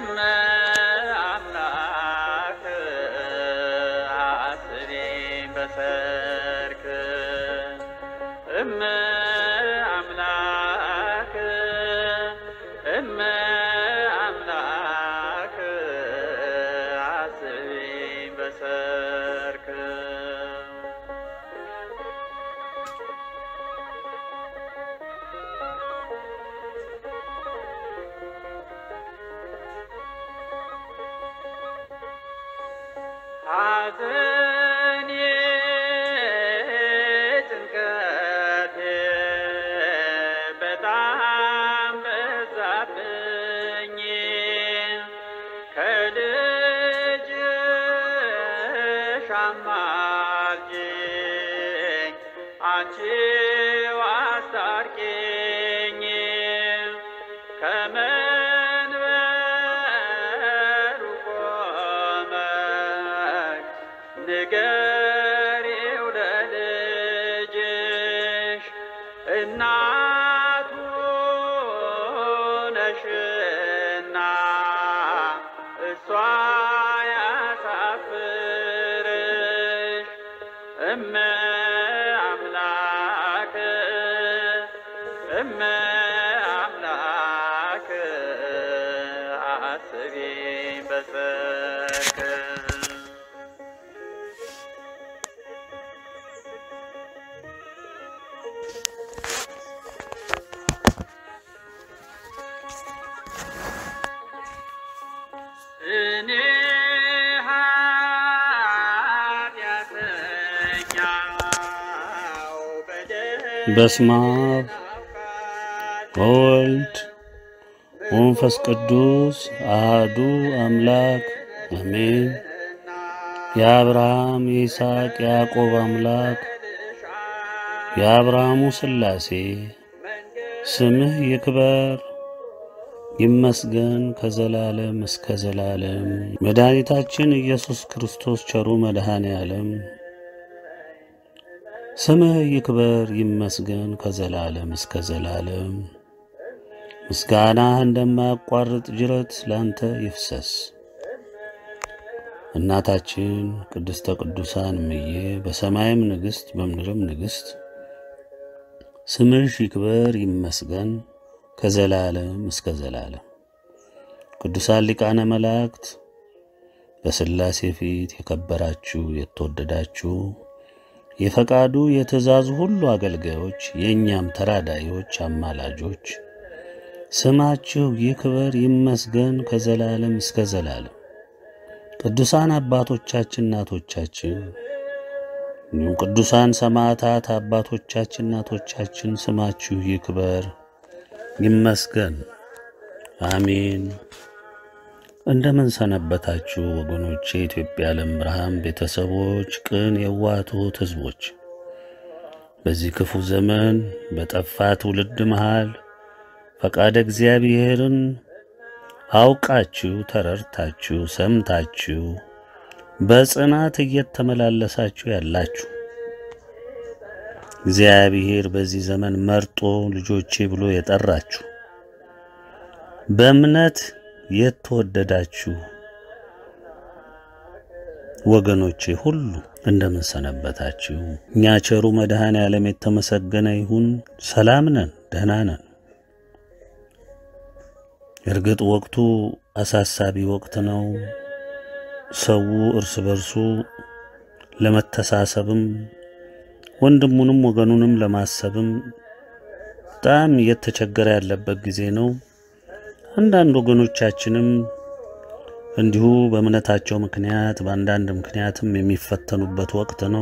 አምላክ አስቤ በሰርክ አምላክ አምላክ አስቤ በሰርክ ሐዘኔ ጭንቀቴ በጣም በዛብኝ ከልጅሽ አማልጅኝ አንቺው አስታርቂኝ ከመንበሩ ቆመሽ ንገሪው ለልጅሽ እናቱ ነሽና እሷ ያሳፍርሽ አምላክ አምላክ አስቤ በሰርክ እኔ ኃጢአተኛው በስመ አብ ወወልድ ወመንፈስ ቅዱስ አሐዱ አምላክ አሜን። የአብርሃም የይስሐቅ የያዕቆብ አምላክ የአብርሃሙ ሥላሴ ስምህ ይክበር ይመስገን ከዘላለም እስከ ዘላለም። መድኃኒታችን ኢየሱስ ክርስቶስ ቸሩ መድኃኔ ዓለም ስምህ ይክበር ይመስገን ከዘላለም እስከ ዘላለም። ምስጋናህ እንደማያቋርጥ ጅረት ላንተ ይፍሰስ። እናታችን ቅድስተ ቅዱሳን እምዬ በሰማይም ንግሥት በምድርም ንግሥት ስምሽ ይክበር ይመስገን ከዘላለም እስከ ዘላለም። ቅዱሳን ሊቃነ መላእክት በሥላሴ ፊት የከበራችሁ የተወደዳችሁ የፈቃዱ የትእዛዙ ሁሉ አገልጋዮች የእኛም ተራዳዮች አማላጆች ስማችሁ ይክበር ይመስገን ከዘላለም እስከ ዘላለም። ቅዱሳን አባቶቻችን እናቶቻችን ቅዱሳን ሰማዕታት አባቶቻችን እናቶቻችን ስማችሁ ይክበር ይመስገን አሜን። እንደምን ሰነበታችሁ ወገኖቼ? የኢትዮጵያ ዓለም ብርሃን ቤተሰቦች፣ ቅን የዋቱት ሕዝቦች በዚህ ክፉ ዘመን በጠፋ ትውልድ መሃል ፈቃደ እግዚአብሔርን አውቃችሁ ተረድታችሁ ሰምታችሁ በጽናት እየተመላለሳችሁ ያላችሁ እግዚአብሔር በዚህ ዘመን መርጦ ልጆቼ ብሎ የጠራችሁ በእምነት የተወደዳችሁ ወገኖቼ ሁሉ እንደምን ሰነበታችሁ? እኛ ቸሩ መድኃኔ ዓለም የተመሰገነ ይሁን ሰላም ነን፣ ደህና ነን። እርግጥ ወቅቱ አሳሳቢ ወቅት ነው። ሰው እርስ በርሱ ለመተሳሰብም ወንድሙንም ወገኑንም ለማሰብም በጣም እየተቸገረ ያለበት ጊዜ ነው። አንዳንድ ወገኖቻችንም እንዲሁ በእምነታቸው ምክንያት በአንዳንድ ምክንያትም የሚፈተኑበት ወቅት ነው።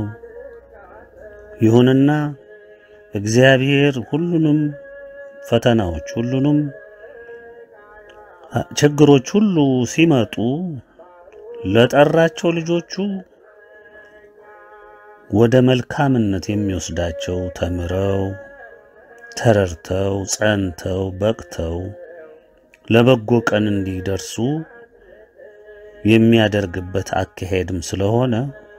ይሁንና እግዚአብሔር ሁሉንም ፈተናዎች ሁሉንም ችግሮች ሁሉ ሲመጡ ለጠራቸው ልጆቹ ወደ መልካምነት የሚወስዳቸው ተምረው ተረድተው ጸንተው በቅተው ለበጎ ቀን እንዲደርሱ የሚያደርግበት አካሄድም ስለሆነ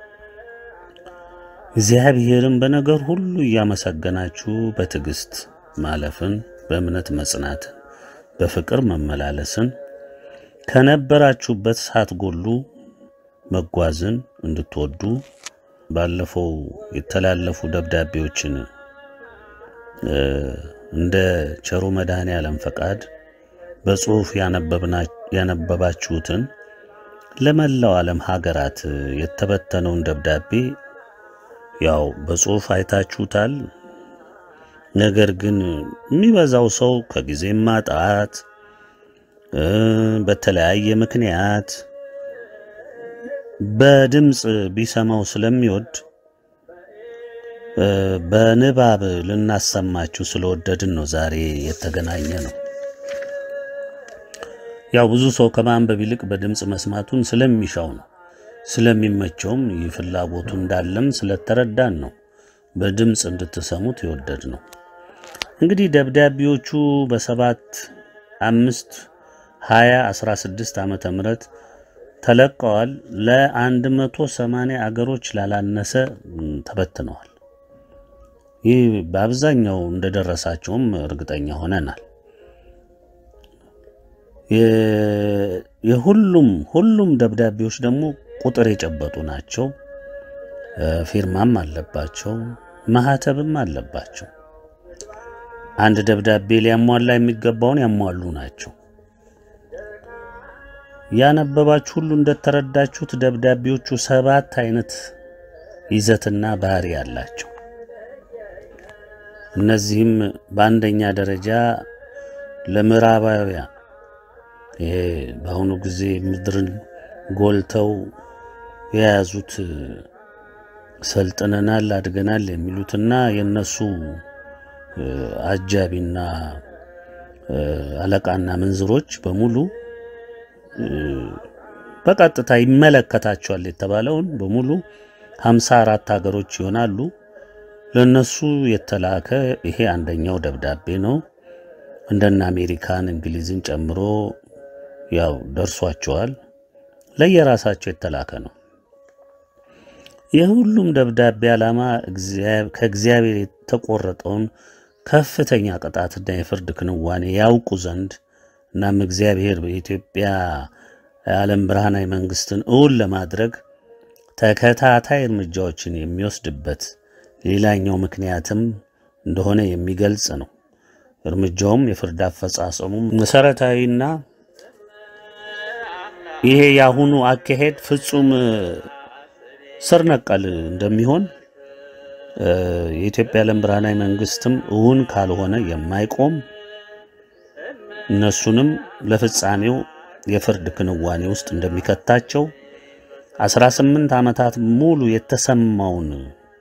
እግዚአብሔርን በነገር ሁሉ ያመሰገናችሁ በትዕግስት ማለፍን በእምነት መጽናትን በፍቅር መመላለስን ከነበራችሁበት ሳትጎሉ መጓዝን እንድትወዱ ባለፈው የተላለፉ ደብዳቤዎችን እንደ ቸሩ መድኃኔ ዓለም ፈቃድ በጽሑፍ ያነበባችሁትን ለመላው ዓለም ሀገራት የተበተነውን ደብዳቤ ያው በጽሑፍ አይታችሁታል። ነገር ግን የሚበዛው ሰው ከጊዜ ማጣት በተለያየ ምክንያት በድምጽ ቢሰማው ስለሚወድ በንባብ ልናሰማችሁ ስለወደድን ነው ዛሬ የተገናኘ ነው። ያው ብዙ ሰው ከማንበብ ይልቅ በድምጽ መስማቱን ስለሚሻው ነው፣ ስለሚመቸውም ይፍላጎቱ እንዳለም ስለተረዳን ነው በድምጽ እንድትሰሙት ይወደድ ነው። እንግዲህ ደብዳቤዎቹ በ7/5/2016 ዓመተ ምህረት ተለቀዋል። ለ180 አገሮች ላላነሰ ተበትነዋል። ይህ በአብዛኛው እንደደረሳቸውም እርግጠኛ ሆነናል። የሁሉም ደብዳቤዎች ደግሞ ቁጥር የጨበጡ ናቸው። ፊርማም አለባቸው፣ ማህተብም አለባቸው። አንድ ደብዳቤ ሊያሟላ የሚገባውን ያሟሉ ናቸው። ያነበባችሁ ሁሉ እንደተረዳችሁት ደብዳቤዎቹ 7 አይነት ይዘትና ባህሪ አላቸው። እነዚህም በአንደኛ ደረጃ ለምዕራባውያን በአሁኑ ጊዜ ምድርን ጎልተው የያዙት ሰልጥነናል አድገናል የሚሉትና የነሱ አጃቢና አለቃና መንዝሮች በሙሉ በቀጥታ ይመለከታቸዋል የተባለውን በሙሉ 54 ሀገሮች ይሆናሉ። ለነሱ የተላከ ይሄ አንደኛው ደብዳቤ ነው። እንደና አሜሪካን እንግሊዝን ጨምሮ ያው ደርሷቸዋል። ለየራሳቸው የተላከ ነው። የሁሉም ደብዳቤ ዓላማ ከእግዚአብሔር የተቆረጠውን ከፍተኛ ቅጣትና የፍርድ ክንዋኔ ያውቁ ዘንድ እናም እግዚአብሔር በኢትዮጵያ የዓለም ብርሃናዊ መንግስትን እውን ለማድረግ ተከታታይ እርምጃዎችን የሚወስድበት ሌላኛው ምክንያትም እንደሆነ የሚገልጽ ነው። እርምጃውም የፍርድ አፈጻጸሙ መሰረታዊና ይሄ ያሁኑ አካሄድ ፍጹም ስር ነቀል እንደሚሆን የኢትዮጵያ የዓለም ብርሃናዊ መንግስትም እውን ካልሆነ የማይቆም እነሱንም ለፍጻሜው የፍርድ ክንዋኔ ውስጥ እንደሚከታቸው 18 ዓመታት ሙሉ የተሰማውን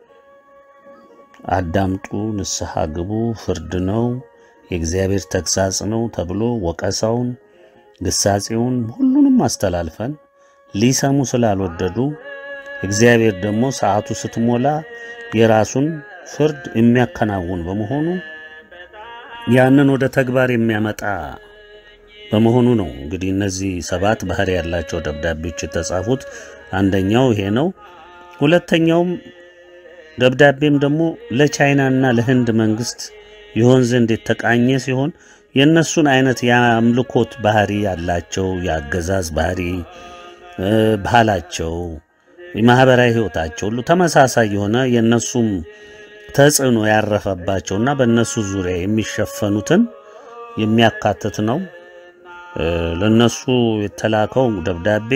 አዳምጡ፣ ንስሐ ግቡ፣ ፍርድ ነው፣ የእግዚአብሔር ተግሳጽ ነው ተብሎ ወቀሳውን ግሳጼውን ሁሉንም አስተላልፈን ሊሰሙ ስላልወደዱ እግዚአብሔር ደግሞ ሰዓቱ ስትሞላ የራሱን ፍርድ የሚያከናውን በመሆኑ ያንን ወደ ተግባር የሚያመጣ በመሆኑ ነው። እንግዲህ እነዚህ 7 ባህሪ ያላቸው ደብዳቤዎች የተጻፉት አንደኛው ይሄ ነው። ሁለተኛውም ደብዳቤም ደግሞ ለቻይናና ለህንድ መንግስት ይሆን ዘንድ የተቃኘ ሲሆን የነሱን አይነት የአምልኮት ባህሪ ያላቸው የአገዛዝ ባህሪ ባህላቸው የማህበራዊ ህይወታቸው ሁሉ ተመሳሳይ የሆነ የነሱም ተጽዕኖ ያረፈባቸውና በእነሱ ዙሪያ የሚሸፈኑትን የሚያካትት ነው። ለነሱ የተላከው ደብዳቤ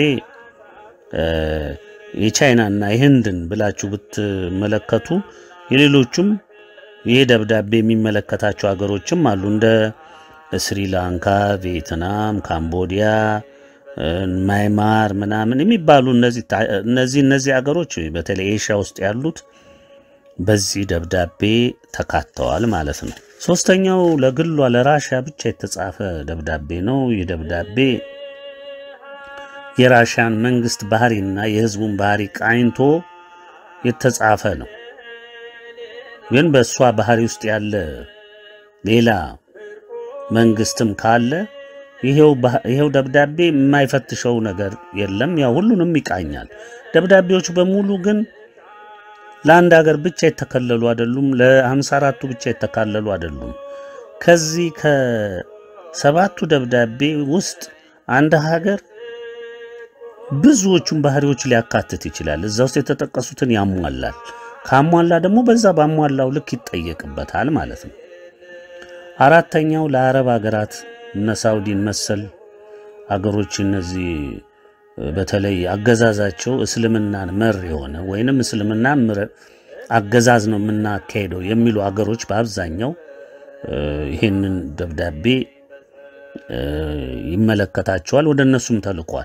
የቻይናና የህንድን ብላችሁ ብትመለከቱ የሌሎችም ይሄ ደብዳቤ የሚመለከታቸው ሀገሮችም አሉ እንደ ስሪላንካ፣ ቪየትናም፣ ካምቦዲያ፣ ማይማር ምናምን የሚባሉ እነዚህ ሀገሮች በተለይ ኤሽያ ውስጥ ያሉት በዚህ ደብዳቤ ተካተዋል ማለት ነው። ሶስተኛው ለግሏ ለራሽያ ብቻ የተጻፈ ደብዳቤ ነው። ይህ ደብዳቤ የራሽያን መንግስት ባህሪና የህዝቡን ባህሪ ቃኝቶ የተጻፈ ነው። ግን በሷ ባህሪ ውስጥ ያለ ሌላ መንግስትም ካለ ይሄው ደብዳቤ የማይፈትሸው ነገር የለም። ያው ሁሉንም ይቃኛል። ደብዳቤዎች በሙሉ ግን ለአንድ ሀገር ብቻ የተከለሉ አይደሉም፣ ለ54ቱ ብቻ የተካለሉ አይደሉም። ከዚህ ከ7ቱ ደብዳቤ ውስጥ አንድ ሀገር ብዙዎቹን ባህሪዎች ሊያካትት ይችላል። እዛ ውስጥ የተጠቀሱትን ያሟላል። ካሟላ ደግሞ በዛ ባሟላው ልክ ይጠየቅበታል ማለት ነው። አራተኛው ለአረብ ሀገራት እነ ሳውዲን መሰል ሀገሮች እነዚህ በተለይ አገዛዛቸው እስልምናን መር የሆነ ወይንም እስልምና አገዛዝ ነው የምናካሄደው የሚሉ ሀገሮች በአብዛኛው ይሄንን ደብዳቤ ይመለከታቸዋል፣ ወደ እነሱም ተልቋል።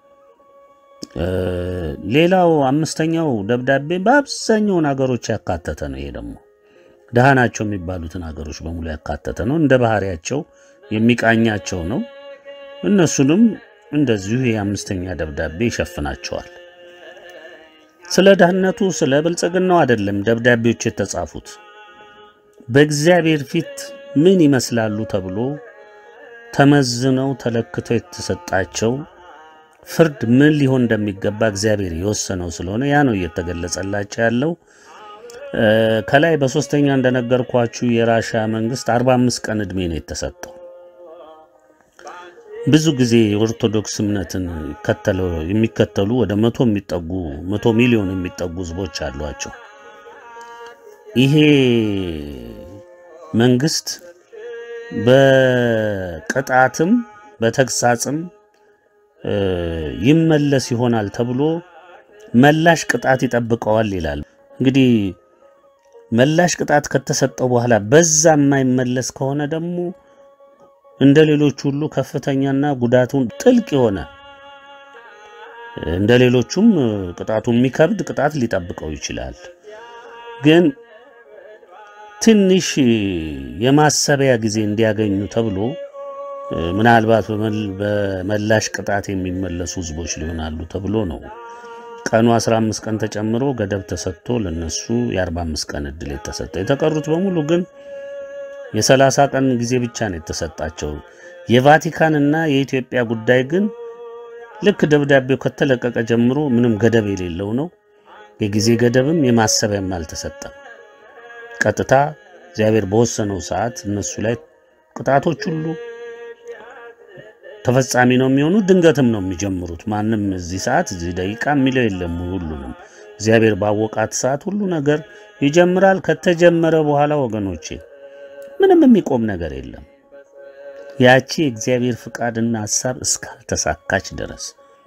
ሌላው አምስተኛው ደብዳቤ በአብዛኛው ሀገሮች ያካተተ ነው። ይሄ ደግሞ ደሃናቸው የሚባሉትን ሀገሮች በሙሉ ያካተተ ነው። እንደ ባህሪያቸው የሚቃኛቸው ነው። እነሱንም እንደዚሁ የአምስተኛ ደብዳቤ ይሸፍናቸዋል። ስለ ደህንነቱ ስለ ብልጽግናው አይደለም ደብዳቤዎች የተጻፉት። በእግዚአብሔር ፊት ምን ይመስላሉ ተብሎ ተመዝነው ተለክተው የተሰጣቸው ፍርድ ምን ሊሆን እንደሚገባ እግዚአብሔር የወሰነው ስለሆነ ያ ነው እየተገለጸላቸው ያለው። ከላይ በሶስተኛ እንደነገርኳችሁ የራሻ መንግስት 45 ቀን እድሜ ነው የተሰጠው። ብዙ ጊዜ ኦርቶዶክስ እምነትን የሚከተሉ ወደ 100 ሚሊዮን የሚጠጉ ህዝቦች አሏቸው። ይሄ መንግስት በቅጣትም በተግሳጽም ይመለስ ይሆናል ተብሎ መላሽ ቅጣት ይጠብቀዋል ይላል። እንግዲህ መላሽ ቅጣት ከተሰጠው በኋላ በዛ የማይመለስ ከሆነ ደግሞ እንደሌሎች ሁሉ ከፍተኛና ጉዳቱን ጥልቅ የሆነ እንደሌሎቹም ቅጣቱ የሚከብድ ቅጣት ሊጠብቀው ይችላል። ግን ትንሽ የማሰቢያ ጊዜ እንዲያገኙ ተብሎ ምናልባት በመላሽ ቅጣት የሚመለሱ ህዝቦች ሊሆናሉ ተብሎ ነው ቀኑ 15 ቀን ተጨምሮ ገደብ ተሰጥቶ ለነሱ የ45 ቀን እድል የተሰጠው። የተቀሩት በሙሉ ግን የ30 ቀን ጊዜ ብቻ ነው የተሰጣቸው። የቫቲካንና የኢትዮጵያ ጉዳይ ግን ልክ ደብዳቤው ከተለቀቀ ጀምሮ ምንም ገደብ የሌለው ነው። የጊዜ ገደብም የማሰቢያም አልተሰጠም። ቀጥታ እግዚአብሔር በወሰነው ሰዓት እነሱ ላይ ቅጣቶች ሁሉ ተፈጻሚ ነው የሚሆኑ። ድንገትም ነው የሚጀምሩት። ማንም እዚህ ሰዓት እዚህ ደቂቃ የሚለው የለም። ሁሉንም እግዚአብሔር ባወቃት ሰዓት ሁሉ ነገር ይጀምራል። ከተጀመረ በኋላ ወገኖቼ ምንም የሚቆም ነገር የለም። ያቺ እግዚአብሔር ፍቃድና ሐሳብ እስካልተሳካች ድረስ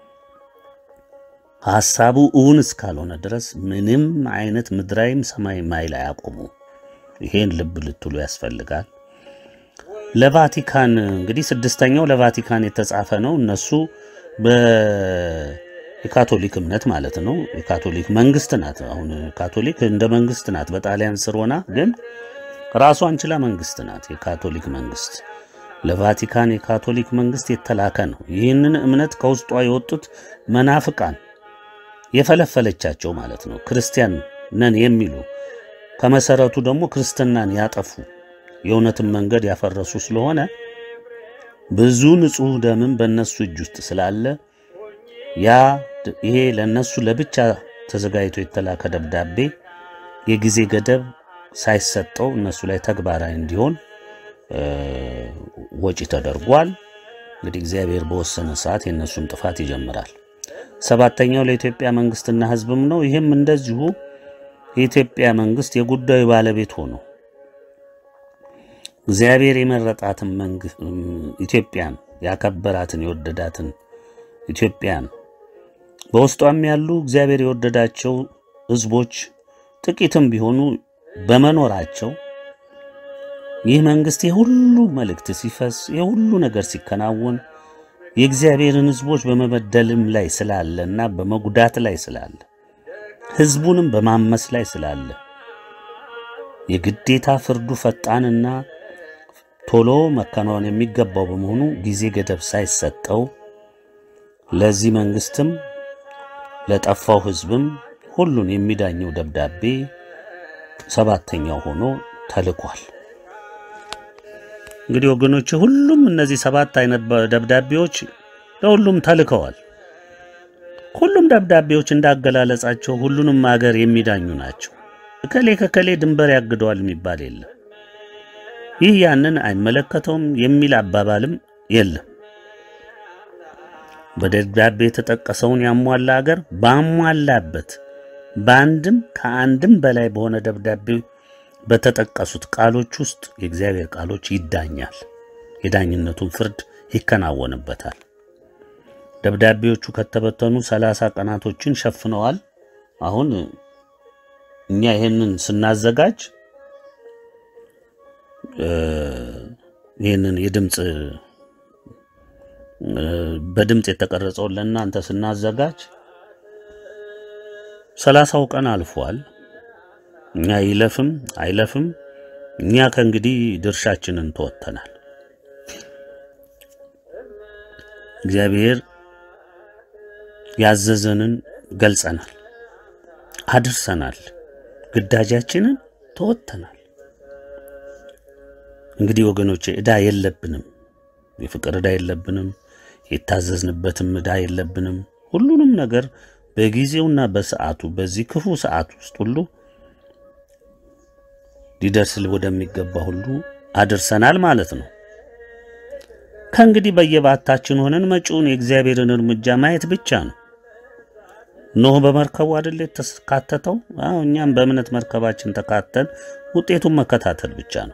ሐሳቡ እውን እስካልሆነ ድረስ ምንም አይነት ምድራዊም ሰማያዊም ኃይል አያቆሙ። ይሄን ልብ ልትሉ ያስፈልጋል። ለቫቲካን እንግዲህ ስድስተኛው ለቫቲካን የተጻፈ ነው። እነሱ በካቶሊክ እምነት ማለት ነው። የካቶሊክ መንግስት ናት። አሁን ካቶሊክ እንደ መንግስት ናት በጣሊያን ስር ሆና፣ ግን ራሷን ችላ መንግስት ናት። የካቶሊክ መንግስት ለቫቲካን የካቶሊክ መንግስት የተላከ ነው። ይህንን እምነት ከውስጧ የወጡት መናፍቃን የፈለፈለቻቸው ማለት ነው። ክርስቲያን ነን የሚሉ ከመሰረቱ ደግሞ ክርስትናን ያጠፉ የእውነትን መንገድ ያፈረሱ ስለሆነ ብዙ ንጹህ ደምም በእነሱ እጅ ውስጥ ስላለ ይሄ ለነሱ ለብቻ ተዘጋጅቶ የተላከ ደብዳቤ የጊዜ ገደብ ሳይሰጠው እነሱ ላይ ተግባራዊ እንዲሆን ወጪ ተደርጓል። እንግዲህ እግዚአብሔር በወሰነ ሰዓት የነሱን ጥፋት ይጀምራል። ሰባተኛው ለኢትዮጵያ መንግስትና ህዝብም ነው። ይሄም እንደዚሁ የኢትዮጵያ መንግስት የጉዳዩ ባለቤት ሆኖ እግዚአብሔር የመረጣትን መንግስት ኢትዮጵያን ያከበራትን የወደዳትን ኢትዮጵያን በውስጧም ያሉ እግዚአብሔር የወደዳቸው ህዝቦች ጥቂትም ቢሆኑ በመኖራቸው ይህ መንግስት የሁሉ መልእክት ሲፈስ የሁሉ ነገር ሲከናወን የእግዚአብሔርን ህዝቦች በመበደልም ላይ ስላለና በመጉዳት ላይ ስላለ ህዝቡንም በማመስ ላይ ስላለ የግዴታ ፍርዱ ፈጣንና ቶሎ መከናወን የሚገባው በመሆኑ ጊዜ ገደብ ሳይሰጠው ለዚህ መንግስትም ለጠፋው ህዝብም ሁሉን የሚዳኘው ደብዳቤ ሰባተኛው ሆኖ ተልቋል። እንግዲህ ወገኖቼ ሁሉም እነዚህ ሰባት አይነት ደብዳቤዎች ለሁሉም ተልከዋል። ሁሉም ደብዳቤዎች እንዳገላለጻቸው ሁሉንም ሀገር የሚዳኙ ናቸው። ከከሌ ድንበር ያግደዋል የሚባል የለም። ይህ ያንን አይመለከተውም የሚል አባባልም የለም። በደብዳቤ የተጠቀሰውን ያሟላ አገር ባሟላበት በአንድም ከአንድም በላይ በሆነ ደብዳቤ በተጠቀሱት ቃሎች ውስጥ የእግዚአብሔር ቃሎች ይዳኛል። የዳኝነቱን ፍርድ ይከናወንበታል። ደብዳቤዎቹ ከተበተኑ 30 ቀናቶችን ሸፍነዋል። አሁን እኛ ይሄንን ስናዘጋጅ ይሄንን የድምጽ በድምጽ የተቀረጸው ለእናንተ ስናዘጋጅ 30 ቀን አልፏል። እኛ ይለፍም አይለፍም እኛ ከእንግዲህ ድርሻችንን ተወጥተናል። እግዚአብሔር ያዘዘንን ገልጸናል፣ አድርሰናል፣ ግዳጃችንን ተወጥተናል። እንግዲህ ወገኖቼ ዕዳ የለብንም፣ የፍቅር ዕዳ የለብንም፣ የታዘዝንበትም ዕዳ የለብንም። ሁሉንም ነገር በጊዜውና በሰዓቱ በዚህ ክፉ ሰዓት ውስጥ ሁሉ ሊደርስ ወደሚገባ ሁሉ አድርሰናል ማለት ነው። ከእንግዲህ በየባታችን ሆነን መጪውን የእግዚአብሔርን እርምጃ ማየት ብቻ ነው። ኖህ በመርከቡ አይደል ተካተተው? እኛም በእምነት መርከባችን ተካተን ውጤቱን መከታተል ብቻ ነው።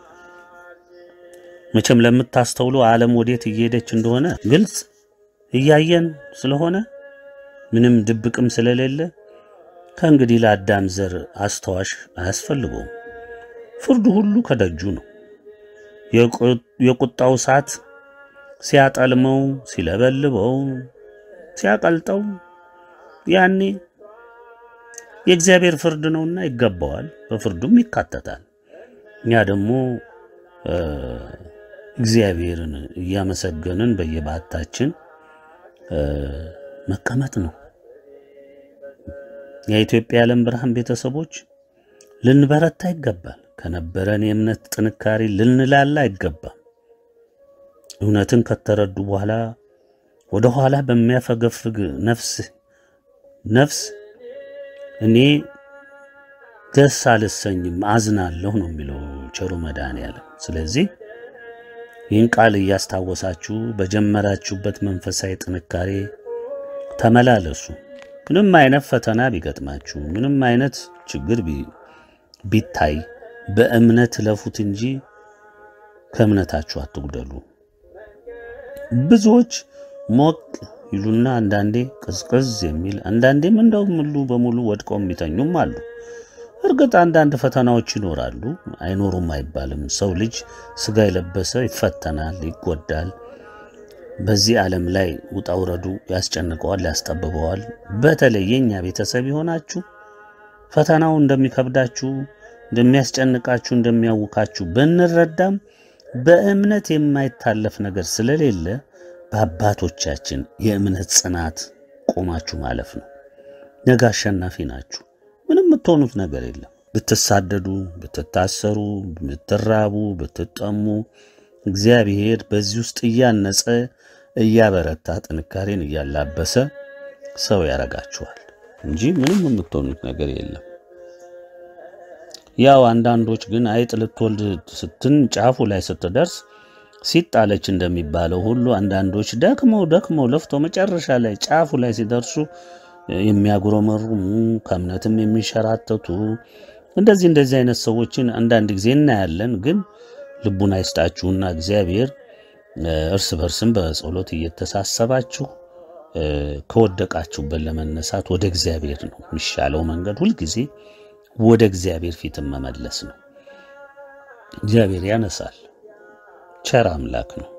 መቼም ለምታስተውሉ ዓለም ወዴት እየሄደች እንደሆነ ግልጽ እያየን ስለሆነ ምንም ድብቅም ስለሌለ ከእንግዲህ ለአዳም ዘር አስተዋሽ አያስፈልገውም። ፍርዱ ሁሉ ከደጁ ነው። የቁጣው እሳት ሲያጠልመው ሲለበልበው ሲያቀልጠው ያኔ የእግዚአብሔር ፍርድ ነውና ይገባዋል፣ በፍርዱም ይካተታል። እኛ ደግሞ እግዚአብሔርን እያመሰገንን በየባታችን መቀመጥ ነው። የኢትዮጵያ ዓለም ብርሃን ቤተሰቦች ልንበረታ ይገባል። ከነበረን የእምነት ጥንካሬ ልንላላ ይገባል። እውነትን ከተረዱ በኋላ ወደ ኋላ በሚያፈገፍግ ነፍስ እኔ ደስ አልሰኝም አዝናለሁ ነው የሚለው ቸሩ መድኃኔዓለም። ስለዚህ ይህን ቃል እያስታወሳችሁ በጀመራችሁበት መንፈሳዊ ጥንካሬ ተመላለሱ። ምንም አይነት ፈተና ቢገጥማችሁ፣ ምንም አይነት ችግር ቢታይ በእምነት ለፉት እንጂ ከእምነታችሁ አትጉደሉ። ብዙዎች ሞቅ ይሉና አንዳንዴ ቅዝቅዝ የሚል አንዳንዴም እንደው ሙሉ በሙሉ ወድቀው የሚተኙም አሉ። እርግጥ አንዳንድ ፈተናዎች ይኖራሉ፣ አይኖሩም አይባልም። ሰው ልጅ ስጋ የለበሰ ይፈተናል፣ ይጎዳል። በዚህ ዓለም ላይ ውጣውረዱ ያስጨንቀዋል፣ ያስጠብበዋል። በተለይ የኛ ቤተሰብ ይሆናችሁ ፈተናው እንደሚከብዳችሁ፣ እንደሚያስጨንቃችሁ፣ እንደሚያውካችሁ በእንረዳም በእምነት የማይታለፍ ነገር ስለሌለ በአባቶቻችን የእምነት ጽናት ቆማችሁ ማለፍ ነው። ነገ አሸናፊ ናችሁ። ምንም የምትሆኑት ነገር የለም። ብትሳደዱ፣ ብትታሰሩ፣ ብትራቡ፣ ብትጠሙ እግዚአብሔር በዚህ ውስጥ እያነጸ እያበረታ ጥንካሬን እያላበሰ ሰው ያረጋችኋል እንጂ ምንም የምትሆኑት ነገር የለም። ያው አንዳንዶች ግን አይጥ ልትወልድ ስትን ጫፉ ላይ ስትደርስ ሲጣለች እንደሚባለው ሁሉ አንዳንዶች ደክመው ለፍቶ መጨረሻ ላይ ጫፉ ላይ ሲደርሱ የሚያጉረመርሙ ከእምነትም የሚሸራተቱ እንደዚህ አይነት ሰዎችን አንዳንድ ጊዜ እናያለን። ግን ልቡን አይስጣችሁና እግዚአብሔር እርስ በርስም በጸሎት እየተሳሰባችሁ ከወደቃችሁበት ለመነሳት ወደ እግዚአብሔር ነው የሚሻለው መንገድ። ሁሉ ጊዜ ወደ እግዚአብሔር ፊት መመለስ ነው። እግዚአብሔር ያነሳል። ቸር አምላክ ነው።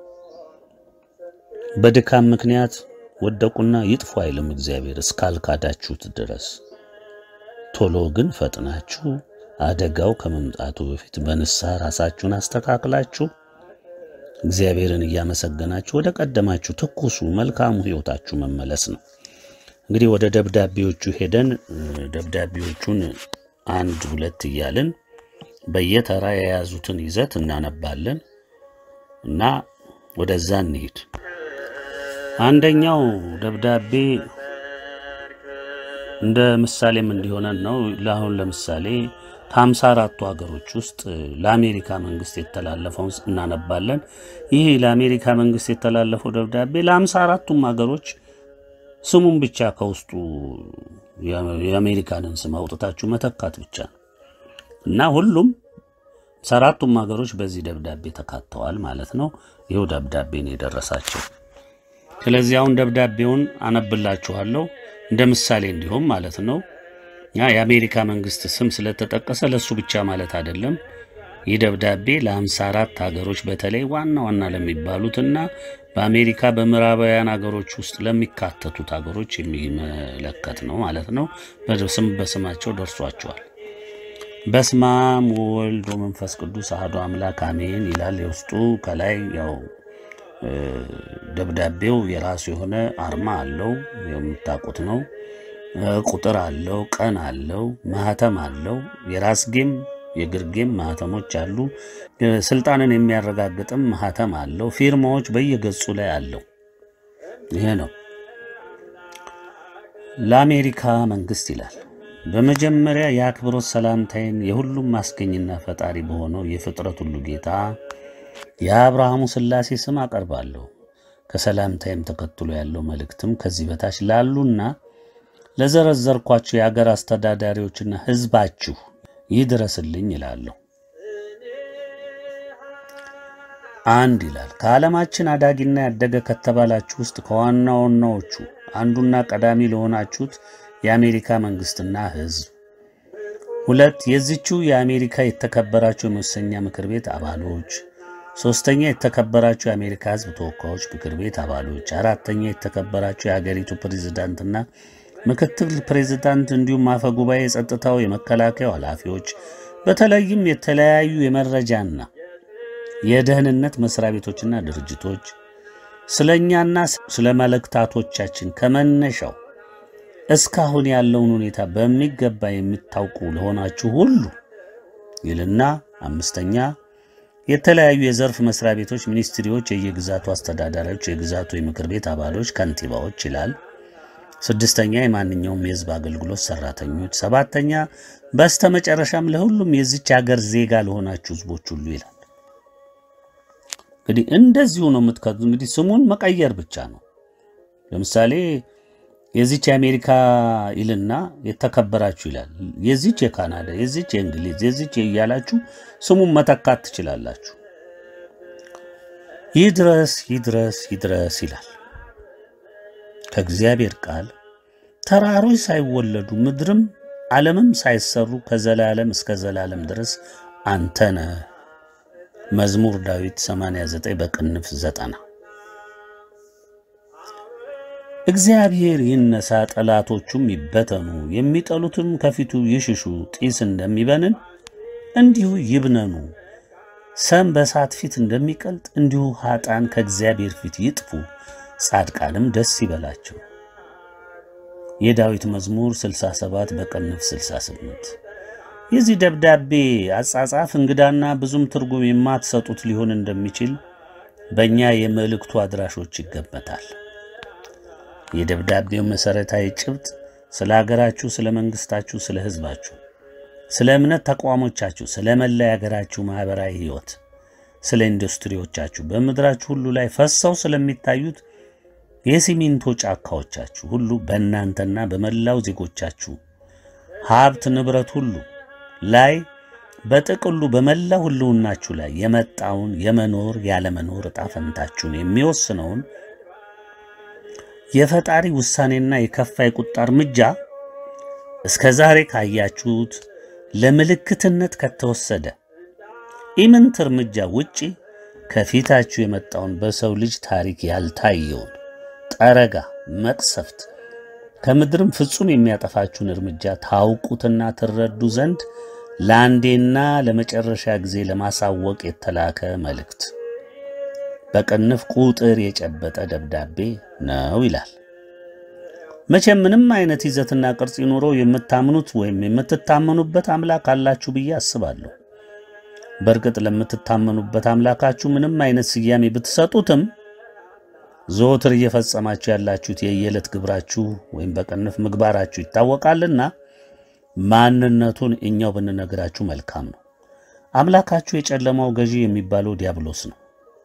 በድካም ምክንያት ወደቁና ይጥፉ አይልም እግዚአብሔር እስካልካዳችሁት ድረስ። ቶሎ ግን ፈጥናችሁ አደጋው ከመምጣቱ በፊት በንስሐ ራሳችሁን አስተካክላችሁ እግዚአብሔርን እያመሰገናችሁ ወደ ቀደማችሁ ትኩሱ መልካሙ ሕይወታችሁ መመለስ ነው። እንግዲህ ወደ ደብዳቤዎቹ ሄደን ደብዳቤዎቹን 1 2 እያልን በየተራ የያዙትን ይዘት እናነባለን እና ወደዛ እንሂድ። አንደኛው ደብዳቤ እንደ ምሳሌም እንዲሆነን ነው። ለምሳሌ ከ54ቱ ሀገሮች ውስጥ ለአሜሪካ መንግስት የተላለፈውን እናነባለን። ይህ ለአሜሪካ መንግስት የተላለፈው ደብዳቤ ለ54ቱም ሀገሮች ስሙን ብቻ ከውስጡ የአሜሪካንን ስም አውጥታችሁ መተካት ብቻ ነው እና ሁሉም 54ቱም ሀገሮች በዚህ ደብዳቤ ተካተዋል ማለት ነው። ይሄው ደብዳቤ ነው የደረሳቸው። ስለዚህ አሁን ደብዳቤውን አነብላችኋለሁ እንደ ምሳሌ እንዲሁም ማለት ነው። የአሜሪካ መንግስት ስም ስለተጠቀሰ ለሱ ብቻ ማለት አይደለም። ይህ ደብዳቤ ለ54 ሀገሮች በተለይ ዋና ዋና ለሚባሉትና በአሜሪካ በምዕራባውያን ሀገሮች ውስጥ ለሚካተቱት ሀገሮች የሚመለከት ነው ማለት ነው። በስማቸው ደርሷቸዋል። በስመ አብ ወወልድ ወመንፈስ ቅዱስ አሐዱ አምላክ አሜን ይላል። የውስጡ ከላይ ያው ደብዳቤው የራሱ የሆነ አርማ አለው፣ የምታውቁት ነው። ቁጥር አለው፣ ቀን አለው፣ ማህተም አለው፣ የራስጌም የግርጌም ማህተሞች አሉ። ስልጣንን የሚያረጋግጥም ማህተም አለው። ፊርማዎች በየገጹ ላይ አለው። ይሄ ነው ለአሜሪካ መንግስት ይላል። በመጀመሪያ የአክብሮት ሰላምታዬን የሁሉም ማስገኝና ፈጣሪ በሆነው የፍጥረት ሁሉ ጌታ የአብርሃሙ ሥላሴ ስም አቀርባለሁ። ከሰላምታዬም ተከትሎ ያለው መልእክትም ከዚህ በታች ላሉና ለዘረዘርኳችሁ የአገር አስተዳዳሪዎችና ህዝባችሁ ይድረስልኝ ይላለሁ። አንድ ይላል ከዓለማችን አዳጊና ያደገ ከተባላችሁ ውስጥ ከዋናዎቹ አንዱና ቀዳሚ ለሆናችሁት የአሜሪካ መንግስትና ህዝብ። ሁለት የዚህችው የአሜሪካ የተከበራችሁ የመወሰኛ ምክር ቤት አባሎች። ሶስተኛ የተከበራችሁ የአሜሪካ ህዝብ ተወካዮች ምክር ቤት አባሎች። አራተኛ የተከበራችሁ የሀገሪቱ ፕሬዝዳንትና ምክትል ፕሬዝዳንት እንዲሁም አፈ ጉባኤ፣ የጸጥታው፣ የመከላከያው ኃላፊዎች፣ በተለይም የተለያዩ የመረጃና የደህንነት መስሪያ ቤቶችና ድርጅቶች ስለኛና ስለ መልእክታቶቻችን ከመነሻው እስካሁን ያለውን ሁኔታ በሚገባ የምታውቁ ለሆናችሁ ሁሉ ይልና አምስተኛ የተለያዩ የዘርፍ መስሪያ ቤቶች፣ ሚኒስትሪዎች፣ የየግዛቱ አስተዳዳሪዎች፣ የግዛቱ የምክር ቤት አባሎች፣ ከንቲባዎች ይላል። ስድስተኛ የማንኛውም የህዝብ አገልግሎት ሰራተኞች። ሰባተኛ በስተመጨረሻም ለሁሉም የዚች ሀገር ዜጋ ለሆናችሁ ህዝቦች ሁሉ ይላል። እንግዲህ እንደዚሁ ነው የምትከቱ። እንግዲህ ስሙን መቀየር ብቻ ነው። ለምሳሌ የዚች የአሜሪካ ይልና የተከበራችሁ ይላል። የዚች የካናዳ፣ የዚች የእንግሊዝ፣ የዚች እያላችሁ ስሙን መተካት ትችላላችሁ። ይድረስ ይድረስ ይድረስ ይላል። ከእግዚአብሔር ቃል ተራሮች ሳይወለዱ ምድርም ዓለምም ሳይሰሩ ከዘላለም እስከ ዘላለም ድረስ አንተ ነህ። መዝሙር ዳዊት 89 በቅንፍ 90። እግዚአብሔር ይነሳ፣ ጠላቶቹም ይበተኑ፣ የሚጠሉትም ከፊቱ ይሽሹ። ጢስ እንደሚበንን እንዲሁ ይብነኑ፣ ሰም በእሳት ፊት እንደሚቀልጥ እንዲሁ ኃጥአን ከእግዚአብሔር ፊት ይጥፉ፣ ጻድቃንም ደስ ይበላቸው። የዳዊት መዝሙር 67 በቅንፍ 68። የዚህ ደብዳቤ አጻጻፍ እንግዳና ብዙም ትርጉም የማትሰጡት ሊሆን እንደሚችል በእኛ የመልእክቱ አድራሾች ይገመታል። የደብዳቤው መሰረታዊ ጭብጥ ስለ ሀገራችሁ፣ ስለ መንግስታችሁ፣ ስለ ህዝባችሁ፣ ስለ እምነት ተቋሞቻችሁ፣ ስለ መላ ሀገራችሁ ማህበራዊ ህይወት፣ ስለ ኢንዱስትሪዎቻችሁ፣ በምድራችሁ ሁሉ ላይ ፈሰው ስለሚታዩት የሲሚንቶ ጫካዎቻችሁ ሁሉ፣ በእናንተና በመላው ዜጎቻችሁ ሀብት ንብረት ሁሉ ላይ በጥቅሉ በመላው ሁሉናችሁ ላይ የመጣውን የመኖር ያለመኖር ዕጣ ፈንታችሁን የሚወስነውን የፈጣሪ ውሳኔና የከፋ የቁጣ እርምጃ እስከ ዛሬ ካያችሁት ለምልክትነት ከተወሰደ ኢምንት እርምጃ ውጪ ከፊታችሁ የመጣውን በሰው ልጅ ታሪክ ያልታየውን ጠረጋ መቅሰፍት ከምድርም ፍጹም የሚያጠፋችሁን እርምጃ ታውቁትና ትረዱ ዘንድ ለአንዴና ለመጨረሻ ጊዜ ለማሳወቅ የተላከ መልእክት በቅንፍ ቁጥር የጨበጠ ደብዳቤ ነው ይላል። መቼም ምንም አይነት ይዘትና ቅርጽ ይኖረው የምታምኑት ወይም የምትታመኑበት አምላክ አላችሁ ብዬ አስባለሁ። በርግጥ ለምትታመኑበት አምላካችሁ ምንም አይነት ስያሜ ብትሰጡትም ዘወትር እየፈጸማችሁ ያላችሁት የየዕለት ግብራችሁ ወይም በቅንፍ ምግባራችሁ ይታወቃልና ማንነቱን እኛው ብንነግራችሁ መልካም ነው። አምላካችሁ የጨለማው ገዢ የሚባለው ዲያብሎስ ነው።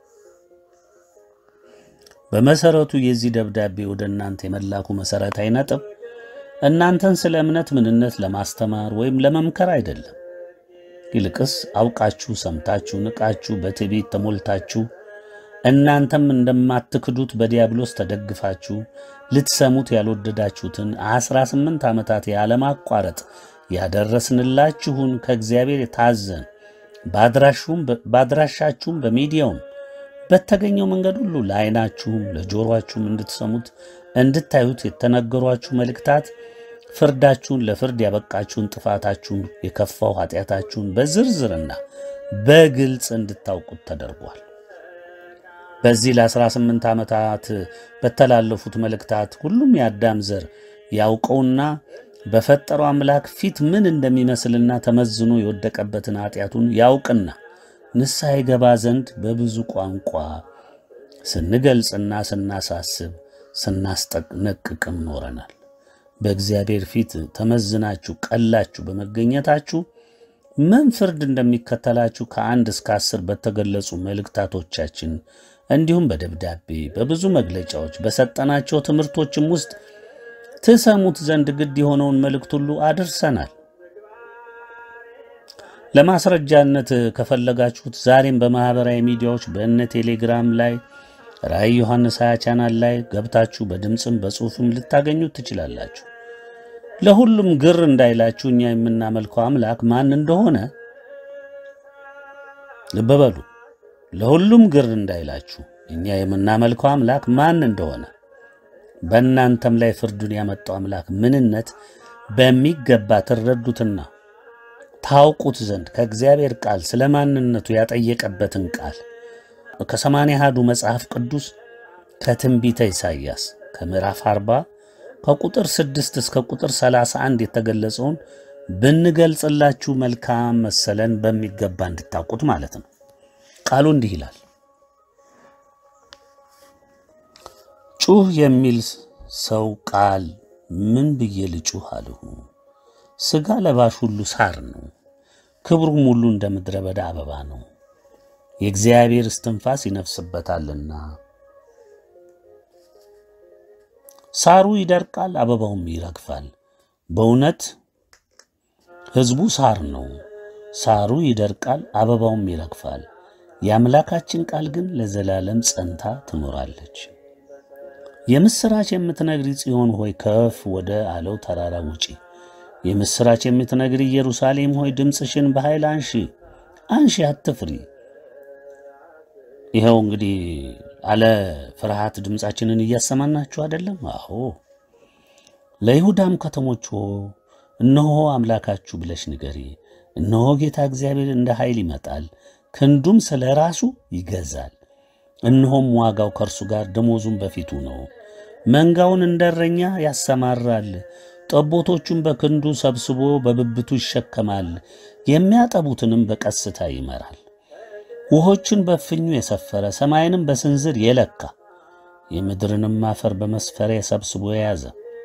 በመሰረቱ የዚህ ደብዳቤ ወደ እናንተ የመላኩ መሰረታዊ ነጥብ እናንተን ስለ እምነት ምንነት ለማስተማር ወይም ለመምከር አይደለም። ይልቅስ አውቃችሁ ሰምታችሁ ንቃችሁ በትዕቢት ተሞልታችሁ እናንተም እንደማትክዱት በዲያብሎስ ተደግፋችሁ ልትሰሙት ያልወደዳችሁትን 18 ዓመታት ያለማቋረጥ ያደረስንላችሁን ከእግዚአብሔር የታዘን ባድራሻችሁም በሚዲያውም በተገኘው መንገድ ሁሉ ለዓይናችሁም ለጆሮአችሁም እንድትሰሙት እንድታዩት የተነገሯችሁ መልእክታት ፍርዳችሁን ለፍርድ ያበቃችሁን ጥፋታችሁን የከፋው ኃጢአታችሁን በዝርዝርና በግልጽ እንድታውቁት ተደርጓል። በዚህ ለ18 ዓመታት በተላለፉት መልእክታት ሁሉም የአዳም ዘር ያውቀውና በፈጠረው አምላክ ፊት ምን እንደሚመስልና ተመዝኖ የወደቀበትን ኃጢአቱን ያውቅና ንስሐ ይገባ ዘንድ በብዙ ቋንቋ ስንገልጽና ስናሳስብ ስናስጠነቅቅም ኖረናል። በእግዚአብሔር ፊት ተመዝናችሁ ቀላችሁ በመገኘታችሁ ምን ፍርድ እንደሚከተላችሁ ከ1 እስከ 10 በተገለጹ መልእክታቶቻችን እንዲሁም በደብዳቤ በብዙ መግለጫዎች በሰጠናቸው ትምህርቶችም ውስጥ ትሰሙት ዘንድ ግድ የሆነውን መልእክት ሁሉ አድርሰናል። ለማስረጃነት ከፈለጋችሁት ዛሬም በማህበራዊ ሚዲያዎች በእነ ቴሌግራም ላይ ራእይ ዮሐንስ 20 ቻናል ላይ ገብታችሁ በድምጽም በጽሁፍም ልታገኙት ትችላላችሁ። ለሁሉም ግር እንዳይላችሁ እኛ የምናመልከው አምላክ ማን እንደሆነ ልብ በሉ። ለሁሉም ግር እንዳይላችሁ እኛ የምናመልከው አምላክ ማን እንደሆነ በእናንተም ላይ ፍርዱን ያመጣው አምላክ ምንነት በሚገባ ትረዱትና ታውቁት ዘንድ ከእግዚአብሔር ቃል ስለማንነቱ ያጠየቀበትን ቃል ከ81 መጽሐፍ ቅዱስ ከትንቢተ ኢሳይያስ ከምዕራፍ 40 ከቁጥር 6 እስከ ቁጥር 31 የተገለጸውን ብንገልጽላችሁ መልካም መሰለን በሚገባ እንድታውቁት ማለት ነው። ቃሉ እንዲህ ይላል። ጩህ የሚል ሰው ቃል ምን ብዬ ልጩህ አልሁ? ሥጋ ለባሽ ሁሉ ሳር ነው፣ ክብሩም ሁሉ እንደ ምድረ በዳ አበባ ነው። የእግዚአብሔር እስትንፋስ ይነፍስበታልና ሳሩ ይደርቃል፣ አበባውም ይረግፋል። በእውነት ሕዝቡ ሳር ነው፣ ሳሩ ይደርቃል፣ አበባውም ይረግፋል። የአምላካችን ቃል ግን ለዘላለም ጸንታ ትኖራለች። የምስራች የምትነግሪ ጽዮን ሆይ ከፍ ወደ አለው ተራራ ውጪ። የምስራች የምትነግሪ ኢየሩሳሌም ሆይ ድምጽሽን በኃይል አንሺ፣ አንሺ አትፍሪ። ይሄው እንግዲህ አለ ፍርሃት ድምጻችንን እያሰማናችሁ አይደለም? አዎ። ለይሁዳም ከተሞች እነሆ አምላካችሁ ብለሽ ንገሪ። እነሆ ጌታ እግዚአብሔር እንደ ኃይል ይመጣል፣ ክንዱም ስለራሱ ይገዛል። እነሆም ዋጋው ከርሱ ጋር ደሞዙም በፊቱ ነው። መንጋውን እንደረኛ ያሰማራል፣ ጠቦቶቹን በክንዱ ሰብስቦ በብብቱ ይሸከማል፣ የሚያጠቡትንም በቀስታ ይመራል። ውሆችን በፍኙ የሰፈረ ሰማይንም በስንዝር የለካ የምድርንም አፈር በመስፈሪያ ሰብስቦ የያዘ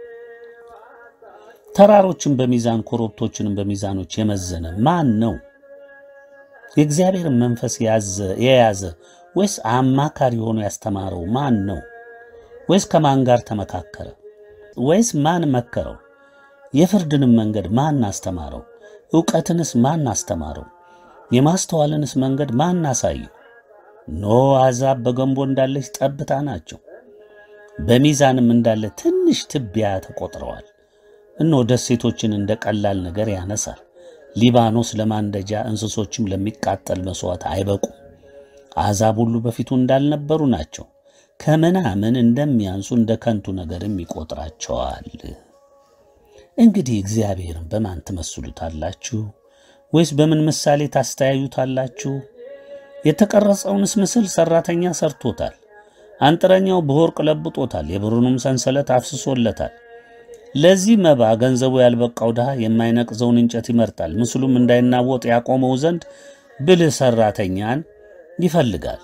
ተራሮችን በሚዛን ኮረብቶችንም በሚዛኖች የመዘነ ማን ነው? የእግዚአብሔር መንፈስ የያዘ ወይስ አማካሪ ሆኖ ያስተማረው ማን ነው? ወይስ ከማን ጋር ተመካከረ? ወይስ ማን መከረው? የፍርድንም መንገድ ማን አስተማረው? ዕውቀትንስ ማን አስተማረው? የማስተዋልንስ መንገድ ማን አሳየው? ኖ አሕዛብ በገንቦ እንዳለች ጠብታ ናቸው፣ በሚዛንም እንዳለ ትንሽ ትቢያ ተቆጥረዋል። እነሆ ደሴቶችን እንደ ቀላል ነገር ያነሳል። ሊባኖስ ለማንደጃ እንስሶችም ለሚቃጠል መስዋዕት አይበቁም። አሕዛብ ሁሉ በፊቱ እንዳልነበሩ ናቸው፣ ከምናምን እንደሚያንሱ እንደ ከንቱ ነገርም ይቆጥራቸዋል። እንግዲህ እግዚአብሔርን በማን ትመስሉታላችሁ? ወይስ በምን ምሳሌ ታስተያዩታላችሁ? የተቀረጸውንስ ምስል ሰራተኛ ሰርቶታል፣ አንጥረኛው በወርቅ ለብጦታል፣ የብሩንም ሰንሰለት አፍስሶለታል። ለዚህ መባ ገንዘቡ ያልበቃው ድሃ የማይነቅዘውን እንጨት ይመርጣል። ምስሉም እንዳይናወጥ ያቆመው ዘንድ ብልህ ሰራተኛን ይፈልጋል።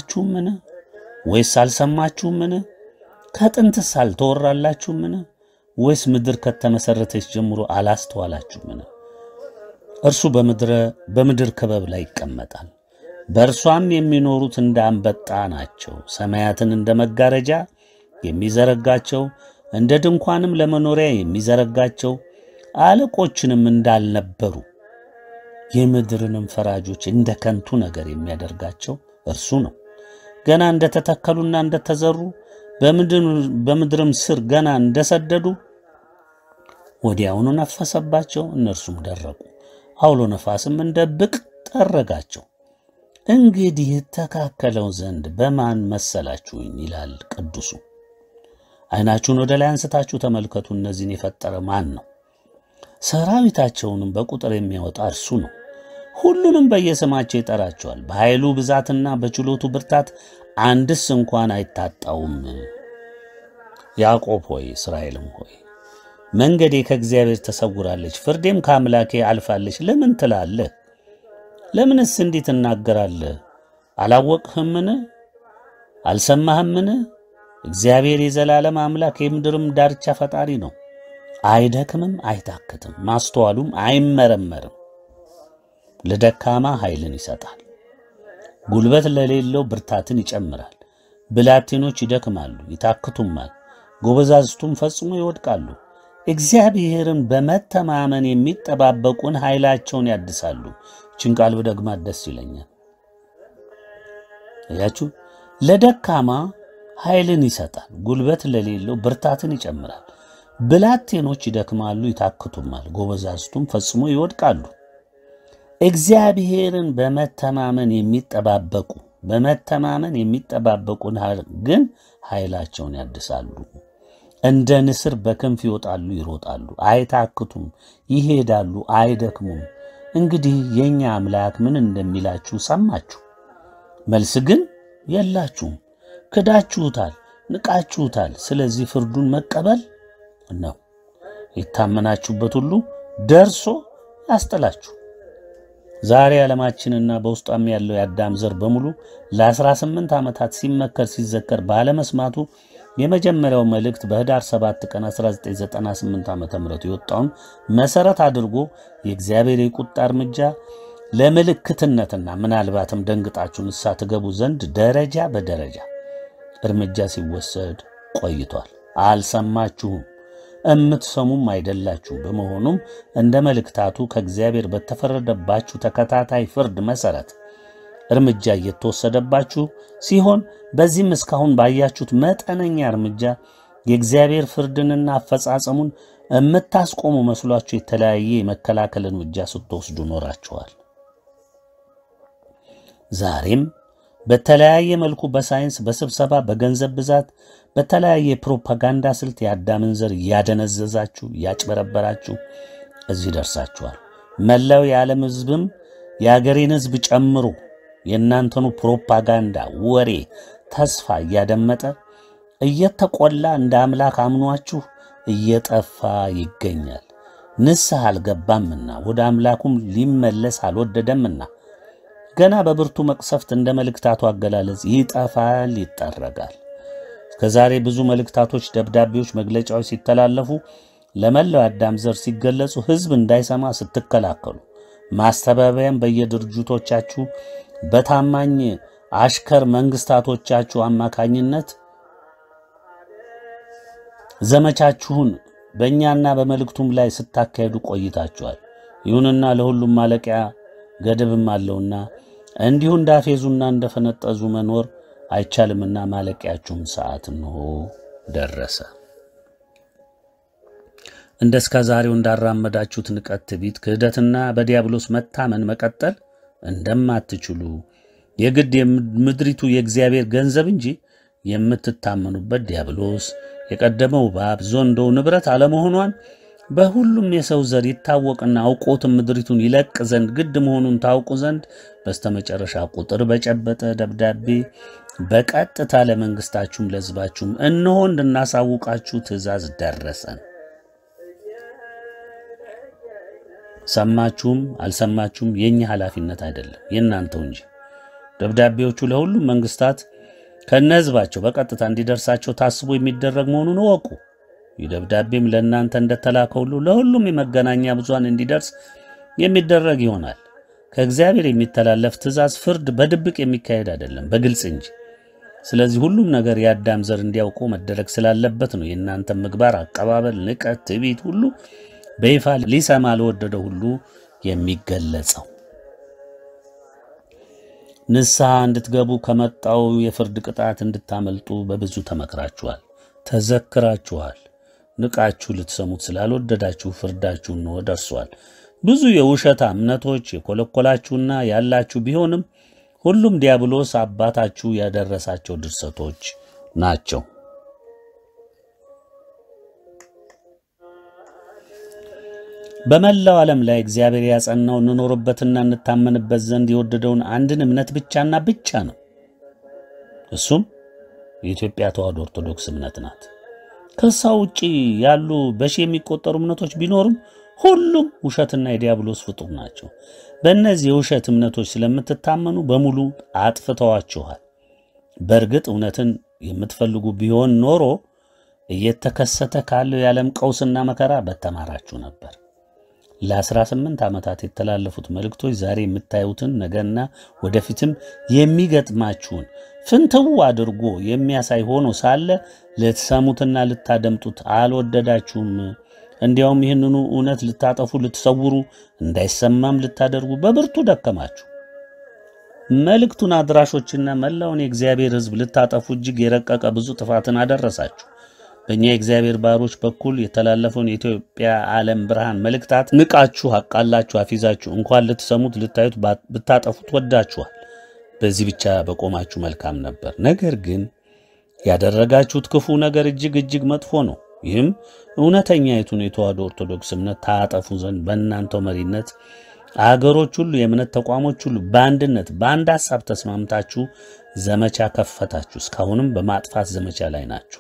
አላወቃችሁምን? ወይስ አልሰማችሁምን? ከጥንትስ አልተወራላችሁምን? ወይስ ምድር ከተመሰረተች ጀምሮ አላስተዋላችሁምን? እርሱ በምድር ክበብ ላይ ይቀመጣል፣ በእርሷም የሚኖሩት እንደ አንበጣ ናቸው። ሰማያትን እንደ መጋረጃ የሚዘረጋቸው እንደ ድንኳንም ለመኖሪያ የሚዘረጋቸው አለቆችንም እንዳልነበሩ የምድርንም ፈራጆች እንደ ከንቱ ነገር የሚያደርጋቸው እርሱ ነው። ገና እንደተተከሉና እንደተዘሩ በምድርም ስር ገና እንደሰደዱ ወዲያውኑ ነፈሰባቸው፣ እነርሱም ደረቁ። አውሎ ነፋስም እንደ ብቅ ጠረጋቸው። እንግዲህ ተካከለው ዘንድ በማን መሰላችሁኝ? ይላል ቅዱሱ። ዓይናችሁን ወደ ላይ አንስታችሁ ተመልከቱ። እነዚህን የፈጠረ ማን ነው? ሰራዊታቸውንም በቁጥር የሚያወጣ እርሱ ነው። ሁሉንም በየስማቸው ይጠራቸዋል። በኃይሉ ብዛትና በችሎቱ ብርታት አንድስ እንኳን አይታጣውም። ያዕቆብ ሆይ እስራኤልም ሆይ መንገዴ ከእግዚአብሔር ተሰውራለች፣ ፍርዴም ከአምላኬ አልፋለች ለምን ትላለህ? ለምንስ እንዲህ ትናገራለህ? አላወቅህምን? አልሰማህምን? እግዚአብሔር የዘላለም አምላክ የምድርም ዳርቻ ፈጣሪ ነው። አይደክምም፣ አይታክትም፣ ማስተዋሉም አይመረመርም። ለደካማ ኃይልን ይሰጣል፣ ጉልበት ለሌለው ብርታትን ይጨምራል። ብላቴኖች ይደክማሉ ይታክቱማል፣ ጎበዛዝቱም ፈጽሞ ይወድቃሉ። እግዚአብሔርን በመተማመን የሚጠባበቁን ኃይላቸውን ያድሳሉ። ይህችን ቃል ብደግማት ደስ ይለኛል። አያችሁ፣ ለደካማ ኃይልን ይሰጣል፣ ጉልበት ለሌለው ብርታትን ይጨምራል። ብላቴኖች ይደክማሉ ይታክቱማል፣ ጎበዛዝቱም ፈጽሞ ይወድቃሉ። እግዚአብሔርን በመተማመን የሚጠባበቁን ግን ኃይላቸውን ያድሳሉ። እንደ ንስር በክንፍ ይወጣሉ ይሮጣሉ፣ አይታክቱም፣ ይሄዳሉ አይደክሙም። እንግዲህ የኛ አምላክ ምን እንደሚላችሁ ሰማችሁ። መልስ ግን የላችሁም። ክዳችሁታል፣ ንቃችሁታል። ስለዚህ ፍርዱን መቀበል ነው። የታመናችሁበት ሁሉ ደርሶ ያስጥላችሁ። ዛሬ ዓለማችንና በውስጧም ያለው የአዳም ዘር በሙሉ ለ18 ዓመታት ሲመከር ሲዘከር ባለመስማቱ የመጀመሪያው መልእክት በህዳር 7 ቀን 1998 ዓ.ም የወጣውን መሰረት አድርጎ የእግዚአብሔር የቁጣ እርምጃ ለምልክትነትና ምናልባትም ደንግጣችሁ ንስሐ ትገቡ ዘንድ ደረጃ በደረጃ እርምጃ ሲወሰድ ቆይቷል። አልሰማችሁም፣ እምትሰሙም አይደላችሁ። በመሆኑም እንደ መልእክታቱ ከእግዚአብሔር በተፈረደባችሁ ተከታታይ ፍርድ መሰረት እርምጃ እየተወሰደባችሁ ሲሆን በዚህም እስካሁን ባያችሁት መጠነኛ እርምጃ የእግዚአብሔር ፍርድንና አፈጻጸሙን እምታስቆሙ መስሏችሁ የተለያየ የመከላከል እርምጃ ስትወስዱ ኖራችኋል። ዛሬም በተለያየ መልኩ በሳይንስ፣ በስብሰባ፣ በገንዘብ ብዛት፣ በተለያየ ፕሮፓጋንዳ ስልት የአዳምን ዘር ያደነዘዛችሁ ያጭበረበራችሁ እዚህ ደርሳችኋል። መላው የዓለም ሕዝብም የአገሬን ሕዝብ ጨምሮ የእናንተኑ ፕሮፓጋንዳ ወሬ ተስፋ እያደመጠ እየተቆላ እንደ አምላክ አምኗችሁ እየጠፋ ይገኛል። ንስሐ አልገባምና ወደ አምላኩም ሊመለስ አልወደደምና ገና በብርቱ መቅሰፍት እንደ መልእክታቱ አገላለጽ ይጠፋል፣ ይጠረጋል። እስከዛሬ ብዙ መልእክታቶች፣ ደብዳቤዎች፣ መግለጫዎች ሲተላለፉ ለመላው አዳም ዘር ሲገለጹ ሕዝብ እንዳይሰማ ስትከላከሉ ማስተባበያም በየድርጅቶቻችሁ በታማኝ አሽከር መንግስታቶቻችሁ አማካኝነት ዘመቻችሁን በእኛና በመልእክቱም ላይ ስታካሄዱ ቆይታችኋል። ይሁንና ለሁሉም ማለቂያ ገደብም አለውና እንዲሁ እንዳፌዙና እንደፈነጠዙ መኖር አይቻልምና ማለቂያችሁም ሰዓት ነው ደረሰ። እንደስከዛሬው እንዳራመዳችሁት ንቀት፣ ትዕቢት፣ ክህደትና በዲያብሎስ መታመን መቀጠል እንደማትችሉ የግድ የምድሪቱ የእግዚአብሔር ገንዘብ እንጂ የምትታመኑበት ዲያብሎስ የቀደመው እባብ ዘንዶው ንብረት አለመሆኗን በሁሉም የሰው ዘር ይታወቅና አውቆት ምድሪቱን ይለቅ ዘንድ ግድ መሆኑን ታውቁ ዘንድ በስተመጨረሻ ቁጥር በጨበጠ ደብዳቤ በቀጥታ ለመንግስታችሁም ለሕዝባችሁም እነሆ እንድናሳውቃችሁ ትእዛዝ ደረሰን። ሰማችሁም አልሰማችሁም የኛ ኃላፊነት አይደለም፣ የናንተው እንጂ። ደብዳቤዎቹ ለሁሉም መንግስታት ከነህዝባቸው በቀጥታ እንዲደርሳቸው ታስቦ የሚደረግ መሆኑን ወቁ። ይደብዳቤም ለእናንተ እንደተላከው ሁሉ ለሁሉም የመገናኛ ብዙሃን እንዲደርስ የሚደረግ ይሆናል። ከእግዚአብሔር የሚተላለፍ ትእዛዝ ፍርድ በድብቅ የሚካሄድ አይደለም፣ በግልጽ እንጂ። ስለዚህ ሁሉም ነገር የአዳም ዘር እንዲያውቁ መደረግ ስላለበት ነው የእናንተ ምግባር፣ አቀባበል፣ ንቀት፣ ትዕቢት ሁሉ በይፋ ሊሰማ ለወደደ ሁሉ የሚገለጸው። ንስሐ እንድትገቡ ከመጣው የፍርድ ቅጣት እንድታመልጡ በብዙ ተመክራችኋል፣ ተዘክራችኋል። ንቃችሁ ልትሰሙት ስላልወደዳችሁ ፍርዳችሁ ነው ደርሷል። ብዙ የውሸት እምነቶች የኮለኮላችሁና ያላችሁ ቢሆንም ሁሉም ዲያብሎስ አባታችሁ ያደረሳቸው ድርሰቶች ናቸው። በመላው ዓለም ላይ እግዚአብሔር ያጸናው እንኖርበትና እንታመንበት ዘንድ የወደደውን አንድን እምነት ብቻና ብቻ ነው። እሱም የኢትዮጵያ ተዋሕዶ ኦርቶዶክስ እምነት ናት። ከሷ ውጪ ያሉ በሺ የሚቆጠሩ እምነቶች ቢኖሩም ሁሉም ውሸትና የዲያብሎስ ፍጡር ናቸው። በእነዚህ የውሸት እምነቶች ስለምትታመኑ በሙሉ አጥፍተዋችኋል። በእርግጥ እውነትን የምትፈልጉ ቢሆን ኖሮ እየተከሰተ ካለው የዓለም ቀውስና መከራ በተማራችሁ ነበር። ለ18 ዓመታት የተላለፉት መልእክቶች ዛሬ የምታዩትን ነገና ወደፊትም የሚገጥማችሁን ፍንትው አድርጎ የሚያሳይ ሆኖ ሳለ ልትሰሙትና ልታደምጡት አልወደዳችሁም። እንዲያውም ይህንኑ እውነት ልታጠፉ፣ ልትሰውሩ፣ እንዳይሰማም ልታደርጉ በብርቱ ደከማችሁ። መልእክቱን አድራሾችና መላውን የእግዚአብሔር ሕዝብ ልታጠፉ እጅግ የረቀቀ ብዙ ጥፋትን አደረሳችሁ። በእኛ የእግዚአብሔር ባሮች በኩል የተላለፈውን የኢትዮጵያ ዓለም ብርሃን መልእክታት ንቃችሁ፣ አቃላችሁ፣ አፊዛችሁ እንኳን ልትሰሙት ልታዩት ብታጠፉት ወዳችኋል። በዚህ ብቻ በቆማችሁ መልካም ነበር። ነገር ግን ያደረጋችሁት ክፉ ነገር እጅግ መጥፎ ነው። ይህም እውነተኛይቱን የተዋሕዶ ኦርቶዶክስ እምነት ታጠፉ ዘንድ በእናንተው መሪነት አገሮች ሁሉ፣ የእምነት ተቋሞች ሁሉ በአንድነት በአንድ ሐሳብ ተስማምታችሁ ዘመቻ ከፈታችሁ። እስካሁንም በማጥፋት ዘመቻ ላይ ናችሁ።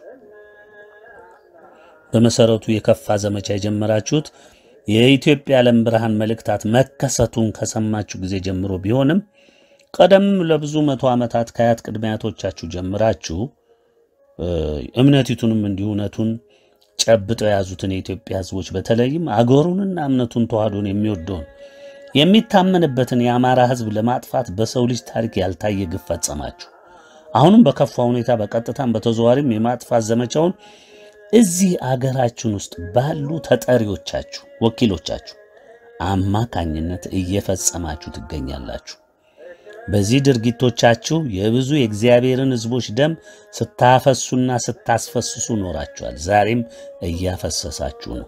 በመሰረቱ የከፋ ዘመቻ የጀመራችሁት የኢትዮጵያ ዓለም ብርሃን መልእክታት መከሰቱን ከሰማችሁ ጊዜ ጀምሮ ቢሆንም ቀደም ለብዙ መቶ ዓመታት ከአያት ቅድሚያቶቻችሁ ጀምራችሁ እምነቲቱንም እንዲሁ እውነቱን ጨብጠው የያዙትን የኢትዮጵያ ሕዝቦች በተለይም አገሩንና እምነቱን ተዋሕዶን የሚወደውን የሚታመንበትን የአማራ ሕዝብ ለማጥፋት በሰው ልጅ ታሪክ ያልታየ ግፍ ፈጸማችሁ። አሁንም በከፋ ሁኔታ በቀጥታም በተዘዋዋሪም የማጥፋት ዘመቻውን እዚህ አገራችን ውስጥ ባሉ ተጠሪዎቻችሁ፣ ወኪሎቻችሁ አማካኝነት እየፈጸማችሁ ትገኛላችሁ። በዚህ ድርጊቶቻችሁ የብዙ የእግዚአብሔርን ሕዝቦች ደም ስታፈሱና ስታስፈስሱ ኖራችኋል። ዛሬም እያፈሰሳችሁ ነው።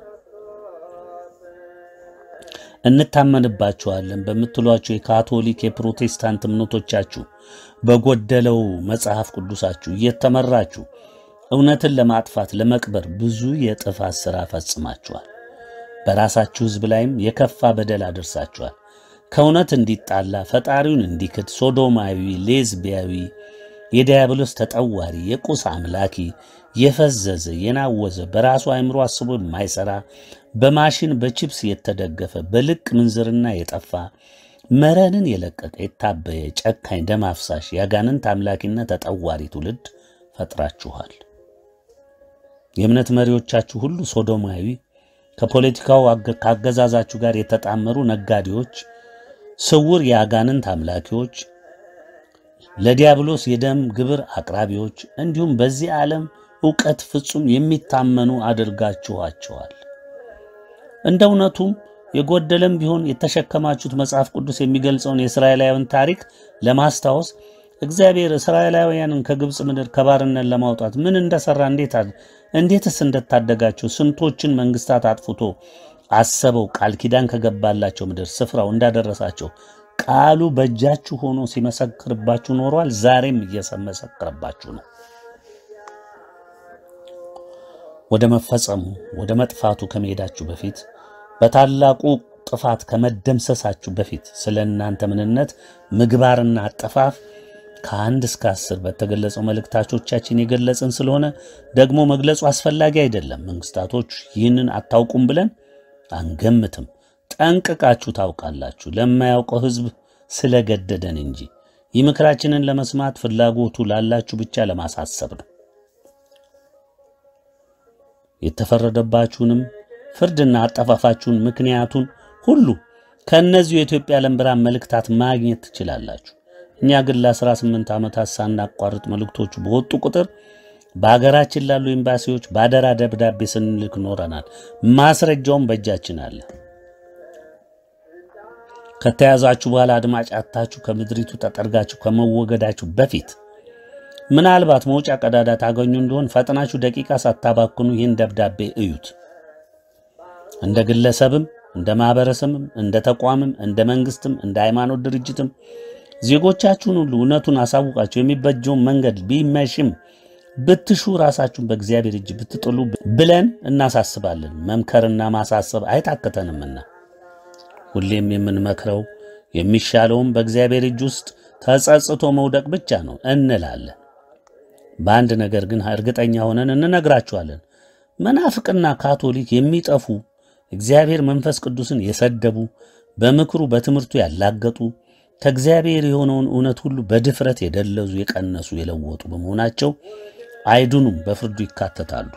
እንታመንባችኋለን በምትሏቸው የካቶሊክ የፕሮቴስታንት እምነቶቻችሁ በጎደለው መጽሐፍ ቅዱሳችሁ እየተመራችሁ እውነትን ለማጥፋት ለመቅበር ብዙ የጥፋት ሥራ ፈጽማችኋል። በራሳችሁ ሕዝብ ላይም የከፋ በደል አድርሳችኋል። ከእውነት እንዲጣላ፣ ፈጣሪውን እንዲክድ፣ ሶዶማዊ፣ ሌዝቢያዊ፣ የዲያብሎስ ተጠዋሪ፣ የቁስ አምላኪ፣ የፈዘዘ የናወዘ፣ በራሱ አእምሮ አስቦ የማይሰራ፣ በማሽን በቺፕስ የተደገፈ፣ በልቅ ምንዝርና የጠፋ፣ መረንን የለቀቀ የታበየ፣ ጨካኝ፣ ደም አፍሳሽ፣ ያጋንንት አምላኪና ተጠዋሪ ትውልድ ፈጥራችኋል። የእምነት መሪዎቻችሁ ሁሉ ሶዶማዊ፣ ከፖለቲካው ካገዛዛችሁ ጋር የተጣመሩ ነጋዴዎች፣ ስውር የአጋንንት አምላኪዎች፣ ለዲያብሎስ የደም ግብር አቅራቢዎች እንዲሁም በዚህ ዓለም ዕውቀት ፍጹም የሚታመኑ አድርጋችኋቸዋል። እንደ እውነቱም የጎደለም ቢሆን የተሸከማችሁት መጽሐፍ ቅዱስ የሚገልጸውን የእስራኤላውያን ታሪክ ለማስታወስ እግዚአብሔር እስራኤላውያንን ከግብጽ ምድር ከባርነት ለማውጣት ምን እንደሰራ እንዴትስ እንደታደጋቸው ስንቶችን መንግስታት አጥፍቶ አሰበው ቃል ኪዳን ከገባላቸው ምድር ስፍራው እንዳደረሳቸው ቃሉ በእጃችሁ ሆኖ ሲመሰክርባችሁ ኖሯል። ዛሬም እየመሰከረባችሁ ነው። ወደ መፈጸሙ ወደ መጥፋቱ ከመሄዳችሁ በፊት በታላቁ ጥፋት ከመደምሰሳችሁ በፊት ስለ እናንተ ምንነት ምግባርና አጠፋፍ ከ1 እስከ 10 በተገለጸው መልእክታቾቻችን የገለጽን ስለሆነ ደግሞ መግለጹ አስፈላጊ አይደለም። መንግስታቶች ይህንን አታውቁም ብለን አንገምትም። ጠንቅቃችሁ ታውቃላችሁ፣ ለማያውቀው ሕዝብ ስለገደደን እንጂ ይህ ምክራችንን ለመስማት ፍላጎቱ ላላችሁ ብቻ ለማሳሰብ ነው። የተፈረደባችሁንም ፍርድና አጠፋፋችሁን ምክንያቱን ሁሉ ከነዚህ የኢትዮጵያ ዓለም ብርሃን መልእክታት ማግኘት ትችላላችሁ። እኛ ግን ለ18 ዓመታት ሳናቋርጥ መልእክቶቹ በወጡ ቁጥር በአገራችን ላሉ ኤምባሲዎች ባደራ ደብዳቤ ስንልክ ኖረናል። ማስረጃውም በእጃችን አለ። ከተያዛችሁ በኋላ አድማጭ አጣችሁ ከምድሪቱ ተጠርጋችሁ ከመወገዳችሁ በፊት ምናልባት መውጫ ቀዳዳ ታገኙ እንደሆነ ፈጥናችሁ ደቂቃ ሳታባክኑ ይህን ደብዳቤ እዩት። እንደ ግለሰብም እንደ ማህበረሰብም እንደ ተቋምም እንደ መንግስትም እንደ ሃይማኖት ድርጅትም ዜጎቻችሁን ሁሉ እውነቱን አሳውቃችሁ የሚበጀውን መንገድ ቢመሽም ብትሹ ራሳችሁን በእግዚአብሔር እጅ ብትጥሉ ብለን እናሳስባለን። መምከርና ማሳሰብ አይታከተንምና ሁሌም የምንመክረው የሚሻለውም በእግዚአብሔር እጅ ውስጥ ተጸጽቶ መውደቅ ብቻ ነው እንላለን። በአንድ ነገር ግን እርግጠኛ ሆነን እንነግራችኋለን። መናፍቅና ካቶሊክ የሚጠፉ እግዚአብሔር መንፈስ ቅዱስን የሰደቡ በምክሩ በትምህርቱ ያላገጡ ከእግዚአብሔር የሆነውን እውነት ሁሉ በድፍረት የደለዙ የቀነሱ የለወጡ በመሆናቸው አይዱኑም፣ በፍርዱ ይካተታሉ።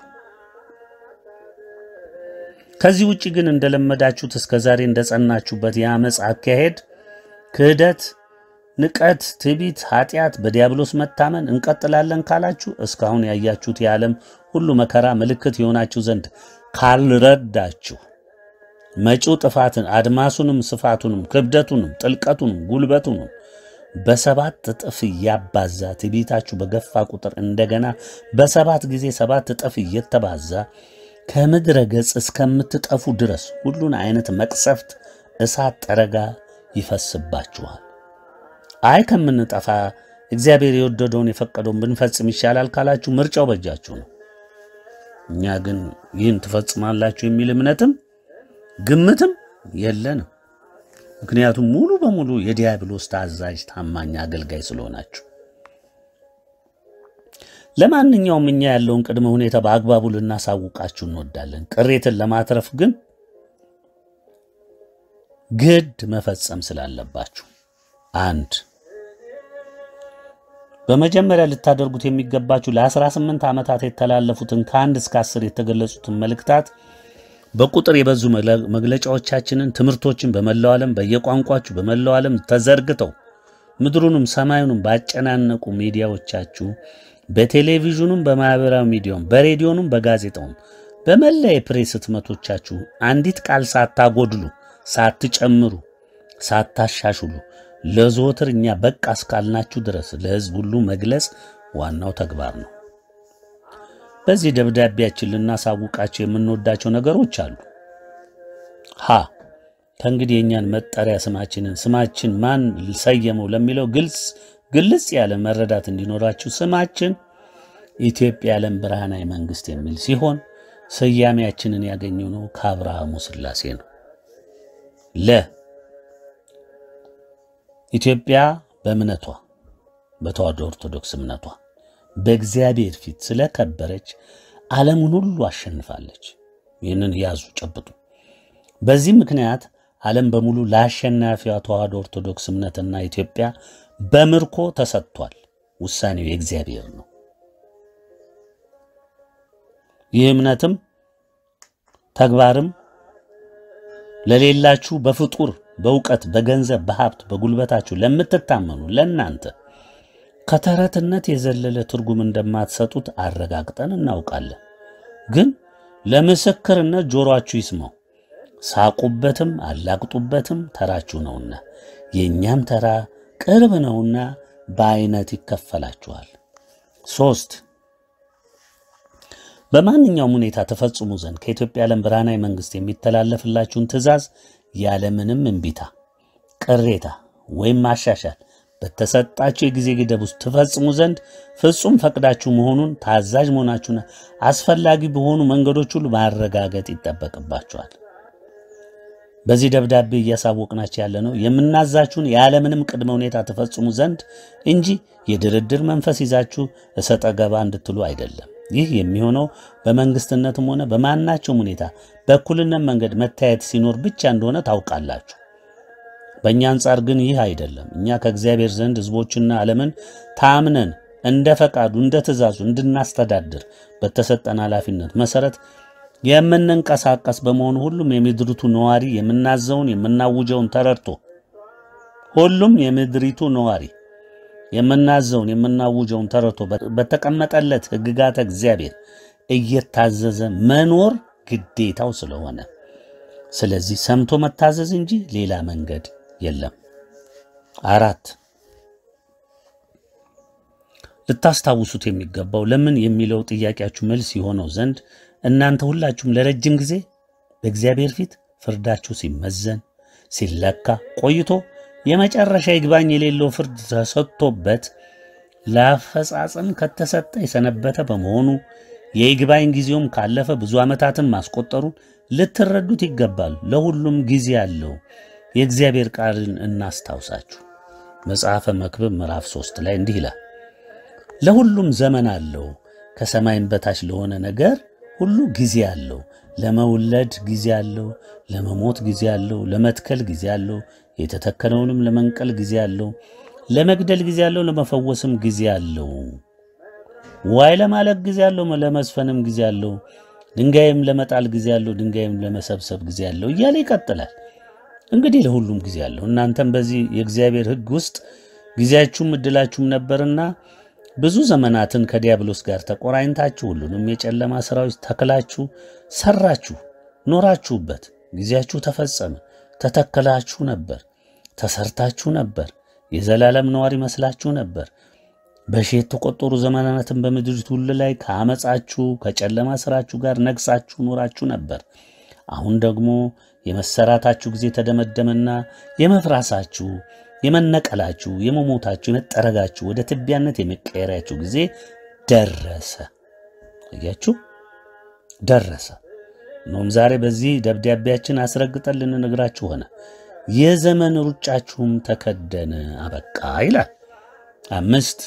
ከዚህ ውጪ ግን እንደለመዳችሁት እስከዛሬ እንደጸናችሁበት የአመጽ አካሄድ፣ ክህደት፣ ንቀት፣ ትዕቢት፣ ኃጢአት፣ በዲያብሎስ መታመን እንቀጥላለን ካላችሁ እስካሁን ያያችሁት የዓለም ሁሉ መከራ ምልክት የሆናችሁ ዘንድ ካልረዳችሁ መጪው ጥፋትን አድማሱንም ስፋቱንም ክብደቱንም ጥልቀቱንም ጉልበቱንም በሰባት እጥፍ ያባዛ ትዕቢታችሁ በገፋ ቁጥር እንደገና በሰባት ጊዜ ሰባት እጥፍ እየተባዛ ከምድረ ገጽ እስከምትጠፉ ድረስ ሁሉን አይነት መቅሰፍት እሳት ጠረጋ ይፈስባችኋል። አይ ከምንጠፋ እግዚአብሔር የወደደውን የፈቀደውን ብንፈጽም ይሻላል ካላችሁ ምርጫው በእጃችሁ ነው። እኛ ግን ይህን ትፈጽማላችሁ የሚል እምነትም ግምትም የለንም። ምክንያቱም ሙሉ በሙሉ የዲያብሎስ ታዛዥ ታማኝ አገልጋይ ስለሆናችሁ። ለማንኛውም እኛ ያለውን ቅድመ ሁኔታ በአግባቡ ልናሳውቃችሁ እንወዳለን። ቅሬትን ለማትረፍ ግን ግድ መፈጸም ስላለባችሁ አንድ በመጀመሪያ ልታደርጉት የሚገባችሁ ለ18 ዓመታት የተላለፉትን ከ1 እስከ 10 የተገለጹትን መልእክታት በቁጥር የበዙ መግለጫዎቻችንን ትምህርቶችን በመላው ዓለም በየቋንቋችሁ በመላው ዓለም ተዘርግተው ምድሩንም ሰማዩንም ባጨናነቁ ሚዲያዎቻችሁ በቴሌቪዥኑም በማህበራዊ ሚዲያውም በሬዲዮኑም በጋዜጣውም በመላ የፕሬስ ህትመቶቻችሁ አንዲት ቃል ሳታጎድሉ ሳትጨምሩ ሳታሻሽሉ ለዘወትር እኛ በቃ እስካልናችሁ ድረስ ለህዝብ ሁሉ መግለጽ ዋናው ተግባር ነው። በዚህ ደብዳቤያችን ልናሳውቃችሁ የምንወዳቸው ነገሮች አሉ። ከእንግዲህ የኛን መጠሪያ ስማችን ማን ሰየመው ለሚለው ግልጽ ያለ መረዳት እንዲኖራችሁ ስማችን ኢትዮጵያ ዓለም ብርሃናዊ መንግስት የሚል ሲሆን ስያሜያችንን ያገኘው ነው ከአብርሃሙ ሥላሴ ነው። ኢትዮጵያ በእምነቷ በተዋሕዶ ኦርቶዶክስ እምነቷ በእግዚአብሔር ፊት ስለከበረች ዓለሙን ሁሉ አሸንፋለች። ይህንን ያዙ ጨብጡ። በዚህ ምክንያት ዓለም በሙሉ ለአሸናፊዋ ተዋሕዶ ኦርቶዶክስ እምነትና ኢትዮጵያ በምርኮ ተሰጥቷል። ውሳኔው የእግዚአብሔር ነው። ይህ እምነትም ተግባርም ለሌላችሁ በፍጡር በእውቀት በገንዘብ በሀብት በጉልበታችሁ ለምትታመኑ ለእናንተ ከተረትነት የዘለለ ትርጉም እንደማትሰጡት አረጋግጠን እናውቃለን። ግን ለምስክርነት ጆሮአችሁ ይስማው። ሳቁበትም አላቅጡበትም ተራችሁ ነውና የኛም ተራ ቅርብ ነውና በአይነት ይከፈላችኋል። 3 በማንኛውም ሁኔታ ተፈጽሙ ዘንድ ከኢትዮጵያ ዓለም ብርሃናዊ መንግስት የሚተላለፍላችሁን ትእዛዝ ያለምንም እንቢታ ቅሬታ ወይም ማሻሻል በተሰጣችሁ የጊዜ ገደብ ውስጥ ተፈጽሙ ዘንድ ፍጹም ፈቅዳችሁ መሆኑን ታዛዥ መሆናችሁና አስፈላጊ በሆኑ መንገዶች ሁሉ ማረጋገጥ ይጠበቅባችኋል። በዚህ ደብዳቤ እያሳወቅናችሁ ያለነው የምናዛችሁን ያለምንም ቅድመ ሁኔታ ተፈጽሙ ዘንድ እንጂ የድርድር መንፈስ ይዛችሁ እሰጠ ገባ እንድትሉ አይደለም። ይህ የሚሆነው በመንግስትነትም ሆነ በማናቸውም ሁኔታ በእኩልነት መንገድ መታየት ሲኖር ብቻ እንደሆነ ታውቃላችሁ። በእኛ አንጻር ግን ይህ አይደለም። እኛ ከእግዚአብሔር ዘንድ ህዝቦችና ዓለምን ታምነን እንደ ፈቃዱ እንደ ትእዛዙ እንድናስተዳድር በተሰጠን ኃላፊነት መሰረት የምንንቀሳቀስ በመሆኑ ሁሉም የምድሪቱ ነዋሪ የምናዘውን የምናውጀውን ተረድቶ ሁሉም የምድሪቱ ነዋሪ የምናዘውን የምናውጀውን ተረድቶ በተቀመጠለት ሕግጋተ እግዚአብሔር እየታዘዘ መኖር ግዴታው ስለሆነ ስለዚህ ሰምቶ መታዘዝ እንጂ ሌላ መንገድ የለም። 4 ልታስታውሱት የሚገባው ለምን የሚለው ጥያቄያችሁ መልስ ይሆነው ዘንድ እናንተ ሁላችሁም ለረጅም ጊዜ በእግዚአብሔር ፊት ፍርዳችሁ ሲመዘን ሲለካ ቆይቶ የመጨረሻ ይግባኝ የሌለው ፍርድ ተሰጥቶበት ለአፈጻጸም ከተሰጠ የሰነበተ በመሆኑ የይግባኝ ጊዜውም ካለፈ ብዙ ዓመታትን ማስቆጠሩን ልትረዱት ይገባል። ለሁሉም ጊዜ አለው። የእግዚአብሔር ቃልን እናስታውሳችሁ። መጽሐፈ መክብብ ምዕራፍ 3 ላይ እንዲህ ይላል፣ ለሁሉም ዘመን አለው፣ ከሰማይም በታች ለሆነ ነገር ሁሉ ጊዜ አለው። ለመውለድ ጊዜ አለው፣ ለመሞት ጊዜ አለው፣ ለመትከል ጊዜ አለው፣ የተተከለውንም ለመንቀል ጊዜ አለው፣ ለመግደል ጊዜ አለው፣ ለመፈወስም ጊዜ አለው፣ ዋይ ለማለቅ ጊዜ አለው፣ ለመስፈንም ጊዜ አለው፣ ድንጋይም ለመጣል ጊዜ አለው፣ ድንጋይም ለመሰብሰብ ጊዜ አለው እያለ ይቀጥላል። እንግዲህ ለሁሉም ጊዜ አለው። እናንተም በዚህ የእግዚአብሔር ሕግ ውስጥ ጊዜያችሁም እድላችሁም ነበርና ብዙ ዘመናትን ከዲያብሎስ ጋር ተቆራኝታችሁ ሁሉንም የጨለማ ሥራዎች ተክላችሁ ሰራችሁ፣ ኖራችሁበት። ጊዜያችሁ ተፈጸመ። ተተከላችሁ ነበር፣ ተሰርታችሁ ነበር፣ የዘላለም ነዋሪ መስላችሁ ነበር። በሺህ የተቆጠሩ ዘመናትን በምድሪቱ ሁሉ ላይ ከአመጻችሁ ከጨለማ ሥራችሁ ጋር ነግሳችሁ ኖራችሁ ነበር። አሁን ደግሞ የመሰራታችሁ ጊዜ ተደመደመና የመፍራሳችሁ የመነቀላችሁ የመሞታችሁ የመጠረጋችሁ ወደ ትቢያነት የመቀየራችሁ ጊዜ ደረሰ። አያችሁ ደረሰ። ኖም ዛሬ በዚህ ደብዳቤያችን አስረግጠን ልንነግራችሁ ሆነ። የዘመን ሩጫችሁም ተከደነ አበቃ ይላል። 5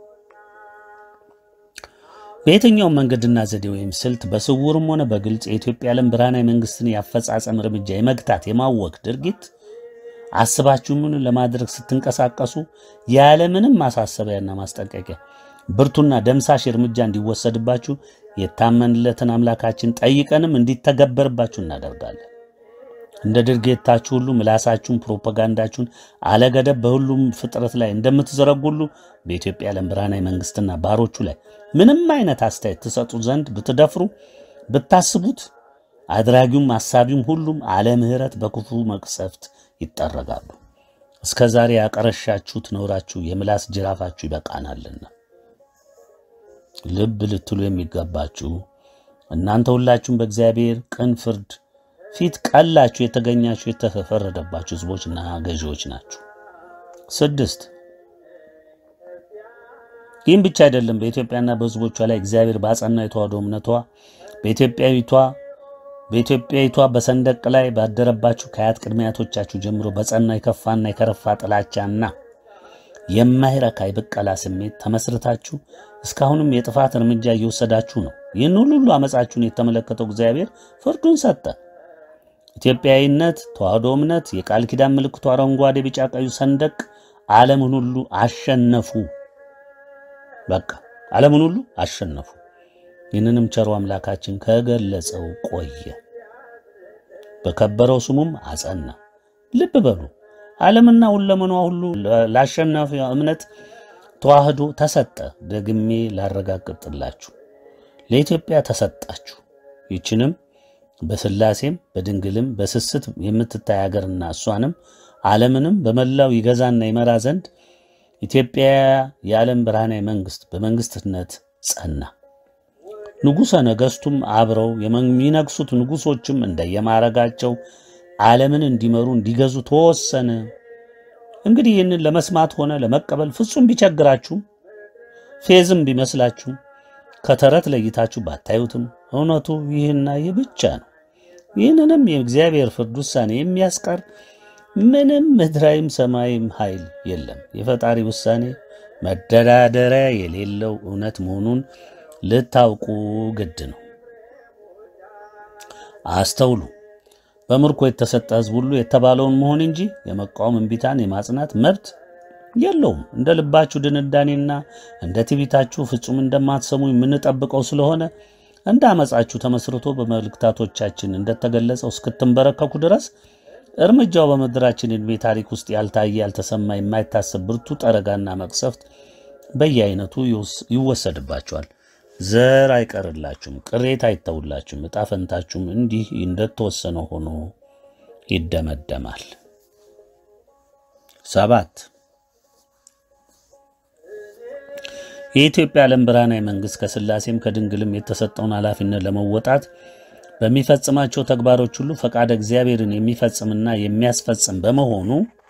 በየትኛውም መንገድና ዘዴ ወይም ስልት በስውርም ሆነ በግልጽ የኢትዮጵያ ዓለም ብርሃናዊ መንግስትን ያፈጻጸም እርምጃ የመግታት የማወክ ድርጊት አስባችሁምን ለማድረግ ስትንቀሳቀሱ ያለምንም ማሳሰቢያና ማስጠንቀቂያ ብርቱና ደምሳሽ እርምጃ እንዲወሰድባችሁ የታመንለትን አምላካችን ጠይቀንም እንዲተገበርባችሁ እናደርጋለን። እንደ ድርጊታችሁ ሁሉ ምላሳችሁን ፕሮፓጋንዳችሁን አለገደብ በሁሉም ፍጥረት ላይ እንደምትዘረጉሉ በኢትዮጵያ ዓለም ብርሃናዊ መንግስትና ባሮቹ ላይ ምንም አይነት አስተያየት ትሰጡ ዘንድ ብትደፍሩ ብታስቡት አድራጊውም አሳቢውም ሁሉም አለ ምህረት በክፉ መቅሰፍት ይጠረጋሉ። እስከዛሬ ያቀረሻችሁት ነውራችሁ የምላስ ጅራፋችሁ ይበቃናልና ልብ ልትሉ የሚገባችሁ እናንተ ሁላችሁም በእግዚአብሔር ቅን ፍርድ ፊት ቀላችሁ የተገኛችሁ የተፈረደባችሁ ሕዝቦችና ገዢዎች ናችሁ። 6 ይህም ብቻ አይደለም። በኢትዮጵያና በሕዝቦቿ ላይ እግዚአብሔር ባጸናው የተዋሕዶ እምነቷ በኢትዮጵያዊቷ በሰንደቅ ላይ ባደረባችሁ ከአያት ቅድመ አያቶቻችሁ ጀምሮ በጸና የከፋና የከረፋ ጥላቻና የማይረካ የብቀላ ስሜት ተመስርታችሁ እስካሁንም የጥፋት እርምጃ እየወሰዳችሁ ነው። ይህን ሁሉ አመጻችሁን የተመለከተው እግዚአብሔር ፍርዱን ሰጠ። ኢትዮጵያዊነት፣ ተዋሕዶ እምነት፣ የቃል ኪዳን ምልክቱ አረንጓዴ፣ ቢጫ፣ ቀዩ ሰንደቅ ዓለምን ሁሉ አሸነፉ። በቃ ዓለምን ሁሉ አሸነፉ። ይህንንም ቸሩ አምላካችን ከገለጸው ቆየ፣ በከበረው ስሙም አጸና። ልብ በሉ፣ ዓለምና ሁለመናዋ ሁሉ ላሸነፈ እምነት ተዋሕዶ ተሰጠ። ደግሜ ላረጋግጥላችሁ ለኢትዮጵያ ተሰጣችሁ። ይችንም በስላሴም በድንግልም በስስት የምትታይ ሀገርና እሷንም ዓለምንም በመላው ይገዛና ይመራ ዘንድ ኢትዮጵያ የዓለም ብርሃናዊ መንግስት በመንግስትነት ጸና። ንጉሠ ነገሥቱም አብረው የሚነግሱት ንጉሶችም እንደየማረጋቸው ዓለምን እንዲመሩ እንዲገዙ ተወሰነ። እንግዲህ ይህንን ለመስማት ሆነ ለመቀበል ፍጹም ቢቸግራችሁ ፌዝም ቢመስላችሁ ከተረት ለይታችሁ ባታዩትም እውነቱ ይህና ይህ ብቻ ነው። ይህንንም የእግዚአብሔር ፍርድ ውሳኔ የሚያስቀር ምንም ምድራዊም ሰማይም ኃይል የለም። የፈጣሪ ውሳኔ መደራደሪያ የሌለው እውነት መሆኑን ልታውቁ ግድ ነው። አስተውሉ። በምርኮ የተሰጠ ሕዝብ ሁሉ የተባለውን መሆን እንጂ የመቃወም እንቢታን የማጽናት መብት የለውም። እንደ ልባችሁ ድንዳኔና እንደ ትዕቢታችሁ ፍጹም እንደማትሰሙ የምንጠብቀው ስለሆነ እንደ አመጻችሁ ተመስርቶ በመልእክታቶቻችን እንደተገለጸው እስክትንበረከኩ ድረስ እርምጃው በምድራችን ዕድሜ ታሪክ ውስጥ ያልታየ ያልተሰማ የማይታሰብ ብርቱ ጠረጋና መቅሰፍት በየአይነቱ ይወሰድባችኋል። ዘር አይቀርላችሁም፣ ቅሬታ አይተውላችሁም። ዕጣ ፈንታችሁም እንዲህ እንደተወሰነ ሆኖ ይደመደማል። 7 የኢትዮጵያ ዓለም ብርሃናዊ መንግስት ከሥላሴም ከድንግልም የተሰጠውን ኃላፊነት ለመወጣት በሚፈጽማቸው ተግባሮች ሁሉ ፈቃደ እግዚአብሔርን የሚፈጽምና የሚያስፈጽም በመሆኑ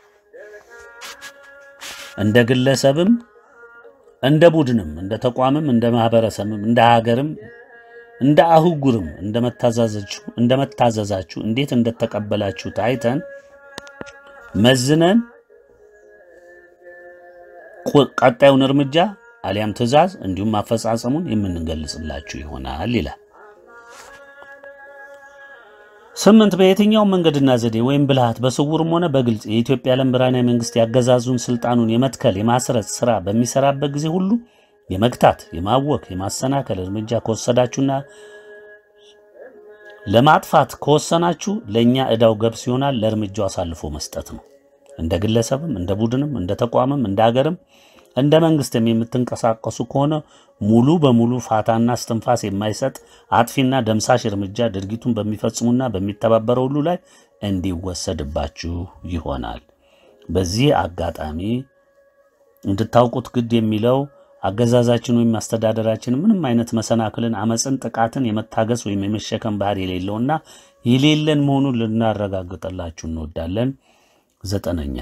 እንደ ግለሰብም እንደ ቡድንም እንደ ተቋምም እንደ ማህበረሰብም እንደ ሀገርም እንደ አህጉርም እንደመታዘዛችሁ እንዴት እንደተቀበላችሁ ታይተን መዝነን ቀጣዩን እርምጃ አሊያም ትእዛዝ እንዲሁም አፈጻጸሙን የምንገልጽላችሁ ይሆናል ይላል። 8 በየትኛው መንገድና ዘዴ ወይም ብልሃት በስውርም ሆነ በግልጽ የኢትዮጵያ ዓለም ብርሃናዊ መንግስት ያገዛዙን ስልጣኑን የመትከል የማስረጽ ስራ በሚሰራበት ጊዜ ሁሉ የመግታት የማወክ የማሰናከል እርምጃ ከወሰዳችሁና ለማጥፋት ከወሰናችሁ ለኛ ዕዳው ገብስ ይሆናል። ለእርምጃው አሳልፎ መስጠት ነው። እንደ ግለሰብም እንደ ቡድንም እንደ ተቋምም እንደ ሀገርም እንደ መንግስትም የምትንቀሳቀሱ ከሆነ ሙሉ በሙሉ ፋታና እስትንፋስ የማይሰጥ አጥፊና ደምሳሽ እርምጃ ድርጊቱን በሚፈጽሙና በሚተባበረው ሁሉ ላይ እንዲወሰድባችሁ ይሆናል። በዚህ አጋጣሚ እንድታውቁት ግድ የሚለው አገዛዛችን ወይም አስተዳደራችን ምንም አይነት መሰናክልን፣ አመጽን፣ ጥቃትን የመታገስ ወይም የመሸከም ባህሪ የሌለውና የሌለን መሆኑን ልናረጋግጥላችሁ እንወዳለን። 9ኛ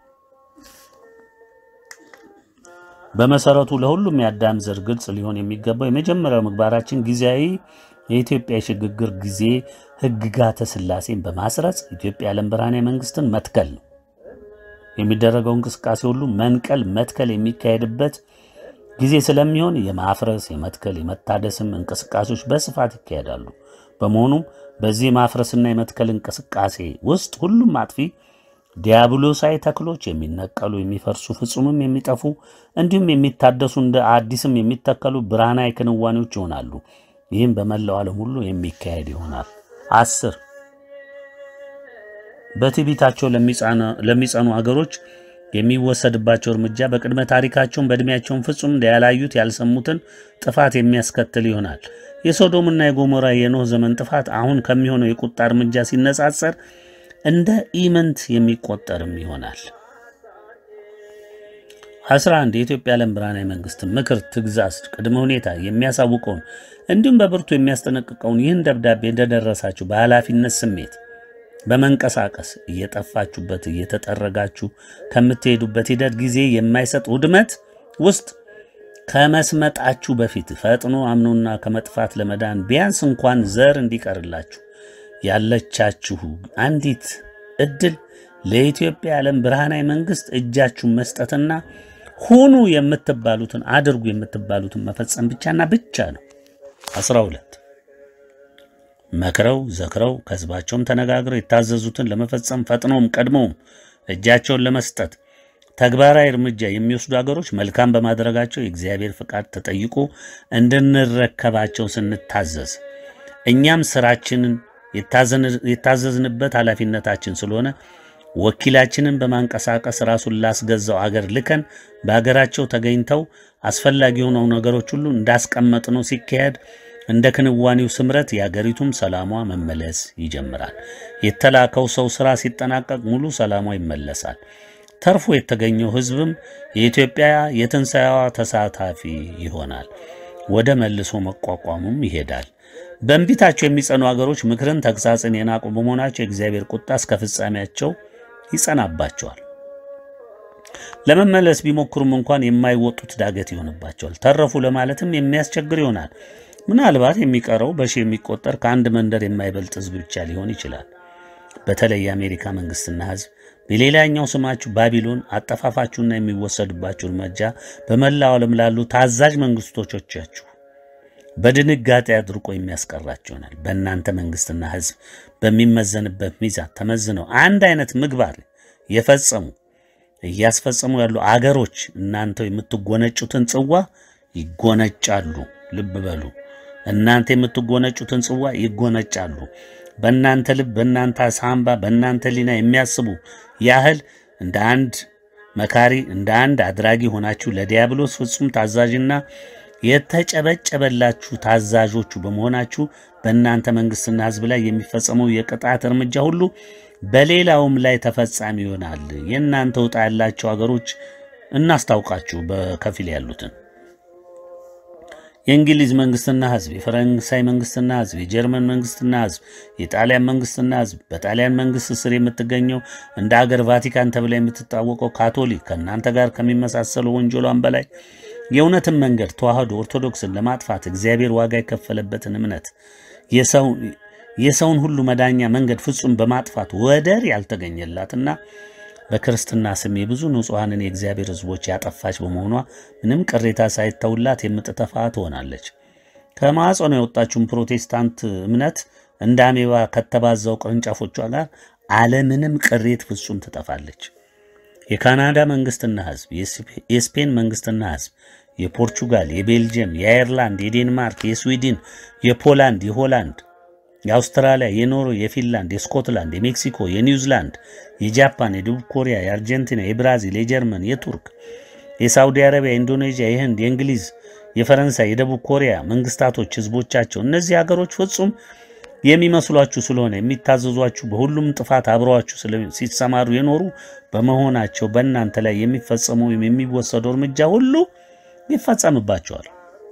በመሰረቱ ለሁሉም የአዳም ዘር ግልጽ ሊሆን የሚገባው የመጀመሪያው ምግባራችን ጊዜያዊ የኢትዮጵያ የሽግግር ጊዜ ህግጋተ ሥላሴን በማስረጽ ኢትዮጵያ ዓለም ብርሃናዊ መንግስትን መትከል ነው። የሚደረገው እንቅስቃሴ ሁሉ መንቀል መትከል የሚካሄድበት ጊዜ ስለሚሆን የማፍረስ የመትከል የመታደስም እንቅስቃሴዎች በስፋት ይካሄዳሉ። በመሆኑም በዚህ ማፍረስና የመትከል እንቅስቃሴ ውስጥ ሁሉም አጥፊ ዲያብሎሳዊ ተክሎች የሚነቀሉ የሚፈርሱ ፍጹምም የሚጠፉ እንዲሁም የሚታደሱ እንደ አዲስም የሚተከሉ ብርሃናዊ ክንዋኔዎች ይሆናሉ። ይህም በመላው ዓለም ሁሉ የሚካሄድ ይሆናል። 10 በትዕቢታቸው ለሚጸኑ ሀገሮች የሚወሰድባቸው እርምጃ በቅድመ ታሪካቸውን በእድሜያቸውን ፍጹም ያላዩት ያልሰሙትን ጥፋት የሚያስከትል ይሆናል። የሶዶምና የጎሞራ የኖህ ዘመን ጥፋት አሁን ከሚሆነው የቁጣ እርምጃ ሲነጻጸር እንደ ኢመንት የሚቆጠርም ይሆናል። 11 የኢትዮጵያ ዓለም ብርሃናዊ መንግስት ምክር፣ ትግዛዝ፣ ቅድመ ሁኔታ የሚያሳውቀውን እንዲሁም በብርቱ የሚያስጠነቅቀውን ይህን ደብዳቤ እንደደረሳችሁ በኃላፊነት ስሜት በመንቀሳቀስ እየጠፋችሁበት እየተጠረጋችሁ ከምትሄዱበት ሂደት ጊዜ የማይሰጥ ውድመት ውስጥ ከመስመጣችሁ በፊት ፈጥኖ አምኖና ከመጥፋት ለመዳን ቢያንስ እንኳን ዘር እንዲቀርላችሁ ያለቻችሁ አንዲት እድል ለኢትዮጵያ ዓለም ብርሃናዊ መንግስት እጃችሁን መስጠትና ሁኑ የምትባሉትን አድርጉ የምትባሉትን መፈጸም ብቻና ብቻ ነው። 12 መክረው ዘክረው ከህዝባቸውም ተነጋግረው የታዘዙትን ለመፈጸም ፈጥነውም ቀድመውም እጃቸውን ለመስጠት ተግባራዊ እርምጃ የሚወስዱ ሀገሮች መልካም በማድረጋቸው የእግዚአብሔር ፍቃድ ተጠይቆ እንድንረከባቸው ስንታዘዝ እኛም ስራችንን የታዘዝንበት ኃላፊነታችን ስለሆነ ወኪላችንን በማንቀሳቀስ ራሱን ላስገዛው አገር ልከን በአገራቸው ተገኝተው አስፈላጊ የሆኑ ነገሮች ሁሉ እንዳስቀመጥነው ሲካሄድ እንደ ክንዋኔው ስምረት የአገሪቱም ሰላሟ መመለስ ይጀምራል። የተላከው ሰው ስራ ሲጠናቀቅ ሙሉ ሰላሟ ይመለሳል። ተርፎ የተገኘው ህዝብም የኢትዮጵያ የትንሣኤዋ ተሳታፊ ይሆናል። ወደ መልሶ መቋቋሙም ይሄዳል። በእንቢታቸው የሚጸኑ አገሮች ምክርን ተግሳጽን የናቁ በመሆናቸው የእግዚአብሔር ቁጣ እስከ ፍጻሜያቸው ይጸናባቸዋል። ለመመለስ ቢሞክሩም እንኳን የማይወጡት ዳገት ይሆንባቸዋል። ተረፉ ለማለትም የሚያስቸግር ይሆናል። ምናልባት የሚቀረው በሺ የሚቆጠር ከአንድ መንደር የማይበልጥ ህዝብ ብቻ ሊሆን ይችላል። በተለይ የአሜሪካ መንግስትና ህዝብ በሌላኛው ስማችሁ ባቢሎን አጠፋፋችሁና የሚወሰድባችሁ እርምጃ በመላው ዓለም ላሉ ታዛዥ መንግስቶቻችሁ በድንጋጤ አድርቆ የሚያስቀራቸው ይሆናል። በእናንተ መንግስትና ህዝብ በሚመዘንበት ሚዛን ተመዝነው አንድ አይነት ምግባር የፈጸሙ እያስፈጸሙ ያሉ አገሮች እናንተው የምትጎነጩትን ጽዋ ይጎነጫሉ። ልብ በሉ። እናንተ የምትጎነጩትን ጽዋ ይጎነጫሉ። በእናንተ ልብ፣ በእናንተ ሳምባ፣ በእናንተ ሊና የሚያስቡ ያህል እንደ አንድ መካሪ እንደ አንድ አድራጊ ሆናችሁ ለዲያብሎስ ፍጹም ታዛዥና የተጨበጨበላችሁ ታዛዦቹ በመሆናችሁ በእናንተ መንግስትና ሕዝብ ላይ የሚፈጸመው የቅጣት እርምጃ ሁሉ በሌላውም ላይ ተፈጻሚ ይሆናል። የእናንተ ውጣ ያላቸው አገሮች እናስታውቃችሁ በከፊል ያሉትን የእንግሊዝ መንግስትና ሕዝብ፣ የፈረንሳይ መንግስትና ሕዝብ፣ የጀርመን መንግስትና ሕዝብ፣ የጣሊያን መንግስትና ሕዝብ፣ በጣሊያን መንግስት ስር የምትገኘው እንደ አገር ቫቲካን ተብላ የምትታወቀው ካቶሊክ ከእናንተ ጋር ከሚመሳሰለው ወንጀሏን በላይ የእውነትን መንገድ ተዋህዶ ኦርቶዶክስን ለማጥፋት እግዚአብሔር ዋጋ የከፈለበትን እምነት የሰውን ሁሉ መዳኛ መንገድ ፍጹም በማጥፋት ወደር ያልተገኘላትና በክርስትና ስም የብዙ ንጹሃንን የእግዚአብሔር ሕዝቦች ያጠፋች በመሆኗ ምንም ቅሬታ ሳይተውላት የምትጠፋ ትሆናለች። ከማዕፀኗ የወጣችውን ፕሮቴስታንት እምነት እንደ አሜባ ከተባዛው ቅርንጫፎቿ ጋር አለምንም ቅሬት ፍጹም ትጠፋለች። የካናዳ መንግስትና ሕዝብ፣ የስፔን መንግስትና ሕዝብ፣ የፖርቹጋል፣ የቤልጅየም፣ የአየርላንድ፣ የዴንማርክ፣ የስዊድን፣ የፖላንድ፣ የሆላንድ፣ የአውስትራሊያ፣ የኖርዌይ፣ የፊንላንድ፣ የስኮትላንድ፣ የሜክሲኮ፣ የኒውዚላንድ፣ የጃፓን፣ የደቡብ ኮሪያ፣ የአርጀንቲና፣ የብራዚል፣ የጀርመን፣ የቱርክ፣ የሳውዲ አረቢያ፣ የኢንዶኔዥያ፣ የህንድ፣ የእንግሊዝ፣ የፈረንሳይ፣ የደቡብ ኮሪያ መንግስታቶች ህዝቦቻቸው እነዚህ ሀገሮች ፍጹም የሚመስሏችሁ ስለሆነ የሚታዘዟችሁ በሁሉም ጥፋት አብረዋችሁ ሲሰማሩ የኖሩ በመሆናቸው በእናንተ ላይ የሚፈጸመው የሚወሰደው እርምጃ ሁሉ ይፈጸምባቸዋል።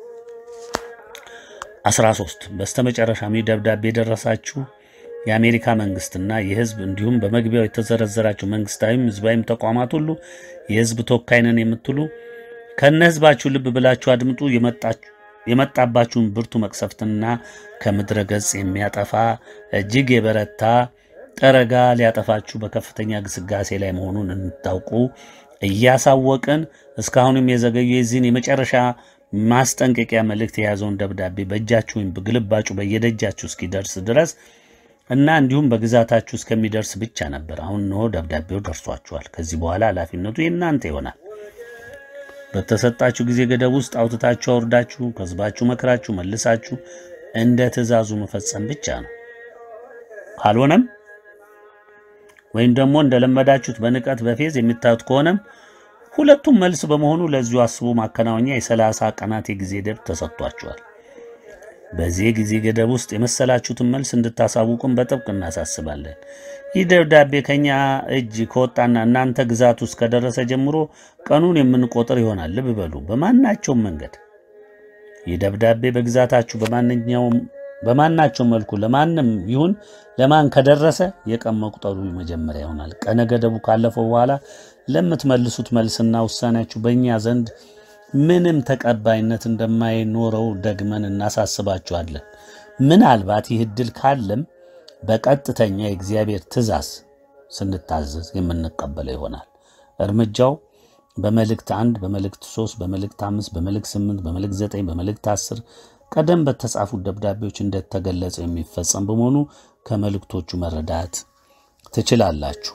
13 በስተመጨረሻም ደብዳቤ ደረሳችሁ የአሜሪካ መንግስትና የህዝብ እንዲሁም በመግቢያው የተዘረዘራችሁ መንግስታዊም ህዝባዊም ተቋማት ሁሉ የህዝብ ተወካይነን የምትሉ ከነህዝባችሁ ልብ ብላችሁ አድምጡ። የመጣባችሁን ብርቱ መቅሰፍትና ከምድረ ገጽ የሚያጠፋ እጅግ የበረታ ጠረጋ ሊያጠፋችሁ በከፍተኛ ግስጋሴ ላይ መሆኑን እንታውቁ እያሳወቅን እስካሁንም የዘገዩ የዚህን የመጨረሻ ማስጠንቀቂያ መልእክት የያዘውን ደብዳቤ በእጃችሁ ወይም በግልባጩ በየደጃችሁ እስኪደርስ ድረስ እና እንዲሁም በግዛታችሁ እስከሚደርስ ብቻ ነበር። አሁን ነው ደብዳቤው ደርሷችኋል። ከዚህ በኋላ ኃላፊነቱ የእናንተ ይሆናል። በተሰጣችሁ ጊዜ ገደብ ውስጥ አውጥታችሁ አውርዳችሁ ከህዝባችሁ መከራችሁ መልሳችሁ እንደ ትእዛዙ መፈጸም ብቻ ነው። ካልሆነም ወይም ደግሞ እንደለመዳችሁት በንቀት በፌዝ የምታዩት ከሆነም ሁለቱም መልስ በመሆኑ ለዚሁ አስቡ ማከናወኛ የ30 ቀናት የጊዜ ገደብ ተሰጥቷችኋል። በዚህ ጊዜ ገደብ ውስጥ የመሰላችሁትን መልስ እንድታሳውቁን በጥብቅ እናሳስባለን። ይህ ደብዳቤ ከኛ እጅ ከወጣና እናንተ ግዛት ውስጥ ከደረሰ ጀምሮ ቀኑን የምንቆጥር ይሆናል። ልብ በሉ። በማናቸውም መንገድ ይህ ደብዳቤ በግዛታችሁ በማናቸውም መልኩ ለማንም ይሁን ለማን ከደረሰ የቀን መቁጠሩ መጀመሪያ ይሆናል። ቀነ ገደቡ ካለፈው በኋላ ለምትመልሱት መልስና ውሳኔያችሁ በእኛ ዘንድ ምንም ተቀባይነት እንደማይኖረው ደግመን እናሳስባችኋለን። ምናልባት ይህ ዕድል ካለም በቀጥተኛ የእግዚአብሔር ትእዛዝ ስንታዘዝ የምንቀበለው ይሆናል። እርምጃው በመልእክት 1፣ በመልእክት 3፣ በመልእክት 5፣ በመልእክት 8፣ በመልእክት 9፣ በመልእክት 10 ቀደም በተጻፉት ደብዳቤዎች እንደተገለጸ የሚፈጸም በመሆኑ ከመልእክቶቹ መረዳት ትችላላችሁ።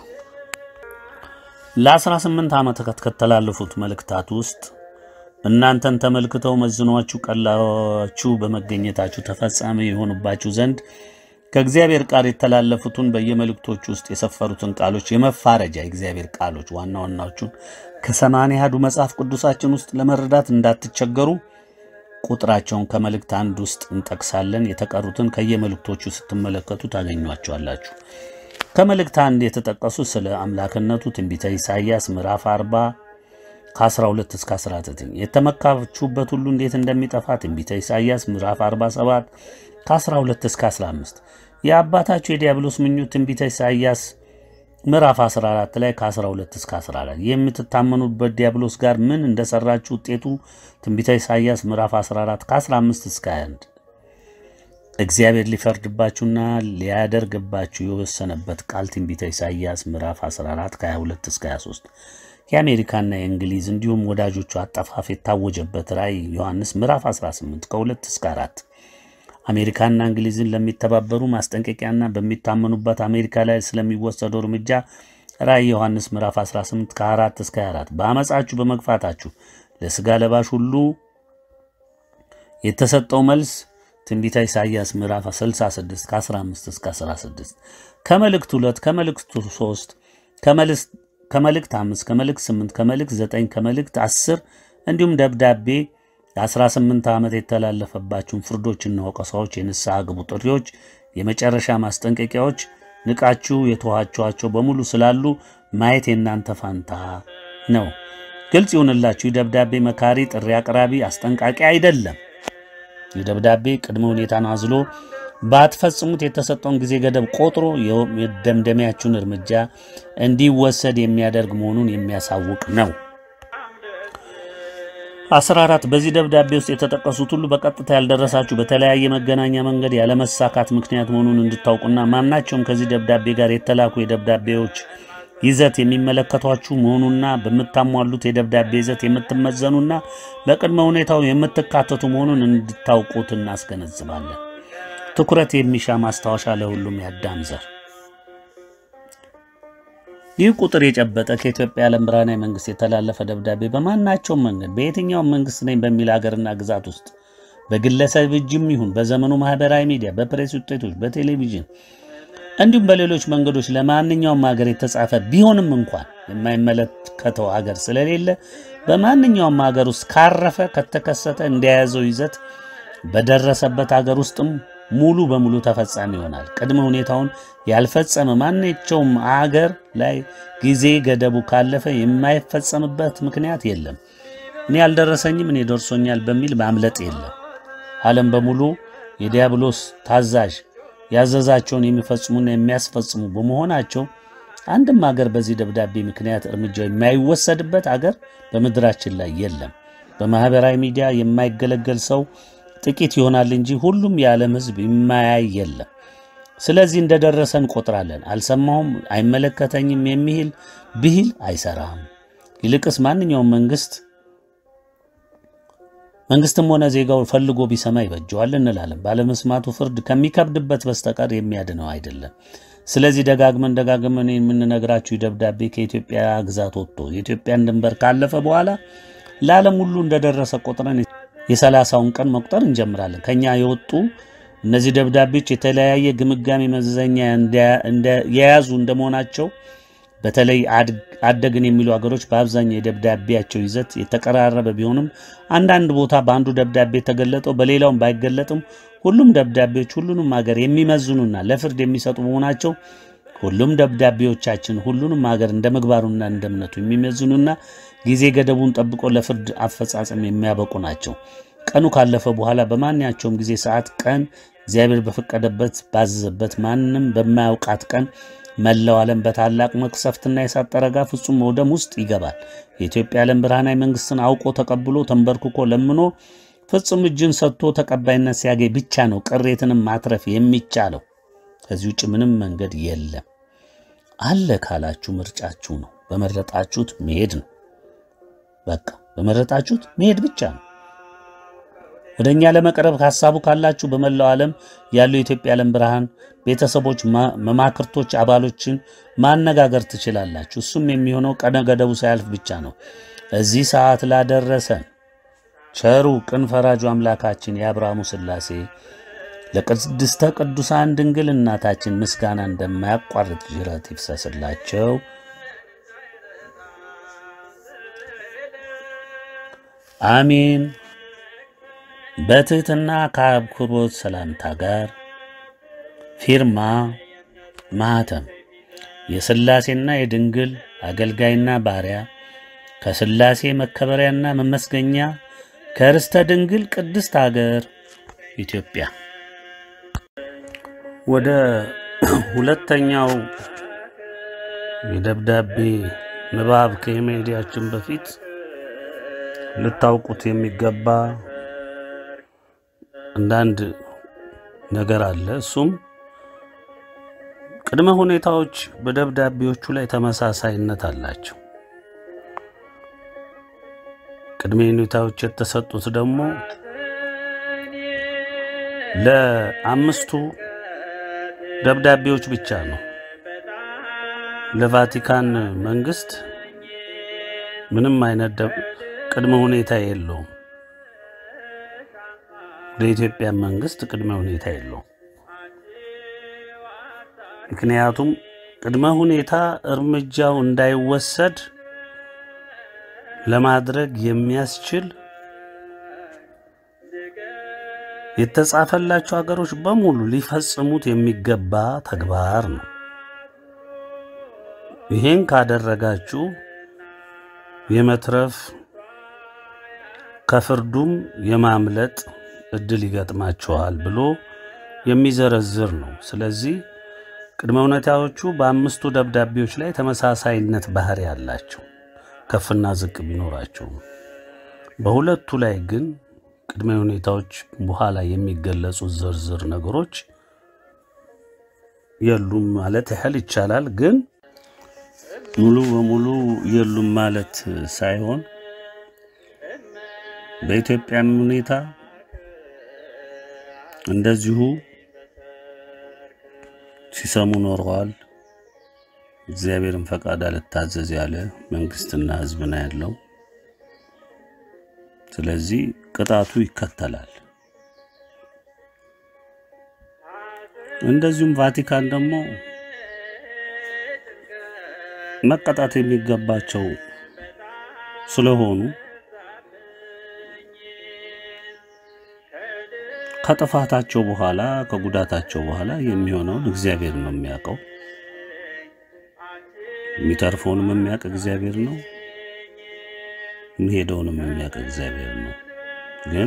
ለ18 ዓመታት ከተላለፉት መልእክታት ውስጥ እናንተን ተመልክተው መዝኗችሁ ቀላችሁ በመገኘታችሁ ተፈጻሚ የሆኑባችሁ ዘንድ ከእግዚአብሔር ቃል የተላለፉትን በየመልእክቶቹ ውስጥ የሰፈሩትን ቃሎች የመፋረጃ የእግዚአብሔር ቃሎች ዋና ዋናዎቹን ከ80 ያህሉ መጽሐፍ ቅዱሳችን ውስጥ ለመረዳት እንዳትቸገሩ ቁጥራቸውን ከመልእክት 1 ውስጥ እንጠቅሳለን። የተቀሩትን ከየመልእክቶቹ ስትመለከቱ ታገኟቸዋላችሁ። ከመልእክት 1 የተጠቀሱ ስለ አምላክነቱ ትንቢተ ኢሳይያስ ምዕራፍ 40 ከ12 እስከ 19 የተመካችሁበት ሁሉ እንዴት እንደሚጠፋ ትንቢተ ኢሳይያስ ምዕራፍ 47 ከ12 እስከ 15 የአባታችሁ የዲያብሎስ ምኞት ትንቢተ ኢሳይያስ ምዕራፍ 14 ላይ ከ12 እስከ 14 የምትታመኑበት ዲያብሎስ ጋር ምን እንደሰራችሁ ውጤቱ ትንቢተ ኢሳይያስ ምዕራፍ 14 ከ15 እስከ 21 እግዚአብሔር ሊፈርድባችሁና ሊያደርግባችሁ የወሰነበት ቃል ትንቢተ ኢሳይያስ ምዕራፍ 14 ከ22 እስከ 23 የአሜሪካና የእንግሊዝ እንዲሁም ወዳጆቹ አጠፋፍ የታወጀበት ራእይ ዮሐንስ ምዕራፍ 18 ከ2 እስከ 4 አሜሪካና እንግሊዝን ለሚተባበሩ ማስጠንቀቂያና በሚታመኑበት አሜሪካ ላይ ስለሚወሰደው እርምጃ ራእይ ዮሐንስ ምዕራፍ 18 ከ4 እስከ 4 በአመጻችሁ በመግፋታችሁ ለሥጋ ለባሽ ሁሉ የተሰጠው መልስ ትንቢተ ኢሳይያስ ምዕራፍ 66 ከ15 እስከ 16 ከመልእክት 2 ከመልእክት 3 ከመልእክት 5 ከመልእክት 8 ከመልእክት 9 ከመልእክት 10 እንዲሁም ደብዳቤ 18 ዓመት የተላለፈባችሁን ፍርዶችና ወቀሳዎች የንስሐ ግቡ ጥሪዎች የመጨረሻ ማስጠንቀቂያዎች ንቃችሁ የተዋችኋቸው በሙሉ ስላሉ ማየት የናንተ ፋንታ ነው። ግልጽ ይሁንላችሁ ደብዳቤ መካሪ ጥሪ አቅራቢ አስጠንቃቂ አይደለም። የደብዳቤ ቅድመ ሁኔታን አዝሎ ባትፈጽሙት የተሰጠውን ጊዜ ገደብ ቆጥሮ የደምደሚያችሁን እርምጃ እንዲወሰድ የሚያደርግ መሆኑን የሚያሳውቅ ነው። 14 በዚህ ደብዳቤ ውስጥ የተጠቀሱት ሁሉ በቀጥታ ያልደረሳችሁ በተለያየ መገናኛ መንገድ ያለመሳካት ምክንያት መሆኑን እንድታውቁና ማናቸውም ከዚህ ደብዳቤ ጋር የተላኩ የደብዳቤዎች ይዘት የሚመለከቷችሁ መሆኑና በመታሟሉት የደብዳቤ ይዘት የምትመዘኑና በቅድመ ሁኔታው የምትካተቱ መሆኑን እንድታውቁት እናስገነዝባለን። ትኩረት የሚሻ ማስታወሻ ለሁሉም ያዳም ዘር ይህ ቁጥር የጨበጠ ከኢትዮጵያ ዓለም ብርሃናዊ መንግስት የተላለፈ ደብዳቤ በማናቸውም መንገድ በየትኛው መንግስት ነኝ በሚል ሀገርና ግዛት ውስጥ በግለሰብ እጅም ይሁን በዘመኑ ማህበራዊ ሚዲያ በፕሬስ ውጤቶች በቴሌቪዥን እንዲሁም በሌሎች መንገዶች ለማንኛውም ሀገር የተጻፈ ቢሆንም እንኳን የማይመለከተው ሀገር ስለሌለ በማንኛውም ሀገር ውስጥ ካረፈ ከተከሰተ እንደያዘው ይዘት በደረሰበት ሀገር ውስጥም ሙሉ በሙሉ ተፈጻሚ ይሆናል። ቅድመ ሁኔታውን ያልፈጸመ ማንኛውም ሀገር ላይ ጊዜ ገደቡ ካለፈ የማይፈጸምበት ምክንያት የለም። እኔ ያልደረሰኝም እኔ ደርሶኛል በሚል ማምለጥ የለም። ዓለም በሙሉ የዲያብሎስ ታዛዥ ያዘዛቸውን የሚፈጽሙና የሚያስፈጽሙ በመሆናቸው አንድም ሀገር በዚህ ደብዳቤ ምክንያት እርምጃው የማይወሰድበት ሀገር በመድራችን ላይ የለም። በማህበራዊ ሚዲያ የማይገለገል ሰው ጥቂት ይሆናል እንጂ ሁሉም የዓለም ህዝብ የማያይ የለም። ስለዚህ እንደደረሰን ቆጥራለን። አልሰማሁም አይመለከተኝም የሚል ብሂል አይሰራም። ይልቅስ ማንኛውም መንግስትም ሆነ ዜጋው ፈልጎ ቢሰማ ይበጀዋል እንላለን። ባለመስማቱ ፍርድ ከሚከብድበት በስተቀር የሚያድነው አይደለም። ስለዚህ ደጋግመን የምንነግራችሁ ደብዳቤ ከኢትዮጵያ ግዛት ወጥቶ የኢትዮጵያን ድንበር ካለፈ በኋላ ለዓለም ሁሉ እንደደረሰ ቆጥረን የ30ውን ቀን መቁጠር እንጀምራለን። ከኛ የወጡ እነዚህ ደብዳቤዎች የተለያየ ግምጋሜ መዘኛ የያዙ እንደመሆናቸው በተለይ አደግን የሚሉ ሀገሮች በአብዛኛው የደብዳቤያቸው ይዘት የተቀራረበ ቢሆንም አንዳንድ ቦታ በአንዱ ደብዳቤ ተገለጠው በሌላውም ባይገለጥም ሁሉም ደብዳቤዎች ሁሉንም ሀገር የሚመዝኑና ለፍርድ የሚሰጡ መሆናቸው ሁሉም ደብዳቤዎቻችን ሁሉንም ሀገር እንደመግባሩና እንደምነቱ የሚመዝኑና ጊዜ ገደቡን ጠብቆ ለፍርድ አፈጻጸም የሚያበቁ ናቸው። ቀኑ ካለፈ በኋላ በማንኛውም ጊዜ ሰዓት ቀን እግዚአብሔር በፈቀደበት ባዘዘበት ማንንም በማያውቃት ቀን መላው ዓለም በታላቅ መቅሰፍትና የእሳት ጠረጋ ፍጹም መውደም ውስጥ ይገባል። የኢትዮጵያ ዓለም ብርሃናዊ መንግስትን አውቆ ተቀብሎ ተንበርክኮ ለምኖ ፍጹም እጅን ሰጥቶ ተቀባይነት ሲያገኝ ብቻ ነው ቅሬትንም ማትረፍ የሚቻለው። ከዚህ ውጭ ምንም መንገድ የለም። አለ ካላችሁ ምርጫችሁ ነው። በመረጣችሁት መሄድ ነው። በቃ በመረጣችሁት መሄድ ብቻ ነው። ወደኛ ለመቅረብ ሐሳቡ ካላችሁ በመላው ዓለም ያሉ የኢትዮጵያ ዓለም ብርሃን ቤተሰቦች መማክርቶች አባሎችን ማነጋገር ትችላላችሁ። እሱም የሚሆነው ቀነ ገደቡ ሳያልፍ ብቻ ነው። እዚህ ሰዓት ላደረሰን ቸሩ ቅን ፈራጁ አምላካችን የአብርሃሙ ሥላሴ ለቅድስተ ቅዱሳን ድንግል እናታችን ምስጋና እንደማያቋርጥ ጅረት ይፍሰስላቸው። አሜን። በትህትና ከአክብሮት ሰላምታ ጋር ፊርማ ማህተም የሥላሴና የድንግል አገልጋይና ባሪያ ከሥላሴ መከበሪያና መመስገኛ ከርስተ ድንግል ቅድስት ሀገር ኢትዮጵያ። ወደ ሁለተኛው የደብዳቤ ንባብ ከመሄዳችን በፊት ልታውቁት የሚገባ አንዳንድ ነገር አለ። እሱም ቅድመ ሁኔታዎች በደብዳቤዎቹ ላይ ተመሳሳይነት አላቸው። ቅድመ ሁኔታዎች የተሰጡት ደግሞ ለአምስቱ ደብዳቤዎች ብቻ ነው። ለቫቲካን መንግስት ምንም አይነት ቅድመ ሁኔታ የለውም። ለኢትዮጵያ መንግስት ቅድመ ሁኔታ የለውም። ምክንያቱም ቅድመ ሁኔታ እርምጃው እንዳይወሰድ ለማድረግ የሚያስችል የተጻፈላቸው ሀገሮች በሙሉ ሊፈጽሙት የሚገባ ተግባር ነው። ይሄን ካደረጋችሁ የመትረፍ ከፍርዱም የማምለጥ እድል ይገጥማችኋል ብሎ የሚዘረዝር ነው። ስለዚህ ቅድመ ሁኔታዎቹ በአምስቱ ደብዳቤዎች ላይ ተመሳሳይነት ባህሪ ያላቸው ከፍና ዝቅ ቢኖራቸው፣ በሁለቱ ላይ ግን ቅድመ ሁኔታዎች በኋላ የሚገለጹ ዝርዝር ነገሮች የሉም ማለት ያህል ይቻላል። ግን ሙሉ በሙሉ የሉም ማለት ሳይሆን በኢትዮጵያም ሁኔታ እንደዚሁ ሲሰሙ ኖረዋል። እግዚአብሔርን ፈቃድ አልታዘዝ ያለ መንግስትና ህዝብ ነው ያለው። ስለዚህ ቅጣቱ ይከተላል። እንደዚሁም ቫቲካን ደግሞ መቀጣት የሚገባቸው ስለሆኑ ከጥፋታቸው በኋላ ከጉዳታቸው በኋላ የሚሆነውን እግዚአብሔር ነው የሚያውቀው። የሚተርፈውንም የሚያውቅ እግዚአብሔር ነው፣ የሚሄደውንም የሚያውቅ እግዚአብሔር ነው። ግን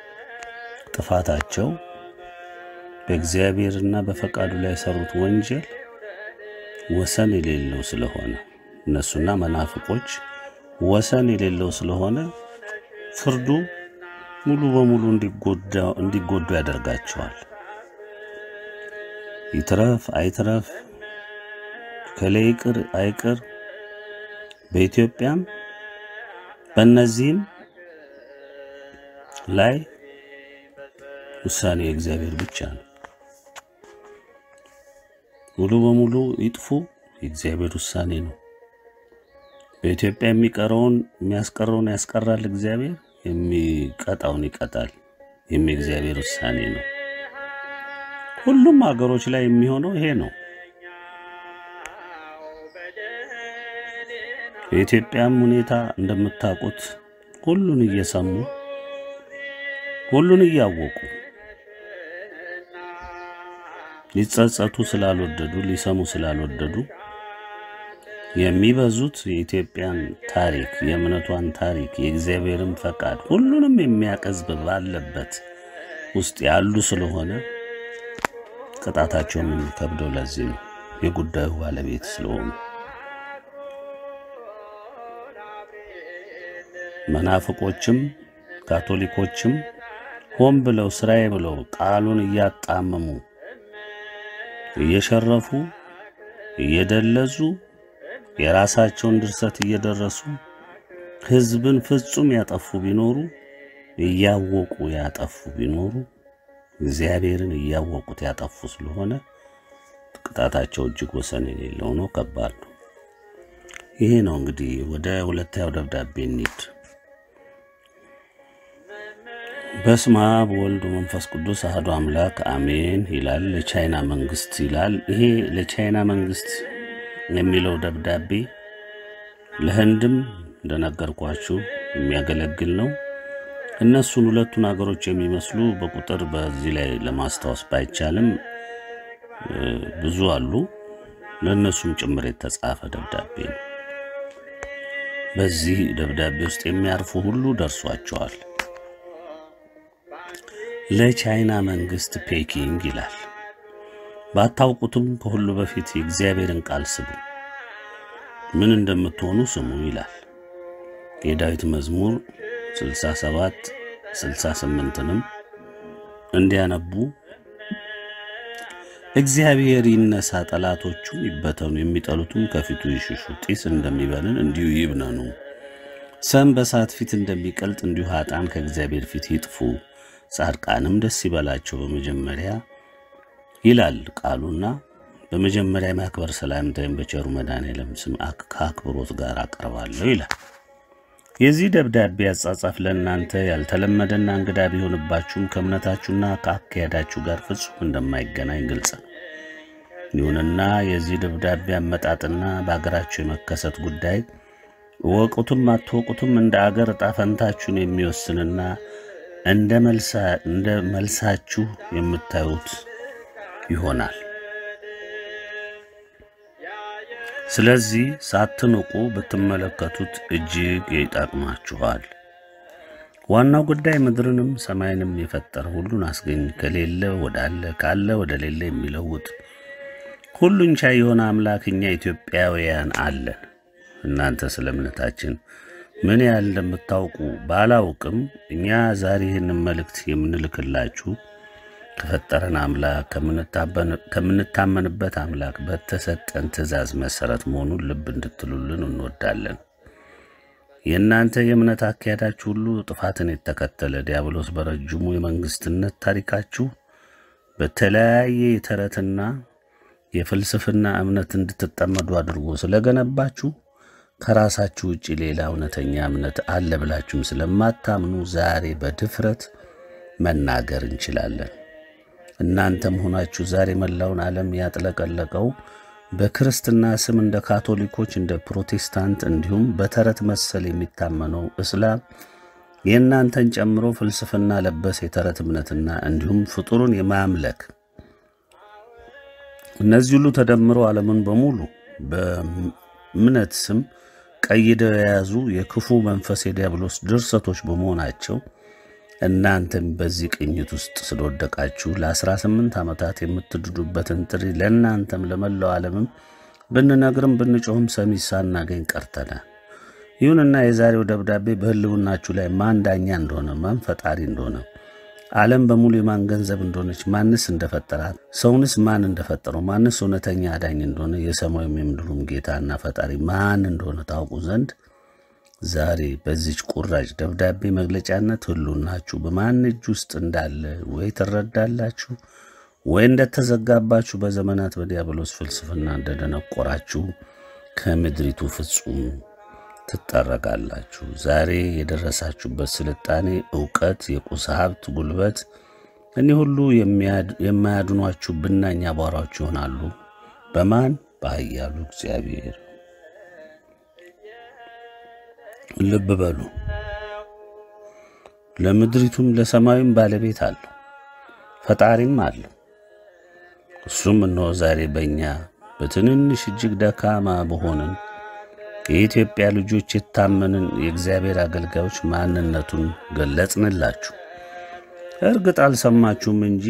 ጥፋታቸው በእግዚአብሔርና በፈቃዱ ላይ ሰሩት ወንጀል ወሰን የሌለው ስለሆነ እነሱና መናፍቆች ወሰን የሌለው ስለሆነ ፍርዱ ሙሉ በሙሉ እንዲጎዱ ያደርጋቸዋል። ይትረፍ አይትረፍ ከለይቅር አይቅር በኢትዮጵያም በእነዚህም ላይ ውሳኔ እግዚአብሔር ብቻ ነው። ሙሉ በሙሉ ይጥፉ የእግዚአብሔር ውሳኔ ነው። በኢትዮጵያ የሚቀረውን የሚያስቀረውን ያስቀራል እግዚአብሔር፣ የሚቀጣውን ይቀጣል። የእግዚአብሔር ውሳኔ ነው። ሁሉም ሀገሮች ላይ የሚሆነው ይሄ ነው። የኢትዮጵያም ሁኔታ እንደምታውቁት ሁሉን እየሰሙ ሁሉን እያወቁ ሊጸጸቱ ስላልወደዱ ሊሰሙ ስላልወደዱ የሚበዙት የኢትዮጵያን ታሪክ የእምነቷን ታሪክ የእግዚአብሔርን ፈቃድ ሁሉንም የሚያቀዝብ ባለበት ውስጥ ያሉ ስለሆነ ቅጣታቸው የሚከብደው ለዚህ ነው። የጉዳዩ ባለቤት ስለሆኑ መናፍቆችም ካቶሊኮችም ሆን ብለው ስራዬ ብለው ቃሉን እያጣመሙ እየሸረፉ እየደለዙ የራሳቸውን ድርሰት እየደረሱ ህዝብን ፍጹም ያጠፉ ቢኖሩ እያወቁ ያጠፉ ቢኖሩ እግዚአብሔርን እያወቁት ያጠፉ ስለሆነ ቅጣታቸው እጅግ ወሰን የሌለው ነው። ከባድ ነው። ይሄ ነው እንግዲህ ወደ ሁለተኛው ደብዳቤ እንሂድ። በስመ አብ ወወልድ ወመንፈስ ቅዱስ አሐዱ አምላክ አሜን ይላል። ለቻይና መንግስት ይላል። ይሄ ለቻይና መንግስት የሚለው ደብዳቤ ለህንድም እንደነገርኳችሁ የሚያገለግል ነው። እነሱን ሁለቱን ሀገሮች የሚመስሉ በቁጥር በዚህ ላይ ለማስታወስ ባይቻልም ብዙ አሉ። ለነሱም ጭምር የተጻፈ ደብዳቤ ነው። በዚህ ደብዳቤ ውስጥ የሚያርፉ ሁሉ ደርሷቸዋል። ለቻይና መንግስት ፔኪንግ ይላል። ባታውቁትም ከሁሉ በፊት የእግዚአብሔርን ቃል ስሙ፣ ምን እንደምትሆኑ ስሙ ይላል። የዳዊት መዝሙር 67 68ንም እንዲያነቡ እግዚአብሔር ይነሳ፣ ጠላቶቹም ይበተኑ፣ የሚጠሉትም ከፊቱ ይሽሹ። ጢስ እንደሚበንን እንዲሁ ይብነኑ፣ ሰም በሳት ፊት እንደሚቀልጥ እንዲሁ ኃጥአን ከእግዚአብሔር ፊት ይጥፉ፣ ጻድቃንም ደስ ይበላቸው በመጀመሪያ ይላል ቃሉና በመጀመሪያ ማክበር ሰላምታዬን በቸሩ መድኃኔዓለም ስም ከአክብሮት ጋር አቀርባለሁ ይላል። የዚህ ደብዳቤ አጻጻፍ ለእናንተ ያልተለመደና እንግዳ ቢሆንባችሁም ከእምነታችሁና ከአካሄዳችሁ ጋር ፍጹም እንደማይገናኝ ግልጽ ነው። ይሁንና የዚህ ደብዳቤ አመጣጥና በአገራችሁ የመከሰት ጉዳይ ወቁቱም አትወቁቱም እንደ አገር ዕጣ ፈንታችሁን የሚወስንና እንደ መልሳችሁ የምታዩት ይሆናል። ስለዚህ ሳትንቁ ብትመለከቱት እጅግ ይጠቅማችኋል። ዋናው ጉዳይ ምድርንም ሰማይንም የፈጠረ ሁሉን አስገኝ ከሌለ ወዳለ ካለ ወደ ሌለ የሚለውጥ ሁሉን ቻይ የሆነ አምላክ እኛ ኢትዮጵያውያን አለን። እናንተ ስለ እምነታችን ምን ያህል እንደምታውቁ ባላውቅም እኛ ዛሬ ይህንን መልእክት የምንልክላችሁ ከፈጠረን አምላክ ከምንታመንበት አምላክ በተሰጠን ትእዛዝ መሰረት መሆኑን ልብ እንድትሉልን እንወዳለን። የእናንተ የእምነት አካሄዳችሁ ሁሉ ጥፋትን የተከተለ ዲያብሎስ በረጅሙ የመንግስትነት ታሪካችሁ በተለያየ የተረትና የፍልስፍና እምነት እንድትጠመዱ አድርጎ ስለገነባችሁ ከራሳችሁ ውጪ ሌላ እውነተኛ እምነት አለ ብላችሁም ስለማታምኑ ዛሬ በድፍረት መናገር እንችላለን። እናንተም ሆናችሁ ዛሬ መላውን ዓለም ያጥለቀለቀው በክርስትና ስም እንደ ካቶሊኮች እንደ ፕሮቴስታንት እንዲሁም በተረት መሰል የሚታመነው እስላም የእናንተን ጨምሮ ፍልስፍና ለበስ የተረት እምነትና እንዲሁም ፍጡሩን የማምለክ እነዚህ ሁሉ ተደምሮ ዓለምን በሙሉ በእምነት ስም ቀይደው የያዙ የክፉ መንፈስ የዲያብሎስ ድርሰቶች በመሆናቸው እናንተም በዚህ ቅኝት ውስጥ ስለወደቃችሁ ለ18 ዓመታት የምትድዱበትን ጥሪ ለእናንተም ለመላው ዓለምም ብንነግርም ብንጮህም ሰሚ ሳናገኝ ቀርተናል። ይሁንና የዛሬው ደብዳቤ በህልውናችሁ ላይ ማን ዳኛ እንደሆነ ማን ፈጣሪ እንደሆነ ዓለም በሙሉ የማን ገንዘብ እንደሆነች ማንስ እንደፈጠራት ሰውንስ ማን እንደፈጠረው ማንስ እውነተኛ አዳኝ እንደሆነ የሰማዩም የምድሩም ጌታና ፈጣሪ ማን እንደሆነ ታውቁ ዘንድ ዛሬ በዚህ ቁራጭ ደብዳቤ መግለጫነት ህልውናችሁ በማን እጅ ውስጥ እንዳለ ወይ ትረዳላችሁ ወይ እንደተዘጋባችሁ በዘመናት በዲያብሎስ ፍልስፍና እንደደነቆራችሁ ከምድሪቱ ፍጹም ትጠረጋላችሁ። ዛሬ የደረሳችሁበት ስልጣኔ ዕውቀት የቁስ ሀብት ጉልበት እነዚህ ሁሉ የማያድኗችሁ ብናኝ አቧራዎች ይሆናሉ። በማን በኃያሉ እግዚአብሔር። ልብ በሉ። ለምድሪቱም ለሰማዩም ባለቤት አለው ፈጣሪም አለው። እሱም ነው ዛሬ በእኛ በትንንሽ እጅግ ደካማ በሆነን የኢትዮጵያ ልጆች የታመንን የእግዚአብሔር አገልጋዮች ማንነቱን ገለጽንላችሁ። እርግጥ አልሰማችሁም እንጂ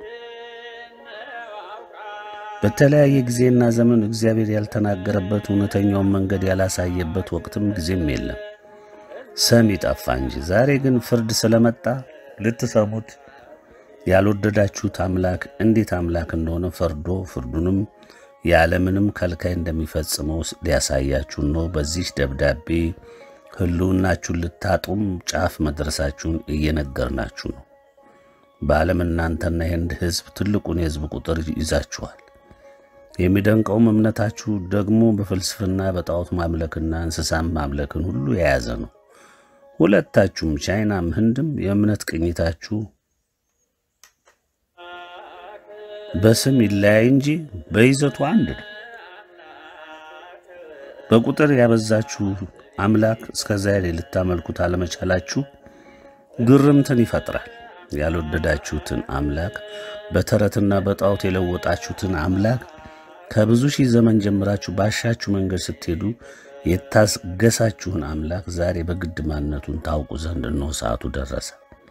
በተለያየ ጊዜና ዘመን እግዚአብሔር ያልተናገረበት እውነተኛው መንገድ ያላሳየበት ወቅትም ጊዜም የለም። ሰሚ ጠፋ እንጂ ዛሬ ግን ፍርድ ስለመጣ ልትሰሙት ያልወደዳችሁት አምላክ እንዴት አምላክ እንደሆነ ፍርዱንም ያለምንም ከልካይ እንደሚፈጽመው ሊያሳያችሁ ነው። በዚህ ደብዳቤ ህልውናችሁን ልታጡም ጫፍ መድረሳችሁን እየነገርናችሁ ነው። በዓለም እናንተና የህንድ ህዝብ ትልቁን የህዝብ ቁጥር ይዛችኋል። የሚደንቀውም እምነታችሁ ደግሞ በፍልስፍና በጣዖት ማምለክና እንስሳም ማምለክን ሁሉ የያዘ ነው። ሁለታችሁም ቻይናም ህንድም የእምነት ቅኝታችሁ በስም ይለያይ እንጂ በይዘቱ አንድ ነው። በቁጥር ያበዛችሁ አምላክ እስከዛሬ ልታመልኩት አለመቻላችሁ ግርምትን ይፈጥራል። ያልወደዳችሁትን አምላክ በተረትና በጣዖት የለወጣችሁትን አምላክ ከብዙ ሺህ ዘመን ጀምራችሁ ባሻችሁ መንገድ ስትሄዱ የታገሳችሁን አምላክ ዛሬ በግድ ማንነቱን ታውቁ ዘንድ ነው ሰዓቱ ደረሰ።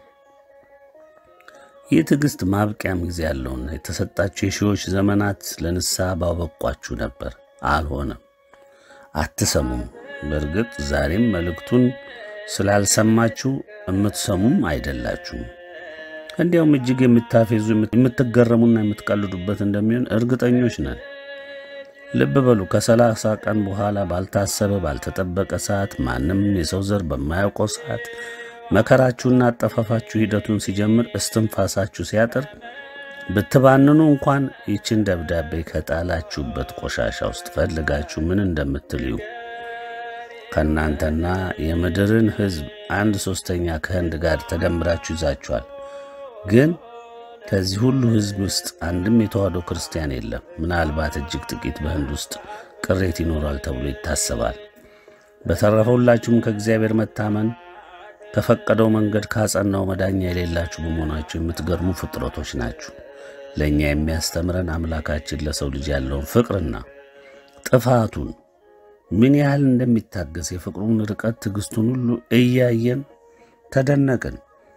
የትዕግስት ማብቂያም ጊዜ ያለውና የተሰጣችሁ የሺዎች ዘመናት ለንስሐ ባበቋችሁ ነበር። አልሆነም፣ አትሰሙም። በእርግጥ ዛሬም መልእክቱን ስላልሰማችሁ የምትሰሙም አይደላችሁም። እንዲያውም እጅግ የምታፌዙ የምትገረሙና የምትቀልዱበት እንደሚሆን እርግጠኞች ነን። ልብ በሉ። ከ30 ቀን በኋላ ባልታሰበ ባልተጠበቀ ሰዓት ማንም የሰው ዘር በማያውቀው ሰዓት መከራችሁና አጠፋፋችሁ ሂደቱን ሲጀምር እስትንፋሳችሁ ሲያጥር ብትባንኑ እንኳን ይችን ደብዳቤ ከጣላችሁበት ቆሻሻ ውስጥ ፈልጋችሁ ምን እንደምትልዩ ከእናንተና የምድርን ሕዝብ 1/3 ከህንድ ጋር ተደምራችሁ ይዛችኋል። ግን ከዚህ ሁሉ ሕዝብ ውስጥ አንድም የተዋህዶ ክርስቲያን የለም። ምናልባት እጅግ ጥቂት በህንድ ውስጥ ቅሬት ይኖራል ተብሎ ይታሰባል። በተረፈው ሁላችሁም ከእግዚአብሔር መታመን ከፈቀደው መንገድ ካጸናው መዳኛ የሌላችሁ በመሆናችሁ የምትገርሙ ፍጥረቶች ናችሁ። ለእኛ የሚያስተምረን አምላካችን ለሰው ልጅ ያለውን ፍቅርና ጥፋቱን ምን ያህል እንደሚታገስ የፍቅሩን ርቀት ትዕግስቱን ሁሉ እያየን ተደነቅን።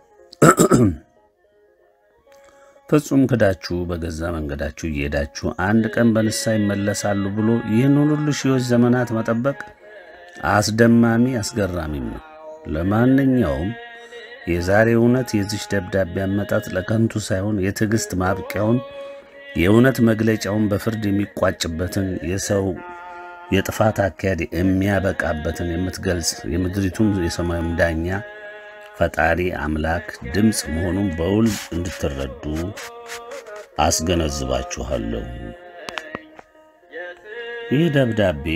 ፍጹም ክዳችሁ በገዛ መንገዳችሁ እየሄዳችሁ አንድ ቀን በንስሐ ይመለሳሉ ብሎ ይህን ሁሉ ሺዎች ዘመናት መጠበቅ አስደማሚ አስገራሚም ነው። ለማንኛውም የዛሬ እውነት የዚህ ደብዳቤ አመጣጥ ለከንቱ ሳይሆን የትዕግስት ማብቂያውን የእውነት መግለጫውን በፍርድ የሚቋጭበትን የሰው የጥፋት አካሄድ የሚያበቃበትን የምትገልጽ የምድሪቱን የሰማዩም ዳኛ ፈጣሪ አምላክ ድምጽ መሆኑን በውል እንድትረዱ አስገነዝባችኋለሁ። ይህ ደብዳቤ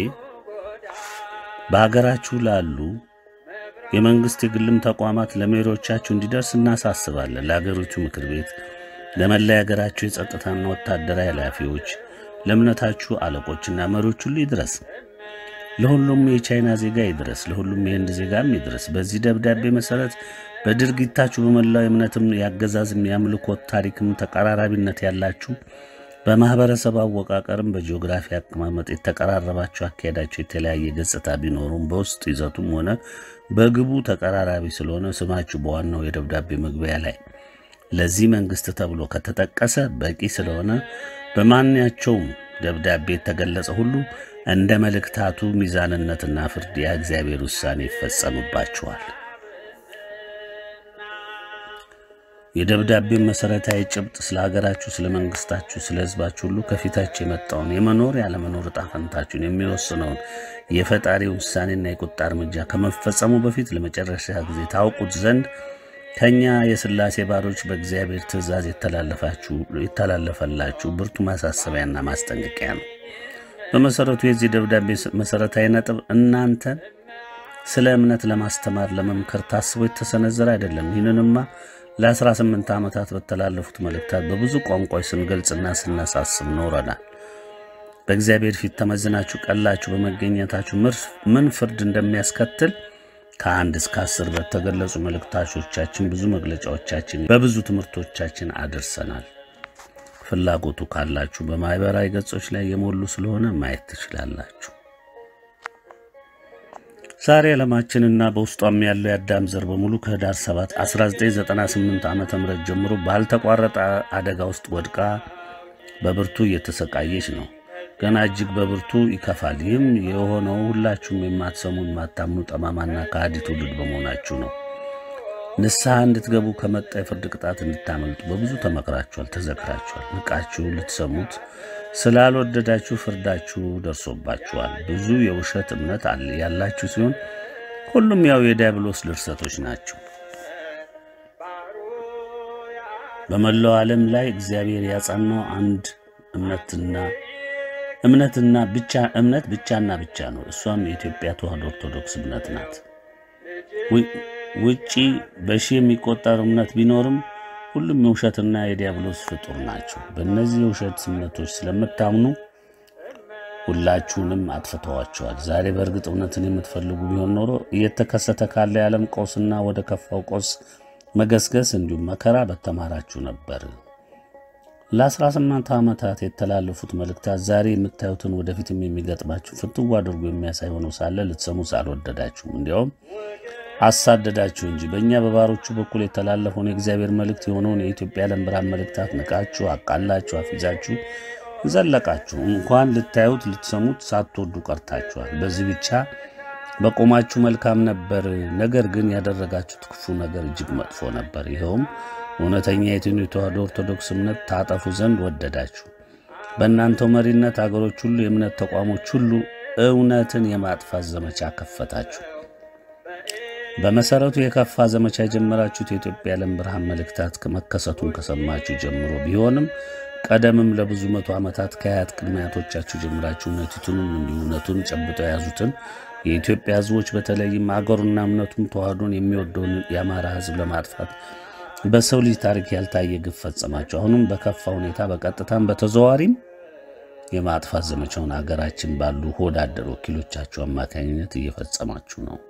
በአገራችሁ ላሉ የመንግስት የግልም ተቋማት ለመሪዎቻችሁ እንዲደርስ እናሳስባለን። ለአገሪቱ ምክር ቤት፣ ለመላ አገራችሁ የጸጥታና ወታደራዊ ኃላፊዎች፣ ለእምነታችሁ አለቆችና መሪዎች ሁሉ ይድረስ። ለሁሉም የቻይና ዜጋ ይድረስ፣ ለሁሉም የህንድ ዜጋም ይድረስ። በዚህ ደብዳቤ መሰረት በድርጊታችሁ በመላው እምነትም ያገዛዝም ያምልኮት ታሪክም ተቀራራቢነት ያላችሁ በማህበረሰብ አወቃቀርም በጂኦግራፊ አቀማመጥ የተቀራረባችሁ አካሄዳችሁ የተለያየ ገጽታ ቢኖሩም በውስጥ ይዘቱም ሆነ በግቡ ተቀራራቢ ስለሆነ ስማችሁ በዋናው የደብዳቤ መግቢያ ላይ ለዚህ መንግስት ተብሎ ከተጠቀሰ በቂ ስለሆነ በማንኛቸውም ደብዳቤ የተገለጸ ሁሉ እንደ መልእክታቱ ሚዛንነትና ፍርድ የእግዚአብሔር ውሳኔ ይፈጸምባችኋል። የደብዳቤው መሰረታዊ ጭብጥ ስለ ሀገራችሁ፣ ስለ መንግስታችሁ፣ ስለ ህዝባችሁ ሁሉ ከፊታችሁ የመጣውን የመኖር ያለመኖር ዕጣ ፈንታችሁን የሚወስነውን የፈጣሪ ውሳኔና የቁጣ እርምጃ ከመፈጸሙ በፊት ለመጨረሻ ጊዜ ታውቁት ዘንድ ከኛ የሥላሴ ባሮች በእግዚአብሔር ትእዛዝ የተላለፈላችሁ ብርቱ ማሳሰቢያና ማስጠንቀቂያ ነው። በመሰረቱ የዚህ ደብዳቤ መሰረታዊ ነጥብ እናንተን ስለ እምነት ለማስተማር ለመምከር ታስቦ የተሰነዘረ አይደለም። ይህንንማ ለ18 ዓመታት በተላለፉት መልእክታት በብዙ ቋንቋዎች ስንገልጽና ስናሳስብ ኖረናል። በእግዚአብሔር ፊት ተመዝናችሁ ቀላችሁ በመገኘታችሁ ምን ፍርድ እንደሚያስከትል ከ1 እስከ 10 በተገለጹ መልእክቶቻችን ብዙ መግለጫዎቻችን በብዙ ትምህርቶቻችን አድርሰናል። ፍላጎቱ ካላችሁ በማህበራዊ ገጾች ላይ የሞሉ ስለሆነ ማየት ትችላላችሁ። ዛሬ ዓለማችንና በውስጧም ያለው የአዳም ዘር በሙሉ ከህዳር 7 1998 ዓመተ ምህረት ጀምሮ ባልተቋረጠ አደጋ ውስጥ ወድቃ በብርቱ እየተሰቃየች ነው። ገና እጅግ በብርቱ ይከፋል። ይህም የሆነው ሁላችሁም የማትሰሙ የማታምኑ ጠማማና ከሃዲ ትውልድ በመሆናችሁ ነው። ንስሐ እንድትገቡ ከመጣ የፍርድ ቅጣት እንድታመልጡ በብዙ ተመክራችኋል፣ ተዘክራችኋል። ንቃችሁ ልትሰሙት ስላልወደዳችሁ ፍርዳችሁ ደርሶባችኋል። ብዙ የውሸት እምነት ያላችሁ ሲሆን ሁሉም ያው የዲያብሎስ ድርሰቶች ናቸው። በመላው ዓለም ላይ እግዚአብሔር ያጸናው አንድ እምነትና ብቻና ብቻ ነው። እሷም የኢትዮጵያ ተዋህዶ ኦርቶዶክስ እምነት ናት። ውጪ በሺህ የሚቆጠር እምነት ቢኖርም ሁሉም የውሸትና የዲያብሎስ ፍጡር ናቸው። በእነዚህ የውሸት እምነቶች ስለምታምኑ ሁላችሁንም አጥፍተዋቸዋል። ዛሬ በእርግጥ እውነትን የምትፈልጉ ቢሆን ኖሮ እየተከሰተ ካለ የዓለም ቀውስና ወደ ከፋው ቀውስ መገስገስ እንዲሁም መከራ በተማራችሁ ነበር። ለ18 ዓመታት የተላለፉት መልእክታት ዛሬ የምታዩትን ወደፊትም የሚገጥማችሁ ፍትው አድርጎ የሚያሳይ ሆኖ ሳለ ልትሰሙ ሳልወደዳችሁም እንዲያውም አሳደዳችሁ እንጂ በእኛ በባሮቹ በኩል የተላለፈውን የእግዚአብሔር መልእክት የሆነውን የኢትዮጵያ ዓለም ብርሃን መልእክታት ንቃችሁ አቃላችሁ አፊዛችሁ ዘለቃችሁ። እንኳን ልታዩት ልትሰሙት ሳትወዱ ቀርታችኋል። በዚህ ብቻ በቆማችሁ መልካም ነበር። ነገር ግን ያደረጋችሁት ክፉ ነገር እጅግ መጥፎ ነበር። ይኸውም እውነተኛ የተዋህዶ ኦርቶዶክስ እምነት ታጠፉ ዘንድ ወደዳችሁ። በእናንተው መሪነት አገሮች ሁሉ የእምነት ተቋሞች ሁሉ እውነትን የማጥፋት ዘመቻ ከፈታችሁ። በመሰረቱ የከፋ ዘመቻ የጀመራችሁት የኢትዮጵያ ዓለም ብርሃን መልእክታት ከመከሰቱን ከሰማችሁ ጀምሮ ቢሆንም ቀደምም ለብዙ መቶ ዓመታት ከአያት ቅድመ አያቶቻችሁ ጀምራችሁ እውነቱን ጨብጠው ያዙትን የኢትዮጵያ ሕዝቦች በተለይም አገሩና እምነቱን ተዋህዶን የሚወደውን የአማራ ሕዝብ ለማጥፋት በሰው ልጅ ታሪክ ያልታየ ግፍ ፈጸማችሁ። አሁንም በከፋ ሁኔታ በቀጥታም በተዘዋዋሪም የማጥፋት ዘመቻውን አገራችን ባሉ ሆዳደር ወኪሎቻችሁ አማካኝነት እየፈጸማችሁ ነው።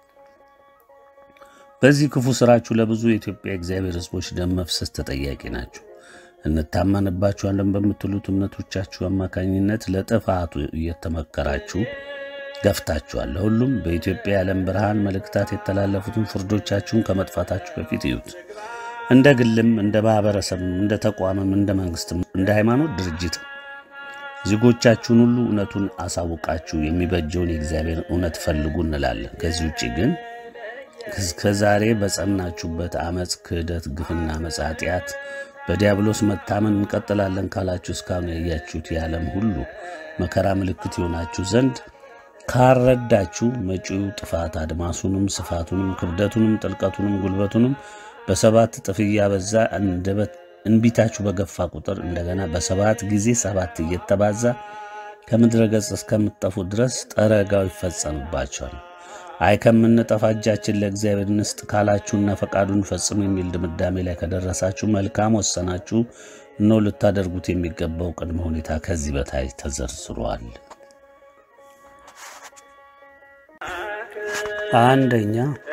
በዚህ ክፉ ስራችሁ ለብዙ የኢትዮጵያ እግዚአብሔር ሕዝቦች ደም መፍሰስ ተጠያቂ ናችሁ። እንታመንባችኋለን በምትሉት እምነቶቻችሁ አማካኝነት ለጥፋቱ እየተመከራችሁ ገፍታችኋል። ሁሉም በኢትዮጵያ የዓለም ብርሃን መልእክታት የተላለፉትን ፍርዶቻችሁን ከመጥፋታችሁ በፊት ይዩት። እንደ ግልም እንደ ማህበረሰብም እንደ ተቋምም እንደ መንግስትም እንደ ሃይማኖት ድርጅት ዜጎቻችሁን ሁሉ እውነቱን አሳውቃችሁ የሚበጀውን የእግዚአብሔር እውነት ፈልጉ እንላለን። ከዚህ ውጪ ግን እስከዛሬ በጸናችሁበት አመጽ፣ ክህደት፣ ግፍና መጻጢያት በዲያብሎስ መታመን እንቀጥላለን ካላችሁ እስካሁን ያያችሁት የዓለም ሁሉ መከራ ምልክት ይሆናችሁ ዘንድ ካረዳችሁ መጪው ጥፋት አድማሱንም ስፋቱንም ክብደቱንም ጥልቀቱንም ጉልበቱንም በሰባት እጥፍ እያበዛ እንቢታችሁ በገፋ ቁጥር እንደገና በሰባት ጊዜ ሰባት እየተባዛ ከምድረ ገጽ እስከምትጠፉ ድረስ ጠረጋው ይፈጸምባችኋል። አይ ከምንጠፋ እጃችን ለእግዚአብሔር እንስጥ ካላችሁና ፈቃዱን ፈጽሙ የሚል ድምዳሜ ላይ ከደረሳችሁ መልካም ወሰናችሁ። ነው ልታደርጉት የሚገባው ቅድመ ሁኔታ ከዚህ በታች ተዘርዝሯል። አንደኛ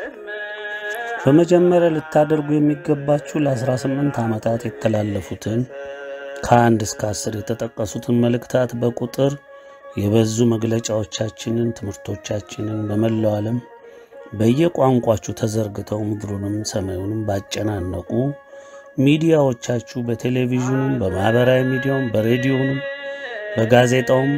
በመጀመሪያ ልታደርጉ የሚገባችሁ ለ18 ዓመታት የተላለፉትን ከ1 እስከ 10 የተጠቀሱትን መልእክታት በቁጥር የበዙ መግለጫዎቻችንን ትምህርቶቻችንን በመላው ዓለም በየቋንቋችሁ ተዘርግተው ምድሩንም ሰማዩንም ባጨናነቁ ሚዲያዎቻችሁ በቴሌቪዥኑም በማህበራዊ ሚዲያውም በሬዲዮውም በጋዜጣውም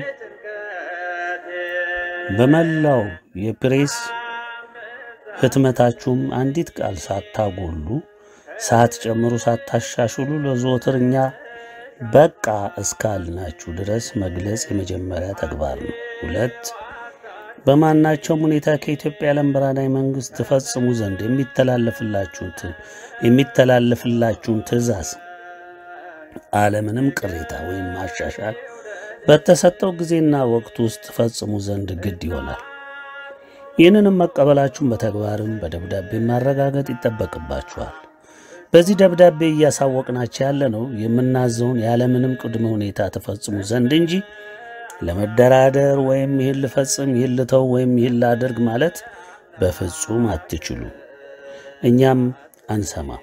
በመላው የፕሬስ ህትመታችሁም አንዲት ቃል ሳታጎሉ ሳትጨምሩ ሳታሻሽሉ ለዘወትርኛ በቃ እስካልናችሁ ድረስ መግለጽ የመጀመሪያ ተግባር ነው። 2 በማናቸውም ሁኔታ ከኢትዮጵያ ዓለም ብርሃናዊ መንግስት ተፈጽሙ ዘንድ የሚተላለፍላችሁን ትእዛዝ ዓለምንም ቅሬታ ወይም ማሻሻል በተሰጠው ጊዜና ወቅት ውስጥ ተፈጽሙ ዘንድ ግድ ይሆናል። ይህንንም መቀበላችሁን በተግባርም በደብዳቤ ማረጋገጥ ይጠበቅባችኋል። በዚህ ደብዳቤ እያሳወቅናችሁ ያለነው የምናዘውን ያለምንም ቅድመ ሁኔታ ተፈጽሙ ዘንድ እንጂ ለመደራደር ወይም ይህን ልፈጽም ይህን ልተው ወይም ይህን ላደርግ ማለት በፍጹም አትችሉ። እኛም አንሰማም።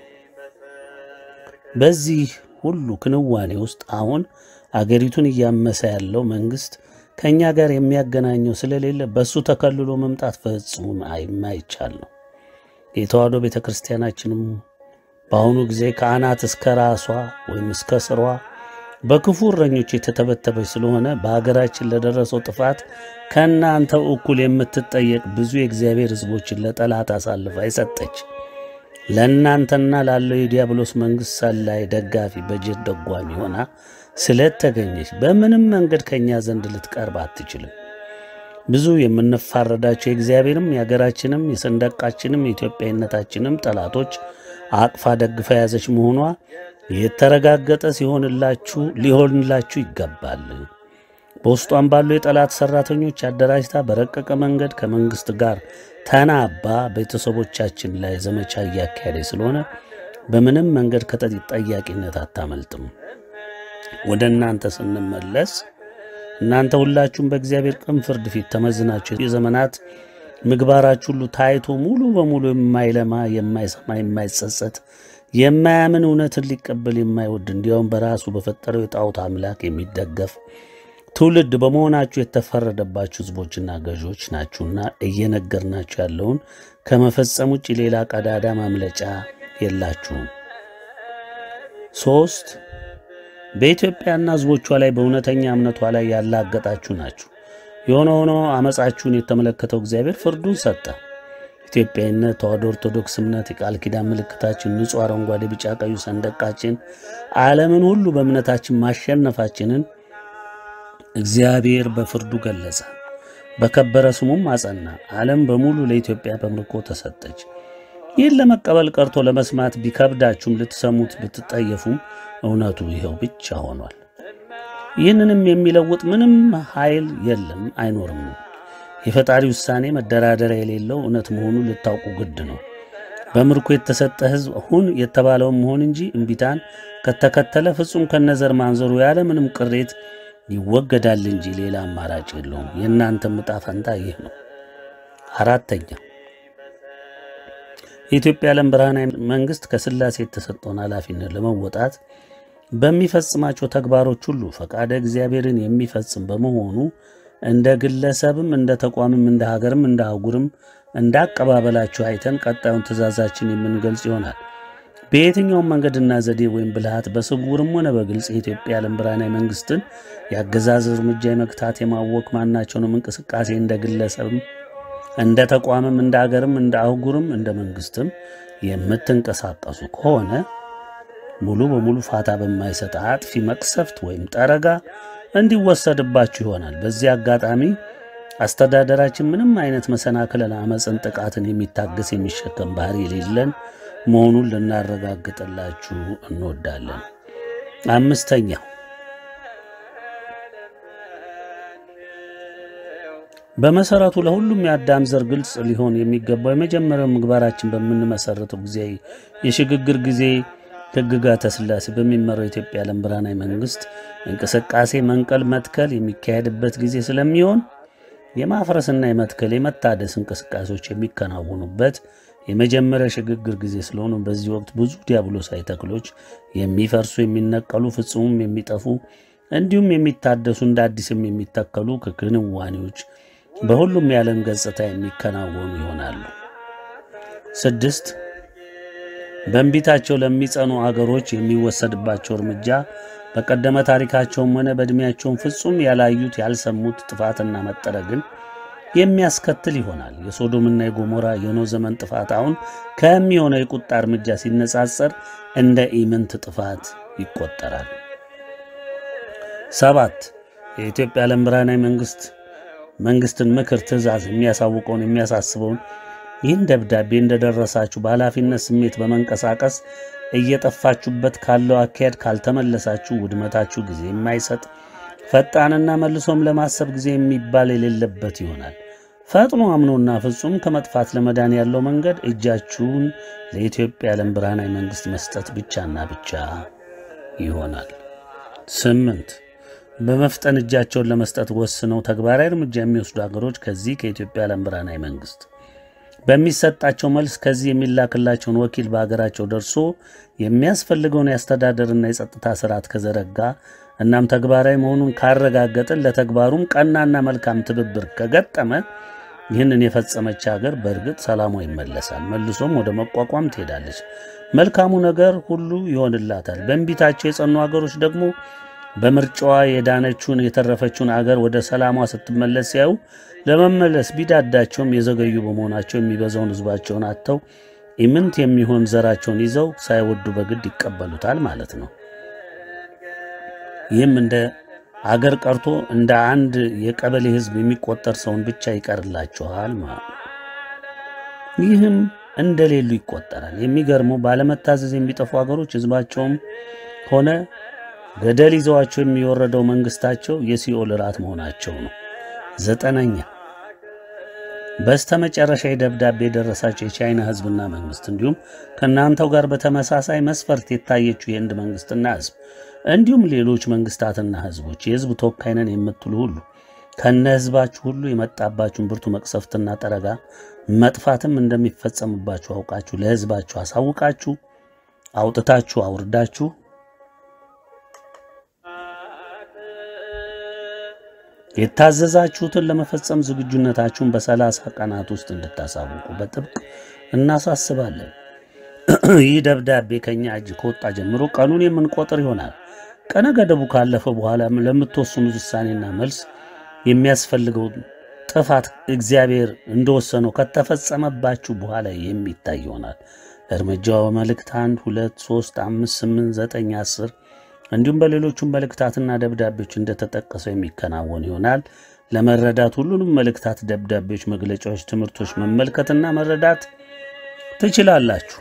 በዚህ ሁሉ ክንዋኔ ውስጥ አሁን አገሪቱን እያመሰ ያለው መንግስት ከኛ ጋር የሚያገናኘው ስለሌለ በሱ ተከልሎ መምጣት ፈጽሞ አይማይቻል ነው። የተዋህዶ ቤተክርስቲያናችንም በአሁኑ ጊዜ ከአናት እስከ ራሷ ወይም እስከ ስሯ በክፉ እረኞች የተተበተበች ስለሆነ በአገራችን ለደረሰው ጥፋት ከናንተው እኩል የምትጠየቅ ብዙ የእግዚአብሔር ሕዝቦችን ለጠላት አሳልፋ አይሰጠች። ለእናንተና ላለው የዲያብሎስ መንግስት ሰላይ ደጋፊ በጀት ደጓሚ ሆና ስለተገኘች በምንም መንገድ ከኛ ዘንድ ልትቀርብ አትችልም። ብዙ የምንፋረዳቸው የእግዚአብሔርም የአገራችንም የሰንደቃችንም የኢትዮጵያዊነታችንም ጠላቶች አቅፋ ደግፋ ያዘች መሆኗ የተረጋገጠ ሊሆንላችሁ ይገባል። በውስጧም ባሉ የጠላት ሰራተኞች አደራጅታ በረቀቀ መንገድ ከመንግስት ጋር ተናባ ቤተሰቦቻችን ላይ ዘመቻ እያካሄደች ስለሆነ በምንም መንገድ ከተጠያቂነት አታመልጥም። ወደ እናንተ ስንመለስ እናንተ ሁላችሁም በእግዚአብሔር ቅን ፍርድ ፊት ተመዝናችሁ የዘመናት ምግባራችሁ ሁሉ ታይቶ ሙሉ በሙሉ የማይለማ የማይሰማ የማይጸጸት የማያምን እውነትን ሊቀበል የማይወድ እንዲያውም በራሱ በፈጠረው የጣዖት አምላክ የሚደገፍ ትውልድ በመሆናችሁ የተፈረደባችሁ ሕዝቦችና ገዦች ናችሁና እየነገርናችሁ ያለውን ከመፈጸም ውጭ ሌላ ቀዳዳ ማምለጫ የላችሁም። 3 በኢትዮጵያና ሕዝቦቿ ላይ በእውነተኛ እምነቷ ላይ ያላገጣችሁ ናችሁ። የሆነ ሆኖ አመጻችሁን የተመለከተው እግዚአብሔር ፍርዱን ሰጠ። ኢትዮጵያዊነት ተዋህዶ ኦርቶዶክስ እምነት የቃል ኪዳን ምልክታችን ንጹህ አረንጓዴ ቢጫ ቀዩ ሰንደቃችን ዓለምን ሁሉ በእምነታችን ማሸነፋችንን እግዚአብሔር በፍርዱ ገለጸ። በከበረ ስሙም አጸና። ዓለም በሙሉ ለኢትዮጵያ በምርኮ ተሰጠች። ይህን ለመቀበል ቀርቶ ለመስማት ቢከብዳችሁም ልትሰሙት ብትጠየፉም እውነቱ ይሄው ብቻ ሆኗል። ይህንንም የሚለውጥ ምንም ኃይል የለም አይኖርም። የፈጣሪ ውሳኔ መደራደሪያ የሌለው እውነት መሆኑን ልታውቁ ግድ ነው። በምርኮ የተሰጠ ሕዝብ ሁን የተባለውን መሆን እንጂ እምቢታን ከተከተለ ፍጹም ከነዘር ማንዘሩ ያለ ምንም ቅሬት ይወገዳል እንጂ ሌላ አማራጭ የለውም። የእናንተም ዕጣ ፈንታ ይህ ነው። አራተኛ የኢትዮጵያ ዓለም ብርሃናዊ መንግስት ከሥላሴ የተሰጠውን ኃላፊነት ለመወጣት በሚፈጽማቸው ተግባሮች ሁሉ ፈቃደ እግዚአብሔርን የሚፈጽም በመሆኑ እንደ ግለሰብም እንደ ተቋምም እንደ ሀገርም እንደ አህጉርም እንደ አቀባበላችሁ አይተን ቀጣዩን ትእዛዛችን የምንገልጽ ይሆናል። በየትኛውም መንገድና ዘዴ ወይም ብልሃት በስውርም ሆነ በግልጽ የኢትዮጵያ ዓለም ብርሃናዊ መንግስትን የአገዛዝ እርምጃ የመግታት የማወክ ማናቸውንም እንቅስቃሴ እንደ ግለሰብም እንደ ተቋምም እንደ ሀገርም እንደ አህጉርም እንደ መንግስትም የምትንቀሳቀሱ ከሆነ ሙሉ በሙሉ ፋታ በማይሰጥ አጥፊ መቅሰፍት ወይም ጠረጋ እንዲወሰድባችሁ ይሆናል። በዚህ አጋጣሚ አስተዳደራችን ምንም አይነት መሰናክልና አመጽን ጥቃትን የሚታገስ የሚሸከም ባህሪ የሌለን መሆኑን ልናረጋግጥላችሁ እንወዳለን። አምስተኛ በመሰረቱ ለሁሉም የአዳም ዘር ግልጽ ሊሆን የሚገባው የመጀመሪያው ምግባራችን በምንመሰርተው ጊዜ የሽግግር ጊዜ ሕግጋተ ሥላሴ በሚመራው የኢትዮጵያ ዓለም ብርሃናዊ መንግስት እንቅስቃሴ መንቀል መትከል የሚካሄድበት ጊዜ ስለሚሆን የማፍረስና የመትከል የመታደስ እንቅስቃሴዎች የሚከናወኑበት የመጀመሪያ ሽግግር ጊዜ ስለሆነ በዚህ ወቅት ብዙ ዲያብሎሳዊ ተክሎች የሚፈርሱ የሚነቀሉ ፍጹምም የሚጠፉ እንዲሁም የሚታደሱ እንደ አዲስም የሚተከሉ ክንዋኔዎች በሁሉም የዓለም ገጽታ የሚከናወኑ ይሆናሉ። 6 በእንቢታቸው ለሚጸኑ አገሮች የሚወሰድባቸው እርምጃ በቀደመ ታሪካቸውም ሆነ በእድሜያቸውም ፍጹም ያላዩት ያልሰሙት ጥፋትና መጠረግን የሚያስከትል ይሆናል። የሶዶምና የጎሞራ የኖህ ዘመን ጥፋት አሁን ከሚሆነው የቁጣ እርምጃ ሲነጻጸር እንደ ኢምንት ጥፋት ይቆጠራል። 7 የኢትዮጵያ ዓለም ብርሃናዊ መንግስትን ምክር ትእዛዝ የሚያሳውቀውን የሚያሳስበውን ይህን ደብዳቤ እንደደረሳችሁ በኃላፊነት ስሜት በመንቀሳቀስ እየጠፋችሁበት ካለው አካሄድ ካልተመለሳችሁ ውድመታችሁ ጊዜ የማይሰጥ ፈጣንና መልሶም ለማሰብ ጊዜ የሚባል የሌለበት ይሆናል። ፈጥኖ አምኖና ፍጹም ከመጥፋት ለመዳን ያለው መንገድ እጃችሁን ለኢትዮጵያ ዓለም ብርሃናዊ መንግስት መስጠት ብቻና ብቻ ይሆናል። 8 በመፍጠን እጃቸውን ለመስጠት ወስነው ተግባራዊ እርምጃ የሚወስዱ አገሮች ከዚህ ከኢትዮጵያ ዓለም ብርሃናዊ መንግስት በሚሰጣቸው መልስ ከዚህ የሚላክላቸውን ወኪል በአገራቸው ደርሶ የሚያስፈልገውን ያስተዳደርና የጸጥታ ስርዓት ከዘረጋ እናም ተግባራዊ መሆኑን ካረጋገጠን ለተግባሩም ቀናና መልካም ትብብር ከገጠመ ይህንን የፈጸመች ሀገር በእርግጥ ሰላሟ ይመለሳል፣ መልሶም ወደ መቋቋም ትሄዳለች፣ መልካሙ ነገር ሁሉ ይሆንላታል። በእንቢታቸው የጸኑ ሀገሮች ደግሞ በምርጫዋ የዳነችውን የተረፈችውን አገር ወደ ሰላሟ ስትመለስ ያዩ ለመመለስ ቢዳዳቸውም የዘገዩ በመሆናቸው የሚበዛውን ህዝባቸውን አጥተው ኢምንት የሚሆን ዘራቸውን ይዘው ሳይወዱ በግድ ይቀበሉታል ማለት ነው። ይህም እንደ አገር ቀርቶ እንደ አንድ የቀበሌ ህዝብ የሚቆጠር ሰውን ብቻ ይቀርላቸዋል ማለት ነው። ይህም እንደሌሉ ይቆጠራል። የሚገርመው ባለመታዘዝ የሚጠፉ አገሮች ህዝባቸውም ሆነ ገደል ይዘዋቸው የሚወረደው መንግስታቸው የሲኦል ራት መሆናቸው ነው። 9 በስተመጨረሻ የደብዳቤ ደረሳቸው የቻይና ህዝብና መንግስት እንዲሁም ከናንተው ጋር በተመሳሳይ መስፈርት የታየችው የህንድ መንግስትና ህዝብ እንዲሁም ሌሎች መንግስታትና ህዝቦች የህዝብ ተወካይ ነን የምትሉ ሁሉ ከነ ህዝባችሁ ሁሉ የመጣባችሁን ብርቱ መቅሰፍትና ጠረጋ መጥፋትም እንደሚፈጸምባችሁ አውቃችሁ ለህዝባችሁ አሳውቃችሁ አውጥታችሁ አውርዳችሁ የታዘዛችሁትን ለመፈጸም ዝግጁነታችሁን በ30 ቀናት ውስጥ እንድታሳውቁ በጥብቅ እናሳስባለን። ይህ ደብዳቤ ከኛ እጅ ከወጣ ጀምሮ ቀኑን የምንቆጥር ይሆናል። ቀነ ገደቡ ካለፈ በኋላ ለምትወስኑት ውሳኔና መልስ የሚያስፈልገው ጥፋት እግዚአብሔር እንደወሰነው ከተፈጸመባችሁ በኋላ የሚታይ ይሆናል። እርምጃው በመልእክት 1 2 3 5 8 9 10 እንዲሁም በሌሎችም መልእክታትና ደብዳቤዎች እንደተጠቀሰው የሚከናወን ይሆናል። ለመረዳት ሁሉንም መልእክታት፣ ደብዳቤዎች፣ መግለጫዎች፣ ትምህርቶች መመልከትና መረዳት ትችላላችሁ።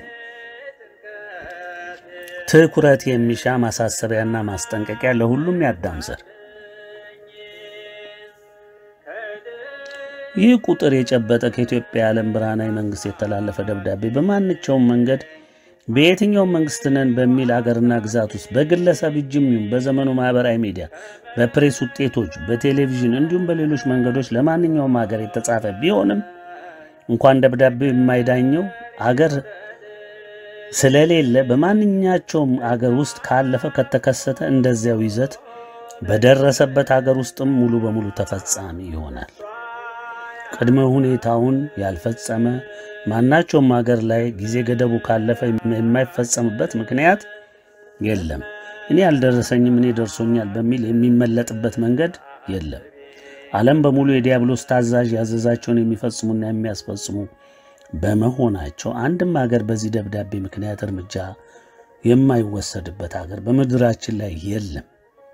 ትኩረት የሚሻ ማሳሰቢያና ማስጠንቀቂያ ለሁሉም ያዳም ዘር ይህ ቁጥር የጨበጠ ከኢትዮጵያ ዓለም ብርሃናዊ መንግስት የተላለፈ ደብዳቤ በማንኛውም መንገድ በየትኛው መንግስት ነን በሚል አገርና ግዛት ውስጥ በግለሰብ እጅም ይሁን በዘመኑ ማህበራዊ ሚዲያ በፕሬስ ውጤቶች በቴሌቪዥን እንዲሁም በሌሎች መንገዶች ለማንኛውም ሀገር የተጻፈ ቢሆንም እንኳን ደብዳቤው የማይዳኘው አገር ስለሌለ በማንኛቸውም አገር ውስጥ ካለፈ ከተከሰተ እንደዚያው ይዘት በደረሰበት አገር ውስጥም ሙሉ በሙሉ ተፈጻሚ ይሆናል። ቅድመ ሁኔታውን ያልፈጸመ ማናቸውም አገር ላይ ጊዜ ገደቡ ካለፈ የማይፈጸምበት ምክንያት የለም። እኔ ያልደረሰኝም እኔ ደርሶኛል በሚል የሚመለጥበት መንገድ የለም። ዓለም በሙሉ የዲያብሎስ ታዛዥ ያዘዛቸውን የሚፈጽሙና የሚያስፈጽሙ በመሆናቸው አንድም ሀገር በዚህ ደብዳቤ ምክንያት እርምጃ የማይወሰድበት ሀገር በምድራችን ላይ የለም።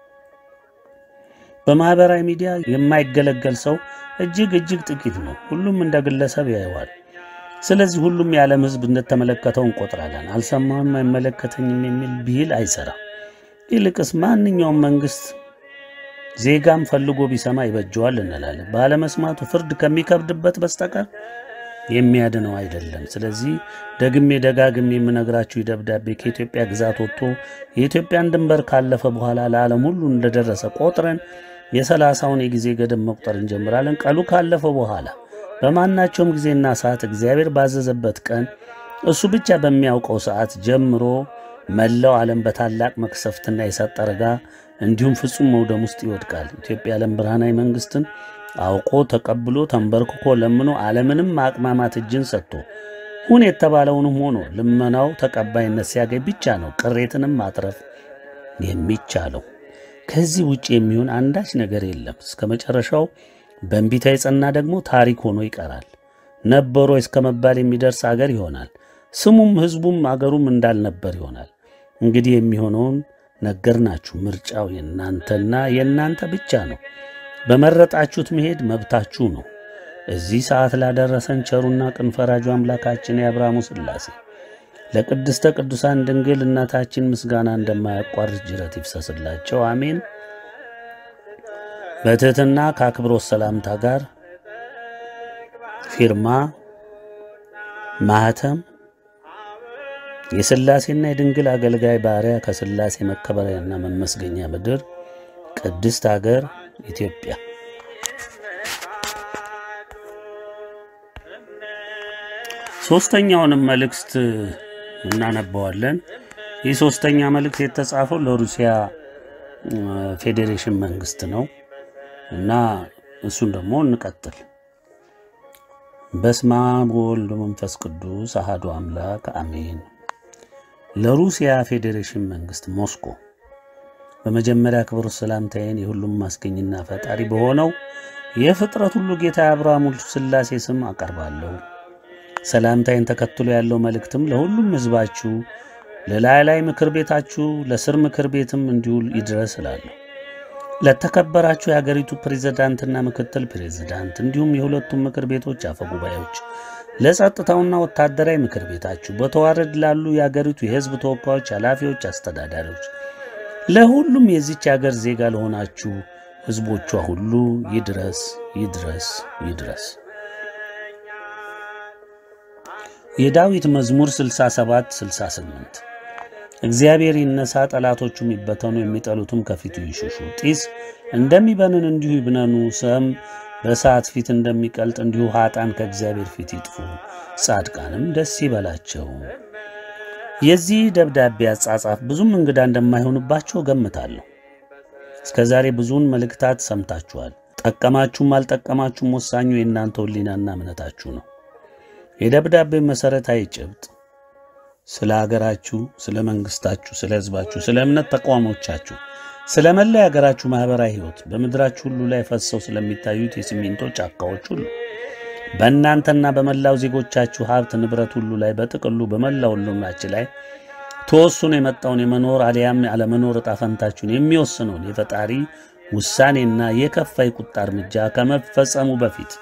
በማህበራዊ ሚዲያ የማይገለገል ሰው እጅግ ጥቂት ነው። ሁሉም እንደ ግለሰብ ያየዋል። ስለዚህ ሁሉም የዓለም ሕዝብ እንደተመለከተው እንቆጥራለን። አልሰማውም አይመለከተኝም የሚል ቢል አይሰራም። ይልቅስ ማንኛውም መንግስት ዜጋም ፈልጎ ቢሰማ ይበጀዋል እንላለን። ባለመስማቱ ፍርድ ከሚከብድበት በስተቀር የሚያድነው አይደለም። ስለዚህ ደጋግሜ የምነግራችሁ ደብዳቤ ከኢትዮጵያ ግዛት ወጥቶ የኢትዮጵያን ድንበር ካለፈ በኋላ ለዓለም ሁሉ እንደደረሰ ቆጥረን የ30ውን የጊዜ ገደብ መቁጠር እንጀምራለን። ቀኑ ካለፈ በኋላ በማናቸውም ጊዜና ሰዓት እግዚአብሔር ባዘዘበት ቀን እሱ ብቻ በሚያውቀው ሰዓት ጀምሮ መላው ዓለም በታላቅ መቅሰፍትና የእሳት ጠረጋ እንዲሁም ፍጹም መውደም ውስጥ ይወድቃል። ኢትዮጵያ ዓለም ብርሃናዊ መንግስትን አውቆ ተቀብሎ ተንበርክኮ ለምኖ ዓለምንም ማቅማማት እጅን ሰጥቶ ሁን የተባለውንም ሆኖ ልመናው ተቀባይነት ሲያገኝ ብቻ ነው ቅሬትንም ማትረፍ የሚቻለው። ከዚህ ውጪ የሚሆን አንዳች ነገር የለም። እስከ መጨረሻው በእንቢታ የጸና ደግሞ ታሪክ ሆኖ ይቀራል። ነበሮ እስከ መባል የሚደርስ አገር ይሆናል። ስሙም ህዝቡም አገሩም እንዳልነበር ይሆናል። እንግዲህ የሚሆነውን ነገርናችሁ። ምርጫው የናንተና የናንተ ብቻ ነው። በመረጣችሁት መሄድ መብታችሁ ነው። እዚህ ሰዓት ላደረሰን ቸሩና ቅን ፈራጁ አምላካችን የአብርሃሙ ሥላሴ ለቅድስተ ቅዱሳን ድንግል እናታችን ምስጋና እንደማያቋርጥ ጅረት ይፍሰስላቸው። አሜን። በትህትና ከአክብሮት ሰላምታ ጋር ፊርማ ማህተም የሥላሴና የድንግል አገልጋይ ባሪያ ከሥላሴ መከበሪያና መመስገኛ ምድር ቅድስት ሀገር ኢትዮጵያ። ሶስተኛውንም መልእክት እናነባዋለን። ይህ ሶስተኛ መልእክት የተጻፈው ለሩሲያ ፌዴሬሽን መንግስት ነው እና እሱን ደግሞ እንቀጥል። በስመ አብ ወወልድ ወመንፈስ ቅዱስ አሐዱ አምላክ አሜን። ለሩሲያ ፌዴሬሽን መንግስት ሞስኮ በመጀመሪያ ክብር ሰላምታዬን የሁሉም ማስገኝና ፈጣሪ በሆነው የፍጥረት ሁሉ ጌታ አብርሃሙ ሥላሴ ስም አቀርባለሁ። ሰላምታዬን ተከትሎ ያለው መልእክትም ለሁሉም ህዝባችሁ ለላይ ምክር ቤታችሁ ለስር ምክር ቤትም እንዲሁ ይድረስ እላለሁ። ለተከበራችሁ የሀገሪቱ ፕሬዝዳንትና ምክትል ፕሬዝዳንት እንዲሁም የሁለቱም ምክር ቤቶች አፈጉባኤዎች፣ ለጸጥታውና ወታደራዊ ምክር ቤታችሁ፣ በተዋረድ ላሉ የሀገሪቱ የህዝብ ተወካዮች፣ ኃላፊዎች፣ አስተዳዳሪዎች፣ ለሁሉም የዚች ሀገር ዜጋ ለሆናችሁ ህዝቦቿ ሁሉ ይድረስ ይድረስ ይድረስ። የዳዊት መዝሙር 67-68 እግዚአብሔር ይነሳ፣ ጠላቶቹም ይበተኑ፣ የሚጠሉትም ከፊቱ ይሽሹ። ጢስ እንደሚበንን እንዲሁ ይብነኑ፣ ሰም በሰዓት ፊት እንደሚቀልጥ እንዲሁ ኃጥአን ከእግዚአብሔር ፊት ይጥፉ፣ ጻድቃንም ደስ ይበላቸው። የዚህ ደብዳቤ አጻጻፍ ብዙም እንግዳ እንደማይሆንባችሁ ገምታለሁ። እስከዛሬ ብዙውን መልእክታት ሰምታችኋል። ጠቀማችሁም አልጠቀማችሁም ወሳኙ የእናንተ ሕሊናና እምነታችሁ ነው። የደብዳቤ መሰረታዊ ጭብጥ ስለ ሀገራችሁ፣ ስለ መንግስታችሁ፣ ስለ ህዝባችሁ፣ ስለ እምነት ተቋሞቻችሁ፣ ስለ መላ ሀገራችሁ ማህበራዊ ህይወት፣ በመድራችሁ ሁሉ ላይ ፈሰው ስለሚታዩት የሲሚንቶ ጫካዎች ሁሉ፣ በእናንተና በመላው ዜጎቻችሁ ሀብት ንብረት ሁሉ ላይ በጥቅሉ በመላው ሁሉናችሁ ላይ ተወስኖ የመጣውን የመኖር አልያም ያለመኖር ዕጣ ፈንታችሁን የሚወስነውን የፈጣሪ ውሳኔና የከፋ የቁጣ እርምጃ ከመፈጸሙ በፊት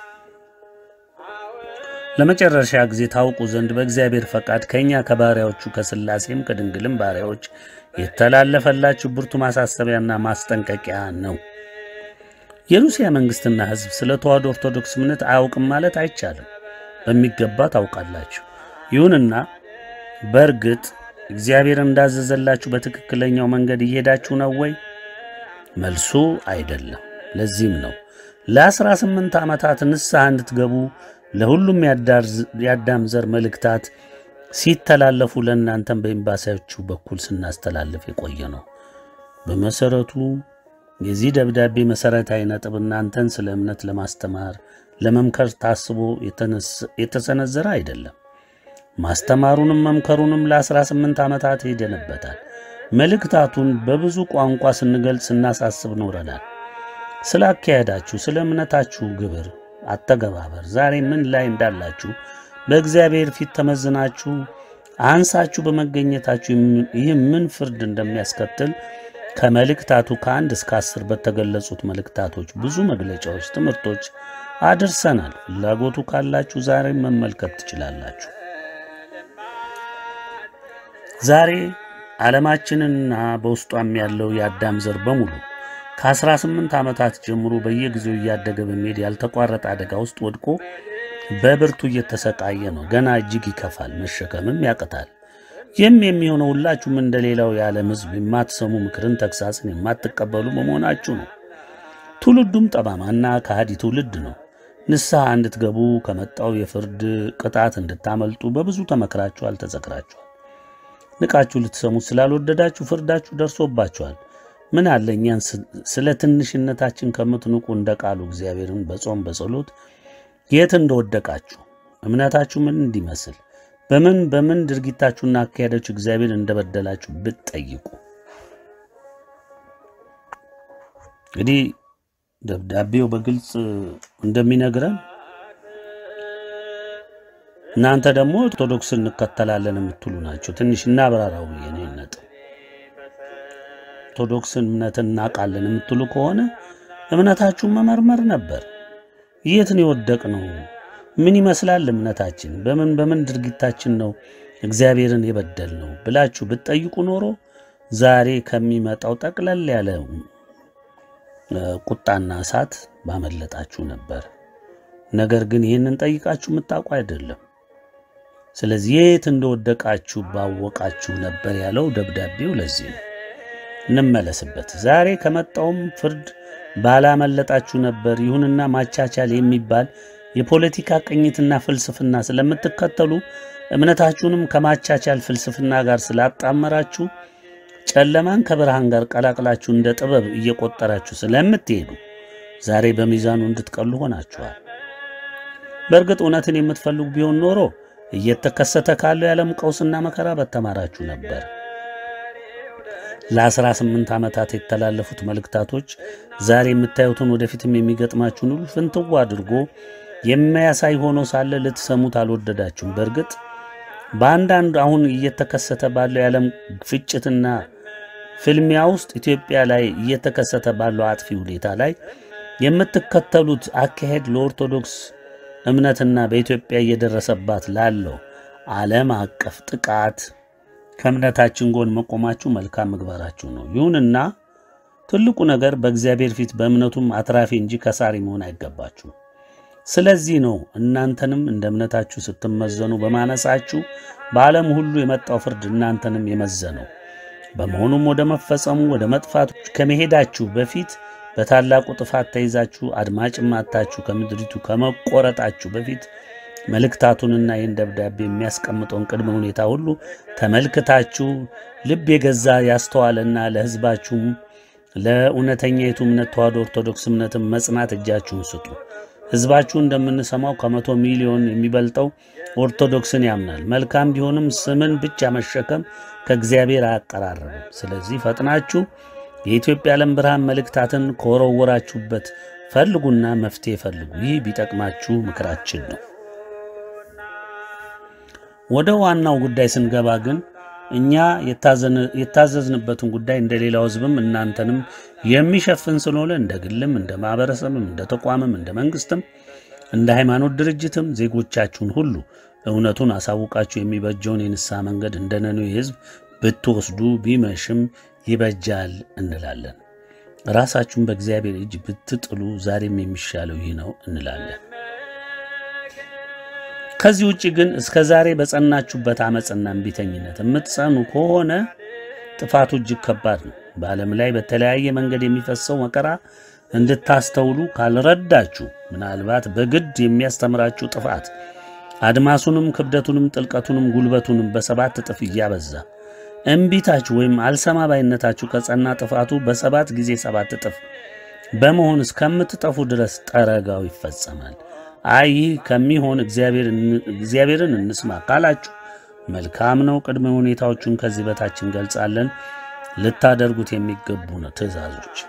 ለመጨረሻ ጊዜ ታውቁ ዘንድ በእግዚአብሔር ፈቃድ ከኛ ከባሪያዎቹ ከሥላሴም ከድንግልም ባሪያዎች የተላለፈላችሁ ብርቱ ማሳሰቢያና ማስጠንቀቂያ ነው። የሩሲያ መንግስትና ህዝብ ስለ ተዋሕዶ ኦርቶዶክስ እምነት አያውቅም ማለት አይቻልም። በሚገባ ታውቃላችሁ። ይሁንና በእርግጥ እግዚአብሔር እንዳዘዘላችሁ በትክክለኛው መንገድ እየሄዳችሁ ነው ወይ? መልሱ አይደለም። ለዚህም ነው ለ18 ዓመታት ንስሐ እንድትገቡ ለሁሉም ያዳም ዘር መልእክታት ሲተላለፉ ለእናንተም በኤምባሲያችሁ በኩል ስናስተላልፍ የቆየ ነው። በመሰረቱ የዚህ ደብዳቤ መሰረታዊ ነጥብ እናንተን ስለ እምነት ለማስተማር ለመምከር ታስቦ የተሰነዘረ አይደለም። ማስተማሩንም መምከሩንም ለ18 ዓመታት ሄደንበታል። መልእክታቱን በብዙ ቋንቋ ስንገልጽ እናሳስብ ኖረናል። ስለ አካሄዳችሁ፣ ስለ እምነታችሁ ግብር አተገባበር ዛሬ ምን ላይ እንዳላችሁ በእግዚአብሔር ፊት ተመዝናችሁ አንሳችሁ በመገኘታችሁ ይህ ምን ፍርድ እንደሚያስከትል ከመልእክታቱ ከ1 እስከ 10 በተገለጹት መልእክታቶች ብዙ መግለጫዎች፣ ትምህርቶች አድርሰናል። ፍላጎቱ ካላችሁ ዛሬ መመልከት ትችላላችሁ። ዛሬ ዓለማችንና በውስጧም ያለው የአዳም ዘር በሙሉ ከ18 ዓመታት ጀምሮ በየጊዜው እያደገ በሚሄድ ያልተቋረጠ አደጋ ውስጥ ወድቆ በብርቱ እየተሰቃየ ነው። ገና እጅግ ይከፋል፣ መሸከምም ያቅታል። የሚሆነው ሁላችሁም እንደሌላው የዓለም ሕዝብ የማትሰሙ ምክርን፣ ተግሳጽን የማትቀበሉ በመሆናችሁ ነው። ትውልዱም ጠማማና ከሃዲ ትውልድ ነው። ንስሐ እንድትገቡ ከመጣው የፍርድ ቅጣት እንድታመልጡ በብዙ ተመክራችኋል፣ ተዘክራችኋል። ንቃችሁ ልትሰሙ ስላልወደዳችሁ ፍርዳችሁ ደርሶባችኋል። ምን አለኛን ስለ ትንሽነታችን ከምትንቁ እንደ ቃሉ እግዚአብሔርን በጾም በጸሎት የት እንደወደቃችሁ እምነታችሁ ምን እንዲመስል በምን ድርጊታችሁና አካሄዳችሁ እግዚአብሔር እንደበደላችሁ ብትጠይቁ። እንግዲህ ደብዳቤው በግልጽ እንደሚነግረን እናንተ ደግሞ ኦርቶዶክስን እንከተላለን የምትሉ ናችሁ። ትንሽ እናብራራው የኔነት ኦርቶዶክስን እምነትን እናቃለን የምትሉ ከሆነ እምነታችሁን መመርመር ነበር። የት ነው የወደቅነው? ምን ይመስላል እምነታችን? በምን ድርጊታችን ነው እግዚአብሔርን የበደልነው ብላችሁ ብትጠይቁ ኖሮ ዛሬ ከሚመጣው ጠቅለል ያለ ቁጣና እሳት ባመለጣችሁ ነበር። ነገር ግን ይህንን ጠይቃችሁ የምታውቁ አይደለም። ስለዚህ የት እንደወደቃችሁ ባወቃችሁ ነበር ያለው ደብዳቤው። ለዚህ ነው እንመለስበት። ዛሬ ከመጣውም ፍርድ ባላመለጣችሁ ነበር። ይሁንና ማቻቻል የሚባል የፖለቲካ ቅኝትና ፍልስፍና ስለምትከተሉ እምነታችሁንም ከማቻቻል ፍልስፍና ጋር ስላጣመራችሁ ጨለማን ከብርሃን ጋር ቀላቅላችሁ እንደ ጥበብ እየቆጠራችሁ ስለምትሄዱ ዛሬ በሚዛኑ እንድትቀሉ ሆናችኋል። በእርግጥ እውነትን የምትፈልጉ ቢሆን ኖሮ እየተከሰተ ካለው የዓለም ቀውስና መከራ በተማራችሁ ነበር። ለ18 ዓመታት የተላለፉት መልእክታቶች ዛሬ የምታዩትን ወደፊትም የሚገጥማችሁን ሁሉ ፍንትው አድርጎ የሚያሳይ ሆኖ ሳለ ልትሰሙት አልወደዳችሁም። በእርግጥ በአንዳንድ አሁን እየተከሰተ ባለው የዓለም ፍጭትና ፍልሚያ ውስጥ ኢትዮጵያ ላይ እየተከሰተ ባለው አጥፊ ሁኔታ ላይ የምትከተሉት አካሄድ ለኦርቶዶክስ እምነትና በኢትዮጵያ እየደረሰባት ላለው ዓለም አቀፍ ጥቃት ከእምነታችን ጎን መቆማችሁ መልካም ምግባራችሁ ነው። ይሁንና ትልቁ ነገር በእግዚአብሔር ፊት በእምነቱም አትራፊ እንጂ ከሳሪ መሆን አይገባችሁ። ስለዚህ ነው እናንተንም እንደ እምነታችሁ ስትመዘኑ በማነሳችሁ በዓለም ሁሉ የመጣው ፍርድ እናንተንም የመዘነው። በመሆኑም ወደ መፈጸሙ ወደ መጥፋቱ ከመሄዳችሁ በፊት በታላቁ ጥፋት ተይዛችሁ አድማጭም አጣችሁ ከምድሪቱ ከመቆረጣችሁ በፊት መልእክታቱንና ይህን ደብዳቤ የሚያስቀምጠውን ቅድመ ሁኔታ ሁሉ ተመልክታችሁ ልብ የገዛ ያስተዋለና ለሕዝባችሁም ለእውነተኛይቱ እምነት ተዋሕዶ ኦርቶዶክስ እምነትን መጽናት እጃችሁን ስጡ። ሕዝባችሁ እንደምንሰማው ከ100 ሚሊዮን የሚበልጠው ኦርቶዶክስን ያምናል። መልካም ቢሆንም ስምን ብቻ መሸከም ከእግዚአብሔር አያቀራርብም። ስለዚህ ፈጥናችሁ የኢትዮጵያ ዓለም ብርሃን መልእክታትን ከወረወራችሁበት ፈልጉና መፍትሄ ፈልጉ። ይህ ቢጠቅማችሁ ምክራችን ነው። ወደ ዋናው ጉዳይ ስንገባ ግን እኛ የታዘዝንበትን ጉዳይ እንደሌላው ሕዝብም እናንተንም የሚሸፍን ስለሆነ እንደ ግልም እንደ ማህበረሰብም እንደ ተቋምም እንደ መንግስትም እንደ ሃይማኖት ድርጅትም ዜጎቻችሁን ሁሉ እውነቱን አሳውቃችሁ የሚበጀውን የንስሐ መንገድ እንደነኑ ሕዝብ ብትወስዱ ቢመሽም ይበጃል እንላለን። ራሳችሁን በእግዚአብሔር እጅ ብትጥሉ ዛሬም የሚሻለው ይህ ነው እንላለን። ከዚህ ውጪ ግን እስከ ዛሬ በጸናችሁበት አመጽና እንቢተኝነት የምትጸኑ ከሆነ ጥፋቱ እጅግ ከባድ ነው። በዓለም ላይ በተለያየ መንገድ የሚፈሰው መከራ እንድታስተውሉ ካልረዳችሁ ምናልባት በግድ የሚያስተምራችሁ ጥፋት አድማሱንም ክብደቱንም ጥልቀቱንም ጉልበቱንም በሰባት እጥፍ እያበዛ እንቢታችሁ ወይም አልሰማ ባይነታችሁ ከጸና ጥፋቱ በሰባት ጊዜ ሰባት እጥፍ በመሆን እስከምትጠፉ ድረስ ጠረጋው ይፈጸማል። አይ ከሚሆን እግዚአብሔርን እንስማ ካላችሁ መልካም ነው። ቅድመ ሁኔታዎቹን ከዚህ በታች እንገልጻለን። ልታደርጉት የሚገቡ ነው ትእዛዞች።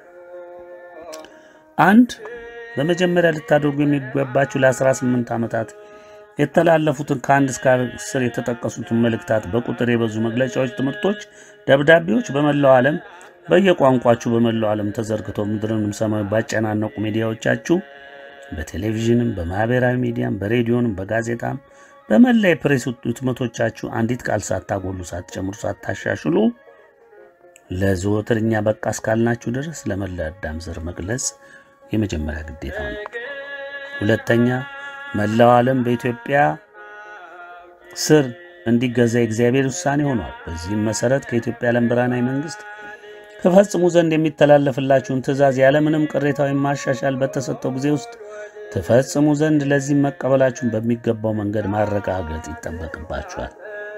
አንድ በመጀመሪያ ልታደርጉ የሚገባችሁ ለ18 ዓመታት የተላለፉትን ከ1 እስከ 10 የተጠቀሱትን መልእክታት በቁጥር የበዙ መግለጫዎች፣ ትምህርቶች፣ ደብዳቤዎች በመላው ዓለም በየቋንቋችሁ በመላው ዓለም ተዘርግተው ምድርንም ሰማይ ባጨናነቁ ሚዲያዎቻችሁ በቴሌቪዥንም በማህበራዊ ሚዲያም በሬዲዮንም በጋዜጣም በመላ የፕሬስ ህትመቶቻችሁ አንዲት ቃል ሳታጎሉ ሳትጨምሩ ሳታሻሽሉ ለዘወትርኛ በቃ እስካልናችሁ ድረስ ለመላ አዳም ዘር መግለጽ የመጀመሪያ ግዴታ ነው። ሁለተኛ መላው ዓለም በኢትዮጵያ ስር እንዲገዛ የእግዚአብሔር ውሳኔ ሆኗል። በዚህም መሰረት ከኢትዮጵያ ዓለም ብርሃናዊ መንግስት ከፈጽሙ ዘንድ የሚተላለፍላችሁን ትእዛዝ ያለምንም ቅሬታ ወይም ማሻሻል በተሰጠው ጊዜ ውስጥ ተፈጽሙ ዘንድ ለዚህ መቀበላችሁን በሚገባው መንገድ ማረጋገጥ ይጠበቅባችኋል።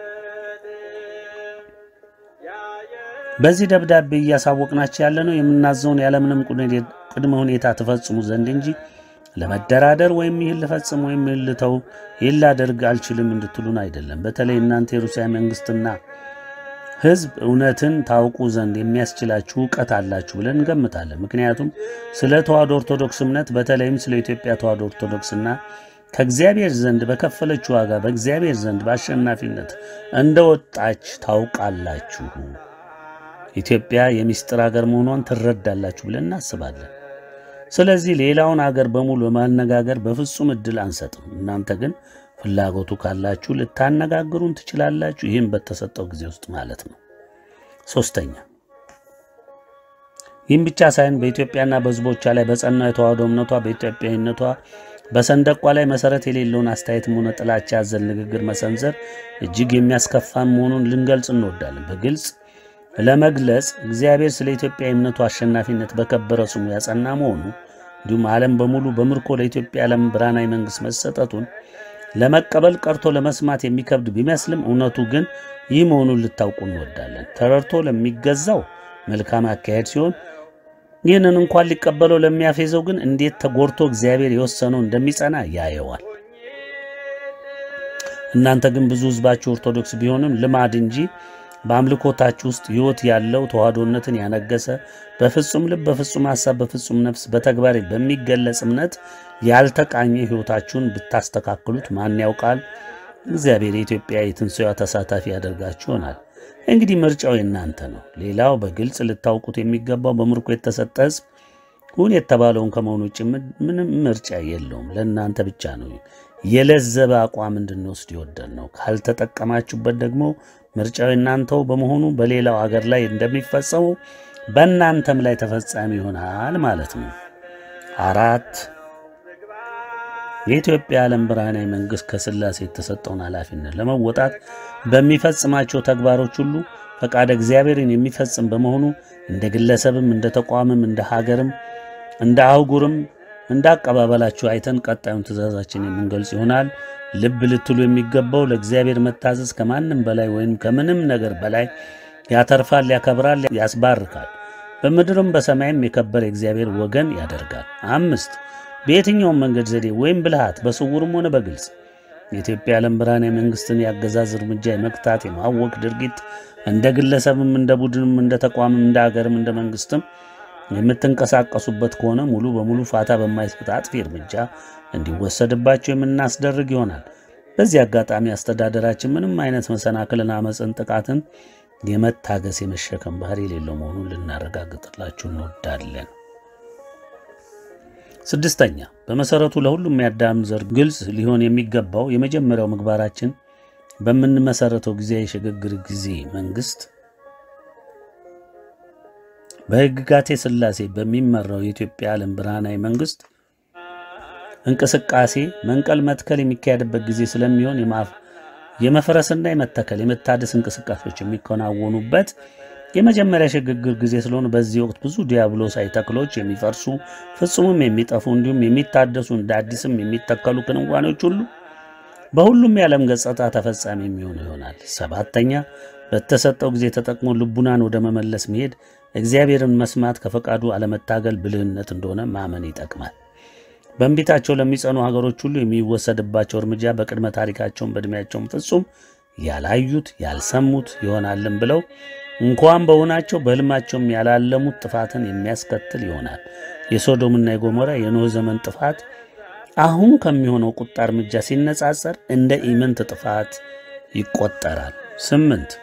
በዚህ ደብዳቤ እያሳወቅናችሁ ያለነው የምናዘውን ያለምንም ቅድመ ሁኔታ ተፈጽሙ ዘንድ እንጂ ለመደራደር ወይም ይህን ልፈጽም ወይም ልተው ይህን ላደርግ አልችልም እንድትሉን አይደለም። በተለይ እናንተ የሩሲያ መንግስትና ህዝብ እውነትን ታውቁ ዘንድ የሚያስችላችሁ ዕውቀት አላችሁ ብለን እንገምታለን። ምክንያቱም ስለ ተዋሕዶ ኦርቶዶክስ እምነት በተለይም ስለ ኢትዮጵያ ተዋሕዶ ኦርቶዶክስና ከእግዚአብሔር ዘንድ በከፈለችው ዋጋ በእግዚአብሔር ዘንድ በአሸናፊነት እንደወጣች ታውቃላችሁ። ኢትዮጵያ የሚስጥር ሀገር መሆኗን ትረዳላችሁ ብለን እናስባለን። ስለዚህ ሌላውን ሀገር በሙሉ በማነጋገር በፍጹም እድል አንሰጥም። እናንተ ግን ፍላጎቱ ካላችሁ ልታነጋግሩን ትችላላችሁ። ይህም በተሰጠው ጊዜ ውስጥ ማለት ነው። ሶስተኛ ይህም ብቻ ሳይሆን በኢትዮጵያና በህዝቦቿ ላይ በጸናው የተዋሕዶ እምነቷ በኢትዮጵያዊነቷ በሰንደቋ ላይ መሰረት የሌለውን አስተያየትም ሆነ ጥላቻ ያዘል ንግግር መሰንዘር እጅግ የሚያስከፋ መሆኑን ልንገልጽ እንወዳለን። በግልጽ ለመግለጽ እግዚአብሔር ስለ ኢትዮጵያ እምነቱ አሸናፊነት በከበረ ስሙ ያጸና መሆኑ እንዲሁም ዓለም በሙሉ በምርኮ ለኢትዮጵያ ዓለም ብርሃናዊ መንግስት መሰጠቱን ለመቀበል ቀርቶ ለመስማት የሚከብድ ቢመስልም እውነቱ ግን ይህ መሆኑን ልታውቁ እንወዳለን። ተረርቶ ለሚገዛው መልካም አካሄድ ሲሆን ይህንን እንኳን ሊቀበለው ለሚያፈዘው ግን እንዴት ተጎርቶ እግዚአብሔር የወሰነው እንደሚጸና ያየዋል። እናንተ ግን ብዙ ህዝባችሁ ኦርቶዶክስ ቢሆንም ልማድ እንጂ በአምልኮታችሁ ውስጥ ህይወት ያለው ተዋሕዶነትን ያነገሰ በፍጹም ልብ በፍጹም ሐሳብ በፍጹም ነፍስ በተግባር በሚገለጽ እምነት ያልተቃኘ ህይወታችሁን ብታስተካክሉት ማን ያውቃል እግዚአብሔር የኢትዮጵያ የትንሣኤዋ ተሳታፊ ያደርጋችሁ ይሆናል። እንግዲህ ምርጫው የእናንተ ነው። ሌላው በግልጽ ልታውቁት የሚገባው በምርኮ የተሰጠ ህዝብ ሁን የተባለውን ከመሆኑ ውጭ ምንም ምርጫ የለውም። ለእናንተ ብቻ ነው የለዘበ አቋም እንድንወስድ ይወደን ነው። ካልተጠቀማችሁበት ደግሞ ምርጫው የእናንተው በመሆኑ በሌላው ሀገር ላይ እንደሚፈጸሙ በእናንተም ላይ ተፈጻሚ ይሆናል ማለት ነው። 4 የኢትዮጵያ ዓለም ብርሃናዊ መንግስት ከሥላሴ የተሰጠውን ኃላፊነት ለመወጣት በሚፈጽማቸው ተግባሮች ሁሉ ፈቃደ እግዚአብሔርን የሚፈጽም በመሆኑ እንደ ግለሰብም እንደ ተቋምም እንደ ሀገርም እንደ አህጉርም እንደ አቀባበላችሁ አይተን ቀጣዩን ትእዛዛችን የምንገልጽ ይሆናል። ልብ ልትሉ የሚገባው ለእግዚአብሔር መታዘዝ ከማንም በላይ ወይም ከምንም ነገር በላይ ያተርፋል፣ ያከብራል፣ ያስባርካል። በምድርም በሰማይም የከበረ እግዚአብሔር ወገን ያደርጋል። 5 በየትኛውም መንገድ ዘዴ ወይም ብልሃት በስውርም ሆነ በግልጽ የኢትዮጵያ ዓለም ብርሃናዊ መንግስትን ያገዛዝ እርምጃ የመክታት የማወቅ ድርጊት እንደ ግለሰብም እንደ ቡድንም እንደ ተቋምም እንደ ሀገርም እንደ መንግስትም የምትንቀሳቀሱበት ከሆነ ሙሉ በሙሉ ፋታ በማይሰጥ አጥፊ እርምጃ እንዲወሰድባቸው የምናስደርግ ይሆናል። በዚህ አጋጣሚ አስተዳደራችን ምንም አይነት መሰናክልና አመጽን ጥቃትን የመታገስ የመሸከም ባህሪ የሌለው መሆኑን ልናረጋግጥላችሁ እንወዳለን። 6ኛ በመሰረቱ ለሁሉም ያዳም ዘር ግልጽ ሊሆን የሚገባው የመጀመሪያው ምግባራችን በመንመሰረተው ጊዜ የሽግግር ጊዜ መንግስት በሕግጋቴ ሥላሴ በሚመራው የኢትዮጵያ ዓለም ብርሃናዊ መንግስት እንቅስቃሴ መንቀል መትከል የሚካሄድበት ጊዜ ስለሚሆን የመፈረስና የመተከል የመታደስ እንቅስቃሴዎች የሚከናወኑበት የመጀመሪያ ሽግግር ጊዜ ስለሆነ በዚህ ወቅት ብዙ ዲያብሎሳዊ ተክሎች የሚፈርሱ ፍጹምም የሚጠፉ እንዲሁም የሚታደሱ እንደ አዲስም የሚተከሉ ክንዋኔዎች ሁሉ በሁሉም የዓለም ገጽታ ተፈጻሚ የሚሆኑ ይሆናል። ሰባተኛ በተሰጠው ጊዜ ተጠቅሞ ልቡናን ወደ መመለስ መሄድ እግዚአብሔርን መስማት ከፈቃዱ አለመታገል ብልህነት እንደሆነ ማመን ይጠቅማል። በእንቢታቸው ለሚጸኑ ሀገሮች ሁሉ የሚወሰድባቸው እርምጃ በቅድመ ታሪካቸውን በእድሜያቸውን ፍጹም ያላዩት ያልሰሙት ይሆናልን ብለው እንኳን በሆናቸው በህልማቸውም ያላለሙት ጥፋትን የሚያስከትል ይሆናል። የሶዶምና የጎሞራ የኖህ ዘመን ጥፋት አሁን ከሚሆነው ቁጣ እርምጃ ሲነጻጸር እንደ ኢምንት ጥፋት ይቆጠራል። 8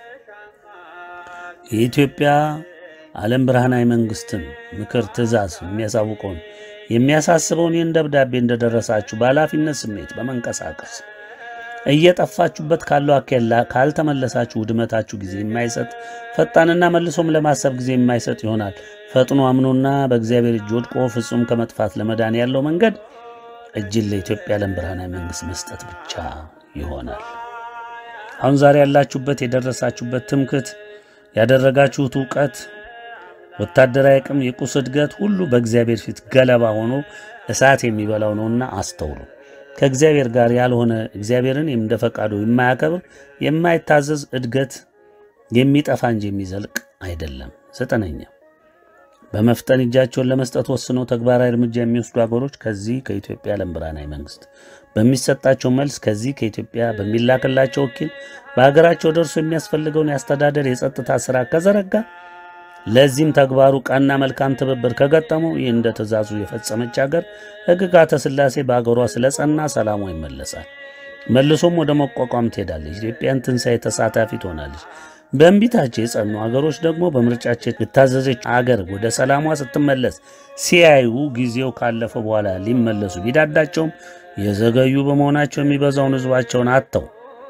የኢትዮጵያ ዓለም ብርሃናዊ መንግስትን ምክር ትእዛዝ የሚያሳውቀውን የሚያሳስበውን ይህን ደብዳቤ እንደደረሳችሁ በኃላፊነት ስሜት በመንቀሳቀስ እየጠፋችሁበት ካለው አከላ ካልተመለሳችሁ ውድመታችሁ ጊዜ የማይሰጥ ፈጣንና መልሶም ለማሰብ ጊዜ የማይሰጥ ይሆናል። ፈጥኖ አምኖና በእግዚአብሔር እጅ ወድቆ ፍጹም ከመጥፋት ለመዳን ያለው መንገድ እጅን ለኢትዮጵያ ዓለም ብርሃናዊ መንግስት መስጠት ብቻ ይሆናል። አሁን ዛሬ ያላችሁበት የደረሳችሁበት ትምክህት ያደረጋችሁት ዕውቀት ወታደራዊ አቅም የቁስ እድገት ሁሉ በእግዚአብሔር ፊት ገለባ ሆኖ እሳት የሚበላው ነውና አስተውሉ። ከእግዚአብሔር ጋር ያልሆነ እግዚአብሔርን እንደፈቃዱ የማያከብር የማይታዘዝ እድገት የሚጠፋ እንጂ የሚዘልቅ አይደለም። 9ኛ በመፍጠን እጃቸውን ለመስጠት ወስነው ተግባራዊ እርምጃ የሚወስዱ ሀገሮች ከዚህ ከኢትዮጵያ ዓለም ብርሃናዊ መንግስት በሚሰጣቸው መልስ ከዚህ ከኢትዮጵያ በሚላክላቸው ወኪል በሀገራቸው ደርሶ የሚያስፈልገውን ያስተዳደር የጸጥታ ስራ ከዘረጋ ለዚህም ተግባሩ ቃና መልካም ትብብር ከገጠመው ይህ እንደ ትእዛዙ የፈጸመች ሀገር ሕግጋተ ሥላሴ በአገሯ ስለጸና ሰላሟ ይመለሳል። መልሶም ወደ መቋቋም ትሄዳለች። ኢትዮጵያን ትንሣኤ ተሳታፊ ትሆናለች። በእንቢታቸው የጸኑ ሀገሮች ደግሞ በምርጫቸው የታዘዘች አገር ወደ ሰላሟ ስትመለስ ሲያዩ ጊዜው ካለፈ በኋላ ሊመለሱ ቢዳዳቸውም የዘገዩ በመሆናቸው የሚበዛውን ሕዝባቸውን አጥተው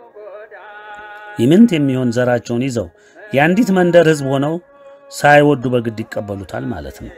ይምንት የሚሆን ዘራቸውን ይዘው የአንዲት መንደር ሕዝብ ሆነው ሳይወዱ በግድ ይቀበሉታል ማለት ነው።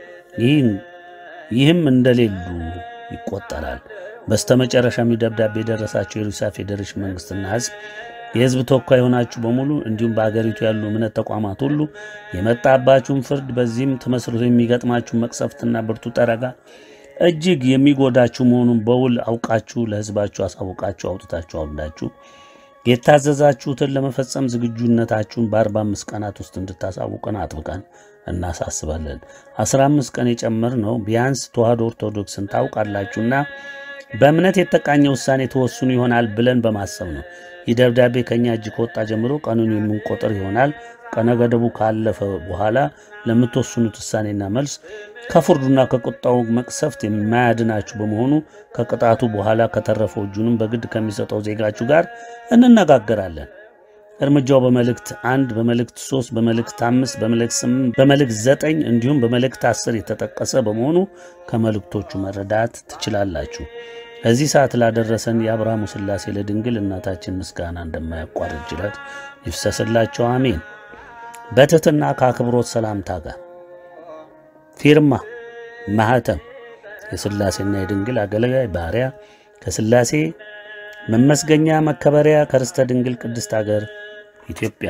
ይህም እንደሌሉ ይቆጠራል። በስተመጨረሻም ደብዳቤ ደረሳቸው የሩሲያ ፌዴሬሽን መንግስትና ሕዝብ የሕዝብ ተወካይ ሆናችሁ በሙሉ እንዲሁም በአገሪቱ ያሉ እምነት ተቋማት ሁሉ የመጣባችሁን ፍርድ በዚህም ተመስርቶ የሚገጥማችሁ መቅሰፍትና ብርቱ ጠረጋ እጅግ የሚጎዳችሁ መሆኑን በውል አውቃችሁ ለሕዝባችሁ አሳውቃችሁ አውጥታችሁ አውርዳችሁ የታዘዛችሁትን ለመፈጸም ዝግጁነታችሁን በ45 ቀናት ውስጥ እንድታሳውቁን አጥብቀን እናሳስባለን። 15 ቀን የጨመርነው ቢያንስ ተዋህዶ ኦርቶዶክስን ታውቃላችሁና በእምነት የተቃኘ ውሳኔ ተወስኑ ይሆናል ብለን በማሰብ ነው። ይህ ደብዳቤ ከኛ እጅ ከወጣ ጀምሮ ቀኑን የምንቆጥር ይሆናል። ቀነ ገደቡ ካለፈ በኋላ ለምትወስኑት ውሳኔና መልስ ከፍርዱና ከቁጣው መቅሰፍት የማያድናችሁ በመሆኑ ከቅጣቱ በኋላ ከተረፈው እጁንም በግድ ከሚሰጠው ዜጋችሁ ጋር እንነጋገራለን። እርምጃው በመልእክት 1 በመልእክት 3 በመልእክት 5 በመልእክት 8 በመልእክት 9 እንዲሁም በመልእክት 10 የተጠቀሰ በመሆኑ ከመልእክቶቹ መረዳት ትችላላችሁ። እዚህ ሰዓት ላደረሰን የአብርሃሙ ሥላሴ ለድንግል እናታችን ምስጋና እንደማያቋርጥ ጅረት ይፍሰስላቸው፣ አሜን። በትህትና ከአክብሮት ሰላምታ ጋር ፊርማ ማህተም የሥላሴና የድንግል አገልጋይ ባሪያ ከሥላሴ መመስገኛ መከበሪያ ከርስተ ድንግል ቅድስት ሀገር ኢትዮጵያ።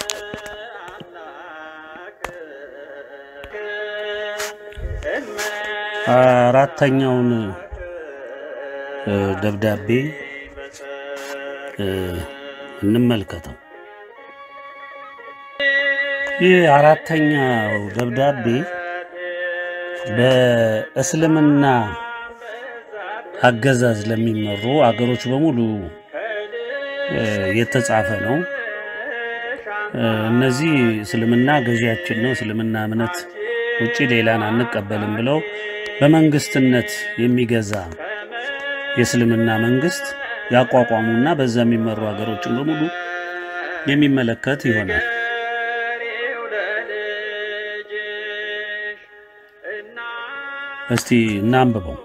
አራተኛውን ደብዳቤ እንመልከተው። ይህ አራተኛው ደብዳቤ በእስልምና አገዛዝ ለሚመሩ አገሮች በሙሉ የተጻፈ ነው። እነዚህ እስልምና ገዢያችን ነው፣ እስልምና እምነት ውጪ ሌላን አንቀበልም ብለው በመንግስትነት የሚገዛ የእስልምና መንግስት ያቋቋሙና በዛ የሚመሩ አገሮችን በሙሉ የሚመለከት ይሆናል። እስቲ እናንብበው።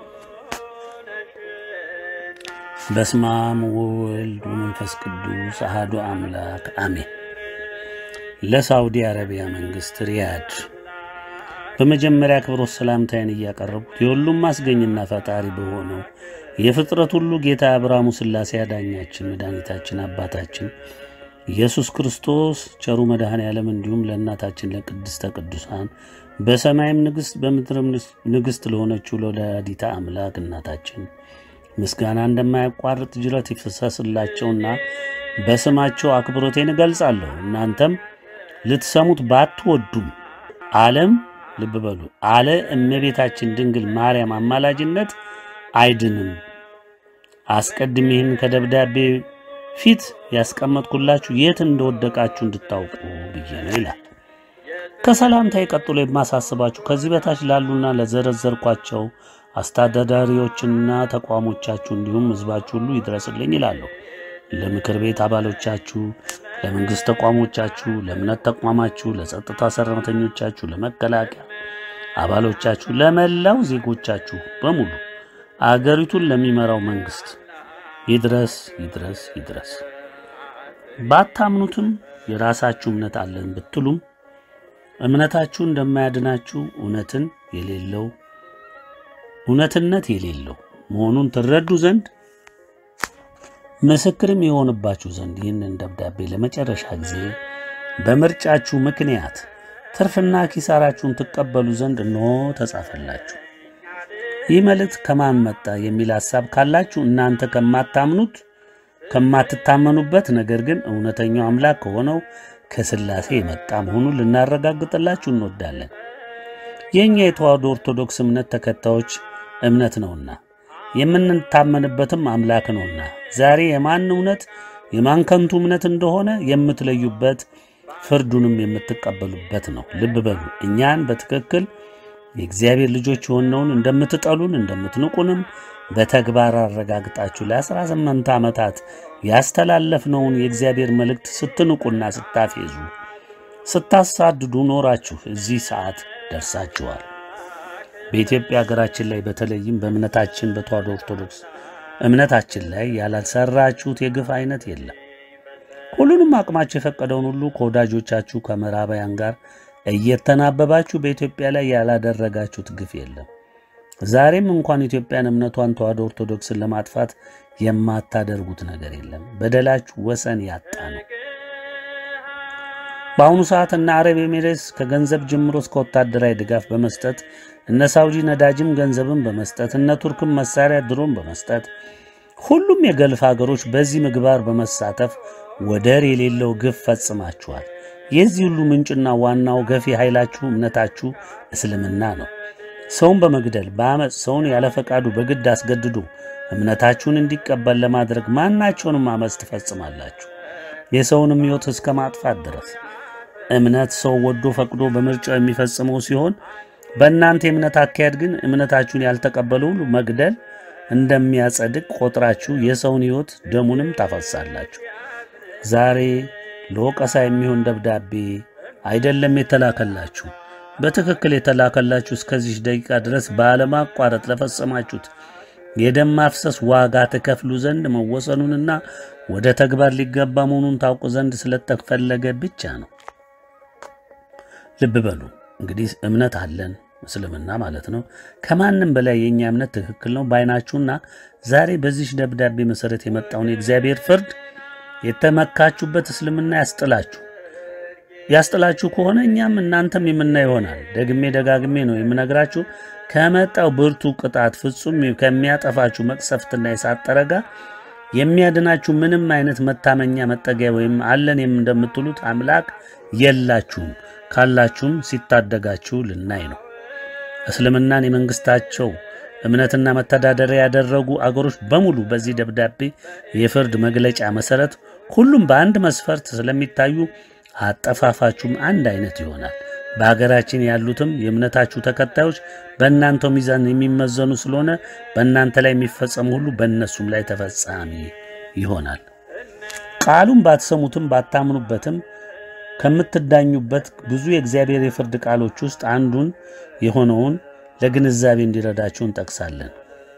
በስመ አብ ወወልድ ወመንፈስ ቅዱስ አሐዱ አምላክ አሜን። ለሳውዲ አረቢያ መንግስት ሪያድ በመጀመሪያ ክብሮት ሰላምታዬን እያቀረብኩ የሁሉም ማስገኝና ፈጣሪ በሆነው የፍጥረት ሁሉ ጌታ አብርሃሙ ሥላሴ አዳኛችን መድኃኒታችን አባታችን ኢየሱስ ክርስቶስ ቸሩ መድኃኔ ዓለም እንዲሁም ለእናታችን ለቅድስተ ቅዱሳን በሰማይም ንግሥት በምድርም ንግሥት ለሆነችው ለወላዲተ አምላክ እናታችን ምስጋና እንደማያቋርጥ ጅረት ይፈሰስላቸውና በስማቸው አክብሮቴን እገልጻለሁ። እናንተም ልትሰሙት ባትወዱም ዓለም ልብ በሉ አለ እመቤታችን ድንግል ማርያም አማላጅነት አይድንም። አስቀድሜ ይህን ከደብዳቤ ፊት ያስቀመጥኩላችሁ የት እንደወደቃችሁ እንድታውቁ ብዬ ነው ይላል። ከሰላምታዬ ቀጥሎ የማሳስባችሁ ከዚህ በታች ላሉና ለዘረዘርኳቸው አስተዳዳሪዎችና ተቋሞቻችሁ እንዲሁም ሕዝባችሁ ሁሉ ይድረስልኝ ይላሉ። ለምክር ቤት አባሎቻችሁ፣ ለመንግስት ተቋሞቻችሁ፣ ለእምነት ተቋማችሁ፣ ለጸጥታ ሰራተኞቻችሁ፣ ለመከላከያ አባሎቻችሁ፣ ለመላው ዜጎቻችሁ በሙሉ አገሪቱን ለሚመራው መንግስት ይድረስ ይድረስ ይድረስ። ባታምኑትም የራሳችሁ እምነት አለን ብትሉም እምነታችሁ እንደማያድናችሁ እውነትነት የሌለው መሆኑን ትረዱ ዘንድ ምስክርም የሆነባችሁ ዘንድ ይህንን ደብዳቤ ለመጨረሻ ጊዜ በምርጫችሁ ምክንያት ትርፍና ኪሳራችሁን ትቀበሉ ዘንድ ነው ተጻፈላችሁ። ይህ መልእክት ከማን መጣ የሚል ሐሳብ ካላችሁ እናንተ ከማትታመኑበት ነገር ግን እውነተኛው አምላክ ከሆነው ከሥላሴ የመጣ መሆኑን ልናረጋግጥላችሁ እንወዳለን። የኛ የተዋሕዶ ኦርቶዶክስ እምነት ተከታዮች እምነት ነውና የምንታመንበትም አምላክ ነውና ዛሬ የማን እውነት የማን ከንቱ እምነት እንደሆነ የምትለዩበት ፍርዱንም የምትቀበሉበት ነው። ልብ በሉ እኛን በትክክል የእግዚአብሔር ልጆች ሆነውን እንደምትጠሉን እንደምትንቁንም በተግባር አረጋግጣችሁ ለ18 ዓመታት ያስተላለፍነውን የእግዚአብሔር መልእክት ስትንቁና ስታፌዙ ስታሳድዱ ኖራችሁ እዚህ ሰዓት ደርሳችኋል። በኢትዮጵያ ሀገራችን ላይ በተለይም በእምነታችን በተዋሕዶ ኦርቶዶክስ እምነታችን ላይ ያላሰራችሁት የግፍ አይነት የለም። ሁሉንም አቅማችሁ የፈቀደውን ሁሉ ከወዳጆቻችሁ ከምዕራባውያን ጋር እየተናበባችሁ በኢትዮጵያ ላይ ያላደረጋችሁት ግፍ የለም። ዛሬም እንኳን ኢትዮጵያን እምነቷን ተዋሕዶ ኦርቶዶክስን ለማጥፋት የማታደርጉት ነገር የለም። በደላችሁ ወሰን ያጣ ነው። በአሁኑ ሰዓት እና አረብ ኤሚሬትስ ከገንዘብ ጀምሮ እስከ ወታደራዊ ድጋፍ በመስጠት እነ ሳውዲ ነዳጅም ገንዘብም በመስጠት እነ ቱርክም መሳሪያ ድሮን በመስጠት ሁሉም የገልፍ ሀገሮች በዚህ ምግባር በመሳተፍ ወደር የሌለው ግፍ ፈጽማችኋል። የዚህ ሁሉ ምንጭና ዋናው ገፊ ኃይላችሁ እምነታችሁ እስልምና ነው። ሰውን በመግደል በአመጽ ሰውን ያለ ፈቃዱ በግድ አስገድዶ እምነታችሁን እንዲቀበል ለማድረግ ማናቸውንም አመጽ ትፈጽማላችሁ፣ የሰውንም ሕይወት እስከ ማጥፋት ድረስ። እምነት ሰው ወዶ ፈቅዶ በምርጫው የሚፈጽመው ሲሆን በእናንተ የእምነት አካሄድ ግን እምነታችሁን ያልተቀበሉ ሁሉ መግደል እንደሚያጸድቅ ቆጥራችሁ የሰውን ሕይወት ደሙንም ታፈሳላችሁ። ዛሬ ለወቀሳ የሚሆን ደብዳቤ አይደለም የተላከላችሁ፣ በትክክል የተላከላችሁ እስከዚህ ደቂቃ ድረስ ባለማቋረጥ ለፈጸማችሁት የደም ማፍሰስ ዋጋ ተከፍሉ ዘንድ መወሰኑንና ወደ ተግባር ሊገባ መሆኑን ታውቁ ዘንድ ስለተፈለገ ብቻ ነው። ልብ በሉ እንግዲህ እምነት አለን እስልምና ማለት ነው። ከማንም በላይ የኛ እምነት ትክክል ነው ባይናችሁና ዛሬ በዚህ ደብዳቤ መሰረት የመጣውን የእግዚአብሔር ፍርድ የተመካችሁበት እስልምና ያስጥላችሁ ከሆነ እኛም እናንተም የምናይ ይሆናል። ደግሜ ደጋግሜ ነው የምነግራችሁ። ከመጣው ብርቱ ቅጣት ፍጹም ከሚያጠፋችሁ መቅሰፍትና የሳት ጠረጋ የሚያድናችሁ ምንም አይነት መታመኛ መጠጊያ ወይም አለን እንደምትሉት አምላክ የላችሁም። ካላችሁም ሲታደጋችሁ ልናይ ነው። እስልምናን የመንግስታቸው እምነትና መተዳደሪያ ያደረጉ አገሮች በሙሉ በዚህ ደብዳቤ የፍርድ መግለጫ መሰረት ሁሉም በአንድ መስፈርት ስለሚታዩ አጠፋፋችሁም አንድ አይነት ይሆናል። በአገራችን ያሉትም የእምነታችሁ ተከታዮች በእናንተው ሚዛን የሚመዘኑ ስለሆነ በእናንተ ላይ የሚፈጸሙ ሁሉ በእነሱም ላይ ተፈጻሚ ይሆናል። ቃሉን ባትሰሙትም ባታምኑበትም ከምትዳኙበት ብዙ የእግዚአብሔር የፍርድ ቃሎች ውስጥ አንዱን የሆነውን ለግንዛቤ እንዲረዳችሁን ጠቅሳለን።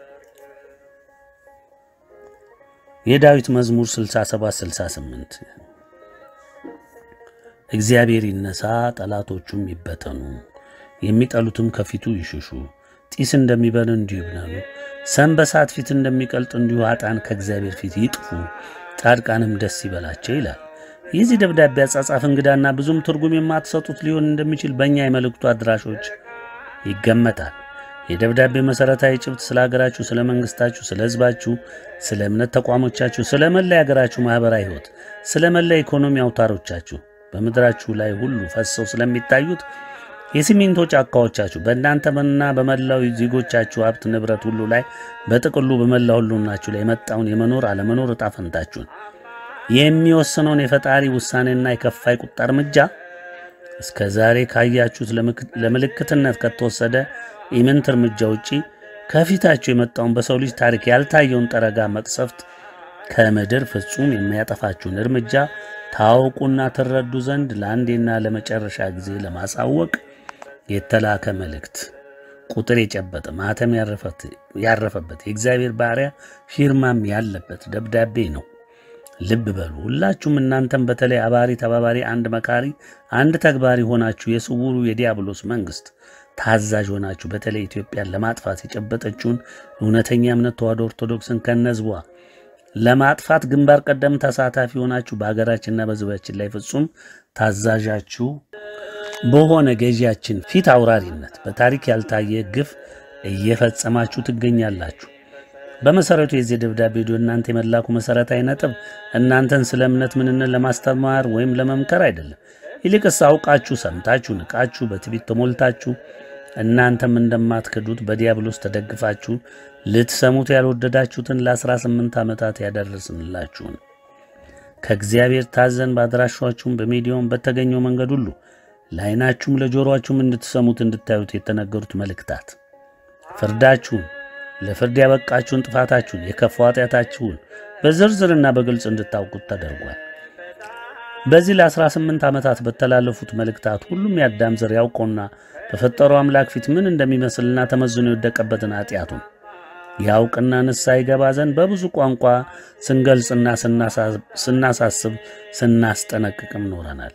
የዳዊት መዝሙር 67-68 እግዚአብሔር ይነሳ ጠላቶቹም ይበተኑ፣ የሚጠሉትም ከፊቱ ይሽሹ። ጢስ እንደሚበል እንዲሁ ይብነኑ። ሰም በእሳት ፊት እንደሚቀልጥ እንዲሁ ኃጥአን ከእግዚአብሔር ፊት ይጥፉ፣ ጻድቃንም ደስ ይበላቸው ይላል። የዚህ ደብዳቤ አጻጻፍ እንግዳና ብዙም ትርጉም የማትሰጡት ሊሆን እንደሚችል በእኛ የመልእክቱ አድራሾች ይገመታል። የደብዳቤ መሠረታዊ ጭብጥ ስለ ሀገራችሁ፣ ስለ መንግሥታችሁ፣ ስለ ሕዝባችሁ፣ ስለ እምነት ተቋሞቻችሁ፣ ስለ መላ የሀገራችሁ ማኅበራዊ ሕይወት፣ ስለ መላ ኢኮኖሚ አውታሮቻችሁ፣ በምድራችሁ ላይ ሁሉ ፈሰው ስለሚታዩት የሲሚንቶ ጫካዎቻችሁ፣ በእናንተና በመላው ዜጎቻችሁ ሀብት ንብረት ሁሉ ላይ በጥቅሉ በመላ ሁሉናችሁ ላይ የመጣውን የመኖር አለመኖር ዕጣ ፈንታችሁን የሚወስነውን የፈጣሪ ውሳኔና የከፋ ቁጣ እርምጃ እስከ ዛሬ ካያችሁት ለምልክትነት ከተወሰደ ኢምንት እርምጃ ውጪ ከፊታችሁ የመጣውን በሰው ልጅ ታሪክ ያልታየውን ጠረጋ መቅሰፍት ከምድር ፍጹም የሚያጠፋችሁን እርምጃ ታውቁና ትረዱ ዘንድ ለአንዴና ለመጨረሻ ጊዜ ለማሳወቅ የተላከ መልእክት ቁጥር የጨበጠ ማህተም ያረፈበት የእግዚአብሔር ባሪያ ፊርማም ያለበት ደብዳቤ ነው። ልብ በሉ ሁላችሁም እናንተም በተለይ አባሪ ተባባሪ፣ አንድ መካሪ፣ አንድ ተግባሪ ሆናችሁ የስውሩ የዲያብሎስ መንግስት ታዛዥ ሆናችሁ በተለይ ኢትዮጵያን ለማጥፋት የጨበጠችውን እውነተኛ እምነት ተዋሕዶ ኦርቶዶክስን ከነዝቧ ለማጥፋት ግንባር ቀደም ተሳታፊ ሆናችሁ በሀገራችንና በሕዝባችን ላይ ፍጹም ታዛዣችሁ በሆነ ገዢያችን ፊት አውራሪነት በታሪክ ያልታየ ግፍ እየፈጸማችሁ ትገኛላችሁ። በመሰረቱ የዚህ ደብዳቤ እናንተ የመላኩ መሰረታዊ ነጥብ እናንተን ስለ እምነት ምንነት ለማስተማር ወይም ለመምከር አይደለም። ይልቅስ አውቃችሁ ሰምታችሁ ንቃችሁ በትዕቢት ተሞልታችሁ እናንተም እንደማትክዱት በዲያብሎስ ተደግፋችሁ ልትሰሙት ያልወደዳችሁትን ለ18 ዓመታት ያደረስንላችሁ ከእግዚአብሔር ታዘን ባድራሻችሁም በሚዲያውም በተገኘው መንገድ ሁሉ ለዓይናችሁም ለጆሮአችሁም እንድትሰሙት እንድታዩት የተነገሩት መልእክታት ፍርዳችሁን ለፍርድ ያበቃችሁን ጥፋታችሁን የከፋ ኃጢአታችሁን በዝርዝርና በግልጽ እንድታውቁት ተደርጓል። በዚህ ለ18 ዓመታት በተላለፉት መልእክታት ሁሉም ያዳም ዘር ያውቀውና በፈጠረው አምላክ ፊት ምን እንደሚመስልና ተመዝኖ የወደቀበትን ኃጢአቱን ያውቅና ንስሐ ይገባ ዘንድ በብዙ ቋንቋ ስንገልጽና ስናሳስብ ስናስጠነቅቅም ኖረናል።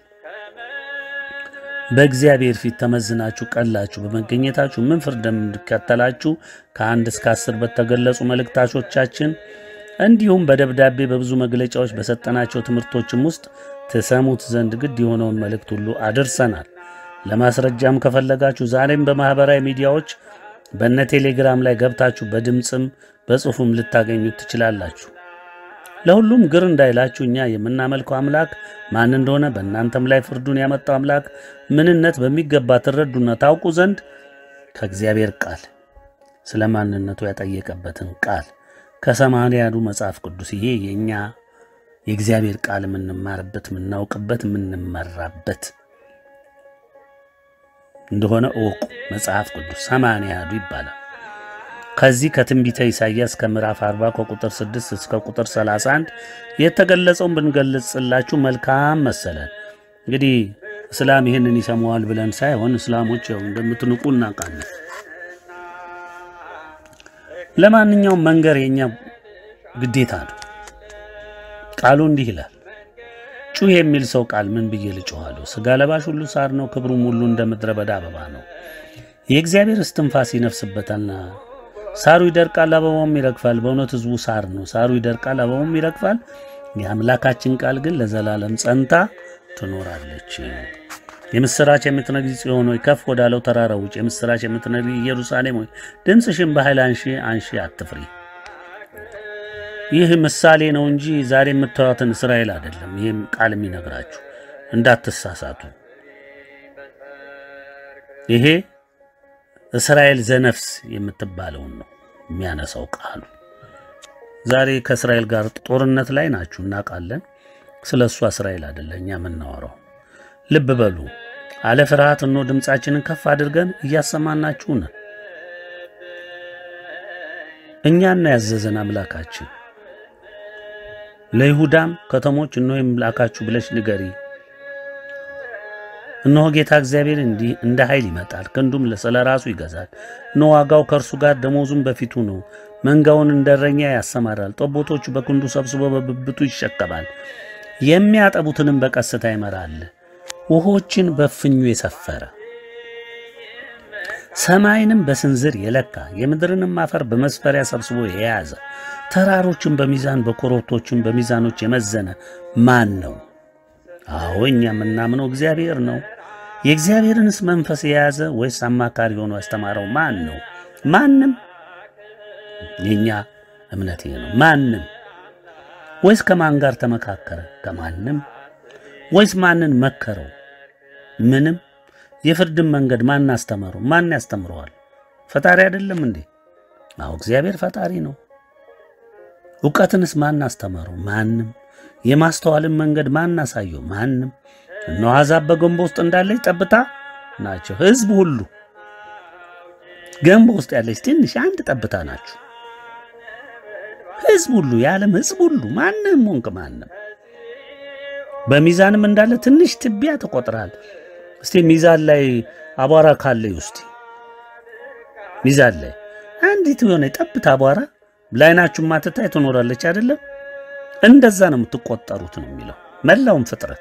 በእግዚአብሔር ፊት ተመዝናችሁ ቀላችሁ በመገኘታችሁ ምን ፍርድ እንደምትከተላችሁ ከ1 እስከ 10 በተገለጹ መልእክታቾቻችን እንዲሁም በደብዳቤ በብዙ መግለጫዎች በሰጠናቸው ትምህርቶችም ውስጥ ተሰሙት ዘንድ ግድ የሆነውን መልእክት ሁሉ አድርሰናል። ለማስረጃም ከፈለጋችሁ ዛሬም በማህበራዊ ሚዲያዎች በእነ ቴሌግራም ላይ ገብታችሁ በድምጽም በጽሁፍም ልታገኙት ትችላላችሁ። ለሁሉም ግር እንዳይላችሁ እኛ የምናመልከው አምላክ ማን እንደሆነ በእናንተም ላይ ፍርዱን ያመጣው አምላክ ምንነት በሚገባ ትረዱና ታውቁ ዘንድ ከእግዚአብሔር ቃል ስለማንነቱ ያጠየቀበትን ቃል ከሰማንያዱ መጽሐፍ ቅዱስ ይሄ የኛ የእግዚአብሔር ቃል የምንማርበት የምናውቅበት የምንመራበት እንደሆነ እወቁ። መጽሐፍ ቅዱስ ሰማንያዱ ይባላል። ከዚህ ከትንቢተ ኢሳይያስ ከምዕራፍ 40 ከቁጥር 6 እስከ ቁጥር 31 የተገለጸውን ብንገልጽላችሁ መልካም መሰለን። እንግዲህ እስላም ይሄንን ይሰማዋል ብለን ሳይሆን እስላሞች ያው እንደምትንቁ እናውቃለን። ለማንኛውም መንገር የኛ ግዴታ ነው። ቃሉ እንዲህ ይላል፣ ጩህ የሚል ሰው ቃል ምን ብዬ ልጮሃለሁ? ስጋ ለባሽ ሁሉ ሳር ነው፣ ክብሩም ሁሉ እንደ ምድረ በዳ አበባ ነው። የእግዚአብሔር እስትንፋስ ይነፍስበታልና ሳሩ ይደርቃል፣ አበባውም ይረግፋል። በእውነት ሕዝቡ ሳር ነው፣ ሳሩ ይደርቃል፣ አበባውም ይረግፋል። የአምላካችን ቃል ግን ለዘላለም ጸንታ ትኖራለች። የምስራች የምትነግሪ ጽዮን ሆይ ከፍ ወዳለው ተራራ ውጭ፣ የምስራች የምትነግሪ ኢየሩሳሌም ሆይ ድምፅሽን በኃይል አንሺ አትፍሪ። ይህ ምሳሌ ነው እንጂ ዛሬ የምታዩትን እስራኤል አይደለም። ይሄም ቃል የሚነግራችሁ እንዳትሳሳቱ። ይሄ እስራኤል ዘነፍስ የምትባለው ነው የሚያነሳው ቃሉ። ዛሬ ከእስራኤል ጋር ጦርነት ላይ ናችሁ እናውቃለን። ስለሱ እስራኤል አይደለም የምናወራው። ልብ በሉ። አለ ፍርሃት ነው ድምጻችንን ከፍ አድርገን እያሰማናችሁ ነው። እኛና ያዘዘን አምላካችን ለይሁዳም ከተሞች እነሆ የምላካችሁ ብለሽ ንገሪ። እነሆ ጌታ እግዚአብሔር እንደ ኃይል ይመጣል፣ ክንዱም ለራሱ ይገዛል። እነሆ ዋጋው ከእርሱ ጋር ደሞዙም በፊቱ ነው። መንጋውን እንደረኛ ያሰማራል፣ ጠቦቶቹ በክንዱ ሰብስቦ በብብቱ ይሸከማል። የሚያጠቡትንም በቀስታ ይመራል፣ ውሆችን በፍኙ የሰፈረ ሰማይንም በስንዝር የለካ የምድርንም አፈር በመስፈሪያ ሰብስቦ የያዘ ተራሮችን በሚዛን በኮረብቶችን በሚዛኖች የመዘነ ማን ነው? አዎ እኛ የምናምነው እግዚአብሔር ነው። የእግዚአብሔርንስ መንፈስ የያዘ ወይስ አማካሪ ሆኖ ያስተማረው ማን ነው? ማንም። የኛ እምነት ይሄ ነው። ማንም። ወይስ ከማን ጋር ተመካከረ? ከማንም። ወይስ ማንን መከረው? ምንም። የፍርድን መንገድ ማን አስተማረው? ማን ያስተምረዋል? ፈጣሪ አይደለም እንዴ? አዎ እግዚአብሔር ፈጣሪ ነው። ዕውቀትንስ ማን አስተማረው? ማንም። የማስተዋልን መንገድ ማን አሳየው? ማንም። እነሆ አሕዛብ በገንቦ ውስጥ እንዳለች ጠብታ ናቸው። ሕዝብ ሁሉ ገንቦ ውስጥ ያለች ትንሽ አንድ ጠብታ ናቸው። ሕዝብ ሁሉ የዓለም ሕዝብ ሁሉ ማንም ሆንክ ማንም በሚዛንም እንዳለ ትንሽ ትቢያ ተቆጥራል። እስቲ ሚዛን ላይ አቧራ ካለ ውስጥ ሚዛን ላይ አንዲት የሆነ ጠብታ አቧራ ላይናችሁ ማትታይ ትኖራለች አይደለም? እንደዛ ነው የምትቆጠሩት ነው የሚለው መላውን ፍጥረት።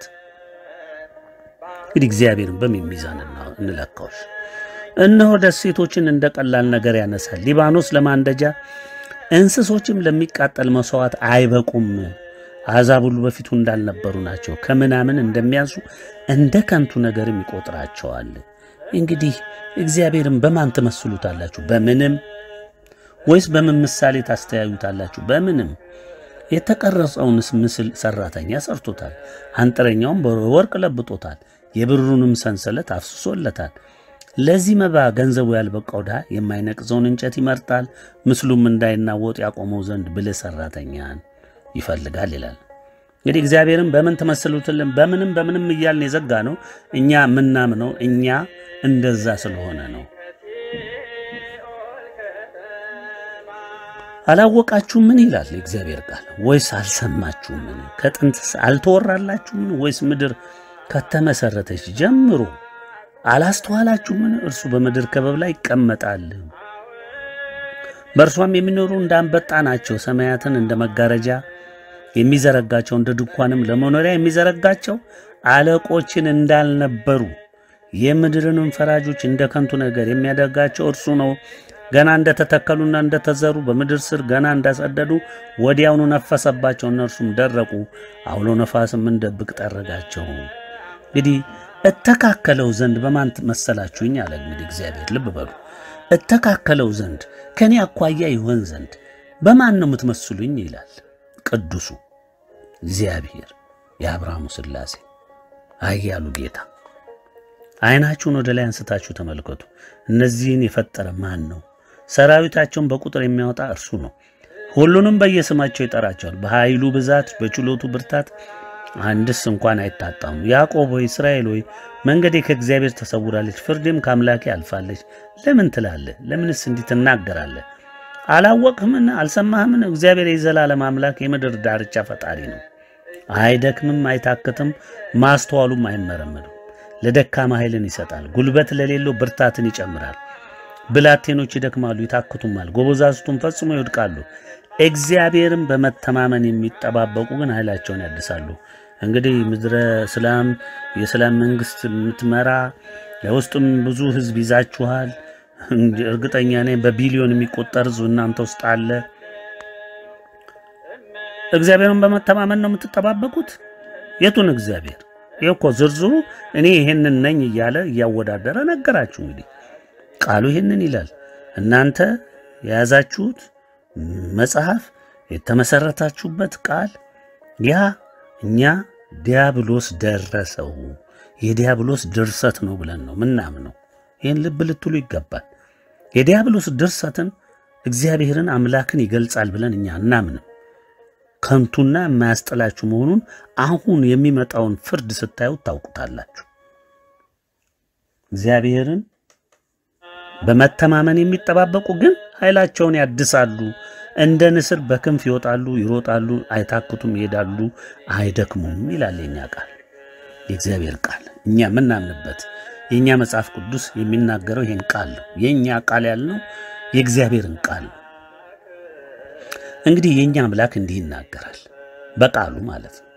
እንግዲህ እግዚአብሔርን በምን ሚዛን እንለካውሽ? እነሆ ደሴቶችን እንደ ቀላል ነገር ያነሳል። ሊባኖስ ለማንደጃ እንስሶችም ለሚቃጠል መስዋዕት አይበቁም። አሕዛብ ሁሉ በፊቱ እንዳልነበሩ ናቸው። ከምናምን እንደሚያንሱ እንደ ከንቱ ነገርም ይቆጥራቸዋል። እንግዲህ እግዚአብሔርን በማን ትመስሉታላችሁ? በምንም? ወይስ በምን ምሳሌ ታስተያዩታላችሁ? በምንም። የተቀረጸውንስ ምስል ሰራተኛ ሰርቶታል። አንጥረኛውም በወርቅ ለብጦታል። የብሩንም ሰንሰለት አፍስሶለታል። ለዚህ መባ ገንዘቡ ያልበቃው ድሃ የማይነቅዘውን እንጨት ይመርጣል። ምስሉም እንዳይናወጥ ያቆመው ዘንድ ብልህ ሰራተኛን ይፈልጋል ይላል። እንግዲህ እግዚአብሔርን በምን ተመስሉትልን? በምንም እያልን የዘጋ ነው። እኛ ምናምነው እኛ እንደዛ ስለሆነ ነው። አላወቃችሁ ምን ይላል እግዚአብሔር ቃል? ወይስ አልሰማችሁ ምን? ከጥንት አልተወራላችሁ ምን? ወይስ ምድር ከተመሰረተች ጀምሮ አላስተዋላችሁ ምን? እርሱ በምድር ከበብ ላይ ይቀመጣል። በእርሷም የሚኖሩ እንዳንበጣ ናቸው። ሰማያትን እንደ መጋረጃ የሚዘረጋቸው እንደ ድንኳንም ለመኖሪያ የሚዘረጋቸው አለቆችን እንዳልነበሩ የምድርንም ፈራጆች እንደ ከንቱ ነገር የሚያደርጋቸው እርሱ ነው። ገና እንደተተከሉና እንደተዘሩ በምድር ስር ገና እንዳሰደዱ ወዲያውኑ ነፈሰባቸው፣ እነርሱም ደረቁ። አውሎ ነፋስም እንደ ብቅ ጠረጋቸው። እንግዲህ እተካከለው ዘንድ በማን መሰላችሁኝ አለ። እንግዲህ እግዚአብሔር ልብ በሉ። እተካከለው ዘንድ ከኔ አኳያ ይሆን ዘንድ በማን ነው የምትመስሉኝ ይላል ቅዱሱ እግዚአብሔር የአብርሃሙ ሥላሴ አያሉ ጌታ። አይናችሁን ወደ ላይ አንስታችሁ ተመልከቱ። እነዚህን የፈጠረ ማን ነው? ሰራዊታቸውን በቁጥር የሚያወጣ እርሱ ነው። ሁሉንም በየስማቸው ይጠራቸዋል። በኃይሉ ብዛት በችሎቱ ብርታት አንድስ እንኳን አይታጣም። ያዕቆብ ሆይ እስራኤል ሆይ መንገዴ ከእግዚአብሔር ተሰውራለች፣ ፍርዴም ከአምላኬ አልፋለች ለምን ትላለህ? ለምንስ እንዲህ ትናገራለህ? አላወቅህምን? አልሰማህምን? እግዚአብሔር የዘላለም አምላክ የምድር ዳርቻ ፈጣሪ ነው። አይደክምም፣ አይታክትም፣ ማስተዋሉም አይመረመርም። ለደካማ ኃይልን ይሰጣል፣ ጉልበት ለሌለው ብርታትን ይጨምራል። ብላቴኖች ይደክማሉ ይታክቱማል፣ ጎበዛዝቱም ፈጽሞ ይወድቃሉ። እግዚአብሔርን በመተማመን የሚጠባበቁ ግን ኃይላቸውን ያድሳሉ። እንግዲህ ምድረ ሰላም የሰላም መንግስት የምትመራ ለውስጥም ብዙ ህዝብ ይዛችኋል። እርግጠኛ ነኝ በቢሊዮን የሚቆጠር ህዝብ እናንተ ውስጥ አለ። እግዚአብሔርን በመተማመን ነው የምትጠባበቁት። የቱን እግዚአብሔር? ይሄኮ ዝርዝሩ እኔ ይሄንን ነኝ እያለ እያወዳደረ ነገራችሁ። እንግዲህ ቃሉ ይሄንን ይላል። እናንተ የያዛችሁት መጽሐፍ የተመሰረታችሁበት ቃል ያ እኛ ዲያብሎስ ደረሰው የዲያብሎስ ድርሰት ነው ብለን ነው ምናምነው። ይሄን ልብ ልትሉ ይገባል። የዲያብሎስ ድርሰትን እግዚአብሔርን አምላክን ይገልጻል ብለን እኛ እናምንም። ከንቱና የማያስጠላችሁ መሆኑን አሁን የሚመጣውን ፍርድ ስታዩ ታውቁታላችሁ። እግዚአብሔርን በመተማመን የሚጠባበቁ ግን ኃይላቸውን ያድሳሉ፣ እንደ ንስር በክንፍ ይወጣሉ፣ ይሮጣሉ፣ አይታክቱም፣ ይሄዳሉ፣ አይደክሙም ይላል የኛ ቃል፣ የእግዚአብሔር ቃል። እኛ ምናምንበት የኛ መጽሐፍ ቅዱስ የሚናገረው ይሄን ቃል ነው። የኛ ቃል ያልነው የእግዚአብሔርን ቃል ነው። እንግዲህ የኛ አምላክ እንዲህ ይናገራል በቃሉ ማለት ነው።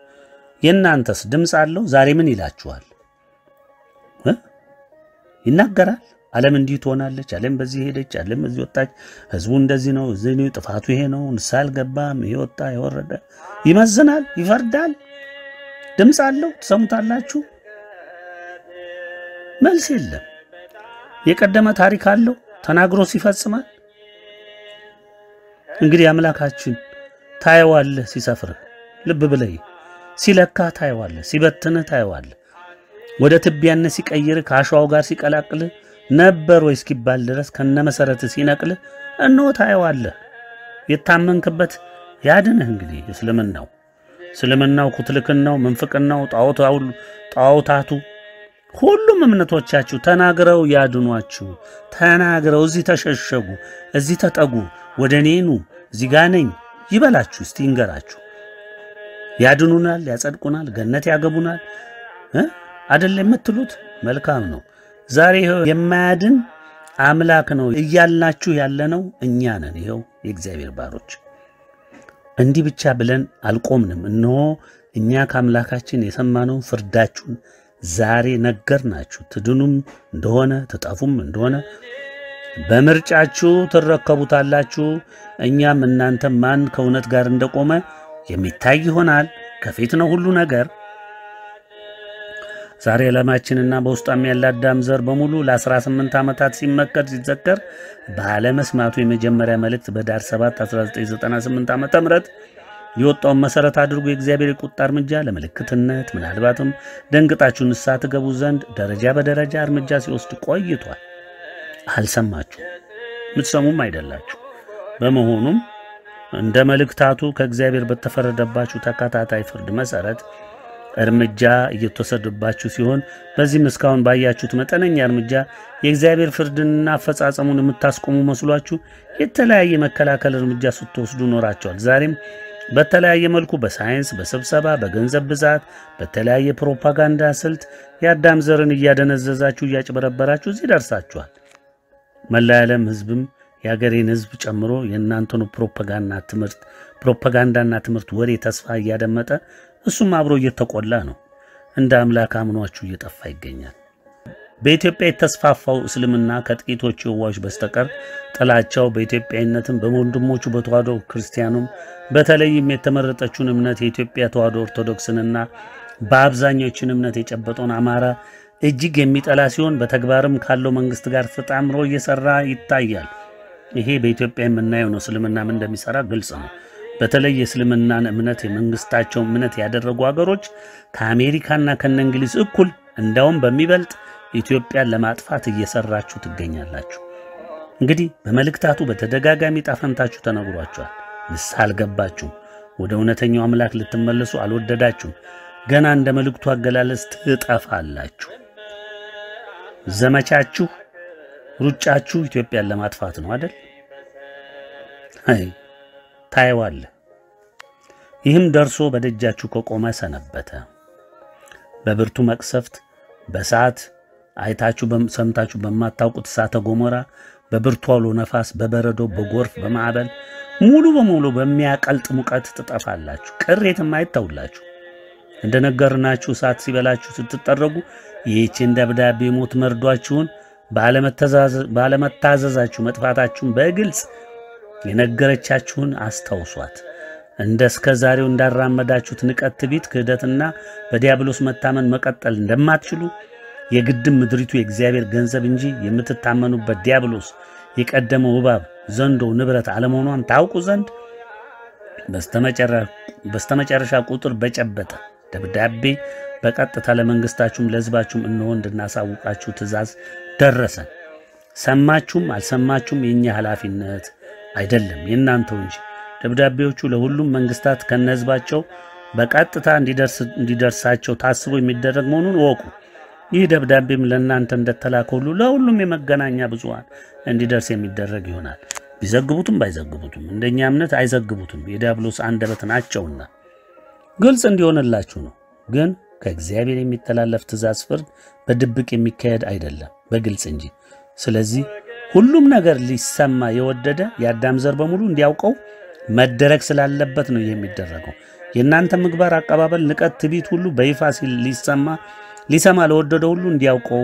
የናንተስ ድምጽ አለው? ዛሬ ምን ይላችኋል? ይናገራል? ዓለም እንዲህ ትሆናለች፣ ዓለም በዚህ ሄደች፣ ዓለም በዚህ ወጣች፣ ህዝቡ እንደዚህ ነው፣ እዚህ ነው፣ ጥፋቱ ይሄ ነው፣ ንስሐ አልገባም፣ ይሄ ወጣ ይወረደ፣ ይመዝናል፣ ይፈርዳል። ድምፅ አለው፣ ትሰሙታላችሁ። መልስ የለም። የቀደመ ታሪክ አለው፣ ተናግሮ ሲፈጽማል። እንግዲህ አምላካችን ታየዋለህ ሲሰፍር፣ ልብ ብለይ ሲለካ ታየዋለህ፣ ሲበትንህ ታየዋለህ፣ ወደ ትቢያነት ሲቀይር ከአሸዋው ጋር ሲቀላቅል ነበር ወይ እስኪባል ድረስ ከነመሰረት ሲነቅል እነሆ ታየዋለህ። የታመንክበት ያድንህ። እንግዲህ እስልምናው ኩትልክናው መንፍቅናው ጣዖታቱ ሁሉም እምነቶቻችሁ ተናግረው ያድኗችሁ። ተናግረው እዚህ ተሸሸጉ፣ እዚህ ተጠጉ፣ ወደኔኑ እዚህ ጋር ነኝ ይበላችሁ። እስቲ እንገራችሁ። ያድኑናል፣ ያጸድቁናል፣ ገነት ያገቡናል አይደለም የምትሉት? መልካም ነው። ዛሬ የማያድን አምላክ ነው እያልናችሁ ያለነው እኛ ነን። ይሄው የእግዚአብሔር ባሮች እንዲህ ብቻ ብለን አልቆምንም። እነሆ እኛ ከአምላካችን የሰማነው ፍርዳችሁን ዛሬ ነገርናችሁ። ትድኑም እንደሆነ ትጠፉም እንደሆነ በምርጫችሁ ትረከቡታላችሁ። እኛም እናንተም ማን ከእውነት ጋር እንደቆመ የሚታይ ይሆናል። ከፊት ነው ሁሉ ነገር። ዛሬ ዓለማችንና በውስጧም ያለ አዳም ዘር በሙሉ ለ18 ዓመታት ሲመከር ሲዘከር ባለመስማቱ የመጀመሪያ መልእክት በዳር 7 1998 ዓመተ ምህረት የወጣውን መሰረት አድርጎ የእግዚአብሔር የቁጣ እርምጃ ለምልክትነት ምናልባትም ደንግጣችሁ ንስሐ ትገቡ ዘንድ ደረጃ በደረጃ እርምጃ ሲወስድ ቆይቷል። አልሰማችሁ፣ ምትሰሙም አይደላችሁ። በመሆኑም እንደ መልእክታቱ ከእግዚአብሔር በተፈረደባችሁ ተከታታይ ፍርድ መሰረት እርምጃ እየተወሰደባችሁ ሲሆን በዚህም እስካሁን ባያችሁት መጠነኛ እርምጃ የእግዚአብሔር ፍርድንና አፈጻጸሙን የምታስቆሙ መስሏችሁ የተለያየ መከላከል እርምጃ ስትወስዱ ኖራችኋል። ዛሬም በተለያየ መልኩ በሳይንስ፣ በስብሰባ፣ በገንዘብ ብዛት፣ በተለያየ ፕሮፓጋንዳ ስልት የአዳም ዘርን እያደነዘዛችሁ እያጭበረበራችሁ እዚህ ደርሳችኋል። መላ ዓለም ህዝብም የአገሬን ህዝብ ጨምሮ የእናንተኑ ፕሮፓጋንዳና ትምህርት ወሬ ተስፋ እያደመጠ እሱም አብሮ እየተቆላ ነው። እንደ አምላክ አምኗችሁ እየጠፋ ይገኛል። በኢትዮጵያ የተስፋፋው እስልምና ከጥቂቶች የዋሽ በስተቀር ጥላቻው በኢትዮጵያዊነትም በወንድሞቹ በተዋህዶ ክርስቲያኑም በተለይም የተመረጠችውን እምነት የኢትዮጵያ ተዋህዶ ኦርቶዶክስንና በአብዛኞቹን እምነት የጨበጠውን አማራ እጅግ የሚጠላ ሲሆን በተግባርም ካለው መንግስት ጋር ተጣምሮ እየሰራ ይታያል። ይሄ በኢትዮጵያ የምናየው ነው። እስልምናም እንደሚሰራ ግልጽ ነው። በተለይ የእስልምናን እምነት የመንግስታቸው እምነት ያደረጉ ሀገሮች ከአሜሪካና ከእንግሊዝ እኩል እንዳውም በሚበልጥ ኢትዮጵያን ለማጥፋት እየሰራችሁ ትገኛላችሁ። እንግዲህ በመልእክታቱ በተደጋጋሚ ጣፈንታችሁ ተነግሯችኋል። ንስሐ አልገባችሁም። ወደ እውነተኛው አምላክ ልትመለሱ አልወደዳችሁም። ገና እንደ መልእክቱ አገላለጽ ትጠፋላችሁ። ዘመቻችሁ ሩጫችሁ ኢትዮጵያን ለማጥፋት ነው አይደል? ታየዋለ። ይህም ደርሶ በደጃችሁ ከቆመ ሰነበተ። በብርቱ መቅሰፍት፣ በሰዓት አይታችሁ ሰምታችሁ በማታውቁት እሳተ ገሞራ፣ በብርቱ አውሎ ነፋስ፣ በበረዶ፣ በጎርፍ፣ በማዕበል ሙሉ በሙሉ በሚያቀልጥ ሙቀት ትጠፋላችሁ። ቅሬትም አይተውላችሁ። እንደነገርናችሁ እሳት ሲበላችሁ ስትጠረጉ ይህችን ደብዳቤ ሞት መርዷችሁን ባለመታዘዛችሁ መጥፋታችሁን በግልጽ የነገረቻችሁን አስታውሷት። እንደ እስከ ዛሬው እንዳራመዳችሁት ንቀት፣ ትዕቢት፣ ክህደትና በዲያብሎስ መታመን መቀጠል እንደማትችሉ የግድም ምድሪቱ የእግዚአብሔር ገንዘብ እንጂ የምትታመኑበት ዲያብሎስ የቀደመው እባብ ዘንዶ ንብረት አለመሆኗን ታውቁ ዘንድ በስተመጨረሻ ቁጥር በጨበጠ ደብዳቤ በቀጥታ ለመንግስታችሁም ለሕዝባችሁም እነሆ እንድናሳውቃችሁ ትእዛዝ ደረሰን። ሰማችሁም አልሰማችሁም የኛ ኃላፊነት አይደለም የናንተው እንጂ። ደብዳቤዎቹ ለሁሉም መንግስታት ከነህዝባቸው በቀጥታ እንዲደርሳቸው ታስቦ የሚደረግ መሆኑን ወቁ። ይህ ደብዳቤም ለእናንተ እንደተላከው ሁሉ ለሁሉም የመገናኛ ብዙሃን እንዲደርስ የሚደረግ ይሆናል። ቢዘግቡትም ባይዘግቡትም እንደኛ እምነት አይዘግቡትም፣ የዲያብሎስ አንደበት ናቸውና ግልጽ እንዲሆንላችሁ ነው። ግን ከእግዚአብሔር የሚተላለፍ ትእዛዝ ፍርድ በድብቅ የሚካሄድ አይደለም፣ በግልጽ እንጂ። ስለዚህ ሁሉም ነገር ሊሰማ የወደደ የአዳም ዘር በሙሉ እንዲያውቀው መደረግ ስላለበት ነው የሚደረገው። የእናንተ ምግባር፣ አቀባበል፣ ንቀት፣ ትዕቢት ሁሉ በይፋ ሊሰማ ለወደደ ሁሉ እንዲያውቀው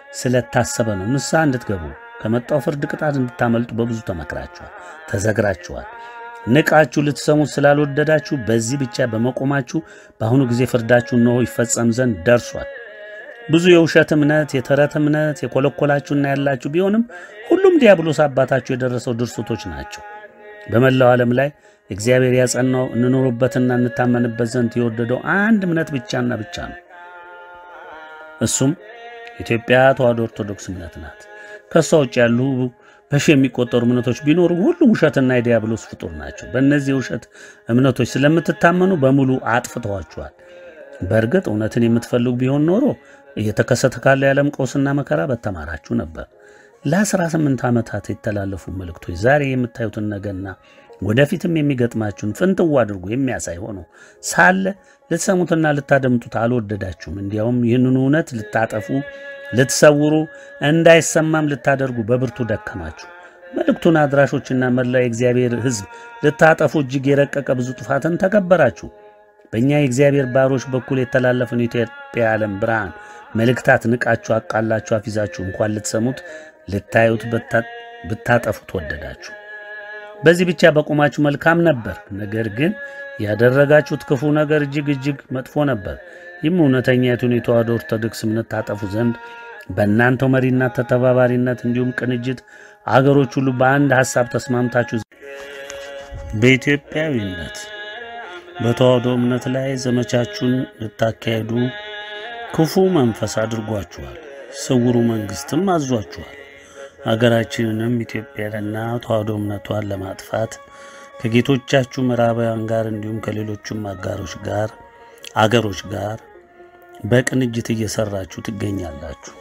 ስለታሰበ ነው። ንስሐ እንድትገቡ ከመጣው ፍርድ ቅጣት እንድታመልጡ በብዙ ተመክራችኋል፣ ተዘግራችኋል። ንቃችሁ ልትሰሙት ስላልወደዳችሁ በዚህ ብቻ በመቆማችሁ በአሁኑ ጊዜ ፍርዳችሁ ነው ይፈጸም ዘንድ ደርሷል። ብዙ የውሸት እምነት፣ የተረት እምነት የኮለኮላችሁና ያላችሁ ቢሆንም ሁሉም ዲያብሎስ አባታችሁ የደረሰው ድርሰቶች ናቸው። በመላው ዓለም ላይ እግዚአብሔር ያጸናው እንኖርበትና እንታመንበት ዘንድ የወደደው አንድ እምነት ብቻና ብቻ ነው። እሱም ኢትዮጵያ ተዋሕዶ ኦርቶዶክስ እምነት ናት። ከሷ ውጭ ያሉ በሺ የሚቆጠሩ እምነቶች ቢኖሩ ሁሉም ውሸትና የዲያብሎስ ፍጡር ናቸው። በእነዚህ ውሸት እምነቶች ስለምትታመኑ በሙሉ አጥፍተዋችኋል። በእርግጥ እውነትን የምትፈልጉ ቢሆን ኖሮ እየተከሰተ ካለ የዓለም ቀውስና መከራ በተማራችሁ ነበር። ለ18 ዓመታት የተላለፉ መልእክቶች ዛሬ የምታዩትን ነገና ወደፊትም የሚገጥማችሁን ፍንትው አድርጎ የሚያሳይ ሆኖ ሳለ ልትሰሙትና ልታደምጡት አልወደዳችሁም። እንዲያውም ይህንን እውነት ልታጠፉ፣ ልትሰውሩ፣ እንዳይሰማም ልታደርጉ በብርቱ ደከማችሁ። መልእክቱን አድራሾችና መላው የእግዚአብሔር ሕዝብ ልታጠፉ እጅግ የረቀቀ ብዙ ጥፋትን ተገበራችሁ። በእኛ የእግዚአብሔር ባሮች በኩል የተላለፈውን የኢትዮጵያ ዓለም ብርሃን መልእክታት ንቃችሁ፣ አቃላችሁ፣ አፊዛችሁ እንኳን ልትሰሙት ልታዩት ብታጠፉት ወደዳችሁ። በዚህ ብቻ በቆማችሁ መልካም ነበር። ነገር ግን ያደረጋችሁት ክፉ ነገር እጅግ መጥፎ ነበር። ይህም እውነተኛይቱን የተዋሕዶ ኦርቶዶክስ እምነት ታጠፉ ዘንድ በእናንተው መሪና ተተባባሪነት እንዲሁም ቅንጅት አገሮች ሁሉ በአንድ ሐሳብ ተስማምታችሁ በኢትዮጵያዊነት በተዋሕዶ እምነት ላይ ዘመቻችሁን ልታካሄዱ ክፉ መንፈስ አድርጓችኋል። ስውሩ መንግስትም አዟችኋል። አገራችንንም ኢትዮጵያንና ተዋሕዶ እምነቷን ለማጥፋት ከጌቶቻችሁ ምዕራባውያን ጋር እንዲሁም ከሌሎችም አገሮች ጋር በቅንጅት እየሰራችሁ ትገኛላችሁ።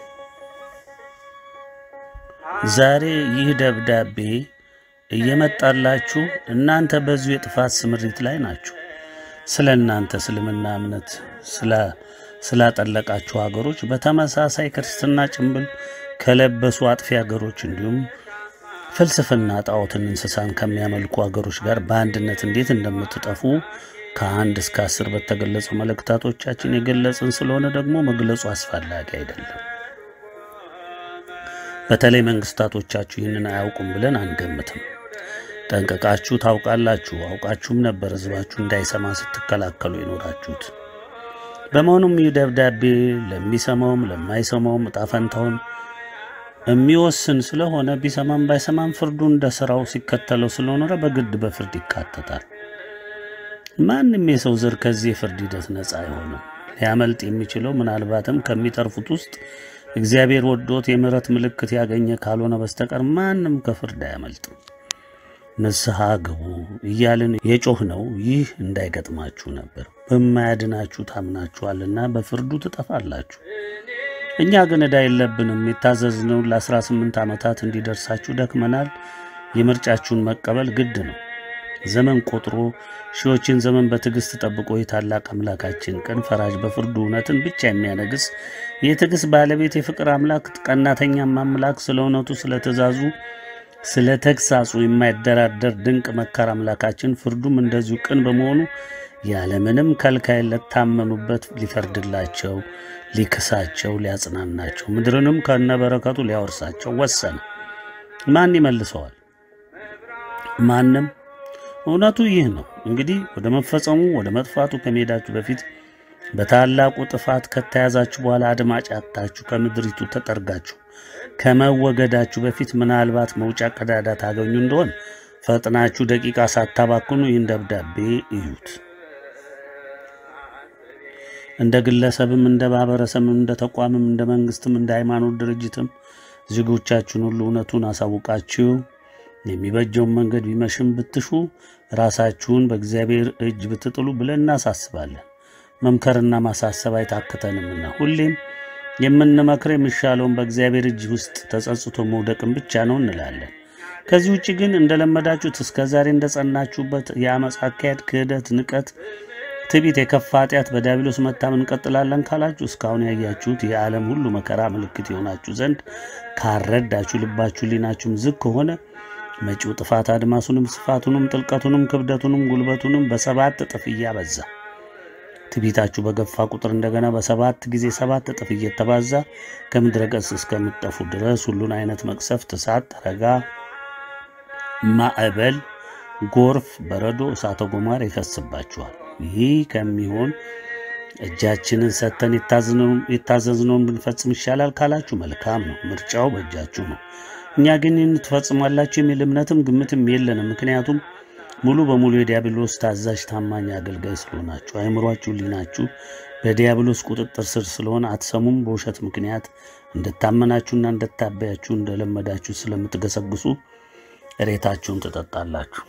ዛሬ ይህ ደብዳቤ እየመጣላችሁ እናንተ በዚሁ የጥፋት ስምሪት ላይ ናችሁ። ስለናንተ እስልምና እምነት ስላጠለቃችሁ ሀገሮች በተመሳሳይ ክርስትና ጭንብል ከለበሱ አጥፊ ሀገሮች እንዲሁም ፍልስፍና ጣዖትን እንስሳን ከሚያመልኩ ሀገሮች ጋር በአንድነት እንዴት እንደምትጠፉ ከ1 እስከ 10 በተገለጹ መልእክታቶቻችን የገለጽን ስለሆነ ደግሞ መግለጹ አስፈላጊ አይደለም። በተለይ መንግስታቶቻችሁ ይህንን አያውቁም ብለን አንገምትም። ጠንቀቃችሁ ታውቃላችሁ። አውቃችሁም ነበር ህዝባችሁ እንዳይሰማ ስትከላከሉ የኖራችሁት። በመሆኑም ይህ ደብዳቤ ለሚሰማውም ለማይሰማውም ዕጣ ፈንታውን የሚወስን ስለሆነ ቢሰማም ባይሰማም ፍርዱ እንደሥራው ሲከተለው ስለሆነ በግድ በፍርድ ይካተታል። ማንም የሰው ዘር ከዚህ የፍርድ ሂደት ነፃ አይሆንም። ሊያመልጥ የሚችለው ምናልባትም ከሚተርፉት ውስጥ እግዚአብሔር ወዶት የምሕረት ምልክት ያገኘ ካልሆነ በስተቀር ማንም ከፍርድ አያመልጥም። ንስሐ ግቡ እያልን የጮህነው ይህ እንዳይገጥማችሁ ነበር። በማያድናችሁ ታምናችኋልና በፍርዱ ትጠፋላችሁ። እኛ ግን ዕዳ የለብንም። የታዘዝነው ለ18 ዓመታት እንዲደርሳችሁ ደክመናል። የምርጫችሁን መቀበል ግድ ነው። ዘመን ቆጥሮ ሺዎችን ዘመን በትዕግስት ጠብቆ የታላቅ አምላካችን ቀን ፈራጅ በፍርዱ እውነትን ብቻ የሚያነግስ የትዕግስት ባለቤት የፍቅር አምላክ ቀናተኛም አምላክ ስለእውነቱ ስለተዛዙ ስለተግሳጹ የማይደራደር ድንቅ መካር አምላካችን ፍርዱም እንደዚሁ ቅን በመሆኑ ያለምንም ከልካይ ለታመኑበት ሊፈርድላቸው፣ ሊክሳቸው፣ ሊያጽናናቸው ምድርንም ከነበረከቱ ሊያወርሳቸው ወሰነ። ማን ይመልሰዋል? ማንም። እውነቱ ይህ ነው። እንግዲህ ወደ መፈጸሙ ወደ መጥፋቱ ከመሄዳችሁ በፊት በታላቁ ጥፋት ከተያዛችሁ በኋላ አድማጭ አጣችሁ ከምድሪቱ ተጠርጋችሁ ከመወገዳችሁ በፊት ምናልባት መውጫ ቀዳዳ ታገኙ እንደሆነ ፈጥናችሁ ደቂቃ ሳታባክኑ ይህን ደብዳቤ እዩት። እንደ ግለሰብም እንደ ማህበረሰብም እንደ ተቋምም እንደ መንግስትም እንደ ሃይማኖት ድርጅትም ዜጎቻችሁን ሁሉ እውነቱን አሳውቃችሁ የሚበጀውን መንገድ ቢመሽም ብትሹ ራሳችሁን በእግዚአብሔር እጅ ብትጥሉ ብለን እናሳስባለን። መምከርና ማሳሰብ አይታክተንምና ሁሌም የምንመክር የሚሻለውን በእግዚአብሔር እጅ ውስጥ ተጸጽቶ መውደቅን ብቻ ነው እንላለን። ከዚህ ውጪ ግን እንደለመዳችሁት እስከዛሬ እንደጸናችሁበት የአመጽ አካሄድ፣ ክህደት፣ ንቀት፣ ትዕቢት፣ የከፋ ኃጢአት በዲያብሎስ መታመን እንቀጥላለን ካላችሁ እስካሁን ያያችሁት የዓለም ሁሉ መከራ ምልክት ይሆናችሁ ዘንድ ካረዳችሁ ልባችሁ ሊናችሁም ዝግ ከሆነ መጪው ጥፋት አድማሱንም ስፋቱንም ጥልቀቱንም ክብደቱንም ጉልበቱንም በ7 እጥፍ እያበዛ ትዕቢታችሁ በገፋ ቁጥር እንደገና በ7 ጊዜ 7 እጥፍ እየተባዛ ከምድረ ገጽ እስከምትጠፉ ድረስ ሁሉን አይነት መቅሰፍት፣ እሳት፣ ጠረጋ፣ ማዕበል፣ ጎርፍ፣ በረዶ፣ እሳተ ገሞራ ይፈስባችኋል። ይህ ከሚሆን እጃችንን ሰጥተን የታዘዝነውን ብንፈጽም ይሻላል ካላችሁ መልካም ነው፣ ምርጫው በእጃችሁ ነው። እኛ ግን ይህን ትፈጽማላችሁ የሚል እምነትም ግምትም የለንም። ምክንያቱም ሙሉ በሙሉ የዲያብሎስ ታዛዥ ታማኝ አገልጋይ ስለሆናችሁ፣ አእምሯችሁ ሊናችሁ በዲያብሎስ ቁጥጥር ስር ስለሆነ አትሰሙም። በውሸት ምክንያት እንደታመናችሁና እንደታበያችሁ እንደለመዳችሁ ስለምትገሰግሱ እሬታችሁን ትጠጣላችሁ።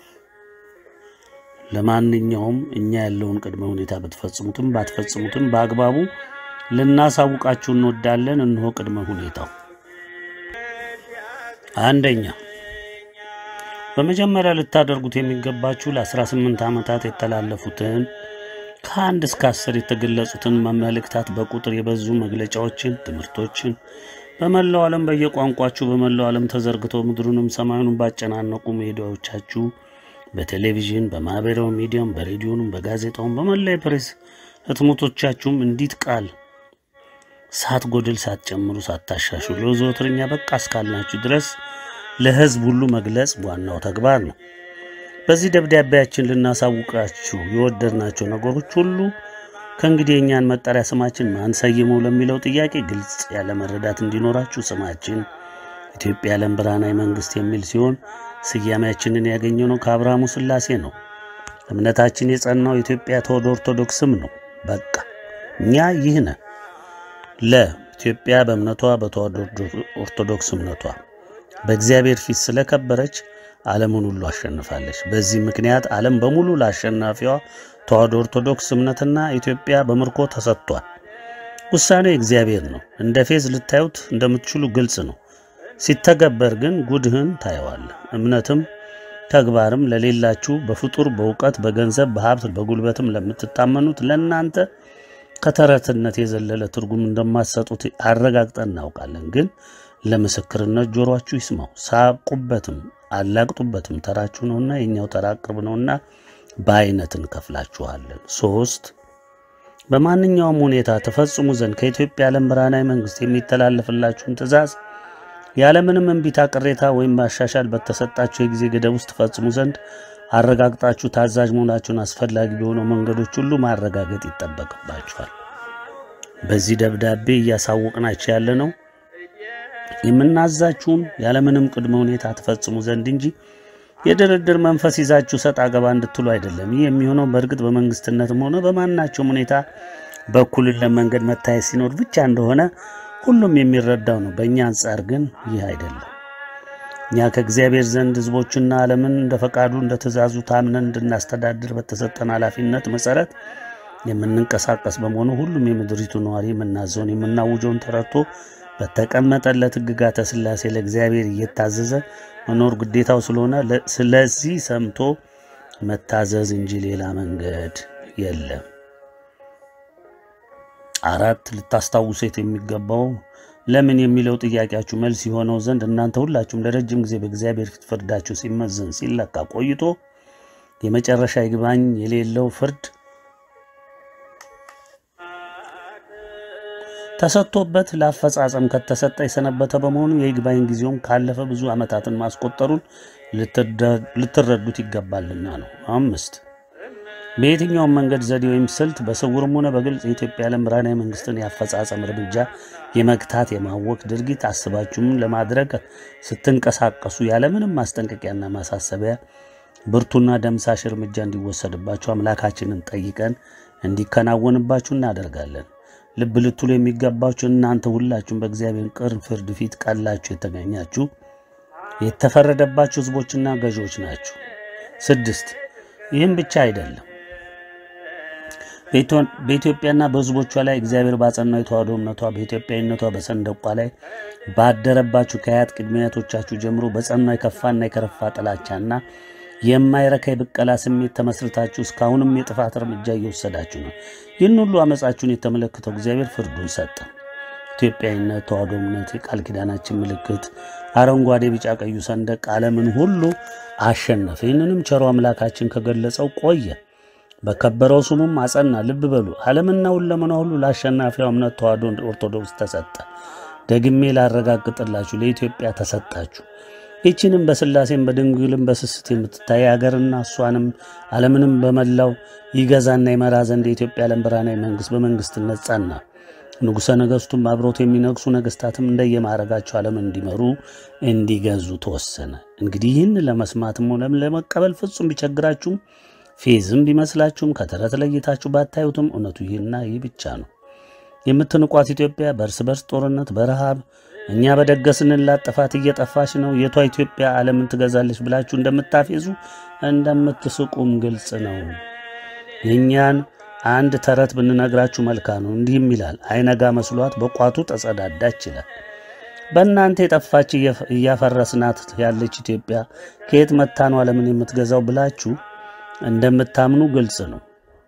ለማንኛውም እኛ ያለውን ቅድመ ሁኔታ በተፈጽሙትም ባትፈጽሙትም በአግባቡ ልናሳውቃችሁ እንወዳለን። እንሆ ቅድመ ሁኔታው። አንደኛ፣ በመጀመሪያ ልታደርጉት የሚገባችሁ ለ18 ዓመታት የተላለፉትን ከ1 እስከ 10 የተገለጹትን መልእክታት በቁጥር የበዙ መግለጫዎችን፣ ትምህርቶችን በመላው ዓለም በየቋንቋችሁ በመላው ዓለም ተዘርግተው ምድሩንም ሰማዩንም ባጨናነቁ ሚዲያዎቻችሁ በቴሌቪዥን በማህበራዊ ሚዲያም በሬዲዮንም በጋዜጣውም በመላው ፕሬስ ህትመቶቻችሁም እንዲት ቃል ሳትጎድል ሳትጨምሩ ሳታሻሽሉ ለዘወትርኛ በቃ እስካልናችሁ ድረስ ለህዝብ ሁሉ መግለጽ ዋናው ተግባር ነው። በዚህ ደብዳቤያችን ልናሳውቃችሁ የወደድናቸው ነገሮች ሁሉ ከእንግዲህ የኛን መጠሪያ ስማችን ማን ሰየመው ለሚለው ጥያቄ ግልጽ ያለ መረዳት እንዲኖራችሁ ስማችን ኢትዮጵያ ዓለም ብርሃናዊ መንግስት የሚል ሲሆን ስያሜያችንን ያገኘነው ከአብርሃሙ ሥላሴ ነው። እምነታችን የጸናው ኢትዮጵያ ተዋሕዶ ኦርቶዶክስም ነው። በቃ እኛ ይህ ነን። ለኢትዮጵያ በእምነቷ በተዋሕዶ ኦርቶዶክስ እምነቷ በእግዚአብሔር ፊት ስለከበረች ዓለምን ሁሉ አሸንፋለች። በዚህ ምክንያት ዓለም በሙሉ ለአሸናፊዋ ተዋሕዶ ኦርቶዶክስ እምነትና ኢትዮጵያ በምርኮ ተሰጥቷል። ውሳኔው እግዚአብሔር ነው። እንደ ፌዝ ልታዩት እንደምትችሉ ግልጽ ነው። ሲተገበር ግን ጉድህን ታየዋለህ። እምነትም ተግባርም ለሌላችሁ በፍጡር በእውቀት በገንዘብ በሀብት በጉልበትም ለምትታመኑት ለእናንተ ከተረትነት የዘለለ ትርጉም እንደማትሰጡት አረጋግጠን እናውቃለን። ግን ለምስክርነት ጆሮአችሁ ይስማው። ሳቁበትም አላቅጡበትም ተራችሁ ነውና የኛው ተራ ቅርብ ነውና በአይነት እንከፍላችኋለን። 3 በማንኛውም ሁኔታ ተፈጽሙ ዘንድ ከኢትዮጵያ ዓለም ብርሃናዊ መንግስት የሚተላለፍላችሁን ትእዛዝ ያለምንም እንቢታ ቅሬታ ወይም ማሻሻል በተሰጣችሁ የጊዜ ገደብ ውስጥ ተፈጽሙ ዘንድ አረጋግጣችሁ ታዛዥ መሆናችሁን አስፈላጊ በሆነው መንገዶች ሁሉ ማረጋገጥ ይጠበቅባችኋል። በዚህ ደብዳቤ እያሳወቅናችሁ ያለነው የምናዛችሁን ያለምንም ቅድመ ሁኔታ ተፈጽሙ ዘንድ እንጂ የድርድር መንፈስ ይዛችሁ ሰጣ ገባ እንድትሉ አይደለም። ይህ የሚሆነው በእርግጥ በመንግስትነትም ሆነ በማናቸውም ሁኔታ በኩልነት መንገድ መታየት ሲኖር ብቻ እንደሆነ ሁሉም የሚረዳው ነው። በእኛ አንጻር ግን ይህ አይደለም። እኛ ከእግዚአብሔር ዘንድ ህዝቦችና ዓለምን እንደፈቃዱ እንደተዛዙ ታምነን እንድናስተዳድር በተሰጠን ኃላፊነት መሰረት የምንንቀሳቀስ በመሆኑ ሁሉም የምድሪቱ ነዋሪ የምናዘውን የምናውጀውን ተረድቶ በተቀመጠለት ሕግጋተ ሥላሴ ለእግዚአብሔር እየታዘዘ መኖር ግዴታው ስለሆነ ስለዚህ ሰምቶ መታዘዝ እንጂ ሌላ መንገድ የለም። 4 ልታስታውሱት የሚገባው ለምን የሚለው ጥያቄያችሁ መልስ የሆነው ዘንድ እናንተ ሁላችሁም ለረጅም ጊዜ በእግዚአብሔር ፊት ፍርዳችሁ ሲመዘን ሲለካ ቆይቶ የመጨረሻ ይግባኝ የሌለው ፍርድ ተሰጥቶበት ለአፈጻጸም ከተሰጠ የሰነበተ በመሆኑ የይግባኝ ጊዜውን ካለፈ ብዙ ዓመታትን ማስቆጠሩን ልትረዱት ይገባልና ነው። 5 በየትኛውም መንገድ ዘዴ ወይም ስልት በስውርም ሆነ በግልጽ የኢትዮጵያ ዓለም ብርሃናዊ መንግስትን ያፈጻጸም እርምጃ የመግታት የማወክ ድርጊት አስባችሁም ለማድረግ ስትንቀሳቀሱ ያለምንም ማስጠንቀቂያና ማሳሰቢያ ብርቱና ደምሳሽ እርምጃ እንዲወሰድባችሁ አምላካችንን ጠይቀን እንዲከናወንባችሁ እናደርጋለን። ልብ ልትሉ የሚገባችሁ እናንተ ሁላችሁም በእግዚአብሔር ቅርብ ፍርድ ፊት ቀላችሁ የተገኛችሁ የተፈረደባችሁ ህዝቦችና ገዢዎች ናችሁ። 6 ይህም ብቻ አይደለም። በኢትዮጵያና በህዝቦቿ ላይ እግዚአብሔር ባጸናው ተዋሕዶ እምነቷ በኢትዮጵያዊነቷ በሰንደቋ ላይ ባደረባችሁ ከአያት ቅድመ አያቶቻችሁ ጀምሮ በጸናው የከፋና የከረፋ ጥላቻና የማይረካ የብቀላ ስሜት ተመስርታችሁ እስካሁንም የጥፋት እርምጃ እየወሰዳችሁ ነው። ይህን ሁሉ አመጻችሁን የተመለከተው እግዚአብሔር ፍርዱን ሰጠ። ኢትዮጵያዊነት ተዋሕዶ እምነት የቃል ኪዳናችን ምልክት አረንጓዴ ቢጫ ቀዩ ሰንደቅ ዓለምን ሁሉ አሸነፈ። ይህንንም ቸሮ አምላካችን ከገለጸው ቆየ። በከበረው ስሙም አጸና። ልብ በሉ ዓለምና ሁለመና ሁሉ ለአሸናፊው እምነት ተዋሕዶ ኦርቶዶክስ ተሰጠ። ደግሜ ላረጋግጥላችሁ ለኢትዮጵያ ተሰጣችሁ። ይህችንም በሥላሴም በድንግልም በስስት የምትታይ ሀገርና እሷንም ዓለምንም በመላው ይገዛና ይመራ ዘንድ የኢትዮጵያ ዓለም ብርሃናዊ መንግሥት በመንግሥትነት ጸና። ንጉሠ ነገሥቱም አብሮት የሚነግሱ ነገሥታትም እንደየማዕረጋቸው ዓለም እንዲመሩ እንዲገዙ ተወሰነ። እንግዲህ ይህን ለመስማትም ሆነ ለመቀበል ፍጹም ቢቸግራችሁም ፌዝም ቢመስላችሁም ከተረት ለይታችሁ ባታዩትም እውነቱ ይህና ይህ ብቻ ነው። የምትንቋት ኢትዮጵያ በእርስ በርስ ጦርነት በረሃብ እኛ በደገስንላት ጥፋት እየጠፋች ነው። የቷ ኢትዮጵያ ዓለምን ትገዛለች ብላችሁ እንደምታፌዙ እንደምትስቁም ግልጽ ነው። የኛን አንድ ተረት ብንነግራችሁ መልካም ነው። እንዲህም ይላል፣ አይነጋ መስሏት በቋቱ ተጸዳዳች ይላል። በእናንተ የጠፋች እያፈረስናት ያለች ኢትዮጵያ ከየት መታ ነው ዓለምን የምትገዛው ብላችሁ እንደምታምኑ ግልጽ ነው።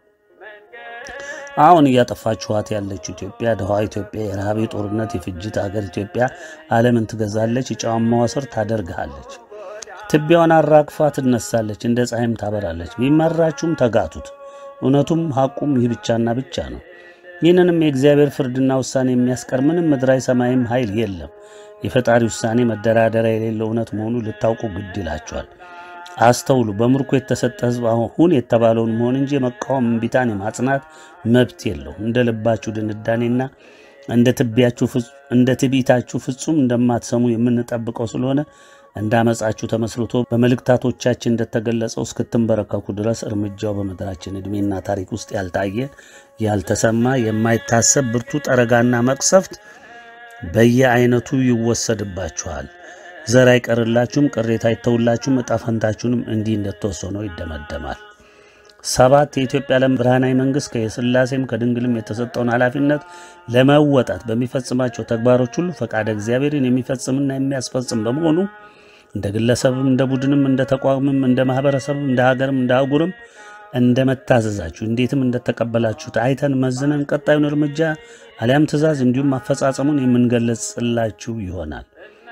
አሁን እያጠፋችኋት ያለች ኢትዮጵያ ደሃ ኢትዮጵያ የረሃብ ጦርነት የፍጅት ሀገር ኢትዮጵያ ዓለምን ትገዛለች፣ ጫማዋ ስር ታደርጋለች፣ ትቢያዋን አራግፋ ትነሳለች፣ እንደ ፀሐይም ታበራለች። ቢመራችሁም ተጋቱት። እውነቱም ሐቁም ይህ ብቻና ብቻ ነው። ይህንንም የእግዚአብሔር ፍርድና ውሳኔ የሚያስቀር ምንም ምድራዊ ሰማይም ኃይል የለም። የፈጣሪ ውሳኔ መደራደሪያ የሌለው እውነት መሆኑ ልታውቁ ግድ ይላችኋል። አስተውሉ። በምርኮ የተሰጠ ሕዝብ አሁን የተባለውን መሆን እንጂ መቃወም እምቢታን የማጽናት መብት የለው። እንደ ልባችሁ ድንዳኔና እንደ ትዕቢታችሁ ፍጹም እንደማትሰሙ የምንጠብቀው ስለሆነ እንዳመጻችሁ ተመስርቶ በመልእክታቶቻችን እንደተገለጸው እስክትንበረከኩ ድረስ እርምጃው በምድራችን ዕድሜና ታሪክ ውስጥ ያልታየ ያልተሰማ የማይታሰብ ብርቱ ጠረጋና መቅሰፍት በየአይነቱ ይወሰድባችኋል። ዘር አይቀርላችሁም፣ ቅሬታ አይተውላችሁም። ዕጣ ፈንታችሁንም እንዲህ እንደተወሰነው ይደመደማል። 7 የኢትዮጵያ ዓለም ብርሃናዊ መንግሥት ከሥላሴም ከድንግልም የተሰጠውን ኃላፊነት ለመወጣት በሚፈጽማቸው ተግባሮች ሁሉ ፈቃደ እግዚአብሔርን የሚፈጽምና የሚያስፈጽም በመሆኑ እንደ ግለሰብም እንደ ቡድንም እንደ ተቋምም እንደ ማህበረሰብም እንደ ሀገርም እንደ አህጉርም እንደ መታዘዛችሁ እንዴትም እንደተቀበላችሁት አይተን መዝነን ቀጣዩን እርምጃ አሊያም ትእዛዝ እንዲሁም አፈጻጸሙን የምንገለጽላችሁ ይሆናል።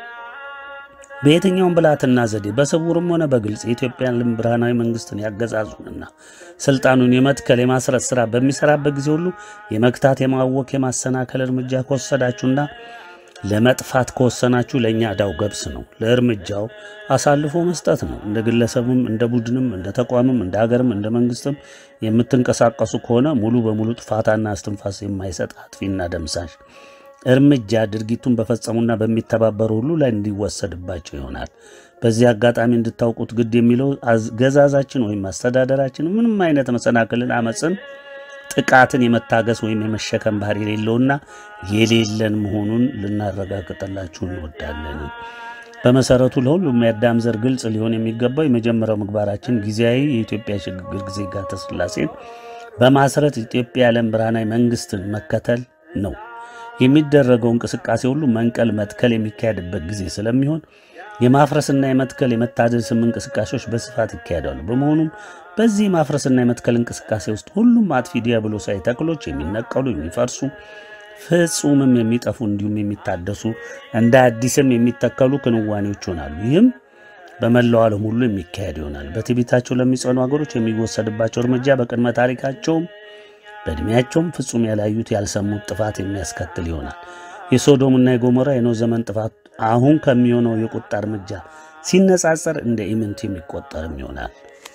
በየትኛውም ብልሃትና ዘዴ በስውርም ሆነ በግልጽ የኢትዮጵያን ብርሃናዊ መንግሥትን ያገዛዙንና ስልጣኑን የመትከል የማስረት ሥራ በሚሰራበት ጊዜ ሁሉ የመክታት የማወክ የማሰናከል እርምጃ ከወሰዳችሁና ለመጥፋት ከወሰናችሁ ለኛ ዳው ገብስ ነው። ለእርምጃው አሳልፎ መስጠት ነው። እንደ ግለሰብም እንደ ቡድንም እንደ ተቋምም እንደ ሀገርም እንደ መንግስትም የምትንቀሳቀሱ ከሆነ ሙሉ በሙሉ ጥፋታና አስተንፋስ የማይሰጥ አጥፊና ደምሳሽ እርምጃ ድርጊቱን በፈጸሙና በሚተባበሩ ሁሉ ላይ እንዲወሰድባቸው ይሆናል። በዚህ አጋጣሚ እንድታውቁት ግድ የሚለው ገዛዛችን ወይም አስተዳደራችን ምንም አይነት መሰናክልን አመጽን ጥቃትን የመታገስ ወይም የመሸከም ባህሪ የሌለውና የሌለን መሆኑን ልናረጋግጥላችሁ እንወዳለን። በመሰረቱ ለሁሉም የአዳም ዘር ግልጽ ሊሆን የሚገባው የመጀመሪያው ምግባራችን ጊዜያዊ የኢትዮጵያ ሽግግር ጊዜ ጋተ ሥላሴን በማስረት ኢትዮጵያ ዓለም ብርሃናዊ መንግስትን መከተል ነው። የሚደረገው እንቅስቃሴ ሁሉ መንቀል መትከል የሚካሄድበት ጊዜ ስለሚሆን የማፍረስና የመትከል የመታደስ እንቅስቃሴዎች በስፋት ይካሄዳሉ። በመሆኑም በዚህ ማፍረስና የመትከል እንቅስቃሴ ውስጥ ሁሉም አጥፊ ዲያብሎሳዊ ተክሎች የሚነቀሉ የሚፈርሱ ፍጹምም የሚጠፉ እንዲሁም የሚታደሱ እንደ አዲስም የሚተከሉ ክንዋኔዎች ይሆናሉ። ይህም በመላው ዓለም ሁሉ የሚካሄድ ይሆናል። በትዕቢታቸው ለሚጸኑ ሀገሮች የሚወሰድባቸው እርምጃ በቅድመ ታሪካቸውም በእድሜያቸውም ፍጹም ያላዩት ያልሰሙት ጥፋት የሚያስከትል ይሆናል። የሶዶምና የጎሞራ የኖህ ዘመን ጥፋት አሁን ከሚሆነው የቁጣ እርምጃ ሲነጻጸር እንደ ኢምንት የሚቆጠርም ይሆናል።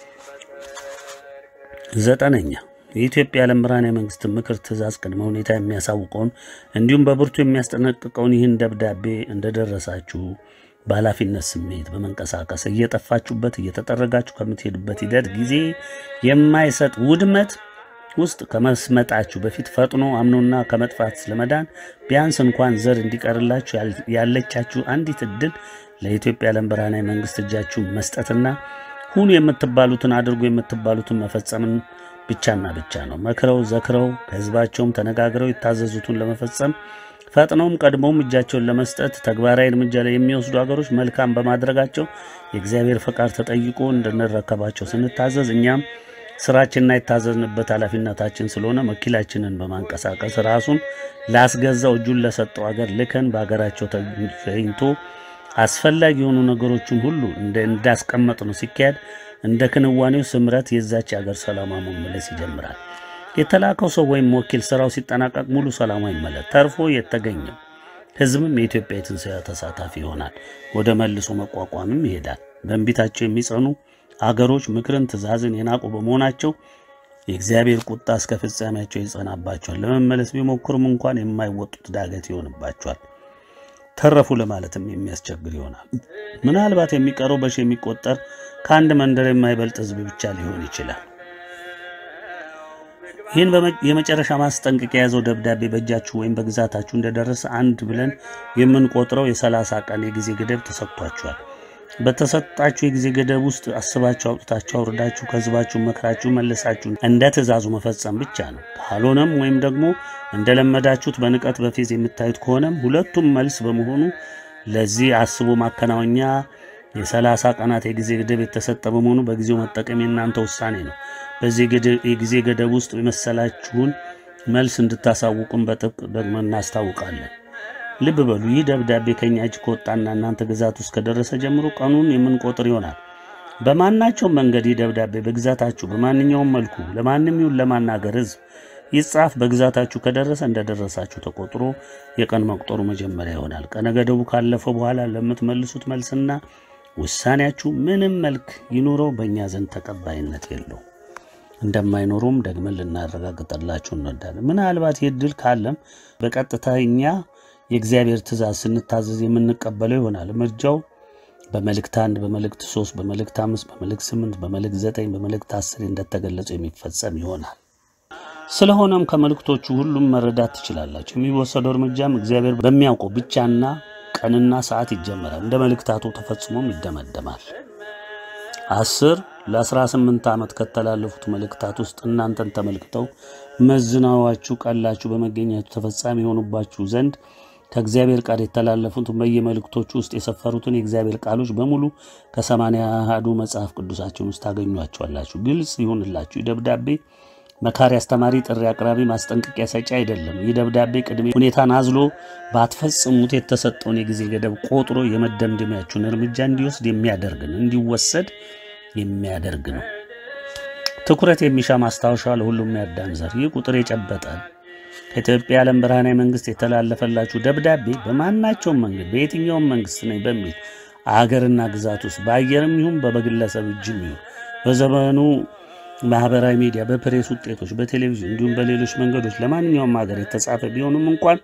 9ኛ የኢትዮጵያ ዓለም ብርሃናዊ መንግስት ምክር ትእዛዝ ቅድመ ሁኔታ የሚያሳውቀውን እንዲሁም በብርቱ የሚያስጠነቅቀውን ይህን ደብዳቤ እንደደረሳችሁ በኃላፊነት ስሜት በመንቀሳቀስ እየጠፋችሁበት እየተጠረጋችሁ ከምትሄዱበት ሂደት ጊዜ የማይሰጥ ውድመት ውስጥ ከመስመጣችሁ በፊት ፈጥኖ አምኖና ከመጥፋት ለመዳን ቢያንስ እንኳን ዘር እንዲቀርላችሁ ያለቻችሁ አንዲት እድል ለኢትዮጵያ ዓለም ብርሃናዊ መንግስት እጃችሁ መስጠትና ሁሉ የምትባሉትን አድርጎ የምትባሉትን መፈጸምን ብቻና ብቻ ነው። መክረው ዘክረው ከህዝባቸውም ተነጋግረው የታዘዙትን ለመፈጸም ፈጥነውም ቀድሞም እጃቸውን ለመስጠት ተግባራዊ እርምጃ ላይ የሚወስዱ ሀገሮች መልካም በማድረጋቸው የእግዚአብሔር ፈቃድ ተጠይቆ እንድንረከባቸው ስንታዘዝ እኛም ስራችንና የታዘዝንበት ኃላፊነታችን ስለሆነ መኪላችንን በማንቀሳቀስ ራሱን ላስገዛው እጁን ለሰጠው ሀገር ልከን በሀገራቸው ተገኝቶ አስፈላጊ የሆኑ ነገሮችን ሁሉ እንዳስቀመጥነው ሲካሄድ እንደ ክንዋኔው ስምረት የዛች ሀገር ሰላሟ መመለስ ይጀምራል። የተላከው ሰው ወይም ወኪል ስራው ሲጠናቀቅ ሙሉ ሰላሟ ይመለስ ተርፎ የተገኘው ህዝብም የኢትዮጵያ የትንሣኤ ተሳታፊ ይሆናል። ወደ መልሶ መቋቋምም ይሄዳል። በእንቢታቸው የሚጸኑ አገሮች ምክርን ትእዛዝን የናቁ በመሆናቸው የእግዚአብሔር ቁጣ እስከ ፍጻሜያቸው ይጸናባቸዋል። ለመመለስ ቢሞክሩም እንኳን የማይወጡት ዳገት ይሆንባቸዋል። ተረፉ ለማለትም የሚያስቸግር ይሆናል። ምናልባት የሚቀረው በሺ የሚቆጠር ከአንድ መንደር የማይበልጥ ህዝብ ብቻ ሊሆን ይችላል። ይህን የመጨረሻ ማስጠንቀቂያ የያዘው ደብዳቤ በእጃችሁ ወይም በግዛታችሁ እንደደረሰ አንድ ብለን የምንቆጥረው የ30 ቀን የጊዜ ገደብ ተሰጥቷችኋል። በተሰጣችሁ የጊዜ ገደብ ውስጥ አስባችሁ አውጥታችሁ አውርዳችሁ ከህዝባችሁ መከራችሁ መልሳችሁ እንደ ትእዛዙ መፈጸም ብቻ ነው። ካልሆነም ወይም ደግሞ እንደለመዳችሁት በንቀት በፌዝ የምታዩት ከሆነም ሁለቱም መልስ በመሆኑ ለዚህ አስቦ ማከናወኛ የ30 ቀናት የጊዜ ገደብ የተሰጠ በመሆኑ በጊዜው መጠቀም የእናንተ ውሳኔ ነው። በዚህ የጊዜ ገደብ ውስጥ የመሰላችሁን መልስ እንድታሳውቁን በጥብቅ ደግሞ እናስታውቃለን። ልብ በሉ፣ ይህ ደብዳቤ ከኛ እጅ ከወጣና እናንተ ግዛት ውስጥ ከደረሰ ጀምሮ ቀኑን የምንቆጥር ይሆናል። በማናቸውም መንገድ ይህ ደብዳቤ በግዛታችሁ በማንኛውም መልኩ ለማንም ይሁን ለማናገር ህዝብ ይጻፍ በግዛታችሁ ከደረሰ እንደደረሳችሁ ተቆጥሮ የቀን መቁጠሩ መጀመሪያ ይሆናል። ቀነ ገደቡ ካለፈ በኋላ ለምትመልሱት መልስና ውሳኔያችሁ ምንም መልክ ይኖረው በእኛ ዘንድ ተቀባይነት የለው እንደማይኖሩም ደግመን ልናረጋግጥላችሁ እንወዳለን። ምናልባት የድል ካለም በቀጥታ እኛ የእግዚአብሔር ትእዛዝ ስንታዘዝ የምንቀበለው ይሆናል። ምርጫው በመልእክት 1 በመልእክት 3 በመልእክት 5 በመልእክት 8 በመልእክት 9 በመልእክት 10 እንደተገለጸው የሚፈጸም ይሆናል። ስለሆነም ከመልእክቶቹ ሁሉም መረዳት ትችላላችሁ። የሚወሰደው እርምጃም እግዚአብሔር በሚያውቀው ብቻና ቀንና ሰዓት ይጀምራል። እንደ መልእክታቱ ተፈጽሞም ይደመደማል። 10 ለ18 ዓመት ከተላለፉት መልእክታት ውስጥ እናንተን ተመልክተው መዝናዋችሁ ቀላችሁ በመገኘቱ ተፈጻሚ ሆኑባችሁ ዘንድ ከእግዚአብሔር ቃል የተላለፉት በየመልእክቶቹ ውስጥ የሰፈሩትን የእግዚአብሔር ቃሎች በሙሉ ከ80 መጽሐፍ ቅዱሳችን ውስጥ ታገኙአቸዋላችሁ። ግልጽ ይሁንላችሁ፣ ደብዳቤ መካሪ፣ አስተማሪ፣ ጥሪ አቅራቢ፣ ማስጠንቀቂያ ሰጪ አይደለም። ይህ ደብዳቤ ቅድመ ሁኔታን አዝሎ ባትፈጽሙት የተሰጠውን የጊዜ ገደብ ቆጥሮ የመደምደሚያችሁን እርምጃ እንዲወስድ የሚያደርግ ነው እንዲወሰድ የሚያደርግ ነው። ትኩረት የሚሻ ማስታወሻ ለሁሉም ያዳም ዘር ይህ ቁጥር የጨበጠ ከኢትዮጵያ ዓለም ብርሃናዊ መንግስት የተላለፈላችሁ ደብዳቤ በማናቸውም መንገድ በየትኛውም መንግስት ነኝ በሚል አገርና ግዛት ውስጥ በአየርም ይሁን በግለሰብ እጅም ይሁን በዘመኑ ማህበራዊ ሚዲያ በፕሬስ ውጤቶች በቴሌቪዥን እንዲሁም በሌሎች መንገዶች ለማንኛውም ሀገር የተጻፈ ቢሆንም እንኳን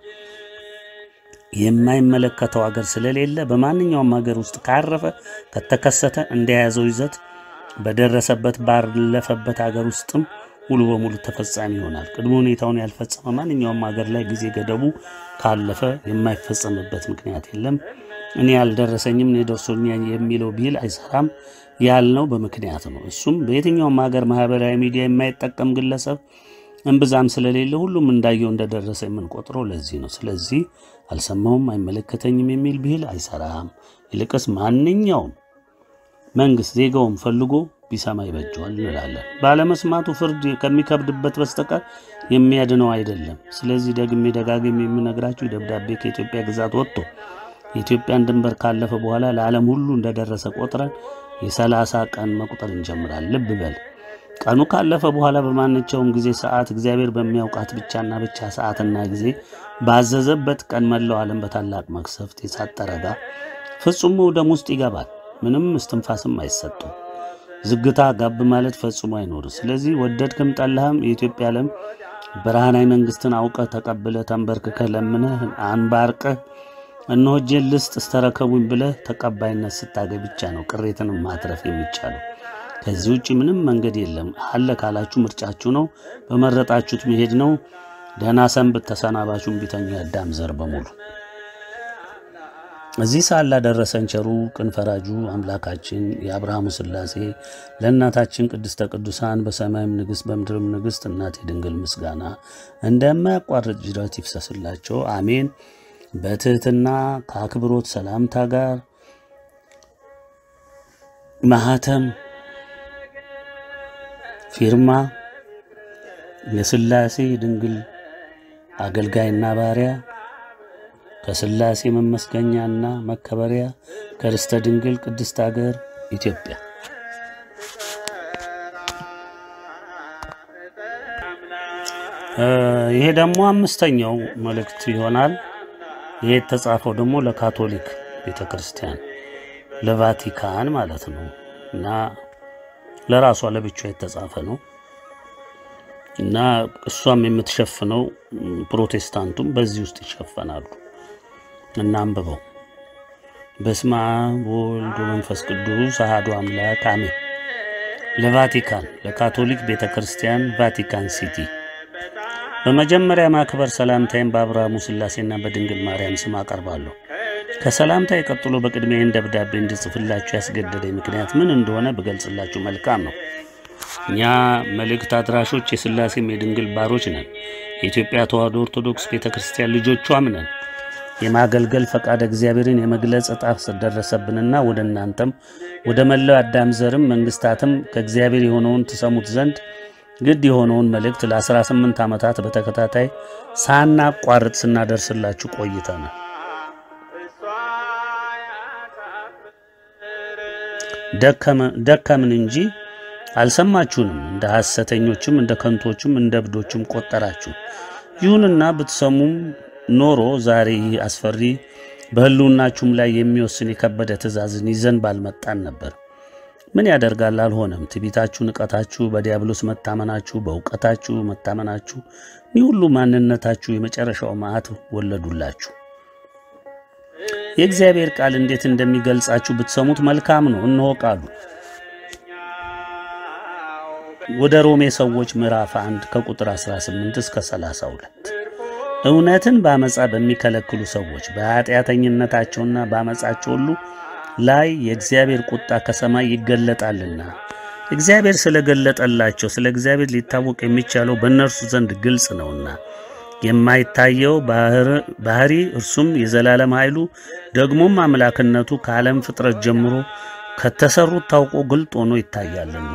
የማይመለከተው ሀገር ስለሌለ በማንኛውም ሀገር ውስጥ ካረፈ ከተከሰተ እንደያዘው ይዘት በደረሰበት ባለፈበት ሀገር ውስጥም ሙሉ በሙሉ ተፈጻሚ ይሆናል። ቅድመ ሁኔታውን ያልፈጸመ ማንኛውም ሀገር ላይ ጊዜ ገደቡ ካለፈ የማይፈጸምበት ምክንያት የለም። እኔ ያልደረሰኝም ደርሶኛል የሚለው ቢል አይሰራም ያልነው በምክንያት ነው። እሱም በየትኛውም ሀገር ማህበራዊ ሚዲያ የማይጠቀም ግለሰብ እንብዛም ስለሌለ ሁሉም እንዳየው እንደደረሰ የምንቆጥረው ለዚህ ነው። ስለዚህ አልሰማውም አይመለከተኝም የሚል ቢል አይሰራም። ይልቅስ ማንኛውም መንግስት ዜጋውን ፈልጎ ቢሰማ ይበጃዋል እንላለን። ባለመስማቱ ፍርድ ከሚከብድበት በስተቀር የሚያድነው አይደለም። ስለዚህ ደጋግሜ የምነግራችሁ ደብዳቤ ከኢትዮጵያ ግዛት ወጥቶ የኢትዮጵያን ድንበር ካለፈ በኋላ ለዓለም ሁሉ እንደደረሰ ቆጥረን የ30 ቀን መቁጠር እንጀምራለን። ልብ በል፣ ቀኑ ካለፈ በኋላ በማንኛውም ጊዜ ሰዓት እግዚአብሔር በሚያውቃት ብቻና ብቻ ሰዓትና ጊዜ ባዘዘበት ቀን መላው ዓለም በታላቅ መቅሰፍት የሳጠረጋ ፍጹም ደም ውስጥ ይገባል። ምንም እስትንፋስም አይሰጠው። ዝግታ ጋብ ማለት ፈጽሞ አይኖርም። ስለዚህ ወደድክም ጠላህም የኢትዮጵያ ዓለም ብርሃናዊ መንግስትን አውቀህ ተቀብለህ ተንበርክከህ ለምነህ አንባርቀህ እነሆ እጄን ልስጥ እስተረከቡኝ ብለህ ተቀባይነት ስታገኝ ብቻ ነው ቅሬትን ማትረፍ የሚቻለው። ከዚህ ውጪ ምንም መንገድ የለም። አለ ካላችሁ ምርጫችሁ ነው፣ በመረጣችሁት መሄድ ነው። ደህና ሰንብት ተሰናባችሁን ቢተኛ ያዳም ዘር በሙሉ። እዚህ ሳላ ደረሰን ቸሩ ቅን ፈራጁ አምላካችን የአብርሃም ሥላሴ ለእናታችን ቅድስተ ቅዱሳን በሰማይም ንግሥት በምድርም ንግሥት እናቴ ድንግል ምስጋና እንደማያቋርጥ ጅረት ይፍሰስላቸው አሜን። በትህትና ከአክብሮት ሰላምታ ጋር ማህተም ፊርማ የሥላሴ ድንግል አገልጋይና ባሪያ ከሥላሴ መመስገኛና መከበሪያ ከርስተ ድንግል ቅድስት ሀገር ኢትዮጵያ ይሄ ደግሞ አምስተኛው መልእክት ይሆናል። ይሄ የተጻፈው ደግሞ ለካቶሊክ ቤተክርስቲያን ለቫቲካን ማለት ነው እና ለራሷ ለብቻ የተጻፈ ነው እና እሷም የምትሸፍነው ፕሮቴስታንቱም በዚህ ውስጥ ይሸፈናሉ እና አንብበው። በስመ አብ ወወልድ ወመንፈስ ቅዱስ አሐዱ አምላክ አሜን። ለቫቲካን ለካቶሊክ ቤተክርስቲያን ቫቲካን ሲቲ በመጀመሪያ ማክበር ሰላምታዬን በአብርሃሙ ሥላሴና በድንግል ማርያም ስም አቀርባለሁ። ከሰላምታዬ ቀጥሎ በቅድሚያ ደብዳቤ እንድጽፍላችሁ ያስገደደኝ ምክንያት ምን እንደሆነ በገልጽላችሁ መልካም ነው። እኛ መልእክት አድራሾች የሥላሴም የድንግል ባሮች ነን። የኢትዮጵያ ተዋሕዶ ኦርቶዶክስ ቤተክርስቲያን ልጆቿም ነን። የማገልገል ፈቃድ እግዚአብሔርን የመግለጽ ዕጣ ደረሰብንና ወደ እናንተም ወደ መላው አዳም ዘርም መንግስታትም ከእግዚአብሔር የሆነውን ትሰሙት ዘንድ ግድ የሆነውን መልእክት ለ18 ዓመታት በተከታታይ ሳናቋርጥ ስናደርስላችሁ ቆይተናል። ደከምን እንጂ አልሰማችሁንም። እንደ ሐሰተኞችም እንደ ከንቶችም እንደ እብዶችም ቆጠራችሁ። ይሁንና ብትሰሙም ኖሮ ዛሬ አስፈሪ በህልውናችሁም ላይ የሚወስን የከበደ ትእዛዝን ይዘን ባልመጣን ነበር። ምን ያደርጋል አልሆነም። ትዕቢታችሁ፣ ንቀታችሁ፣ በዲያብሎስ መታመናችሁ፣ በእውቀታችሁ መታመናችሁ፣ ይህ ሁሉ ማንነታችሁ የመጨረሻው መዓት ወለዱላችሁ። የእግዚአብሔር ቃል እንዴት እንደሚገልጻችሁ ብትሰሙት መልካም ነው። እነሆ ቃሉ ወደ ሮሜ ሰዎች ምዕራፍ 1 ከቁጥር 18 እስከ 32 እውነትን በአመጻ በሚከለክሉ ሰዎች በኃጢአተኝነታቸውና በአመጻቸው ሁሉ ላይ የእግዚአብሔር ቁጣ ከሰማይ ይገለጣልና እግዚአብሔር ስለገለጠላቸው ስለ እግዚአብሔር ሊታወቅ የሚቻለው በእነርሱ ዘንድ ግልጽ ነውና የማይታየው ባህሪ እርሱም የዘላለም ኃይሉ ደግሞም አምላክነቱ ከዓለም ፍጥረት ጀምሮ ከተሰሩት ታውቆ ግልጥ ሆኖ ይታያልና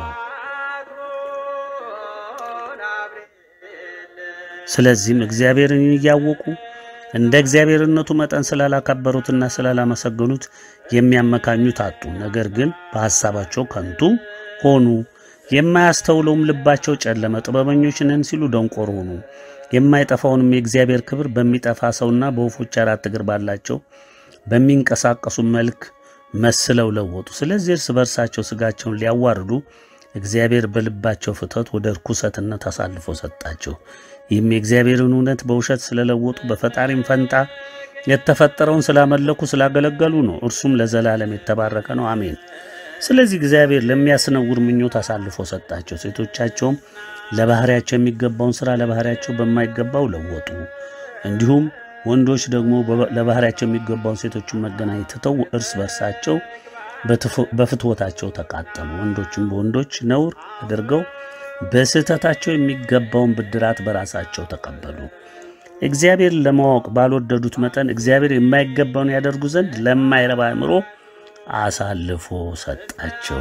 ስለዚህም እግዚአብሔርን ያያወቁ እንደ እግዚአብሔርነቱ መጠን ስላላከበሩትና ስላላመሰገኑት የሚያመካኙት አጡ። ነገር ግን በሐሳባቸው ከንቱ ሆኑ፣ የማያስተውለውም ልባቸው ጨለመ። ጥበበኞች ነን ሲሉ ደንቆር ሆኑ። የማይጠፋውንም የእግዚአብሔር ክብር በሚጠፋ ሰውና በወፎች አራት እግር ባላቸው በሚንቀሳቀሱ መልክ መስለው ለወጡ። ስለዚህ እርስ በርሳቸው ሥጋቸውን ሊያዋርዱ እግዚአብሔር በልባቸው ፍተት ወደ ርኩሰትነት አሳልፎ ሰጣቸው። ይህም የእግዚአብሔርን እውነት በውሸት ስለለወጡ በፈጣሪም ፈንታ የተፈጠረውን ስላመለኩ ስላገለገሉ ነው። እርሱም ለዘላለም የተባረከ ነው። አሜን። ስለዚህ እግዚአብሔር ለሚያስነውር ምኞት አሳልፎ ሰጣቸው። ሴቶቻቸውም ለባህሪያቸው የሚገባውን ሥራ ለባህሪያቸው በማይገባው ለወጡ። እንዲሁም ወንዶች ደግሞ ለባህሪያቸው የሚገባውን ሴቶችን መገናኘት ትተው እርስ በርሳቸው በፍትወታቸው ተቃጠሉ። ወንዶችም በወንዶች ነውር አድርገው በስህተታቸው የሚገባውን ብድራት በራሳቸው ተቀበሉ። እግዚአብሔር ለማወቅ ባልወደዱት መጠን እግዚአብሔር የማይገባውን ያደርጉ ዘንድ ለማይረባ አእምሮ አሳልፎ ሰጣቸው።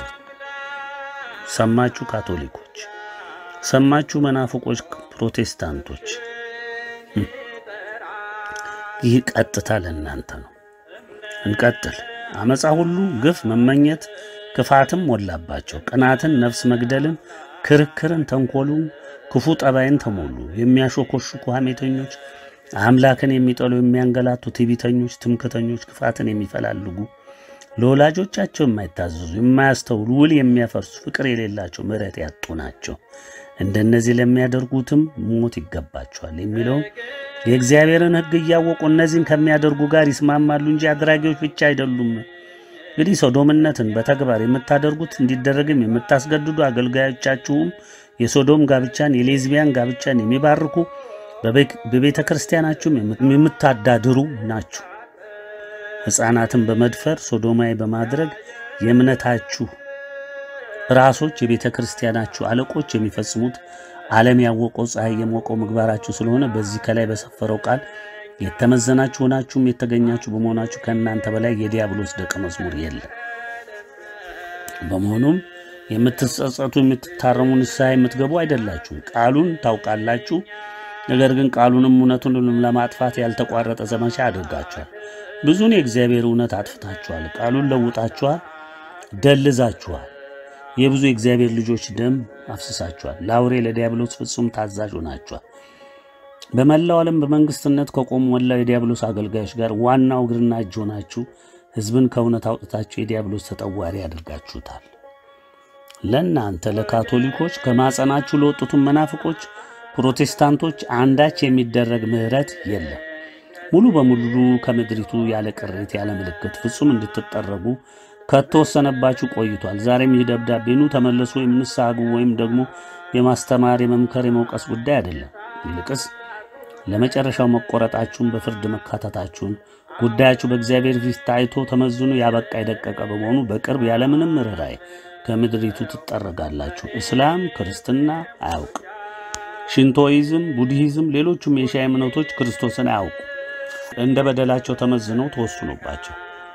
ሰማችሁ ካቶሊኮች፣ ሰማችሁ መናፍቆች ፕሮቴስታንቶች፣ ይህ ቀጥታ ለእናንተ ነው። እንቀጥል። አመፃ ሁሉ፣ ግፍ፣ መመኘት፣ ክፋትም ሞላባቸው። ቅናትን፣ ነፍስ መግደልን፣ ክርክርን፣ ተንኮሉን፣ ክፉ ጠባይን ተሞሉ። የሚያሾኮሹኩ ሐሜተኞች፣ አምላክን የሚጠሉ የሚያንገላቱ፣ ትዕቢተኞች፣ ትምክተኞች፣ ክፋትን የሚፈላልጉ፣ ለወላጆቻቸው የማይታዘዙ፣ የማያስተውሉ፣ ውል የሚያፈርሱ፣ ፍቅር የሌላቸው፣ ምሕረት ያጡ ናቸው። እንደነዚህ ለሚያደርጉትም ሞት ይገባቸዋል የሚለው የእግዚአብሔርን ሕግ እያወቁ እነዚህን ከሚያደርጉ ጋር ይስማማሉ እንጂ አድራጊዎች ብቻ አይደሉም። እንግዲህ ሶዶምነትን በተግባር የምታደርጉት እንዲደረግም የምታስገድዱ አገልጋዮቻችሁም የሶዶም ጋብቻን የሌዝቢያን ጋብቻን የሚባርኩ በቤተ ክርስቲያናችሁም የምታዳድሩ ናችሁ። ሕፃናትን በመድፈር ሶዶማዊ በማድረግ የእምነታችሁ ራሶች የቤተ ክርስቲያናችሁ አለቆች የሚፈጽሙት ዓለም ያወቀው ፀሐይ የሞቀው ምግባራችሁ ስለሆነ በዚህ ከላይ በሰፈረው ቃል የተመዘናችሁ ሆናችሁም የተገኛችሁ በመሆናችሁ ከእናንተ በላይ የዲያብሎስ ደቀ መዝሙር የለም። በመሆኑም የምትጸጸቱ የምትታረሙ ንስሐ የምትገቡ አይደላችሁም። ቃሉን ታውቃላችሁ፣ ነገር ግን ቃሉንም እውነቱንም ለማጥፋት ያልተቋረጠ ዘመቻ አድርጋችኋል። ብዙን የእግዚአብሔር እውነት አጥፍታችኋል። ቃሉን ለውጣችኋል፣ ደልዛችኋል። የብዙ የእግዚአብሔር ልጆች ደም አፍስሳችኋል። ለአውሬ ለዲያብሎስ ፍጹም ታዛዥ ሆናችኋል። በመላው ዓለም በመንግስትነት ከቆሙ መላው የዲያብሎስ አገልጋዮች ጋር ዋናው እግርና እጅ ሆናችሁ ሕዝብን ከእውነት አውጥታችሁ የዲያብሎስ ተጠዋሪ አድርጋችሁታል። ለእናንተ ለካቶሊኮች ከማጸናችሁ ለወጡትም መናፍቆች ፕሮቴስታንቶች አንዳች የሚደረግ ምህረት የለም። ሙሉ በሙሉ ከምድሪቱ ያለ ቅሬት ያለ ምልክት ፍጹም እንድትጠረጉ ከተወሰነባችሁ ቆይቷል። ዛሬም ይህ ደብዳቤ ኑ ተመለሱ ወይም ንስሐ ግቡ ወይም ደግሞ የማስተማር የመምከር የመውቀስ ጉዳይ አይደለም። ይልቅስ ለመጨረሻው መቆረጣችሁን በፍርድ መካተታችሁን ጉዳያችሁ በእግዚአብሔር ፊት ታይቶ ተመዝኖ ያበቃ የደቀቀ በመሆኑ በቅርብ ያለምንም ርኅራኄ ከምድሪቱ ትጠረጋላችሁ። እስላም ክርስትና አያውቅ፣ ሽንቶይዝም፣ ቡድሂዝም፣ ሌሎቹም የሺዓ እምነቶች ክርስቶስን አያውቁ። እንደ በደላቸው ተመዝነው ተወስኖባቸው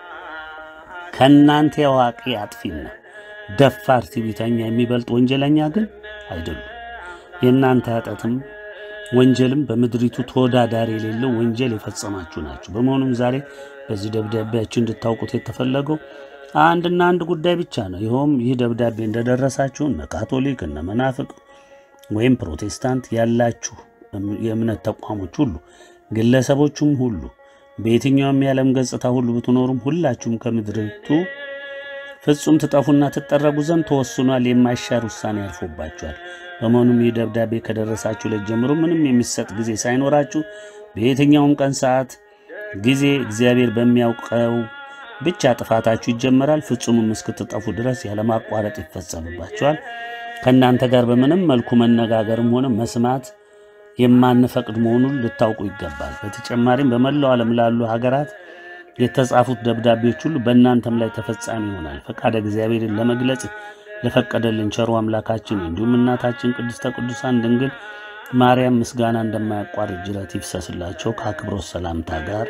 ከናንተ ያዋቂ አጥፊና ደፋር ትዕቢተኛ የሚበልጥ ወንጀለኛ ግን አይደሉም። የናንተ ኃጢአትም ወንጀልም በምድሪቱ ተወዳዳሪ የሌለው ወንጀል የፈጸማችሁ ናችሁ። በመሆኑም ዛሬ በዚህ ደብዳቤያችን እንድታውቁት የተፈለገው አንድና አንድ ጉዳይ ብቻ ነው። ይኸውም ይህ ደብዳቤ እንደደረሳችሁ እነ ካቶሊክ እነ መናፍቅ ወይም ፕሮቴስታንት ያላችሁ የእምነት ተቋሞች ሁሉ ግለሰቦችም ሁሉ በየትኛውም የዓለም ገጽታ ሁሉ ብትኖሩም ሁላችሁም ከምድሪቱ ፍጹም ትጠፉና ትጠረጉ ዘንድ ተወስኗል። የማይሻር ውሳኔ ያርፎባችኋል። በመሆኑም ይህ ደብዳቤ ከደረሳችሁ ዕለት ጀምሮ ምንም የሚሰጥ ጊዜ ሳይኖራችሁ በየትኛውም ቀን፣ ሰዓት፣ ጊዜ እግዚአብሔር በሚያውቀው ብቻ ጥፋታችሁ ይጀመራል። ፍጹምም እስክትጠፉ ድረስ ያለማቋረጥ ይፈጸምባችኋል። ከእናንተ ጋር በምንም መልኩ መነጋገርም ሆነ መስማት የማንፈቅድ መሆኑን ልታውቁ ይገባል። በተጨማሪም በመላው ዓለም ላሉ ሀገራት የተጻፉት ደብዳቤዎች ሁሉ በእናንተም ላይ ተፈጻሚ ይሆናል። ፈቃደ እግዚአብሔርን ለመግለጽ ለፈቀደልን ቸሩ አምላካችን እንዲሁም እናታችን ቅድስተ ቅዱሳን ድንግል ማርያም ምስጋና እንደማያቋርጥ ጅረት ይፍሰስላቸው ከአክብሮት ሰላምታ ጋር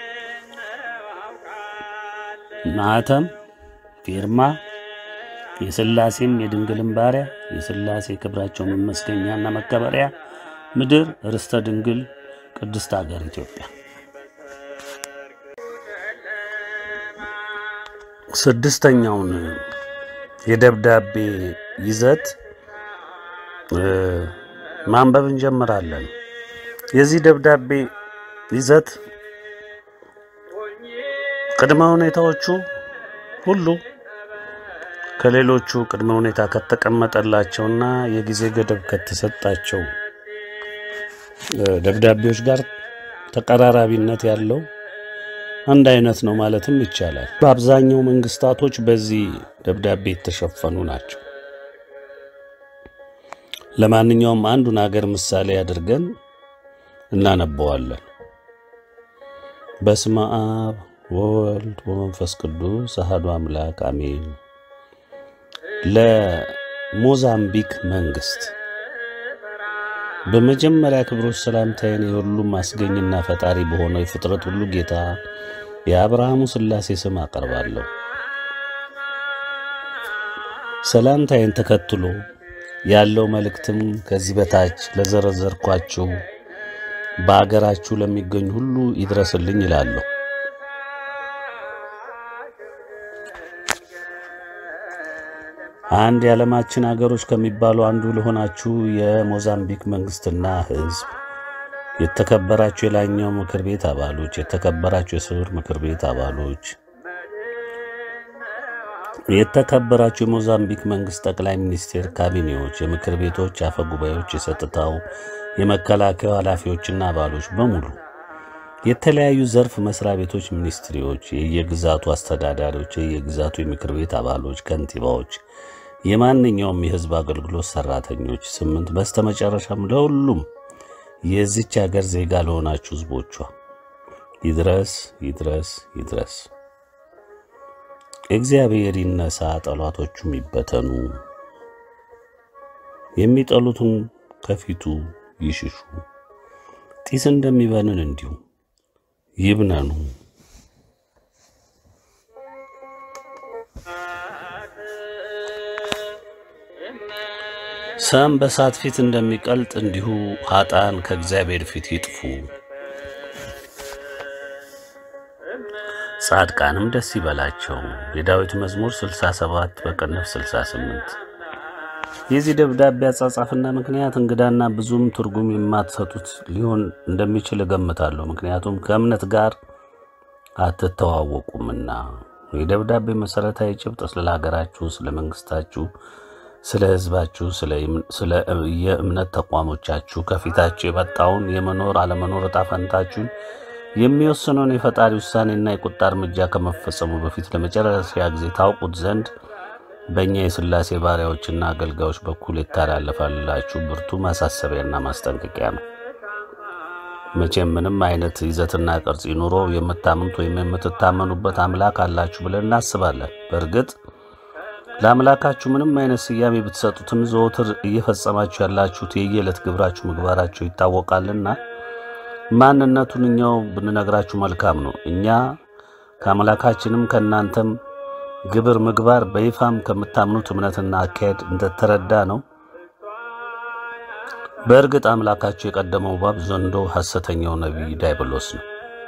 ማተም ፊርማ የሥላሴም የድንግልም ባሪያ የሥላሴ ክብራቸው መመስገኛና መከበሪያ ምድር ርስተ ድንግል ቅድስት ሀገር ኢትዮጵያ። ስድስተኛውን የደብዳቤ ይዘት ማንበብ እንጀምራለን። የዚህ ደብዳቤ ይዘት ቅድመ ሁኔታዎቹ ሁሉ ከሌሎቹ ቅድመ ሁኔታ ከተቀመጠላቸውና የጊዜ ገደብ ከተሰጣቸው ደብዳቤዎች ጋር ተቀራራቢነት ያለው አንድ አይነት ነው ማለትም ይቻላል። በአብዛኛው መንግስታቶች በዚህ ደብዳቤ የተሸፈኑ ናቸው። ለማንኛውም አንዱን ሀገር ምሳሌ አድርገን እናነበዋለን። በስመ አብ ወወልድ ወመንፈስ ቅዱስ አሐዱ አምላክ አሜን። ለሞዛምቢክ መንግስት በመጀመሪያ ክብሮት ሰላምታዬን የሁሉም ማስገኝና ፈጣሪ በሆነው የፍጥረት ሁሉ ጌታ የአብርሃሙ ሥላሴ ስም አቀርባለሁ። ሰላምታዬን ተከትሎ ያለው መልእክትም ከዚህ በታች ለዘረዘርኳችሁ በአገራችሁ ለሚገኙ ሁሉ ይድረስልኝ ይላለሁ። አንድ የዓለማችን አገሮች ከሚባሉ አንዱ ለሆናችሁ የሞዛምቢክ መንግስትና ሕዝብ፣ የተከበራችሁ የላይኛው ምክር ቤት አባሎች፣ የተከበራችሁ የስውር ምክር ቤት አባሎች፣ የተከበራችሁ የሞዛምቢክ መንግስት ጠቅላይ ሚኒስቴር ካቢኔዎች፣ የምክር ቤቶች አፈ ጉባኤዎች፣ የጸጥታው የመከላከያ ኃላፊዎችና አባሎች በሙሉ፣ የተለያዩ ዘርፍ መስሪያ ቤቶች ሚኒስትሪዎች፣ የየግዛቱ አስተዳዳሪዎች፣ የየግዛቱ የምክር ቤት አባሎች፣ ከንቲባዎች፣ የማንኛውም የህዝብ አገልግሎት ሰራተኞች፣ 8 በስተመጨረሻም ለሁሉም የዚች ሀገር ዜጋ ለሆናችሁ ህዝቦቿ ይድረስ ይድረስ ይድረስ። እግዚአብሔር ይነሳ፣ ጠላቶቹም ይበተኑ፣ የሚጠሉትም ከፊቱ ይሽሹ። ጢስ እንደሚበንን እንዲሁ ይብነኑ። ሰም በሳት ፊት እንደሚቀልጥ እንዲሁ ኃጥአን ከእግዚአብሔር ፊት ይጥፉ። ጻድቃንም ደስ ይበላቸው። የዳዊት መዝሙር 67 በቅንፍ 68። የዚህ ደብዳቤ አጻጻፍና ምክንያት እንግዳና ብዙም ትርጉም የማትሰጡት ሊሆን እንደሚችል እገምታለሁ። ምክንያቱም ከእምነት ጋር አትተዋወቁምና። የደብዳቤ መሰረታዊ ጭብጥ ስለ ሀገራችሁ፣ ስለ መንግስታችሁ፣ ስለ ህዝባችሁ፣ ስለ የእምነት ተቋሞቻችሁ ከፊታችሁ የመጣውን የመኖር አለመኖር ዕጣ ፈንታችሁን የሚወስነውን የፈጣሪ ውሳኔና የቁጣ እርምጃ ከመፈጸሙ በፊት ለመጨረሻ ጊዜ ታውቁት ዘንድ በእኛ የሥላሴ ባሪያዎችና አገልጋዮች በኩል ይተላለፋላችሁ ብርቱ ማሳሰቢያና ማስጠንቀቂያ ነው። መቼም ምንም አይነት ይዘትና ቅርጽ ይኑረው የምታምኑት ወይም የምትታመኑበት አምላክ አላችሁ ብለን እናስባለን። በእርግጥ ለአምላካችሁ ምንም አይነት ስያሜ ብትሰጡትም ዘወትር እየፈጸማችሁ ያላችሁት የየዕለት ግብራችሁ ምግባራችሁ ይታወቃልና ማንነቱን እኛው ብንነግራችሁ መልካም ነው። እኛ ከአምላካችንም ከእናንተም ግብር ምግባር በይፋም ከምታምኑት እምነትና አካሄድ እንደተረዳ ነው። በእርግጥ አምላካችሁ የቀደመው እባብ ዘንዶ ሐሰተኛው ነቢይ ዲያብሎስ ነው።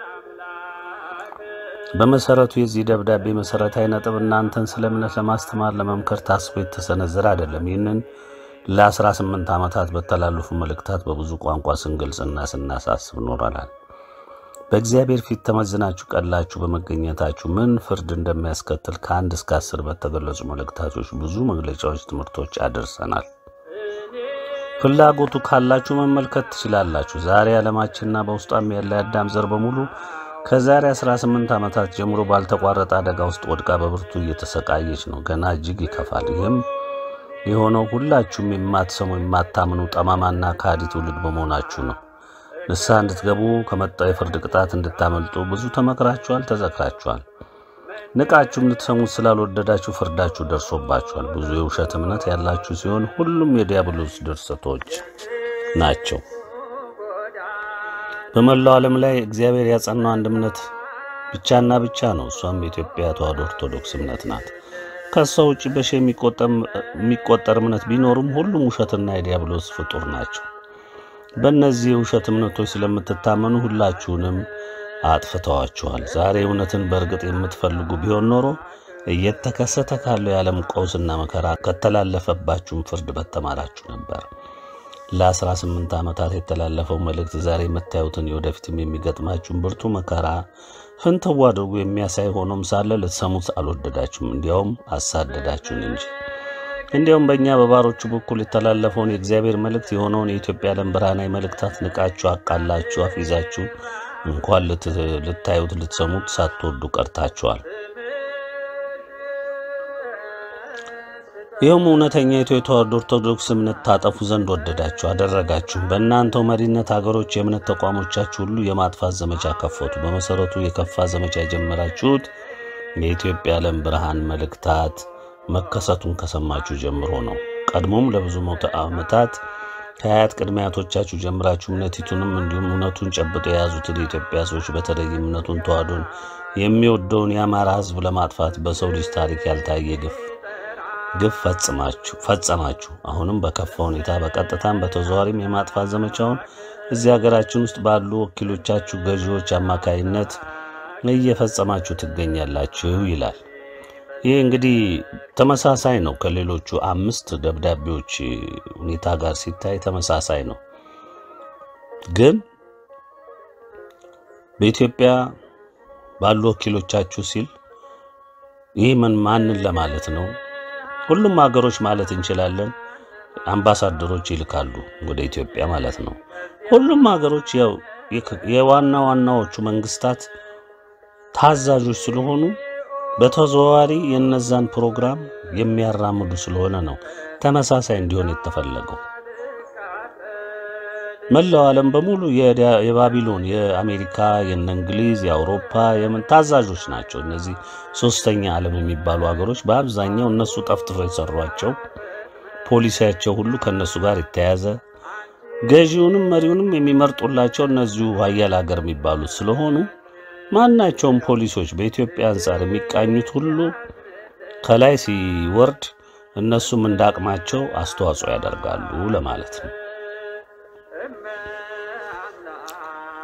በመሰረቱ የዚህ ደብዳቤ መሰረታዊ ነጥብ እናንተን ስለ እምነት ለማስተማር ለመምከር ታስቦ የተሰነዘረ አይደለም። ይህንን ለ18 ዓመታት በተላለፉ መልእክታት በብዙ ቋንቋ ስንገልጽና ስናሳስብ ኖረናል። በእግዚአብሔር ፊት ተመዝናችሁ ቀላችሁ በመገኘታችሁ ምን ፍርድ እንደሚያስከትል ከ1 እስከ 10 በተገለጹ መልእክታቶች ብዙ መግለጫዎች፣ ትምህርቶች አድርሰናል። ፍላጎቱ ካላችሁ መመልከት ትችላላችሁ። ዛሬ ዓለማችንና በውስጧም ያለ አዳም ዘር በሙሉ ከዛሬ 18 ዓመታት ጀምሮ ባልተቋረጠ አደጋ ውስጥ ወድቃ በብርቱ እየተሰቃየች ነው። ገና እጅግ ይከፋል። ይህም የሆነው ሁላችሁም የማትሰሙ የማታምኑ ጠማማና ካዲ ትውልድ በመሆናችሁ ነው። ንስሐ እንድትገቡ ከመጣው የፍርድ ቅጣት እንድታመልጡ ብዙ ተመክራችኋል፣ ተዘክራችኋል። ንቃችሁም ልትሰሙት ስላልወደዳችሁ ፍርዳችሁ ደርሶባችኋል። ብዙ የውሸት እምነት ያላችሁ ሲሆን ሁሉም የዲያብሎስ ድርሰቶች ናቸው። በመላው ዓለም ላይ እግዚአብሔር ያጸናው አንድ እምነት ብቻና ብቻ ነው። እሷም የኢትዮጵያ ተዋሕዶ ኦርቶዶክስ እምነት ናት። ከሰው ውጭ በሺ የሚቆጠር እምነት ቢኖርም ሁሉም ውሸትና የዲያብሎስ ፍጡር ናቸው። በእነዚህ የውሸት እምነቶች ስለምትታመኑ ሁላችሁንም አጥፍተዋችኋል። ዛሬ እውነትን በእርግጥ የምትፈልጉ ቢሆን ኖሮ እየተከሰተ ካለው የዓለም ቀውስና መከራ ከተላለፈባችሁም ፍርድ በተማራችሁ ነበር። ለ18 ዓመታት የተላለፈው መልእክት ዛሬ የምታዩትን የወደፊትም የሚገጥማችሁን ብርቱ መከራ ፍንትው አድርጎ የሚያሳይ ሆኖም ሳለ ልትሰሙት አልወደዳችሁም። እንዲያውም አሳደዳችሁን እንጂ። እንዲያውም በእኛ በባሮቹ በኩል የተላለፈውን የእግዚአብሔር መልእክት የሆነውን የኢትዮጵያ ዓለም ብርሃናዊ መልእክታት ንቃችሁ አቃላችሁ አፊዛችሁ እንኳን ልታዩት ልትሰሙት ሳትወዱ ቀርታችኋል። ይህም እውነተኛ የተዋሕዶ ኦርቶዶክስ እምነት ታጠፉ ዘንድ ወደዳችሁ አደረጋችሁ። በእናንተው መሪነት ሀገሮች የእምነት ተቋሞቻችሁ ሁሉ የማጥፋት ዘመቻ ከፈቱ። በመሰረቱ የከፋ ዘመቻ የጀመራችሁት የኢትዮጵያ ዓለም ብርሃን መልእክታት መከሰቱን ከሰማችሁ ጀምሮ ነው። ቀድሞም ለብዙ ዓመታት ከአያት ቅድመ አያቶቻችሁ ጀምራችሁ እምነቲቱንም እንዲሁም እውነቱን ጨብጦ የያዙትን የኢትዮጵያ ሰዎች በተለይ እምነቱን ተዋሕዶን የሚወደውን የአማራ ሕዝብ ለማጥፋት በሰው ልጅ ታሪክ ያልታየ ግፍ ፈጸማችሁ። አሁንም በከፋ ሁኔታ በቀጥታም በተዘዋዋሪም የማጥፋት ዘመቻውን እዚህ ሀገራችን ውስጥ ባሉ ወኪሎቻችሁ ገዢዎች አማካይነት እየፈጸማችሁ ትገኛላችሁ ይላል። ይህ እንግዲህ ተመሳሳይ ነው ከሌሎቹ 5 ደብዳቤዎች ሁኔታ ጋር ሲታይ ተመሳሳይ ነው። ግን በኢትዮጵያ ባሉ ወኪሎቻችሁ ሲል ይህ ማንን ለማለት ነው? ሁሉም ሀገሮች ማለት እንችላለን አምባሳደሮች ይልካሉ ወደ ኢትዮጵያ ማለት ነው። ሁሉም ሀገሮች ያው የዋናዎቹ መንግስታት ታዛዦች ስለሆኑ በተዘዋዋሪ የነዛን ፕሮግራም የሚያራምዱ ስለሆነ ነው ተመሳሳይ እንዲሆን የተፈለገው። መላው ዓለም በሙሉ የባቢሎን፣ የአሜሪካ፣ የእንግሊዝ፣ የአውሮፓ ታዛዦች ናቸው። እነዚህ ሶስተኛ ዓለም የሚባሉ ሀገሮች በአብዛኛው እነሱ ጠፍጥፈው የሰሯቸው ፖሊሲያቸው ሁሉ ከነሱ ጋር የተያያዘ ገዢውንም መሪውንም የሚመርጡላቸው እነዚሁ ሀያል ሀገር የሚባሉት ስለሆኑ ማናቸውም ፖሊሶች በኢትዮጵያ አንፃር የሚቃኙት ሁሉ ከላይ ሲወርድ እነሱም እንዳቅማቸው አስተዋጽኦ ያደርጋሉ ለማለት ነው።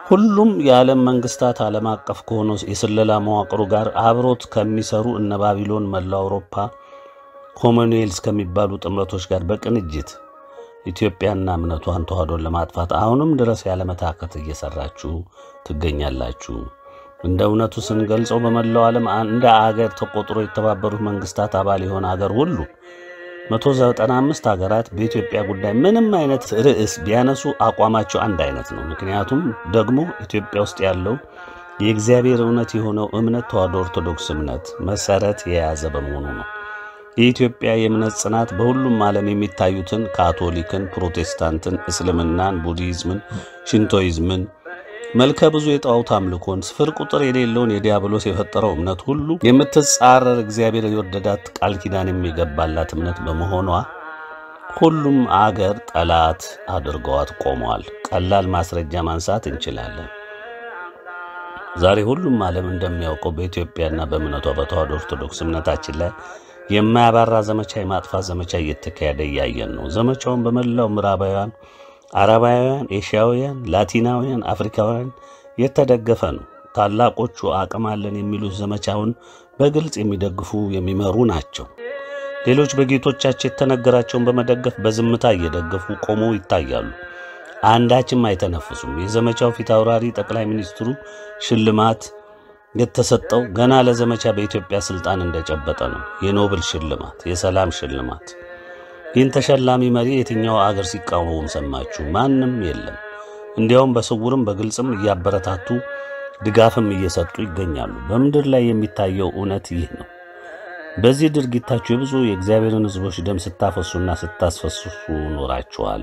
ሁሉም የዓለም መንግስታት ዓለም አቀፍ ከሆኑ የስለላ መዋቅሩ ጋር አብሮት ከሚሰሩ እነ ባቢሎን መላው አውሮፓ ኮመንዌልስ ከሚባሉ ጥምረቶች ጋር በቅንጅት ኢትዮጵያና እምነቷን ተዋህዶን ለማጥፋት አሁንም ድረስ ያለመታከት እየሰራችሁ ትገኛላችሁ። እንደ እውነቱ ስንገልጸው በመላው ዓለም እንደ አገር ተቆጥሮ የተባበሩት መንግስታት አባል የሆነ አገር ሁሉ 195 ሀገራት በኢትዮጵያ ጉዳይ ምንም አይነት ርዕስ ቢያነሱ አቋማቸው አንድ አይነት ነው። ምክንያቱም ደግሞ ኢትዮጵያ ውስጥ ያለው የእግዚአብሔር እውነት የሆነው እምነት ተዋህዶ ኦርቶዶክስ እምነት መሰረት የያዘ በመሆኑ ነው። የኢትዮጵያ የእምነት ጽናት በሁሉም ዓለም የሚታዩትን ካቶሊክን፣ ፕሮቴስታንትን፣ እስልምናን፣ ቡዲዝምን፣ ሽንቶይዝምን፣ መልከ ብዙ የጣዖት አምልኮን፣ ስፍር ቁጥር የሌለውን የዲያብሎስ የፈጠረው እምነት ሁሉ የምትጻረር እግዚአብሔር የወደዳት ቃል ኪዳን የሚገባላት እምነት በመሆኗ ሁሉም አገር ጠላት አድርገዋት ቆመዋል። ቀላል ማስረጃ ማንሳት እንችላለን። ዛሬ ሁሉም ዓለም እንደሚያውቀው በኢትዮጵያና በእምነቷ በተዋህዶ ኦርቶዶክስ እምነታችን ላይ የማያባራ ዘመቻ የማጥፋት ዘመቻ እየተካሄደ ያያየን ነው። ዘመቻውን በመላው ምዕራባውያን፣ አረባውያን፣ ኤሽያውያን፣ ላቲናውያን፣ አፍሪካውያን የተደገፈ ነው። ታላቆቹ አቅም አለን የሚሉት ዘመቻውን በግልጽ የሚደግፉ የሚመሩ ናቸው። ሌሎች በጌቶቻቸው የተነገራቸውን በመደገፍ በዝምታ እየደገፉ ቆመው ይታያሉ። አንዳችም አይተነፍሱም። የዘመቻው ፊት አውራሪ ጠቅላይ ሚኒስትሩ ሽልማት የተሰጠው ገና ለዘመቻ በኢትዮጵያ ስልጣን እንደጨበጠ ነው። የኖብል ሽልማት፣ የሰላም ሽልማት። ይህን ተሸላሚ መሪ የትኛው አገር ሲቃወም ሰማችሁ? ማንም የለም። እንዲያውም በስውርም በግልጽም እያበረታቱ ድጋፍም እየሰጡ ይገኛሉ። በምድር ላይ የሚታየው እውነት ይህ ነው። በዚህ ድርጊታችሁ የብዙ የእግዚአብሔርን ሕዝቦች ደም ስታፈሱና ስታስፈስሱ ኖራችኋል።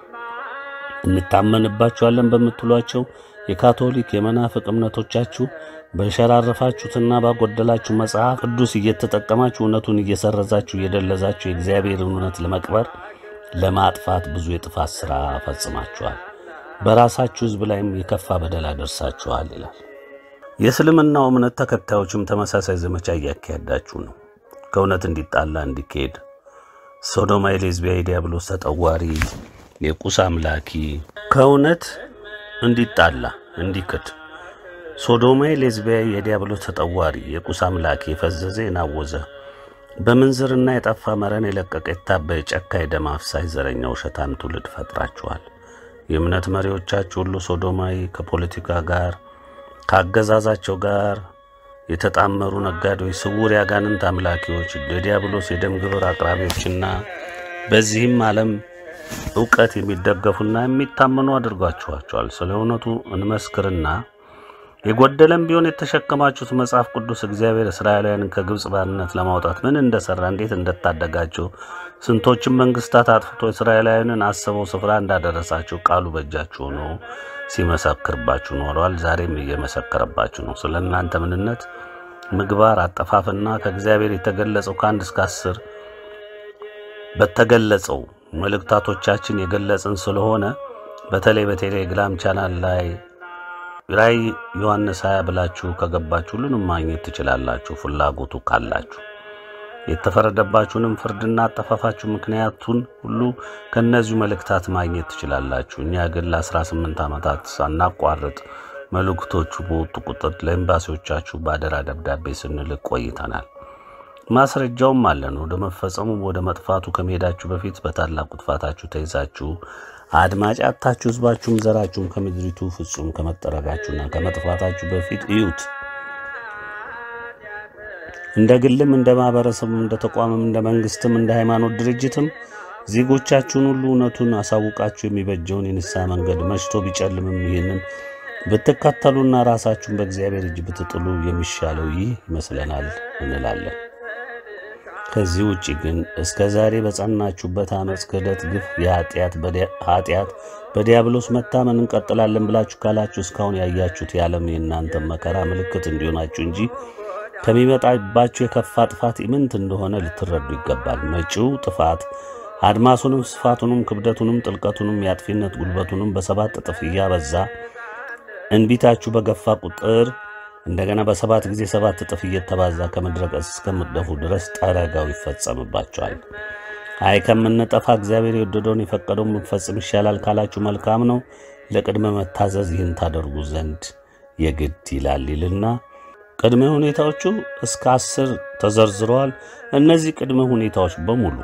እንታመንባችኋለን በምትሏቸው የካቶሊክ የመናፍቅ እምነቶቻችሁ በሸራረፋችሁትና ባጎደላችሁ መጽሐፍ ቅዱስ እየተጠቀማችሁ እውነቱን እየሰረዛችሁ እየደለዛችሁ የእግዚአብሔርን እውነት ለመቅበር ለማጥፋት ብዙ የጥፋት ሥራ ፈጽማችኋል። በራሳችሁ ሕዝብ ላይም የከፋ በደል አደርሳችኋል ይላል። የእስልምናው እምነት ተከታዮችም ተመሳሳይ ዘመቻ እያካሄዳችሁ ነው። ከእውነት እንዲጣላ እንዲካሄድ ሶዶማዊ፣ ሌዝቢያ፣ የዲያብሎስ ተጠዋሪ፣ የቁስ አምላኪ ከእውነት እንዲጣላ እንዲክድ ሶዶማዊ፣ ሌዝቢያ፣ የዲያብሎስ ተጠዋሪ፣ የቁስ አምላኪ፣ የፈዘዘ የናወዘ በምንዝርና የጠፋ መረን የለቀቀ የታበየ ጨካኝ ደም አፍሳሽ ዘረኛ ውሸታም ትውልድ ፈጥራችኋል። የእምነት መሪዎቻችሁ ሁሉ ሶዶማዊ፣ ከፖለቲካ ጋር ከአገዛዛቸው ጋር የተጣመሩ ነጋዴዎች፣ ስውር ያጋንንት አምላኪዎች፣ የዲያብሎስ የደም ግብር አቅራቢዎችና በዚህም ዓለም ዕውቀት የሚደገፉና የሚታመኑ አድርጓችኋቸዋል። ስለ እውነቱ እንመስክርና የጎደለም ቢሆን የተሸከማችሁት መጽሐፍ ቅዱስ እግዚአብሔር እስራኤላውያንን ከግብጽ ባርነት ለማውጣት ምን እንደሰራ እንዴት እንደታደጋቸው ስንቶችም መንግስታት አጥፍቶ እስራኤላውያንን አስበው ስፍራ እንዳደረሳቸው ቃሉ በእጃችሁ ሆኖ ሲመሰክርባችሁ ኖሯል። ዛሬም እየመሰከረባችሁ ነው። ስለ እናንተ ምንነት፣ ምግባር፣ አጠፋፍና ከእግዚአብሔር የተገለጸው ከ1 እስከ 10 በተገለጸው መልእክታቶቻችን የገለጽን ስለሆነ በተለይ በቴሌግራም ቻናል ላይ ራይ ዮሐንስ 20 ብላችሁ ከገባችሁ ሁሉንም ማግኘት ትችላላችሁ። ፍላጎቱ ካላችሁ የተፈረደባችሁንም ፍርድና አጠፋፋችሁ ምክንያቱን ሁሉ ከነዚህ መልእክታት ማግኘት ትችላላችሁ። እኛ ግን ለ18 ዓመታት ሳናቋርጥ መልእክቶቹ በወጡ ቁጥር ለኤምባሲዎቻችሁ ባደራ ደብዳቤ ስንልክ ቆይተናል። ማስረጃውም አለን። ወደ መፈጸሙ ወደ መጥፋቱ ከመሄዳችሁ በፊት በታላቁ ጥፋታችሁ ተይዛችሁ አድማጭ አጣችሁ ሕዝባችሁም ዘራችሁም ከምድሪቱ ፍጹም ከመጠረጋችሁና ከመጥፋታችሁ በፊት እዩት። እንደ ግልም እንደ ማህበረሰብም እንደ ተቋምም እንደ መንግስትም እንደ ሃይማኖት ድርጅትም ዜጎቻችሁን ሁሉ እውነቱን አሳውቃችሁ የሚበጀውን የንስሐ መንገድ መሽቶ ቢጨልምም ይህንን ብትከተሉና ራሳችሁን በእግዚአብሔር እጅ ብትጥሉ የሚሻለው ይህ ይመስለናል እንላለን። ከዚህ ውጪ ግን እስከ ዛሬ በጸናችሁበት አመጽ፣ ክህደት፣ ግፍ፣ ኃጢአት በዲያብሎስ መታመን እንቀጥላለን ብላችሁ ካላችሁ እስካሁን ያያችሁት የዓለም የእናንተ መከራ ምልክት እንዲሆናችሁ እንጂ ከሚመጣባችሁ የከፋ ጥፋት ኢምንት እንደሆነ ልትረዱ ይገባል። መጪው ጥፋት አድማሱንም ስፋቱንም ክብደቱንም ጥልቀቱንም ያጥፊነት ጉልበቱንም በ7 እጥፍ እያበዛ እንቢታችሁ በገፋ ቁጥር እንደገና በ7 ጊዜ 7 እጥፍ እየተባዛ ከምድረ ገጽ እስከምትደፉ ድረስ ጠረጋው ይፈጸምባችኋል። አይ ከምንጠፋ እግዚአብሔር የወደደውን የፈቀደውን መፈጸም ይሻላል ካላችሁ መልካም ነው። ለቅድመ መታዘዝ ይህን ታደርጉ ዘንድ የግድ ይላልና ቅድመ ሁኔታዎቹ እስከ 10 ተዘርዝረዋል። እነዚህ ቅድመ ሁኔታዎች በሙሉ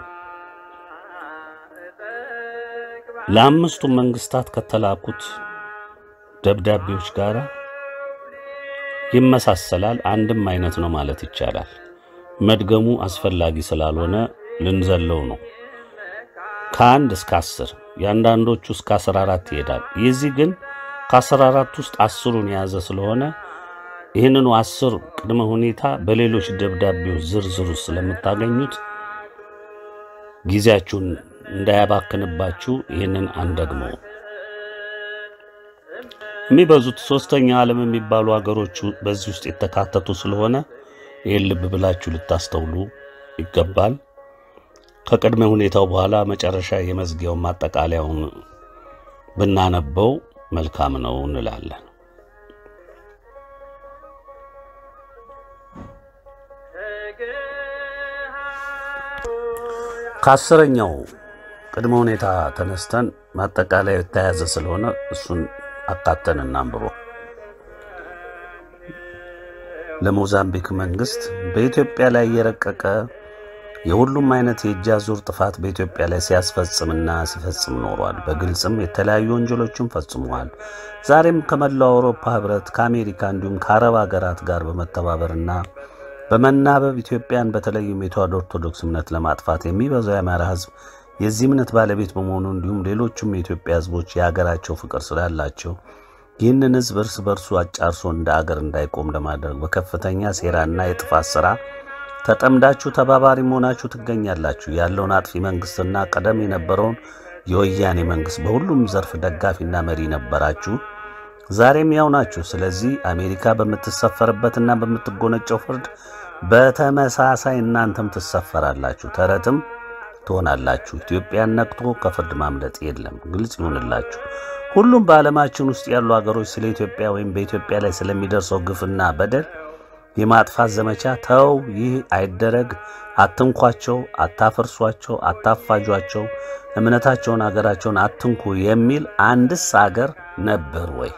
ለአምስቱ መንግስታት ከተላኩት ደብዳቤዎች ጋር ይመሳሰላል። አንድም አይነት ነው ማለት ይቻላል። መድገሙ አስፈላጊ ስላልሆነ ልንዘለው ነው። ከ1 እስከ 10 ያንዳንዶቹ እስከ 14 ይሄዳል። የዚህ ግን ከ14 ውስጥ 10ን የያዘ ስለሆነ ይህንኑ 10 ቅድመ ሁኔታ በሌሎች ደብዳቤዎች ዝርዝሩ ስለምታገኙት ጊዜያችሁን እንዳያባክንባችሁ ይህንን አንደግመው። የሚበዙት ሶስተኛ ዓለም የሚባሉ ሀገሮች በዚህ ውስጥ የተካተቱ ስለሆነ ይህን ልብ ብላችሁ ልታስተውሉ ይገባል። ከቅድመ ሁኔታው በኋላ መጨረሻ የመዝጊያውን ማጠቃለያውን ብናነበው መልካም ነው እንላለን። ከአስረኛው ቅድመ ሁኔታ ተነስተን ማጠቃለያ የተያዘ ስለሆነ እሱን አጣተን እናንብሮ። ለሞዛምቢክ መንግስት በኢትዮጵያ ላይ የረቀቀ የሁሉም አይነት የእጅ አዙር ጥፋት በኢትዮጵያ ላይ ሲያስፈጽምና ሲፈጽም ኖሯል። በግልጽም የተለያዩ ወንጀሎችን ፈጽሟል። ዛሬም ከመላው አውሮፓ ህብረት ከአሜሪካ እንዲሁም ከአረብ ሀገራት ጋር በመተባበርና በመናበብ ኢትዮጵያን በተለይም የተዋሕዶ ኦርቶዶክስ እምነት ለማጥፋት የሚበዛው የአማራ ህዝብ የዚህ እምነት ባለቤት በመሆኑ እንዲሁም ሌሎችም የኢትዮጵያ ህዝቦች የሀገራቸው ፍቅር ስላላቸው ይህንን ህዝብ እርስ በርሱ አጫርሶ እንደ አገር እንዳይቆም ለማድረግ በከፍተኛ ሴራና የጥፋት ሥራ ተጠምዳችሁ ተባባሪ መሆናችሁ ትገኛላችሁ። ያለውን አጥፊ መንግስትና ቀደም የነበረውን የወያኔ መንግስት በሁሉም ዘርፍ ደጋፊና መሪ ነበራችሁ፣ ዛሬም ያው ናችሁ። ስለዚህ አሜሪካ በምትሰፈርበትና በምትጎነጨው ፍርድ በተመሳሳይ እናንተም ትሰፈራላችሁ፣ ተረትም ትሆናላችሁ። ኢትዮጵያን ነቅቶ ከፍርድ ማምለጥ የለም። ግልጽ ይሁንላችሁ። ሁሉም በዓለማችን ውስጥ ያሉ ሀገሮች ስለ ኢትዮጵያ ወይም በኢትዮጵያ ላይ ስለሚደርሰው ግፍና በደል የማጥፋት ዘመቻ ተው፣ ይህ አይደረግ፣ አትንኳቸው፣ አታፈርሷቸው፣ አታፋጇቸው፣ እምነታቸውን ሀገራቸውን አትንኩ የሚል አንድስ ሀገር ነበር ወይ?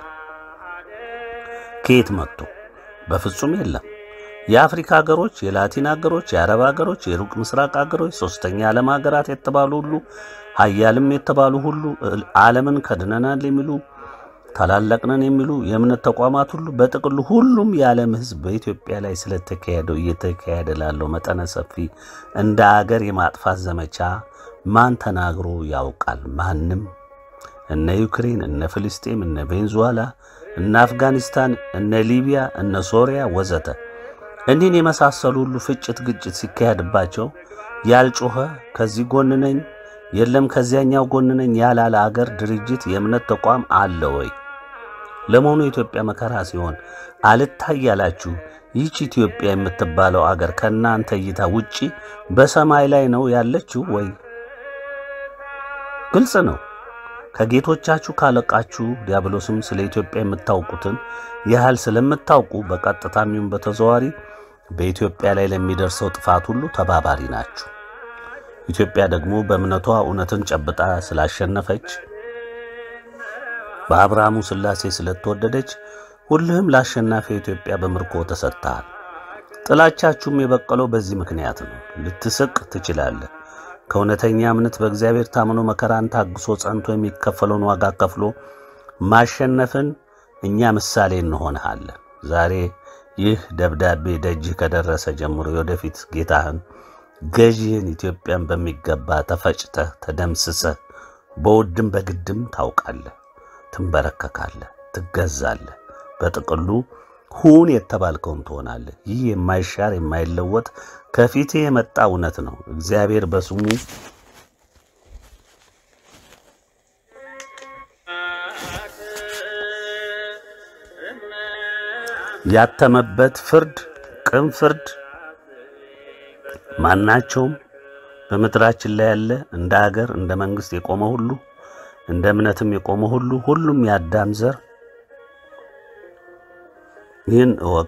ከየት መጥቶ? በፍጹም የለም። የአፍሪካ ሀገሮች፣ የላቲን ሀገሮች፣ የአረብ ሀገሮች፣ የሩቅ ምስራቅ ሀገሮች፣ ሶስተኛ ዓለም ሀገራት የተባሉ ሁሉ ኃያልም የተባሉ ሁሉ ዓለምን ከድነናል የሚሉ ታላላቅነን የሚሉ የእምነት ተቋማት ሁሉ በጥቅሉ ሁሉም የዓለም ህዝብ በኢትዮጵያ ላይ ስለተካሄደው እየተካሄደ ላለው መጠነ ሰፊ እንደ አገር የማጥፋት ዘመቻ ማን ተናግሮ ያውቃል? ማንም። እነ ዩክሬን፣ እነ ፍልስጤም፣ እነ ቬንዙዌላ፣ እነ አፍጋኒስታን፣ እነ ሊቢያ፣ እነ ሶሪያ ወዘተ እንዲህን የመሳሰሉ ሁሉ ፍጭት ግጭት ሲካሄድባቸው ያልጮኸ ከዚህ ጎን ነኝ የለም ከዚያኛው ጎን ነኝ ያላለ አገር ድርጅት የእምነት ተቋም አለ ወይ? ለመሆኑ የኢትዮጵያ መከራ ሲሆን አልታይ ያላችሁ ይህች ኢትዮጵያ የምትባለው አገር ከናንተ እይታ ውጪ በሰማይ ላይ ነው ያለችው ወይ? ግልጽ ነው። ከጌቶቻችሁ ካለቃችሁ ዲያብሎስም ስለ ኢትዮጵያ የምታውቁትን ያህል ስለምታውቁ በቀጥታም ይሁን በተዘዋዋሪ በኢትዮጵያ ላይ ለሚደርሰው ጥፋት ሁሉ ተባባሪ ናችሁ። ኢትዮጵያ ደግሞ በእምነቷ እውነትን ጨብጣ ስላሸነፈች በአብርሃሙ ሥላሴ ስለተወደደች ሁሉም ለአሸናፊ ኢትዮጵያ በምርኮ ተሰጥተዋል። ጥላቻችሁም የበቀለው በዚህ ምክንያት ነው። ልትስቅ ትችላለህ። ከእውነተኛ እምነት በእግዚአብሔር ታምኖ መከራን ታግሶ ጸንቶ የሚከፈለውን ዋጋ ከፍሎ ማሸነፍን እኛ ምሳሌ እንሆንሃለን። ዛሬ ይህ ደብዳቤ ደጅህ ከደረሰ ጀምሮ ወደፊት ጌታህን ገዢህን ኢትዮጵያን በሚገባ ተፈጭተህ ተደምስሰህ በውድም በግድም ታውቃለህ፣ ትንበረከካለህ፣ ትገዛለህ። በጥቅሉ ሁን የተባልከውን ትሆናለህ። ይህ የማይሻር የማይለወጥ ከፊት የመጣ እውነት ነው። እግዚአብሔር በስሙ ያተመበት ፍርድ ቅን ፍርድ ማናቸውም በመድራችን ላይ ያለ እንደ ሀገር እንደ መንግስት የቆመ ሁሉ እንደ እምነትም የቆመ ሁሉ ሁሉም ያዳም ዘር ይህን እወቅ።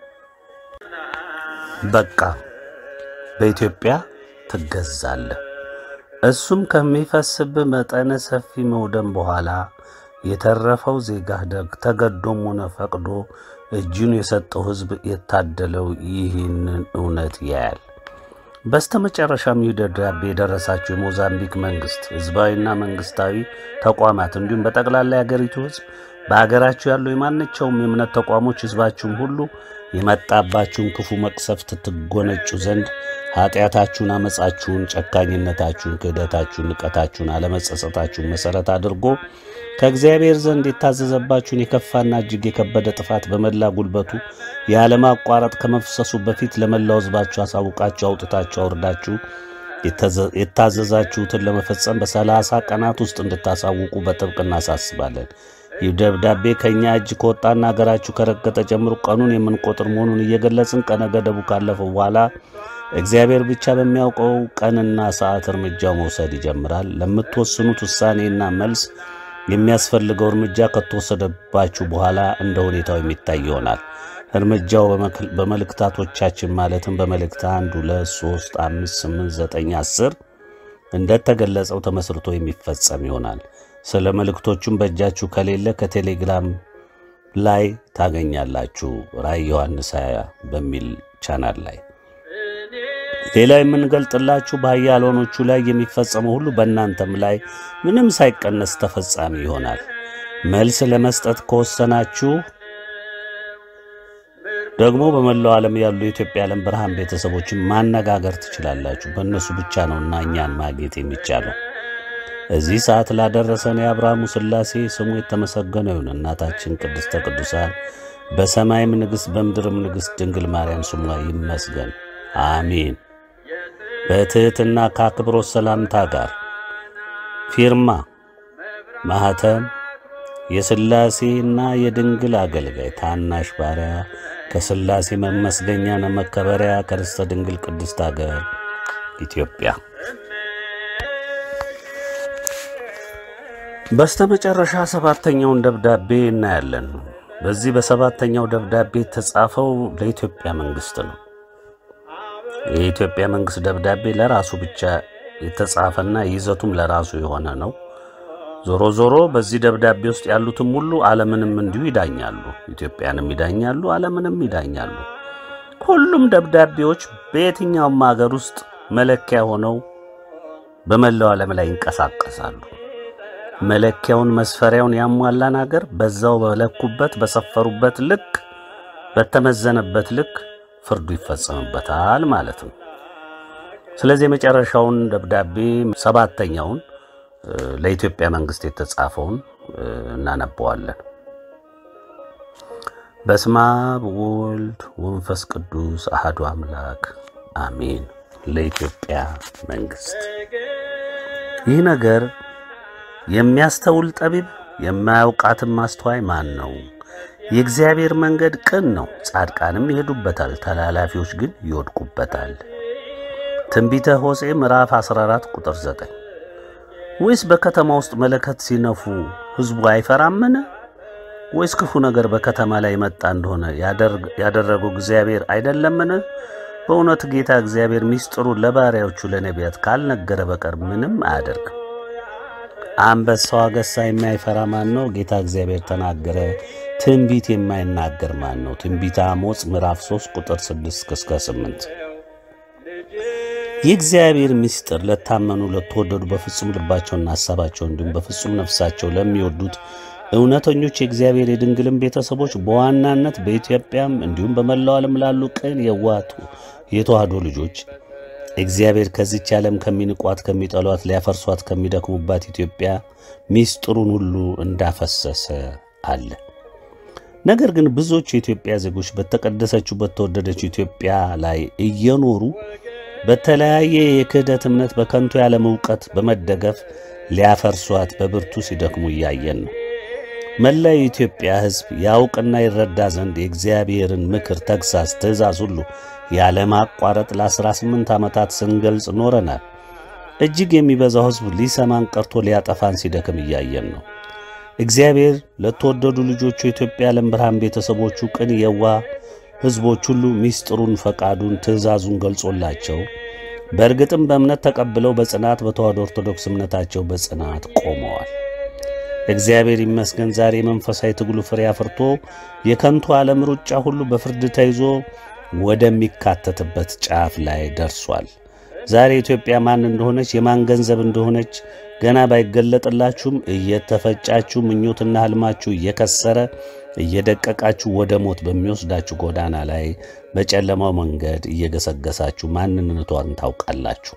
በቃ በኢትዮጵያ ትገዛለህ። እሱም ከሚፈስብህ መጠነ ሰፊ መውደም በኋላ የተረፈው ዜጋህ ተገዶም ሆነ ፈቅዶ እጁን የሰጠው ሕዝብ የታደለው ይህንን እውነት ያያል። በስተመጨረሻም ይህ ደብዳቤ የደረሳቸው የሞዛምቢክ መንግስት፣ ህዝባዊና መንግስታዊ ተቋማት እንዲሁም በጠቅላላ የአገሪቱ ሕዝብ፣ በአገራችሁ ያለው የማንኛውም የእምነት ተቋሞች ሕዝባችሁም ሁሉ የመጣባችሁን ክፉ መቅሰፍት ትጎነጩ ዘንድ ኃጢአታችሁን፣ አመፃችሁን፣ ጨካኝነታችሁን፣ ክህደታችሁን፣ ንቀታችሁን፣ አለመጸጸታችሁን መሠረት አድርጎ ከእግዚአብሔር ዘንድ የታዘዘባችሁን የከፋና እጅግ የከበደ ጥፋት በመላ ጉልበቱ ያለማቋረጥ ከመፍሰሱ በፊት ለመላው ሕዝባችሁ አሳውቃችሁ አውጥታችሁ አውርዳችሁ የታዘዛችሁትን ለመፈጸም በ30 ቀናት ውስጥ እንድታሳውቁ በጥብቅ እናሳስባለን። ይህ ደብዳቤ ከእኛ እጅ ከወጣና አገራችሁ ከረገጠ ጀምሮ ቀኑን የምንቆጥር መሆኑን እየገለጽን ቀነ ገደቡ ካለፈው በኋላ እግዚአብሔር ብቻ በሚያውቀው ቀንና ሰዓት እርምጃው መውሰድ ይጀምራል። ለምትወስኑት ውሳኔና መልስ የሚያስፈልገው እርምጃ ከተወሰደባችሁ በኋላ እንደ ሁኔታው የሚታይ ይሆናል። እርምጃው በመልእክታቶቻችን ማለትም በመልእክት 1፣ 2፣ 3፣ 5፣ 8፣ 9፣ 10 እንደተገለጸው ተመስርቶ የሚፈጸም ይሆናል። ስለ መልእክቶቹም በእጃችሁ ከሌለ ከቴሌግራም ላይ ታገኛላችሁ። ራዕይ ዮሐንስ 20 በሚል ቻናል ላይ። ሌላ የምንገልጥላችሁ በኃያላኖቹ ላይ የሚፈጸመው ሁሉ በእናንተም ላይ ምንም ሳይቀነስ ተፈጻሚ ይሆናል። መልስ ለመስጠት ከወሰናችሁ ደግሞ በመላው ዓለም ያሉ የኢትዮጵያ ዓለም ብርሃን ቤተሰቦችን ማነጋገር ትችላላችሁ። በእነሱ ብቻ ነውና እኛን ማግኘት የሚቻለው። እዚህ ሰዓት ላደረሰን የአብርሃሙ ሥላሴ ስሙ የተመሰገነ ይሁን። እናታችን ቅድስተ ቅዱሳን በሰማይም ንግሥት በምድርም ንግሥት ድንግል ማርያም ስሟ ይመስገን፣ አሜን። በትሕትና ከአክብሮት ሰላምታ ጋር ፊርማ ማኅተም የሥላሴና የድንግል አገልጋይ ታናሽ ባሪያ ከሥላሴ መመስገኛና መከበሪያ ከርስተ ድንግል ቅድስት አገር ኢትዮጵያ። በስተመጨረሻ 7ኛውን ደብዳቤ እናያለን። በዚህ በ7ኛው ደብዳቤ የተጻፈው ለኢትዮጵያ መንግስት ነው። የኢትዮጵያ መንግስት ደብዳቤ ለራሱ ብቻ የተጻፈና ይዘቱም ለራሱ የሆነ ነው። ዞሮ ዞሮ በዚህ ደብዳቤ ውስጥ ያሉትም ሁሉ ዓለምንም እንዲሁ ይዳኛሉ። ኢትዮጵያንም ይዳኛሉ፣ ዓለምንም ይዳኛሉ። ሁሉም ደብዳቤዎች በየትኛውም ሀገር ውስጥ መለኪያ ሆነው በመላው ዓለም ላይ ይንቀሳቀሳሉ። መለኪያውን መስፈሪያውን ያሟላን ሀገር በዛው በለኩበት በሰፈሩበት ልክ በተመዘነበት ልክ ፍርዱ ይፈጸምበታል ማለት ነው። ስለዚህ የመጨረሻውን ደብዳቤ 7ኛውን ለኢትዮጵያ መንግስት የተጻፈውን እናነበዋለን። በስመ አብ ወወልድ ወመንፈስ ቅዱስ አሐዱ አምላክ አሜን። ለኢትዮጵያ መንግስት ይህ ነገር የሚያስተውል ጠቢብ የማያውቃትም ማስተዋይ ማን ነው? የእግዚአብሔር መንገድ ቅን ነው፣ ጻድቃንም ይሄዱበታል፣ ተላላፊዎች ግን ይወድቁበታል። ትንቢተ ሆሴዕ ምዕራፍ 14 ቁጥር 9። ወይስ በከተማ ውስጥ መለከት ሲነፉ ሕዝቡ አይፈራምን? ወይስ ክፉ ነገር በከተማ ላይ መጣ እንደሆነ ያደረገው እግዚአብሔር አይደለምን? በእውነት ጌታ እግዚአብሔር ሚስጥሩን ለባሪያዎቹ ለነቢያት ካልነገረ በቀር ምንም አያደርግም። አንበሳው አገሳ የማይፈራ ማን ነው? ጌታ እግዚአብሔር ተናገረ። ትንቢት የማይናገር ማን ነው? ትንቢተ አሞጽ ምዕራፍ 3 ቁጥር 6 እስከ 8። የእግዚአብሔር ምስጢር ለታመኑ ለተወደዱ በፍጹም ልባቸውና ሐሳባቸው እንዲሁም በፍጹም ነፍሳቸው ለሚወዱት እውነተኞች የእግዚአብሔር የድንግልም ቤተሰቦች በዋናነት በኢትዮጵያም እንዲሁም በመላው ዓለም ላሉ ቅን የዋቱ የተዋህዶ ልጆች እግዚአብሔር ከዚች ዓለም ከሚንቋት ከሚጠሏት ሊያፈርሷት ከሚደክሙባት ኢትዮጵያ ምስጢሩን ሁሉ እንዳፈሰሰ አለ። ነገር ግን ብዙዎች የኢትዮጵያ ዜጎች በተቀደሰችው በተወደደችው ኢትዮጵያ ላይ እየኖሩ በተለያየ የክህደት እምነት በከንቱ ያለም ዕውቀት በመደገፍ ሊያፈርሷት በብርቱ ሲደክሙ እያየን ነው። መላው የኢትዮጵያ ሕዝብ ያውቅና ይረዳ ዘንድ የእግዚአብሔርን ምክር፣ ተግሳጽ፣ ትእዛዝ ሁሉ ያለማቋረጥ ለ18 ዓመታት ስንገልጽ ኖረናል። እጅግ የሚበዛው ሕዝብ ሊሰማን ቀርቶ ሊያጠፋን ሲደክም እያየን ነው። እግዚአብሔር ለተወደዱ ልጆቹ የኢትዮጵያ ዓለም ብርሃን ቤተሰቦቹ ቅን የዋ ሕዝቦች ሁሉ ምስጢሩን፣ ፈቃዱን፣ ትእዛዙን ገልጾላቸው በእርግጥም በእምነት ተቀብለው በጽናት በተዋሕዶ ኦርቶዶክስ እምነታቸው በጽናት ቆመዋል። እግዚአብሔር ይመስገን ዛሬ መንፈሳዊ ትግሉ ፍሬ አፍርቶ የከንቱ ዓለም ሩጫ ሁሉ በፍርድ ተይዞ ወደሚካተትበት ጫፍ ላይ ደርሷል። ዛሬ ኢትዮጵያ ማን እንደሆነች የማን ገንዘብ እንደሆነች ገና ባይገለጥላችሁም እየተፈጫችሁ ምኞትና ህልማችሁ እየከሰረ እየደቀቃችሁ ወደ ሞት በሚወስዳችሁ ጎዳና ላይ በጨለማው መንገድ እየገሰገሳችሁ ማንነቷን ታውቃላችሁ።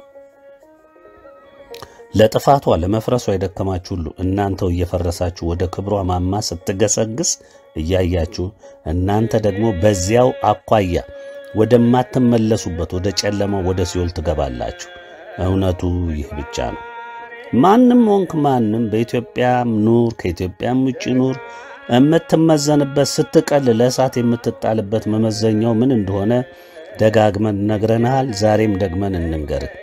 ለጥፋቷ ለመፍረሷ የደከማችሁ ሁሉ እናንተው እየፈረሳችሁ ወደ ክብሯ ማማ ስትገሰግስ እያያችሁ እናንተ ደግሞ በዚያው አኳያ ወደማትመለሱበት ወደ ጨለማው ወደ ሲኦል ትገባላችሁ። እውነቱ ይህ ብቻ ነው። ማንም ሆንክ ማንም በኢትዮጵያም ኑር ከኢትዮጵያም ውጭ ኑር እምትመዘንበት ስትቀል ለእሳት የምትጣልበት መመዘኛው ምን እንደሆነ ደጋግመን ነግረናል። ዛሬም ደግመን እንንገርህ።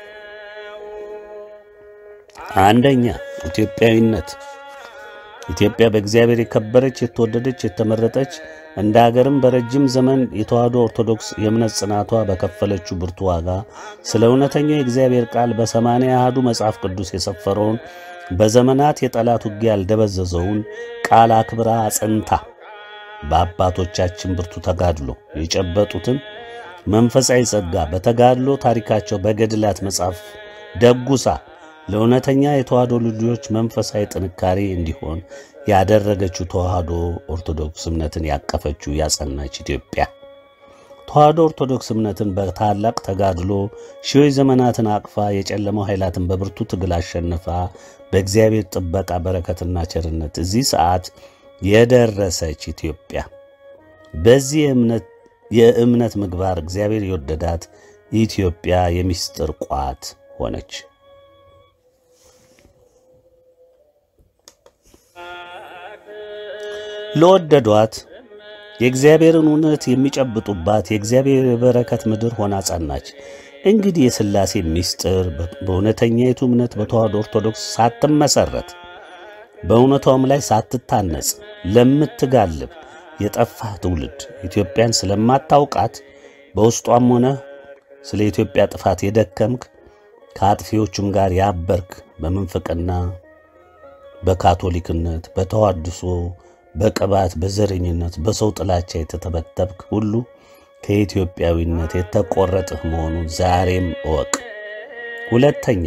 አንደኛ ኢትዮጵያዊነት። ኢትዮጵያ በእግዚአብሔር የከበረች የተወደደች የተመረጠች እንደ ሀገርም በረጅም ዘመን የተዋሕዶ ኦርቶዶክስ የእምነት ጽናቷ በከፈለችው ብርቱ ዋጋ ስለ እውነተኛው የእግዚአብሔር ቃል በ80 አሐዱ መጽሐፍ ቅዱስ የሰፈረውን በዘመናት የጠላት ውጊያ ያልደበዘዘውን ቃል አክብራ አጽንታ በአባቶቻችን ብርቱ ተጋድሎ የጨበጡትን መንፈሳዊ ጸጋ በተጋድሎ ታሪካቸው በገድላት መጽሐፍ ደጉሳ ለእውነተኛ የተዋሕዶ ልጆች መንፈሳዊ ጥንካሬ እንዲሆን ያደረገችው ተዋሕዶ ኦርቶዶክስ እምነትን ያቀፈችው ያጸናች ኢትዮጵያ ተዋሕዶ ኦርቶዶክስ እምነትን በታላቅ ተጋድሎ ሺዎች ዘመናትን አቅፋ የጨለማው ኃይላትን በብርቱ ትግል አሸንፋ በእግዚአብሔር ጥበቃ በረከትና ቸርነት እዚህ ሰዓት የደረሰች ኢትዮጵያ በዚህ የእምነት ምግባር እግዚአብሔር የወደዳት ኢትዮጵያ የምስጢር ቋት ሆነች። ለወደዷት የእግዚአብሔርን እውነት የሚጨብጡባት የእግዚአብሔር በረከት ምድር ሆና ጸናች። እንግዲህ የሥላሴ ምስጢር በእውነተኛይቱ እምነት በተዋሕዶ ኦርቶዶክስ ሳትመሰረት በእውነቷም ላይ ሳትታነጽ ለምትጋልብ የጠፋ ትውልድ ኢትዮጵያን ስለማታውቃት በውስጧም ሆነ ስለ ኢትዮጵያ ጥፋት የደከምክ ከአጥፊዎቹም ጋር ያበርክ በመንፈቅና በካቶሊክነት በተዋድሶ በቅባት በዘረኝነት በሰው ጥላቻ የተተበተብክ ሁሉ ከኢትዮጵያዊነት የተቆረጥህ መሆኑን ዛሬም እወቅ። ሁለተኛ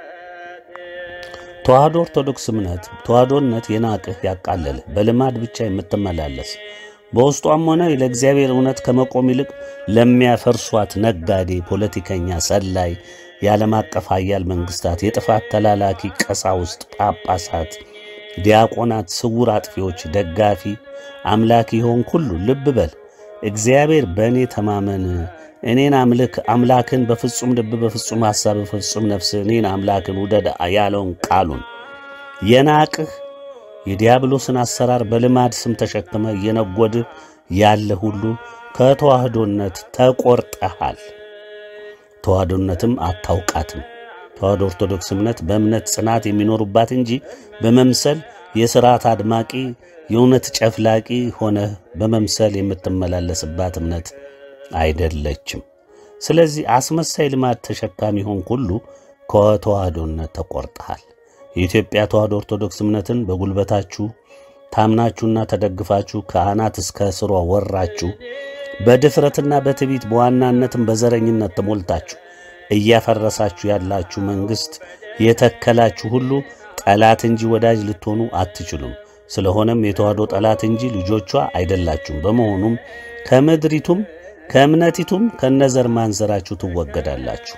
ተዋሕዶ ኦርቶዶክስ እምነት ተዋሕዶነት የናቅህ ያቃለልህ በልማድ ብቻ የምትመላለስ በውስጧም ሆነ ለእግዚአብሔር እውነት ከመቆም ይልቅ ለሚያፈርሷት ነጋዴ ፖለቲከኛ ሰላይ የዓለም አቀፍ ኃያል መንግስታት የጥፋት ተላላኪ ቀሳውስት ጳጳሳት ዲያቆናት ስውር አጥፊዎች ደጋፊ አምላክ ይሆን ሁሉ ልብ በል። እግዚአብሔር በእኔ ተማመን እኔን አምላክን በፍጹም ልብ በፍጹም ሐሳብ በፍጹም ነፍስ እኔን አምላክን ውደድ ያለውን ቃሉን የናቅህ የዲያብሎስን አሰራር በልማድ ስም ተሸክመ የነጎድህ ያለ ሁሉ ከተዋሕዶነት ተቆርጠሃል። ተዋሕዶነትም አታውቃትም። ተዋሕዶ ኦርቶዶክስ እምነት በእምነት ጽናት የሚኖሩባት እንጂ በመምሰል የሥርዓት አድማቂ የእውነት ጨፍላቂ ሆነ በመምሰል የምትመላለስባት እምነት አይደለችም። ስለዚህ አስመሳይ ልማድ ተሸካሚ ሆን ሁሉ ከተዋሕዶነት ተቆርጠሃል። የኢትዮጵያ ተዋሕዶ ኦርቶዶክስ እምነትን በጉልበታችሁ ታምናችሁና ተደግፋችሁ ከአናት እስከ ስሯ ወራችሁ በድፍረትና በትዕቢት በዋናነትም በዘረኝነት ተሞልታችሁ እያፈረሳችሁ ያላችሁ መንግስት የተከላችሁ ሁሉ ጠላት እንጂ ወዳጅ ልትሆኑ አትችሉም። ስለሆነም የተዋሕዶ ጠላት እንጂ ልጆቿ አይደላችሁም። በመሆኑም ከምድሪቱም ከእምነቲቱም ከነዘር ማንዘራችሁ ትወገዳላችሁ።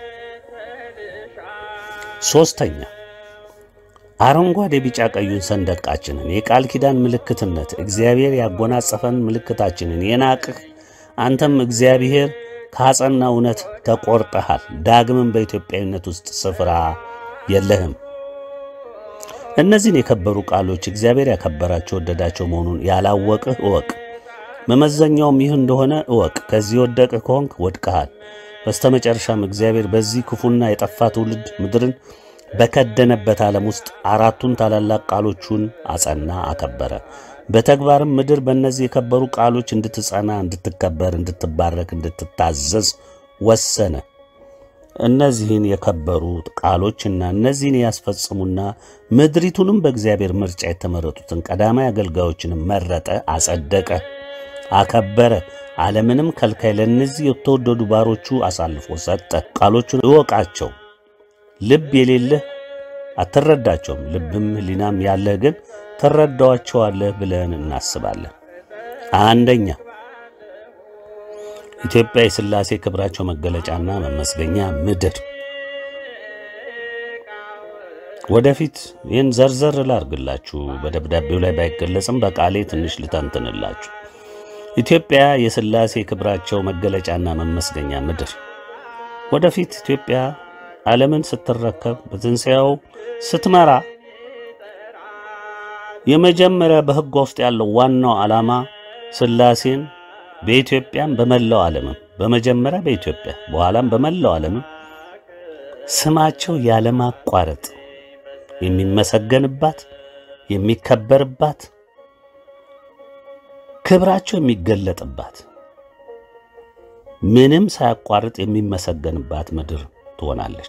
ሶስተኛ አረንጓዴ ቢጫ ቀዩን ሰንደቃችንን የቃል ኪዳን ምልክትነት እግዚአብሔር ያጎናጸፈን ምልክታችንን የናቅህ አንተም እግዚአብሔር ካጸና እውነት ተቆርጠሃል። ዳግምም በኢትዮጵያዊነት ውስጥ ስፍራ የለህም። እነዚህን የከበሩ ቃሎች እግዚአብሔር ያከበራቸው ወደዳቸው መሆኑን ያላወቅህ እወቅ። መመዘኛውም ይህ እንደሆነ እወቅ። ከዚህ ወደቅህ ከሆንክ ወድቀሃል። በስተመጨረሻም እግዚአብሔር በዚህ ክፉና የጠፋ ትውልድ ምድርን በከደነበት ዓለም ውስጥ አራቱን ታላላቅ ቃሎቹን አጸና፣ አከበረ። በተግባርም ምድር በእነዚህ የከበሩ ቃሎች እንድትጸና፣ እንድትከበር፣ እንድትባረክ፣ እንድትታዘዝ ወሰነ። እነዚህን የከበሩ ቃሎችና እነዚህን ያስፈጽሙና ምድሪቱንም በእግዚአብሔር ምርጫ የተመረጡትን ቀዳማይ አገልጋዮችን መረጠ፣ አጸደቀ፣ አከበረ። ዓለምንም ከልካይ ለእነዚህ የተወደዱ ባሮቹ አሳልፎ ሰጠ። ቃሎቹን እወቃቸው። ልብ የሌለህ አትረዳቸውም፣ ልብም ሕሊናም ያለህ ግን ትረዳዋቸዋለህ ብለን እናስባለን። አንደኛ፣ ኢትዮጵያ የሥላሴ ክብራቸው መገለጫና መመስገኛ ምድር። ወደፊት ይህን ዘርዘር ላርግላችሁ፣ በደብዳቤው ላይ ባይገለጽም በቃሌ ትንሽ ልተንትንላችሁ። ኢትዮጵያ የሥላሴ ክብራቸው መገለጫና መመስገኛ ምድር። ወደፊት ኢትዮጵያ ዓለምን ስትረከብ በትንሣኤው ስትመራ የመጀመሪያ በሕጓ ውስጥ ያለው ዋናው ዓላማ ሥላሴን በኢትዮጵያም በመላው ዓለምም በመጀመሪያ በኢትዮጵያ በኋላም በመላው ዓለምም ስማቸው ያለማቋረጥ የሚመሰገንባት የሚከበርባት ክብራቸው የሚገለጥባት ምንም ሳያቋርጥ የሚመሰገንባት ምድር ትሆናለች።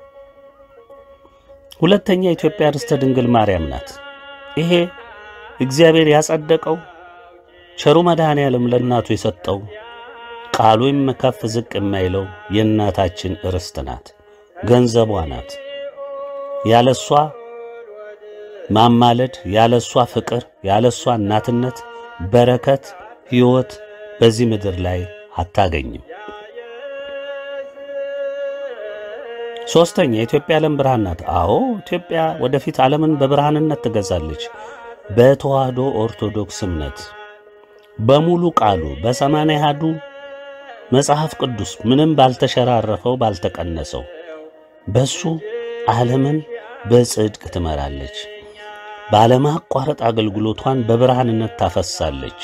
ሁለተኛ ኢትዮጵያ ርስተ ድንግል ማርያም ናት። ይሄ እግዚአብሔር ያጸደቀው ቸሩ መድኃኔዓለም ለእናቱ የሰጠው ቃሉም ከፍ ዝቅ የማይለው የእናታችን ርስት ናት፣ ገንዘቧ ናት። ያለሷ ማማለድ፣ ያለሷ ፍቅር፣ ያለሷ እናትነት በረከት ሕይወት በዚህ ምድር ላይ አታገኝም። ሶስተኛ ኢትዮጵያ ዓለም ብርሃን ናት። አዎ ኢትዮጵያ ወደፊት ዓለምን በብርሃንነት ትገዛለች። በተዋህዶ ኦርቶዶክስ እምነት በሙሉ ቃሉ በሰማንያ አሐዱ መጽሐፍ ቅዱስ ምንም ባልተሸራረፈው ባልተቀነሰው በሱ ዓለምን በጽድቅ ትመራለች። ባለማቋረጥ አገልግሎቷን በብርሃንነት ታፈሳለች።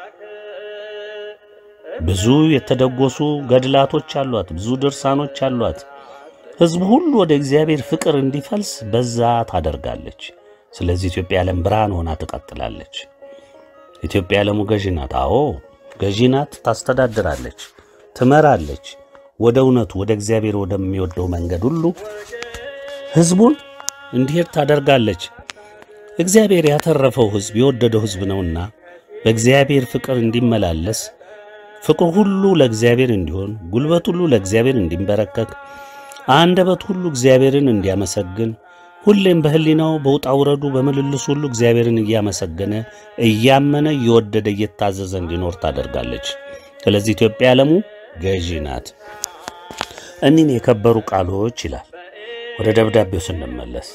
ብዙ የተደጎሱ ገድላቶች አሏት፣ ብዙ ድርሳኖች አሏት። ሕዝብ ሁሉ ወደ እግዚአብሔር ፍቅር እንዲፈልስ በዛ ታደርጋለች። ስለዚህ ኢትዮጵያ ዓለም ብርሃን ሆና ትቀጥላለች። ኢትዮጵያ ዓለሙ ገዢ ናት። አዎ ገዢ ናት። ታስተዳድራለች፣ ትመራለች። ወደ እውነቱ ወደ እግዚአብሔር ወደሚወደው መንገድ ሁሉ ሕዝቡን እንዲሄድ ታደርጋለች። እግዚአብሔር ያተረፈው ሕዝብ የወደደው ሕዝብ ነውና በእግዚአብሔር ፍቅር እንዲመላለስ ፍቅር ሁሉ ለእግዚአብሔር እንዲሆን ጉልበት ሁሉ ለእግዚአብሔር እንዲንበረከክ አንደበት ሁሉ እግዚአብሔርን እንዲያመሰግን ሁሌም በህሊናው በውጣ ውረዱ በመልልሱ ሁሉ እግዚአብሔርን እያመሰገነ እያመነ እየወደደ እየታዘዘ እንዲኖር ታደርጋለች። ስለዚህ ኢትዮጵያ ዓለሙ ገዢ ናት። እኒህን የከበሩ ቃሎች ይላል። ወደ ደብዳቤው ስንመለስ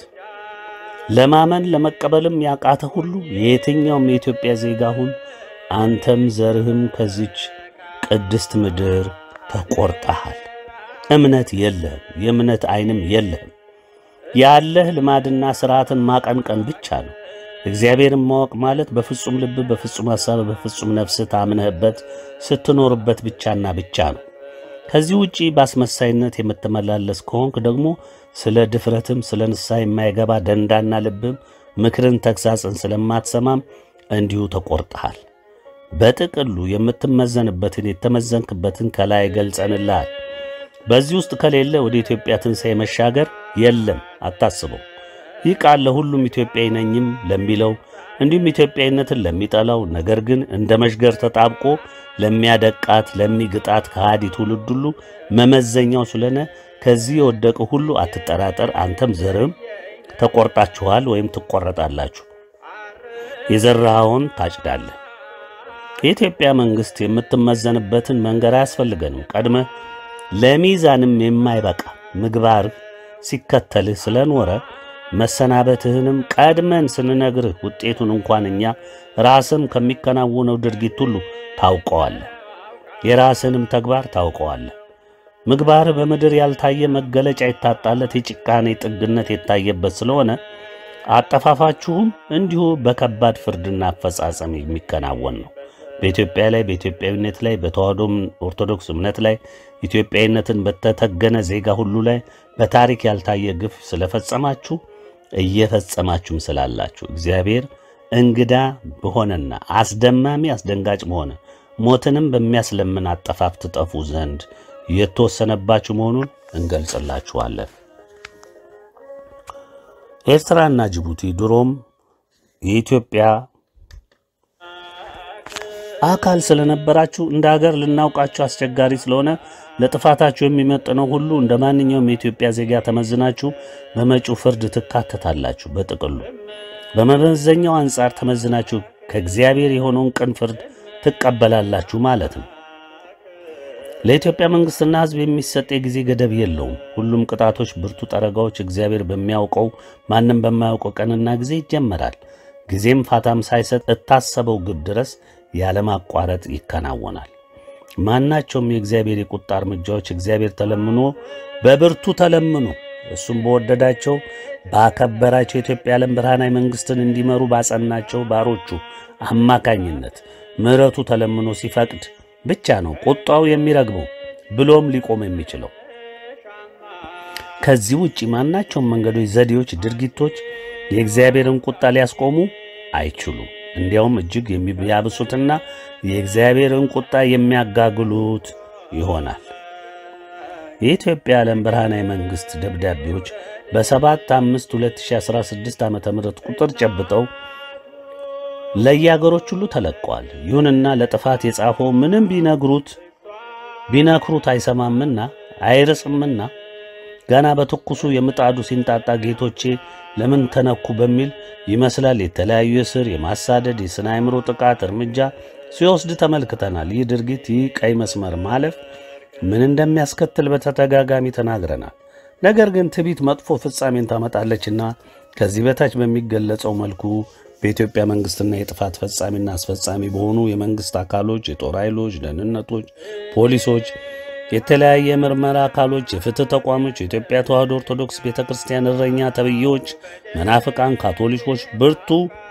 ለማመን ለመቀበልም ያቃተ ሁሉ የየትኛውም የኢትዮጵያ ዜጋ ሁን አንተም ዘርህም ከዚች ቅድስት ምድር ተቆርጠሃል። እምነት የለህም፣ የእምነት ዓይንም የለህም። ያለህ ልማድና ሥርዓትን ማቀንቀን ብቻ ነው። እግዚአብሔርን ማወቅ ማለት በፍጹም ልብ በፍጹም ሐሳብ በፍጹም ነፍስ ታምነህበት ስትኖርበት ብቻና ብቻ ነው። ከዚህ ውጪ ባስመሳይነት የምትመላለስ ከሆንክ ደግሞ ስለ ድፍረትም ስለ ንስሐ የማይገባ ደንዳና ልብም ምክርን ተግሳጽን ስለማትሰማም እንዲሁ ተቆርጠሃል። በጥቅሉ የምትመዘንበትን የተመዘንክበትን ከላይ ገልጸንልሃል። በዚህ ውስጥ ከሌለ ወደ ኢትዮጵያ ትንሣኤ መሻገር የለም፣ አታስበው። ይህ ቃል ለሁሉም ኢትዮጵያዊ ነኝም ለሚለው እንዲሁም ኢትዮጵያዊነትን ለሚጠላው ነገር ግን እንደ መሽገር ተጣብቆ ለሚያደቃት ለሚግጣት ከሃዲ ትውልድ ሁሉ መመዘኛው ስለሆነ ከዚህ የወደቀ ሁሉ አትጠራጠር፣ አንተም ዘርም ተቆርጣችኋል ወይም ትቆረጣላችሁ። የዘራኸውን ታጭዳለህ። የኢትዮጵያ መንግስት የምትመዘንበትን መንገድ አያስፈልገንም። ቀድመ ለሚዛንም የማይበቃ ምግባር ሲከተልህ ስለኖረ መሰናበትህንም ቀድመን ስንነግርህ ውጤቱን እንኳን እኛ ራስም ከሚከናወነው ድርጊት ሁሉ ታውቀዋለህ። የራስንም ተግባር ታውቀዋለህ። ምግባር በምድር ያልታየ መገለጫ የታጣለት የጭካኔ ጥግነት የታየበት ስለሆነ አጠፋፋችሁም እንዲሁ በከባድ ፍርድና አፈጻጸም የሚከናወን ነው። በኢትዮጵያ ላይ በኢትዮጵያዊነት ላይ በተዋህዶ ኦርቶዶክስ እምነት ላይ ኢትዮጵያዊነትን በተተገነ ዜጋ ሁሉ ላይ በታሪክ ያልታየ ግፍ ስለፈጸማችሁ እየፈጸማችሁም ስላላችሁ እግዚአብሔር እንግዳ በሆነና አስደማሚ አስደንጋጭ በሆነ ሞትንም በሚያስለምን አጠፋፍ ትጠፉ ዘንድ የተወሰነባችሁ መሆኑን እንገልጽላችኋለን። ኤርትራና ጅቡቲ ድሮም የኢትዮጵያ አካል ስለነበራችሁ እንደ ሀገር ልናውቃችሁ አስቸጋሪ ስለሆነ ለጥፋታችሁ የሚመጥነው ሁሉ እንደ ማንኛውም የኢትዮጵያ ዜጋ ተመዝናችሁ በመጪው ፍርድ ትካተታላችሁ። በጥቅሉ በመመዘኛው አንጻር ተመዝናችሁ ከእግዚአብሔር የሆነውን ቅን ፍርድ ትቀበላላችሁ ማለት ነው። ለኢትዮጵያ መንግስትና ሕዝብ የሚሰጥ የጊዜ ገደብ የለውም። ሁሉም ቅጣቶች፣ ብርቱ ጠረጋዎች እግዚአብሔር በሚያውቀው ማንም በማያውቀው ቀንና ጊዜ ይጀመራል። ጊዜም ፋታም ሳይሰጥ እታሰበው ግብ ድረስ ያለማቋረጥ ይከናወናል። ማናቸውም የእግዚአብሔር የቁጣ እርምጃዎች እግዚአብሔር ተለምኖ በብርቱ ተለምኖ እሱም በወደዳቸው ባከበራቸው የኢትዮጵያ ዓለም ብርሃናዊ መንግስትን እንዲመሩ ባጸናቸው ባሮቹ አማካኝነት ምሕረቱ ተለምኖ ሲፈቅድ ብቻ ነው ቁጣው የሚረግበው ብሎም ሊቆም የሚችለው። ከዚህ ውጪ ማናቸውም መንገዶች፣ ዘዴዎች፣ ድርጊቶች የእግዚአብሔርን ቁጣ ሊያስቆሙ አይችሉም። እንዲያውም እጅግ የሚያብሱትና የእግዚአብሔርን ቁጣ የሚያጋግሉት ይሆናል። የኢትዮጵያ ዓለም ብርሃናዊ መንግስት ደብዳቤዎች በ7/5/2016 ዓ.ም ቁጥር ጨብጠው ለየአገሮች ሁሉ ተለቀዋል። ይሁንና ለጥፋት የጻፈው ምንም ቢነክሩት አይሰማምና አይርስምና ገና በትኩሱ የምጣዱ ሲንጣጣ ጌቶቼ ለምን ተነኩ በሚል ይመስላል የተለያዩ የስር የማሳደድ የስነ አእምሮ ጥቃት እርምጃ ሲወስድ ተመልክተናል። ይህ ድርጊት ይህ ቀይ መስመር ማለፍ ምን እንደሚያስከትል በተደጋጋሚ ተናግረናል። ነገር ግን ትዕቢት መጥፎ ፍጻሜን ታመጣለችና ከዚህ በታች በሚገለጸው መልኩ በኢትዮጵያ መንግስትና የጥፋት ፈጻሚና አስፈጻሚ በሆኑ የመንግስት አካሎች፣ የጦር ኃይሎች፣ ደህንነቶች፣ ፖሊሶች፣ የተለያየ ምርመራ አካሎች፣ የፍትህ ተቋሞች፣ የኢትዮጵያ ተዋሕዶ ኦርቶዶክስ ቤተክርስቲያን እረኛ ተብዬዎች፣ መናፍቃን፣ ካቶሊኮች ብርቱ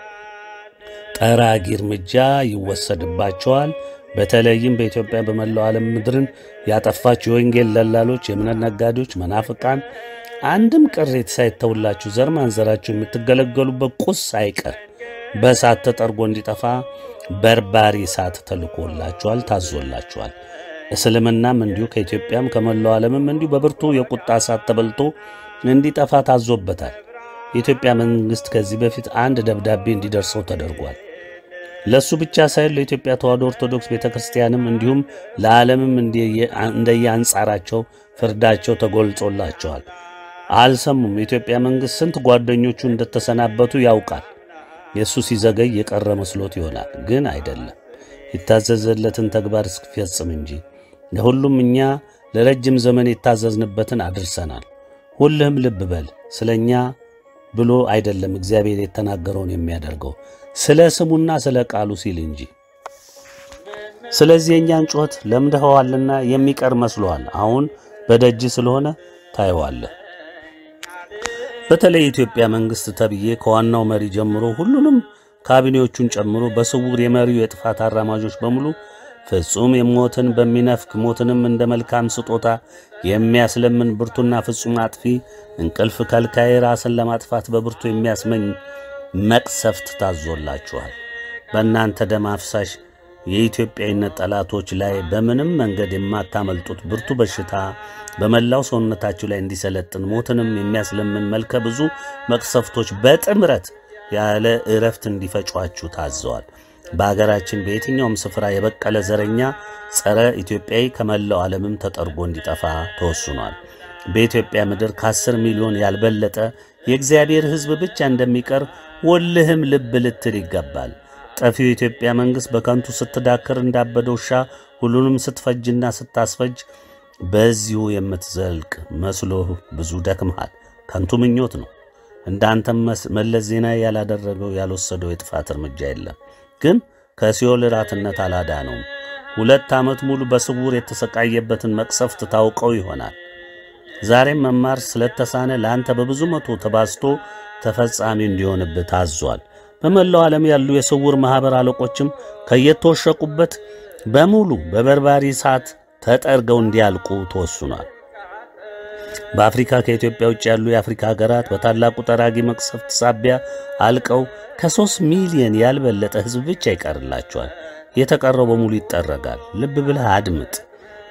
ጠራጊ እርምጃ ይወሰድባቸዋል። በተለይም በኢትዮጵያ በመላው ዓለም ምድርን ያጠፋች የወንጌል ደላሎች፣ የእምነት ነጋዴዎች፣ መናፍቃን አንድም ቅሬት ሳይተውላችሁ ዘር ማንዘራችሁ የምትገለገሉበት ቁስ ሳይቀር በእሳት ተጠርጎ እንዲጠፋ በርባሪ እሳት ተልኮላችኋል፣ ታዞላችኋል። እስልምናም እንዲሁ ከኢትዮጵያም ከመላው ዓለምም እንዲሁ በብርቱ የቁጣ እሳት ተበልቶ እንዲጠፋ ታዞበታል። የኢትዮጵያ መንግስት ከዚህ በፊት አንድ ደብዳቤ እንዲደርሰው ተደርጓል። ለሱ ብቻ ሳይሆን ለኢትዮጵያ ተዋሕዶ ኦርቶዶክስ ቤተክርስቲያንም እንዲሁም ለዓለምም እንደየአንጻራቸው ፍርዳቸው ተገልጾላቸዋል። አልሰሙም። የኢትዮጵያ መንግስት ስንት ጓደኞቹ እንደተሰናበቱ ያውቃል። የሱ ሲዘገይ የቀረ መስሎት ይሆናል፣ ግን አይደለም። የታዘዘለትን ተግባር እስኪፈጽም እንጂ ለሁሉም እኛ ለረጅም ዘመን የታዘዝንበትን አድርሰናል። ሁሉም ልብ በል፣ ስለኛ ብሎ አይደለም እግዚአብሔር የተናገረውን የሚያደርገው ስለ ስሙና ስለ ቃሉ ሲል እንጂ። ስለዚህ የኛን ጩኸት ለምደኸዋልና የሚቀር መስሎሃል። አሁን በደጅ ስለሆነ ታየዋለህ። በተለይ የኢትዮጵያ መንግስት ተብዬ ከዋናው መሪ ጀምሮ ሁሉንም ካቢኔዎቹን ጨምሮ በስውር የመሪው የጥፋት አራማጆች በሙሉ ፍጹም የሞትን በሚነፍክ ሞትንም እንደ መልካም ስጦታ የሚያስለምን ብርቱና ፍጹም አጥፊ እንቅልፍ ከልካይ ራስን ለማጥፋት በብርቱ የሚያስመኝ መቅሰፍት ታዞላችኋል። በእናንተ ደም አፍሳሽ የኢትዮጵያዊነት ጠላቶች ላይ በምንም መንገድ የማታመልጡት ብርቱ በሽታ በመላው ሰውነታችሁ ላይ እንዲሰለጥን ሞትንም የሚያስለምን መልከ ብዙ መቅሰፍቶች በጥምረት ያለ እረፍት እንዲፈጯችሁ ታዘዋል። በአገራችን በየትኛውም ስፍራ የበቀለ ዘረኛ ጸረ ኢትዮጵያዊ ከመላው ዓለምም ተጠርጎ እንዲጠፋ ተወስኗል። በኢትዮጵያ ምድር ከ10 ሚሊዮን ያልበለጠ የእግዚአብሔር ሕዝብ ብቻ እንደሚቀር ወልህም ልብ ልትል ይገባል። ጠፊው የኢትዮጵያ መንግስት በከንቱ ስትዳክር እንዳበደ ውሻ ሁሉንም ስትፈጅና ስታስፈጅ በዚሁ የምትዘልቅ መስሎህ ብዙ ደክመሃል። ከንቱ ምኞት ነው። እንዳንተም መለስ ዜናዊ ያላደረገው ያልወሰደው የጥፋት እርምጃ የለም። ግን ከሲኦል ራትነት አላዳነውም። 2 ዓመት ሙሉ በስውር የተሰቃየበትን መቅሰፍት ታውቀው ይሆናል። ዛሬም መማር ስለተሳነ ለአንተ በብዙ መቶ ተባዝቶ ተፈጻሚ እንዲሆንብህ ታዟል። በመላው ዓለም ያሉ የስውር ማህበር አለቆችም ከየተወሸቁበት በሙሉ በበርባሪ እሳት ተጠርገው እንዲያልቁ ተወስኗል። በአፍሪካ ከኢትዮጵያ ውጭ ያሉ የአፍሪካ ሀገራት በታላቁ ጠራጊ መቅሰፍት ሳቢያ አልቀው ከ3 ሚሊዮን ያልበለጠ ህዝብ ብቻ ይቀርላቸዋል። የተቀረው በሙሉ ይጠረጋል። ልብ ብለህ አድምጥ።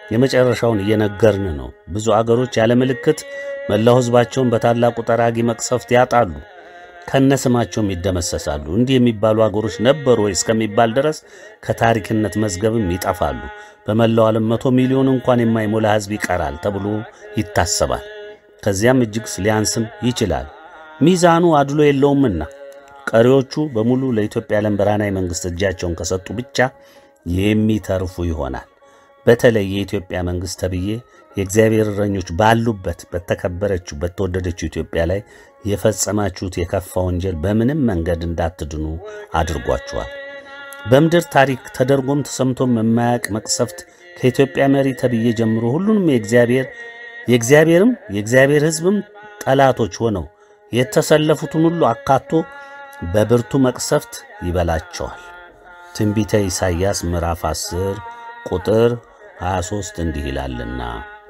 የመጨረሻውን እየነገርን ነው። ብዙ አገሮች ያለ ምልክት መላው ሕዝባቸውን በታላቁ ጠራጊ መቅሰፍት ያጣሉ፣ ከነስማቸውም ይደመሰሳሉ። እንዲህ የሚባሉ አገሮች ነበሩ ወይ እስከሚባል ድረስ ከታሪክነት መዝገብም ይጠፋሉ። በመላው ዓለም 100 ሚሊዮን እንኳን የማይሞላ ሕዝብ ይቀራል ተብሎ ይታሰባል። ከዚያም እጅግ ሊያንስም ይችላል። ሚዛኑ አድሎ የለውምና ቀሪዎቹ በሙሉ ለኢትዮጵያ ዓለም ብርሃናዊ መንግሥት እጃቸውን ከሰጡ ብቻ የሚተርፉ ይሆናል። በተለይ የኢትዮጵያ መንግሥት ተብዬ የእግዚአብሔር እረኞች ባሉበት በተከበረችው በተወደደችው ኢትዮጵያ ላይ የፈጸማችሁት የከፋ ወንጀል በምንም መንገድ እንዳትድኑ አድርጓችኋል። በምድር ታሪክ ተደርጎም ተሰምቶም የማያውቅ መቅሰፍት ከኢትዮጵያ መሪ ተብዬ ጀምሮ ሁሉንም የእግዚአብሔር ሕዝብም ጠላቶች ሆነው የተሰለፉትን ሁሉ አካቶ በብርቱ መቅሰፍት ይበላቸዋል። ትንቢተ ኢሳይያስ ምዕራፍ 10 ቁጥር 23 እንዲህ ይላልና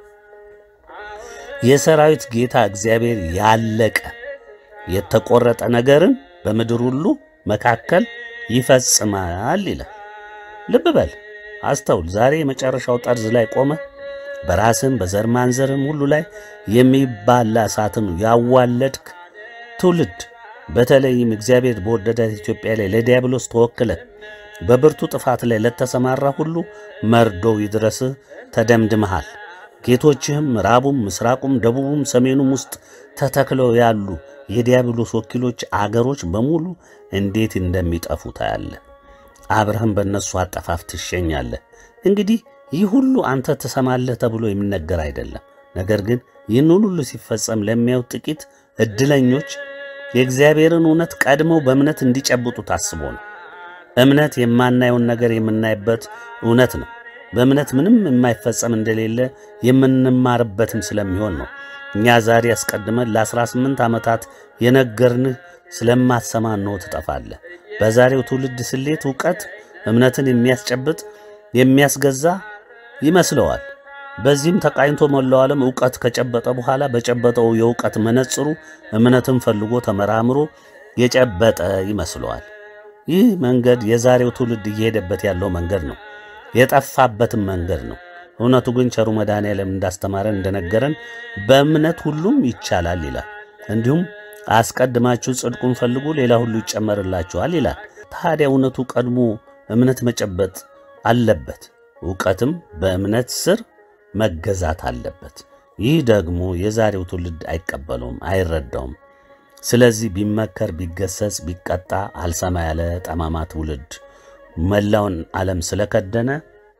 የሰራዊት ጌታ እግዚአብሔር ያለቀ የተቆረጠ ነገርን በምድር ሁሉ መካከል ይፈጽማል ይላል። ልብ በል፣ አስተውል። ዛሬ የመጨረሻው ጠርዝ ላይ ቆመ በራስም በዘር ማንዘርም ሁሉ ላይ የሚባላ እሳትን ያዋለድክ ትውልድ፣ በተለይም እግዚአብሔር በወደዳት ኢትዮጵያ ላይ ለዲያብሎስ ተወክለ በብርቱ ጥፋት ላይ ለተሰማራ ሁሉ መርዶው ይድረስህ፣ ተደምድመሃል። ጌቶችህም ምዕራቡም ምስራቁም ደቡቡም ሰሜኑም ውስጥ ተተክለው ያሉ የዲያብሎስ ወኪሎች አገሮች በሙሉ እንዴት እንደሚጠፉ ታያለህ። አብርሃም በእነሱ አጠፋፍ ትሸኛለህ። እንግዲህ ይህ ሁሉ አንተ ትሰማለህ ተብሎ የሚነገር አይደለም። ነገር ግን ይህን ሁሉ ሲፈጸም ለሚያዩ ጥቂት እድለኞች የእግዚአብሔርን እውነት ቀድመው በእምነት እንዲጨብጡ ታስቦ ነው። እምነት የማናየውን ነገር የምናይበት እውነት ነው። በእምነት ምንም የማይፈጸም እንደሌለ የምንማርበትም ስለሚሆን ነው። እኛ ዛሬ አስቀድመን ለ18 ዓመታት የነገርንህ ስለማትሰማን ነው ትጠፋለህ። በዛሬው ትውልድ ስሌት ዕውቀት እምነትን የሚያስጨብጥ የሚያስገዛ ይመስለዋል። በዚህም ተቃኝቶ መላው ዓለም ዕውቀት ከጨበጠ በኋላ በጨበጠው የዕውቀት መነጽሩ እምነትን ፈልጎ ተመራምሮ የጨበጠ ይመስለዋል። ይህ መንገድ የዛሬው ትውልድ እየሄደበት ያለው መንገድ ነው፣ የጠፋበትም መንገድ ነው። እውነቱ ግን ቸሩ መድኃኔዓለም እንዳስተማረን እንደነገረን በእምነት ሁሉም ይቻላል ይላል። እንዲሁም አስቀድማችሁ ጽድቁን ፈልጉ ሌላ ሁሉ ይጨመርላችኋል ይላል። ታዲያ እውነቱ ቀድሞ እምነት መጨበጥ አለበት፣ ዕውቀትም በእምነት ስር መገዛት አለበት። ይህ ደግሞ የዛሬው ትውልድ አይቀበለውም፣ አይረዳውም። ስለዚህ ቢመከር ቢገሰጽ ቢቀጣ አልሰማ ያለ ጠማማ ትውልድ መላውን ዓለም ስለከደነ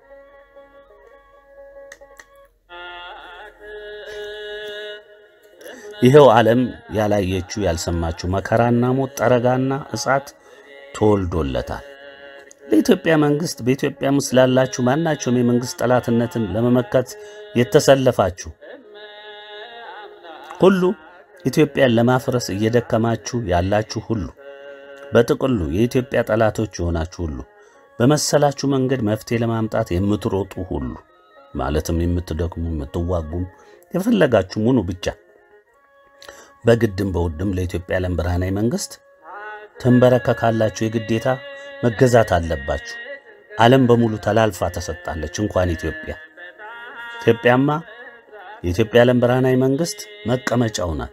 ይሄው ዓለም ያላየችው ያልሰማችው መከራና ሞት ጠረጋና እሳት ተወልዶለታል። ለኢትዮጵያ መንግስት በኢትዮጵያ ውስጥ ላላችሁ ማናቸውም የመንግስት ጠላትነትን ለመመከት የተሰለፋችሁ ሁሉ ኢትዮጵያን ለማፍረስ እየደከማችሁ ያላችሁ ሁሉ በጥቅሉ የኢትዮጵያ ጠላቶች የሆናችሁ ሁሉ በመሰላችሁ መንገድ መፍትሄ ለማምጣት የምትሮጡ ሁሉ ማለትም የምትደክሙ የምትዋጉም የፈለጋችሁ ሁኑ ብቻ በግድም በውድም ለኢትዮጵያ ዓለም ብርሃናዊ መንግስት ተንበረከካላችሁ። የግዴታ መገዛት አለባችሁ። ዓለም በሙሉ ተላልፋ ተሰጣለች እንኳን ኢትዮጵያማ የኢትዮጵያ ዓለም ብርሃናዊ መንግስት መቀመጫው ናት።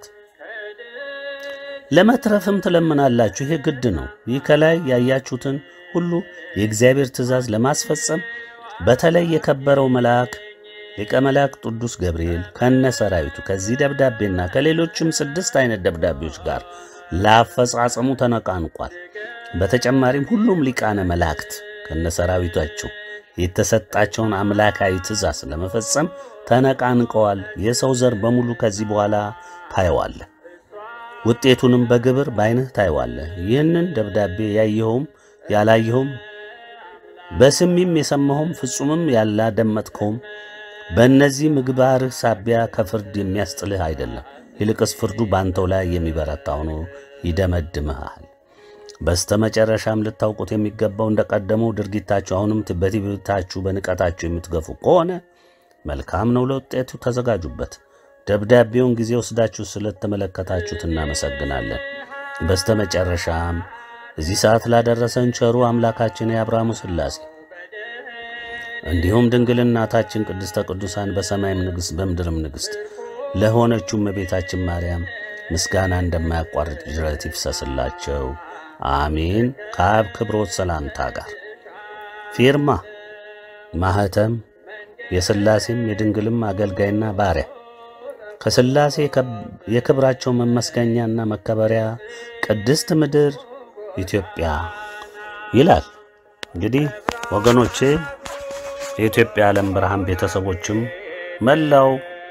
ለመትረፍም ትለምናላችሁ። ይሄ ግድ ነው። ይህ ከላይ ያያችሁትን ሁሉ የእግዚአብሔር ትእዛዝ ለማስፈጸም በተለይ የከበረው መልአክ ሊቀ መላእክት ቅዱስ ገብርኤል ከነሰራዊቱ ከዚህ ደብዳቤና ከሌሎችም 6 አይነት ደብዳቤዎች ጋር ለአፈጻጸሙ ተነቃንቋል። በተጨማሪም ሁሉም ሊቃነ መላእክት ከነሰራዊታቸው የተሰጣቸውን አምላካዊ ትእዛዝ ለመፈጸም ተነቃንቀዋል። የሰው ዘር በሙሉ ከዚህ በኋላ ታየዋለ፣ ውጤቱንም በግብር ባይነህ ታየዋለ። ይህንን ደብዳቤ ያየኸውም ያላየኸውም በስሚም የሰማኸውም ፍጹምም ያላደመጥከውም በእነዚህ ምግባርህ ሳቢያ ከፍርድ የሚያስጥልህ አይደለም። ይልቅስ ፍርዱ ባንተው ላይ የሚበረታ ሆኖ ይደመድምሃል። በስተመጨረሻም ልታውቁት የሚገባው እንደቀደመው ድርጊታችሁ አሁንም በትዕቢታችሁ በንቀታችሁ የምትገፉ ከሆነ መልካም ነው፣ ለውጤቱ ተዘጋጁበት። ደብዳቤውን ጊዜ ወስዳችሁ ስለተመለከታችሁት እናመሰግናለን። በስተመጨረሻም እዚህ ሰዓት ላደረሰን ቸሩ አምላካችን የአብርሃሙ ሥላሴ እንዲሁም ድንግል እናታችን ቅድስተ ቅዱሳን በሰማይም ንግሥት በምድርም ንግሥት ለሆነችው እመቤታችን ማርያም ምስጋና እንደማያቋርጥ ጅረት ይፍሰስላቸው። አሜን። ከአብ ክብሮት ሰላምታ ጋር ፊርማ ማህተም የሥላሴም የድንግልም አገልጋይና ባሪያ ከሥላሴ የክብራቸው መመስገኛና መከበሪያ ቅድስት ምድር ኢትዮጵያ ይላል። እንግዲህ ወገኖቼ የኢትዮጵያ ዓለም ብርሃን ቤተሰቦችም መላው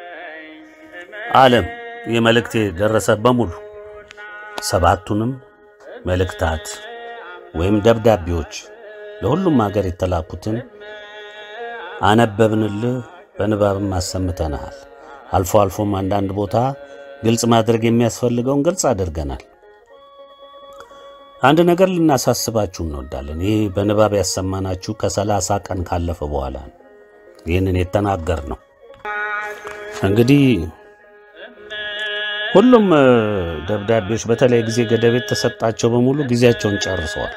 ዓለም የመልእክቴ ደረሰ በሙሉ ሰባቱንም መልእክታት ወይም ደብዳቤዎች ለሁሉም ሀገር የተላኩትን አነበብንልህ፣ በንባብም አሰምተናል። አልፎ አልፎም አንዳንድ ቦታ ግልጽ ማድረግ የሚያስፈልገውን ግልጽ አድርገናል። አንድ ነገር ልናሳስባችሁ እንወዳለን። ይህ በንባብ ያሰማናችሁ ከ30 ቀን ካለፈ በኋላ ነው ይህንን የተናገርነው። እንግዲህ ሁሉም ደብዳቤዎች በተለይ ጊዜ ገደብ የተሰጣቸው በሙሉ ጊዜያቸውን ጨርሰዋል።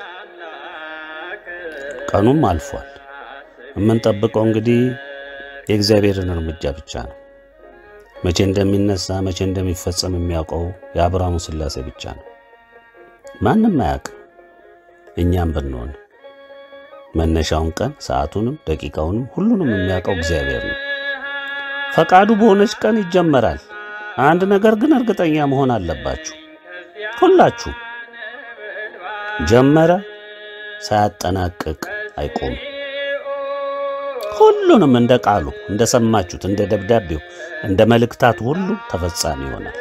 ቀኑም አልፏል። የምንጠብቀው እንግዲህ የእግዚአብሔርን እርምጃ ብቻ ነው። መቼ እንደሚነሳ መቼ እንደሚፈጸም የሚያውቀው የአብርሃሙ ሥላሴ ብቻ ነው። ማንም አያውቅም። እኛም ብንሆን መነሻውን ቀን ሰዓቱንም ደቂቃውንም ሁሉንም የሚያውቀው እግዚአብሔር ነው። ፈቃዱ በሆነች ቀን ይጀመራል። አንድ ነገር ግን እርግጠኛ መሆን አለባችሁ። ሁላችሁ ጀመረ ሳያጠናቅቅ አይቆምም። ሁሉንም እንደ ቃሉ እንደሰማችሁት እንደ ደብዳቤው እንደ መልእክታት ሁሉ ተፈጻሚ ይሆናል።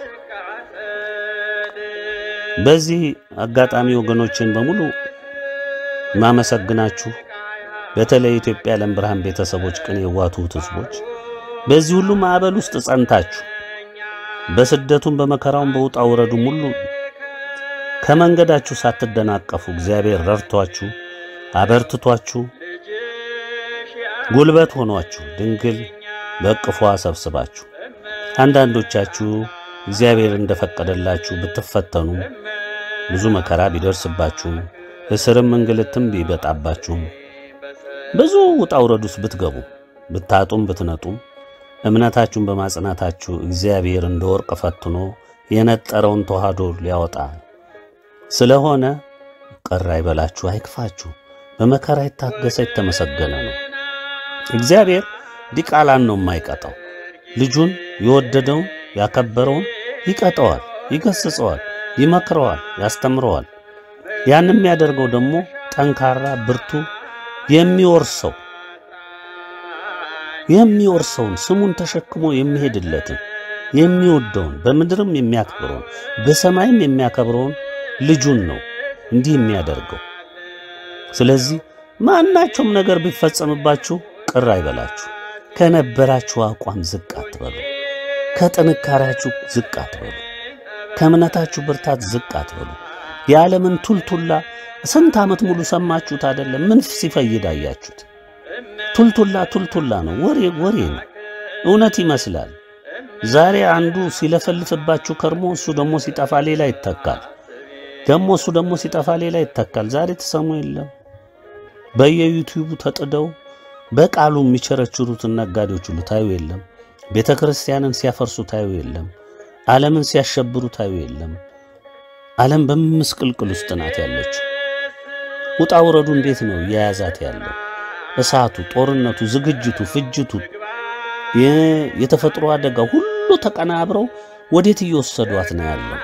በዚህ አጋጣሚ ወገኖችን በሙሉ ማመሰግናችሁ በተለይ ኢትዮጵያ ዓለም ብርሃን ቤተሰቦች ቅን የዋቱት ሕዝቦች በዚህ ሁሉ ማዕበል ውስጥ ጸንታችሁ በስደቱም በመከራውም በውጣ ወረዱም ሁሉ ከመንገዳችሁ ሳትደናቀፉ እግዚአብሔር ረድቷችሁ አበርትቷችሁ ጉልበት ሆኗችሁ ድንግል በቅፏ ሰብስባችሁ አንዳንዶቻችሁ እግዚአብሔር እንደፈቀደላችሁ ብትፈተኑ ብዙ መከራ ቢደርስባችሁ እስርም እንግልትም ቢበጣባችሁ ብዙ ውጣ ወረዱስ ብትገቡ ብታጡም ብትነጡም እምነታችሁን በማጽናታችሁ እግዚአብሔር እንደ ወርቅ ፈትኖ የነጠረውን ተዋህዶ ሊያወጣ ስለሆነ ቅር አይበላችሁ፣ አይክፋችሁ። በመከራ የታገሰ የተመሰገነ ነው። እግዚአብሔር ዲቃላን ነው የማይቀጣው። ልጁን የወደደውን ያከበረውን ይቀጣዋል፣ ይገስጸዋል፣ ይመክረዋል፣ ያስተምረዋል። ያን የሚያደርገው ደግሞ ጠንካራ ብርቱ የሚወርሰውን ስሙን ተሸክሞ የሚሄድለትን የሚወደውን በምድርም የሚያከብረውን በሰማይም የሚያከብረውን ልጁን ነው እንዲህ የሚያደርገው። ስለዚህ ማናቸውም ነገር ቢፈጸምባችሁ ቅር አይበላችሁ። ከነበራችሁ አቋም ዝቅ አትበሉ። ከጥንካሬያችሁ ዝቅ አትበሉ። ከእምነታችሁ ብርታት ዝቅ አትበሉ። የዓለምን ቱልቱላ ስንት ዓመት ሙሉ ሰማችሁት አይደለም? ምን ሲፈይድ አያችሁት? ቱልቱላ ነው፣ ወሬ ነው፣ እውነት ይመስላል። ዛሬ አንዱ ሲለፈልፍባችሁ ከርሞ እሱ ደግሞ ሲጠፋ ሌላ ይተካል። እሱ ደግሞ ሲጠፋ ሌላ ይተካል። ዛሬ ተሰሙ የለም በየዩቲዩቡ ተጥደው በቃሉ የሚቸረችሩትን ነጋዴዎች ሁሉ ታዩ የለም። ቤተክርስቲያንን ሲያፈርሱ ታዩ የለም። ዓለምን ሲያሸብሩ ታዩ የለም። ዓለም በምስቅልቅል ውስጥ ናት ያለችው። ውጣ ወረዱ እንዴት ነው የያዛት ያለው? እሳቱ፣ ጦርነቱ፣ ዝግጅቱ፣ ፍጅቱ፣ የተፈጥሮ አደጋ ሁሉ ተቀናብረው ወዴት እየወሰዷት ነው ያለው?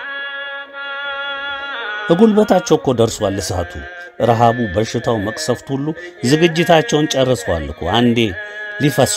በጉልበታቸው እኮ ደርሷል እሳቱ፣ ረሃቡ፣ በሽታው፣ መቅሰፍቱ ሁሉ ዝግጅታቸውን ጨርሰዋል እኮ አንዴ ሊፈሱ።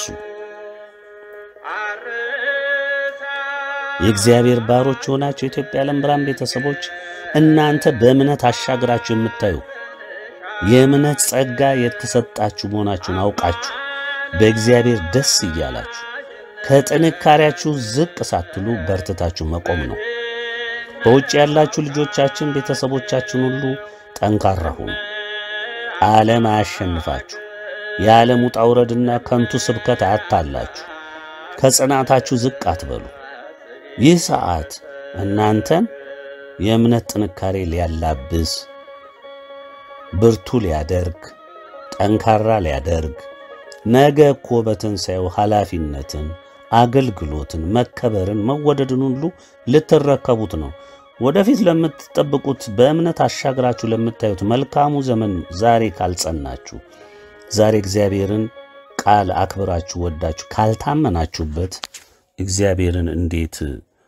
የእግዚአብሔር ባሮች ሆናችሁ የኢትዮጵያ ዓለም ብርሃን ቤተሰቦች እናንተ በእምነት አሻግራችሁ የምታዩ የእምነት ጸጋ የተሰጣችሁ መሆናችሁን አውቃችሁ በእግዚአብሔር ደስ እያላችሁ ከጥንካሬያችሁ ዝቅ ሳትሉ በርትታችሁ መቆም ነው። በውጭ ያላችሁ ልጆቻችን ቤተሰቦቻችን ሁሉ ጠንካራ ሁኑ። ዓለም አያሸንፋችሁ። የዓለም ውጣ ውረድና ከንቱ ስብከት አያታላችሁ። ከጽናታችሁ ዝቅ አትበሉ። ይህ ሰዓት እናንተን የእምነት ጥንካሬ ሊያላብስ ብርቱ ሊያደርግ ጠንካራ ሊያደርግ ነገ እኮ በትንሣኤው ኃላፊነትን፣ አገልግሎትን፣ መከበርን፣ መወደድን ሁሉ ልትረከቡት ነው። ወደፊት ለምትጠብቁት በእምነት አሻግራችሁ ለምታዩት መልካሙ ዘመን ዛሬ ካልጸናችሁ፣ ዛሬ እግዚአብሔርን ቃል አክብራችሁ ወዳችሁ ካልታመናችሁበት እግዚአብሔርን እንዴት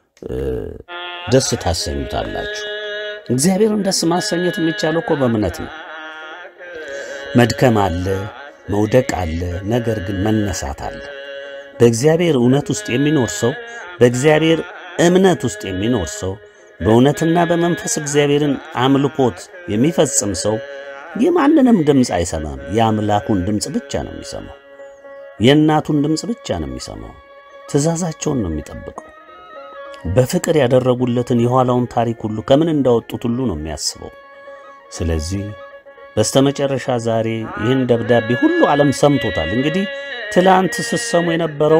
ደስ ታሰኙታላችሁ? እግዚአብሔርን ደስ ማሰኘት የሚቻለው እኮ በእምነት ነው። መድከም አለ፣ መውደቅ አለ፣ ነገር ግን መነሳት አለ። በእግዚአብሔር እውነት ውስጥ የሚኖር ሰው፣ በእግዚአብሔር እምነት ውስጥ የሚኖር ሰው፣ በእውነትና በመንፈስ እግዚአብሔርን አምልኮት የሚፈጽም ሰው የማንንም ድምፅ አይሰማም። የአምላኩን ድምፅ ብቻ ነው የሚሰማው። የእናቱን ድምፅ ብቻ ነው የሚሰማው። ትእዛዛቸውን ነው የሚጠብቀው። በፍቅር ያደረጉለትን የኋላውን ታሪክ ሁሉ ከምን እንዳወጡት ሁሉ ነው የሚያስበው። ስለዚህ በስተመጨረሻ ዛሬ ይህን ደብዳቤ ሁሉ ዓለም ሰምቶታል። እንግዲህ ትላንት ስትሰሙ የነበረው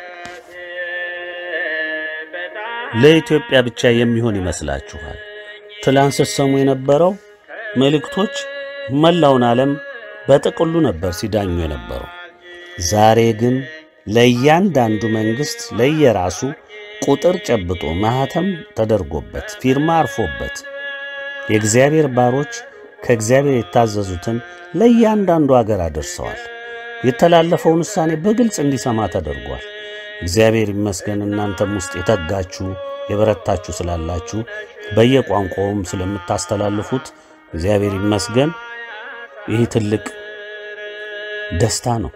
ለኢትዮጵያ ብቻ የሚሆን ይመስላችኋል? ትላንት ስትሰሙ የነበረው መልእክቶች መላውን ዓለም በጥቅሉ ነበር ሲዳኙ የነበረው። ዛሬ ግን ለእያንዳንዱ መንግስት ለየራሱ ቁጥር ጨብጦ ማህተም ተደርጎበት ፊርማ አርፎበት የእግዚአብሔር ባሮች ከእግዚአብሔር የታዘዙትን ለእያንዳንዱ አገር አደርሰዋል። የተላለፈውን ውሳኔ በግልጽ እንዲሰማ ተደርጓል። እግዚአብሔር ይመስገን። እናንተም ውስጥ የተጋችሁ የበረታችሁ ስላላችሁ በየቋንቋውም ስለምታስተላልፉት እግዚአብሔር ይመስገን። ይህ ትልቅ ደስታ ነው።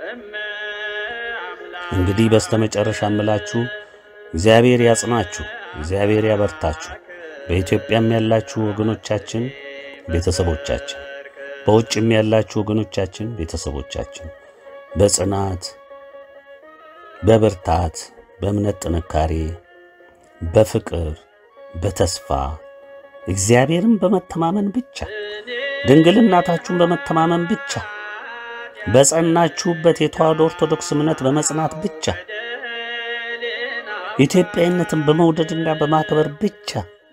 እንግዲህ በስተመጨረሻ እምላችሁ እግዚአብሔር ያጽናችሁ፣ እግዚአብሔር ያበርታችሁ። በኢትዮጵያም ያላችሁ ወገኖቻችን፣ ቤተሰቦቻችን፣ በውጭም ያላችሁ ወገኖቻችን፣ ቤተሰቦቻችን በጽናት በብርታት በእምነት ጥንካሬ በፍቅር በተስፋ እግዚአብሔርን በመተማመን ብቻ ድንግልናታችሁን በመተማመን ብቻ በጸናችሁበት የተዋሕዶ ኦርቶዶክስ እምነት በመጽናት ብቻ ኢትዮጵያዊነትን በመውደድና በማክበር ብቻ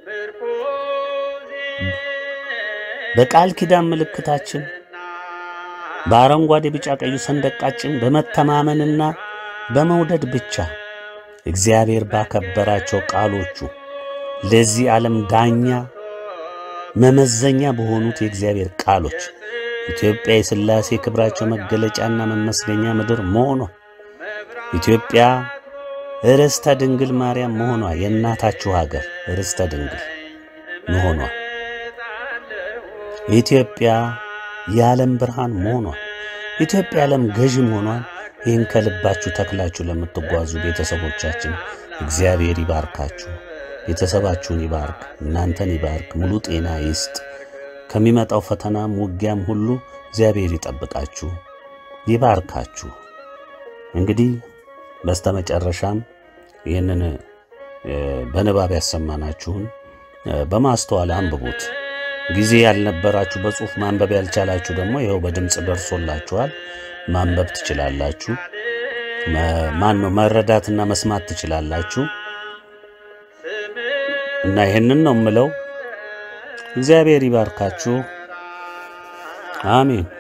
በቃል ኪዳን ምልክታችን በአረንጓዴ ቢጫ ቀዩ ሰንደቃችን በመተማመንና በመውደድ ብቻ እግዚአብሔር ባከበራቸው ቃሎቹ ለዚህ ዓለም ዳኛ መመዘኛ በሆኑት የእግዚአብሔር ቃሎች ኢትዮጵያ የሥላሴ ክብራቸው መገለጫና መመስገኛ ምድር መሆኗ፣ ኢትዮጵያ ርስተ ድንግል ማርያም መሆኗ፣ የእናታችሁ ሀገር ርስተ ድንግል መሆኗ፣ ኢትዮጵያ የዓለም ብርሃን መሆኗ፣ ኢትዮጵያ የዓለም ገዥ መሆኗን ይህን ከልባችሁ ተክላችሁ ለምትጓዙ ቤተሰቦቻችን እግዚአብሔር ይባርካችሁ። ቤተሰባችሁን ይባርክ፣ እናንተን ይባርክ፣ ሙሉ ጤና ይስጥ። ከሚመጣው ፈተናም ውጊያም ሁሉ እግዚአብሔር ይጠብቃችሁ፣ ይባርካችሁ። እንግዲህ በስተመጨረሻም ይህንን በንባብ ያሰማናችሁን በማስተዋል አንብቡት። ጊዜ ያልነበራችሁ በጽሑፍ ማንበብ ያልቻላችሁ ደግሞ ይኸው በድምጽ ደርሶላችኋል። ማንበብ ትችላላችሁ። መረዳትና መስማት ትችላላችሁ። እና ይሄንን ነው የምለው። እግዚአብሔር ይባርካችሁ። አሜን።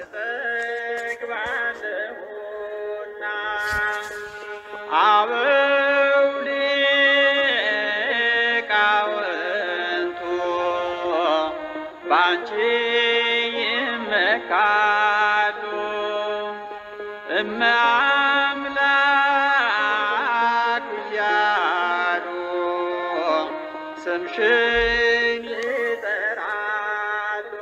ባንቺ ይመካሉ እማምላክ እያሉ ስምሽን ይጠራሉ።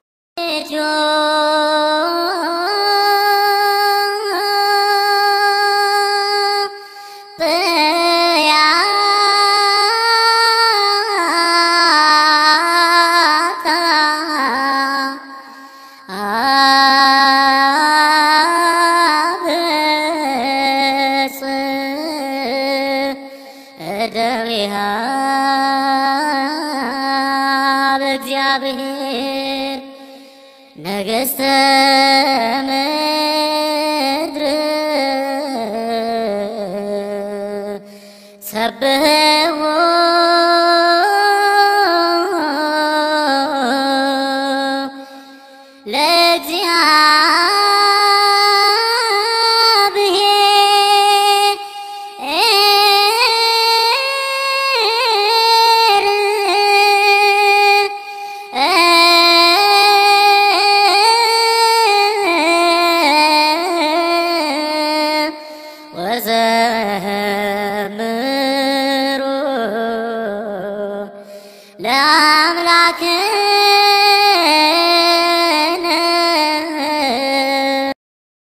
እግዚአብሔር ነገሥተ ምድር ሰብሕዎ ለእግዚአብሔር ለአምላክነ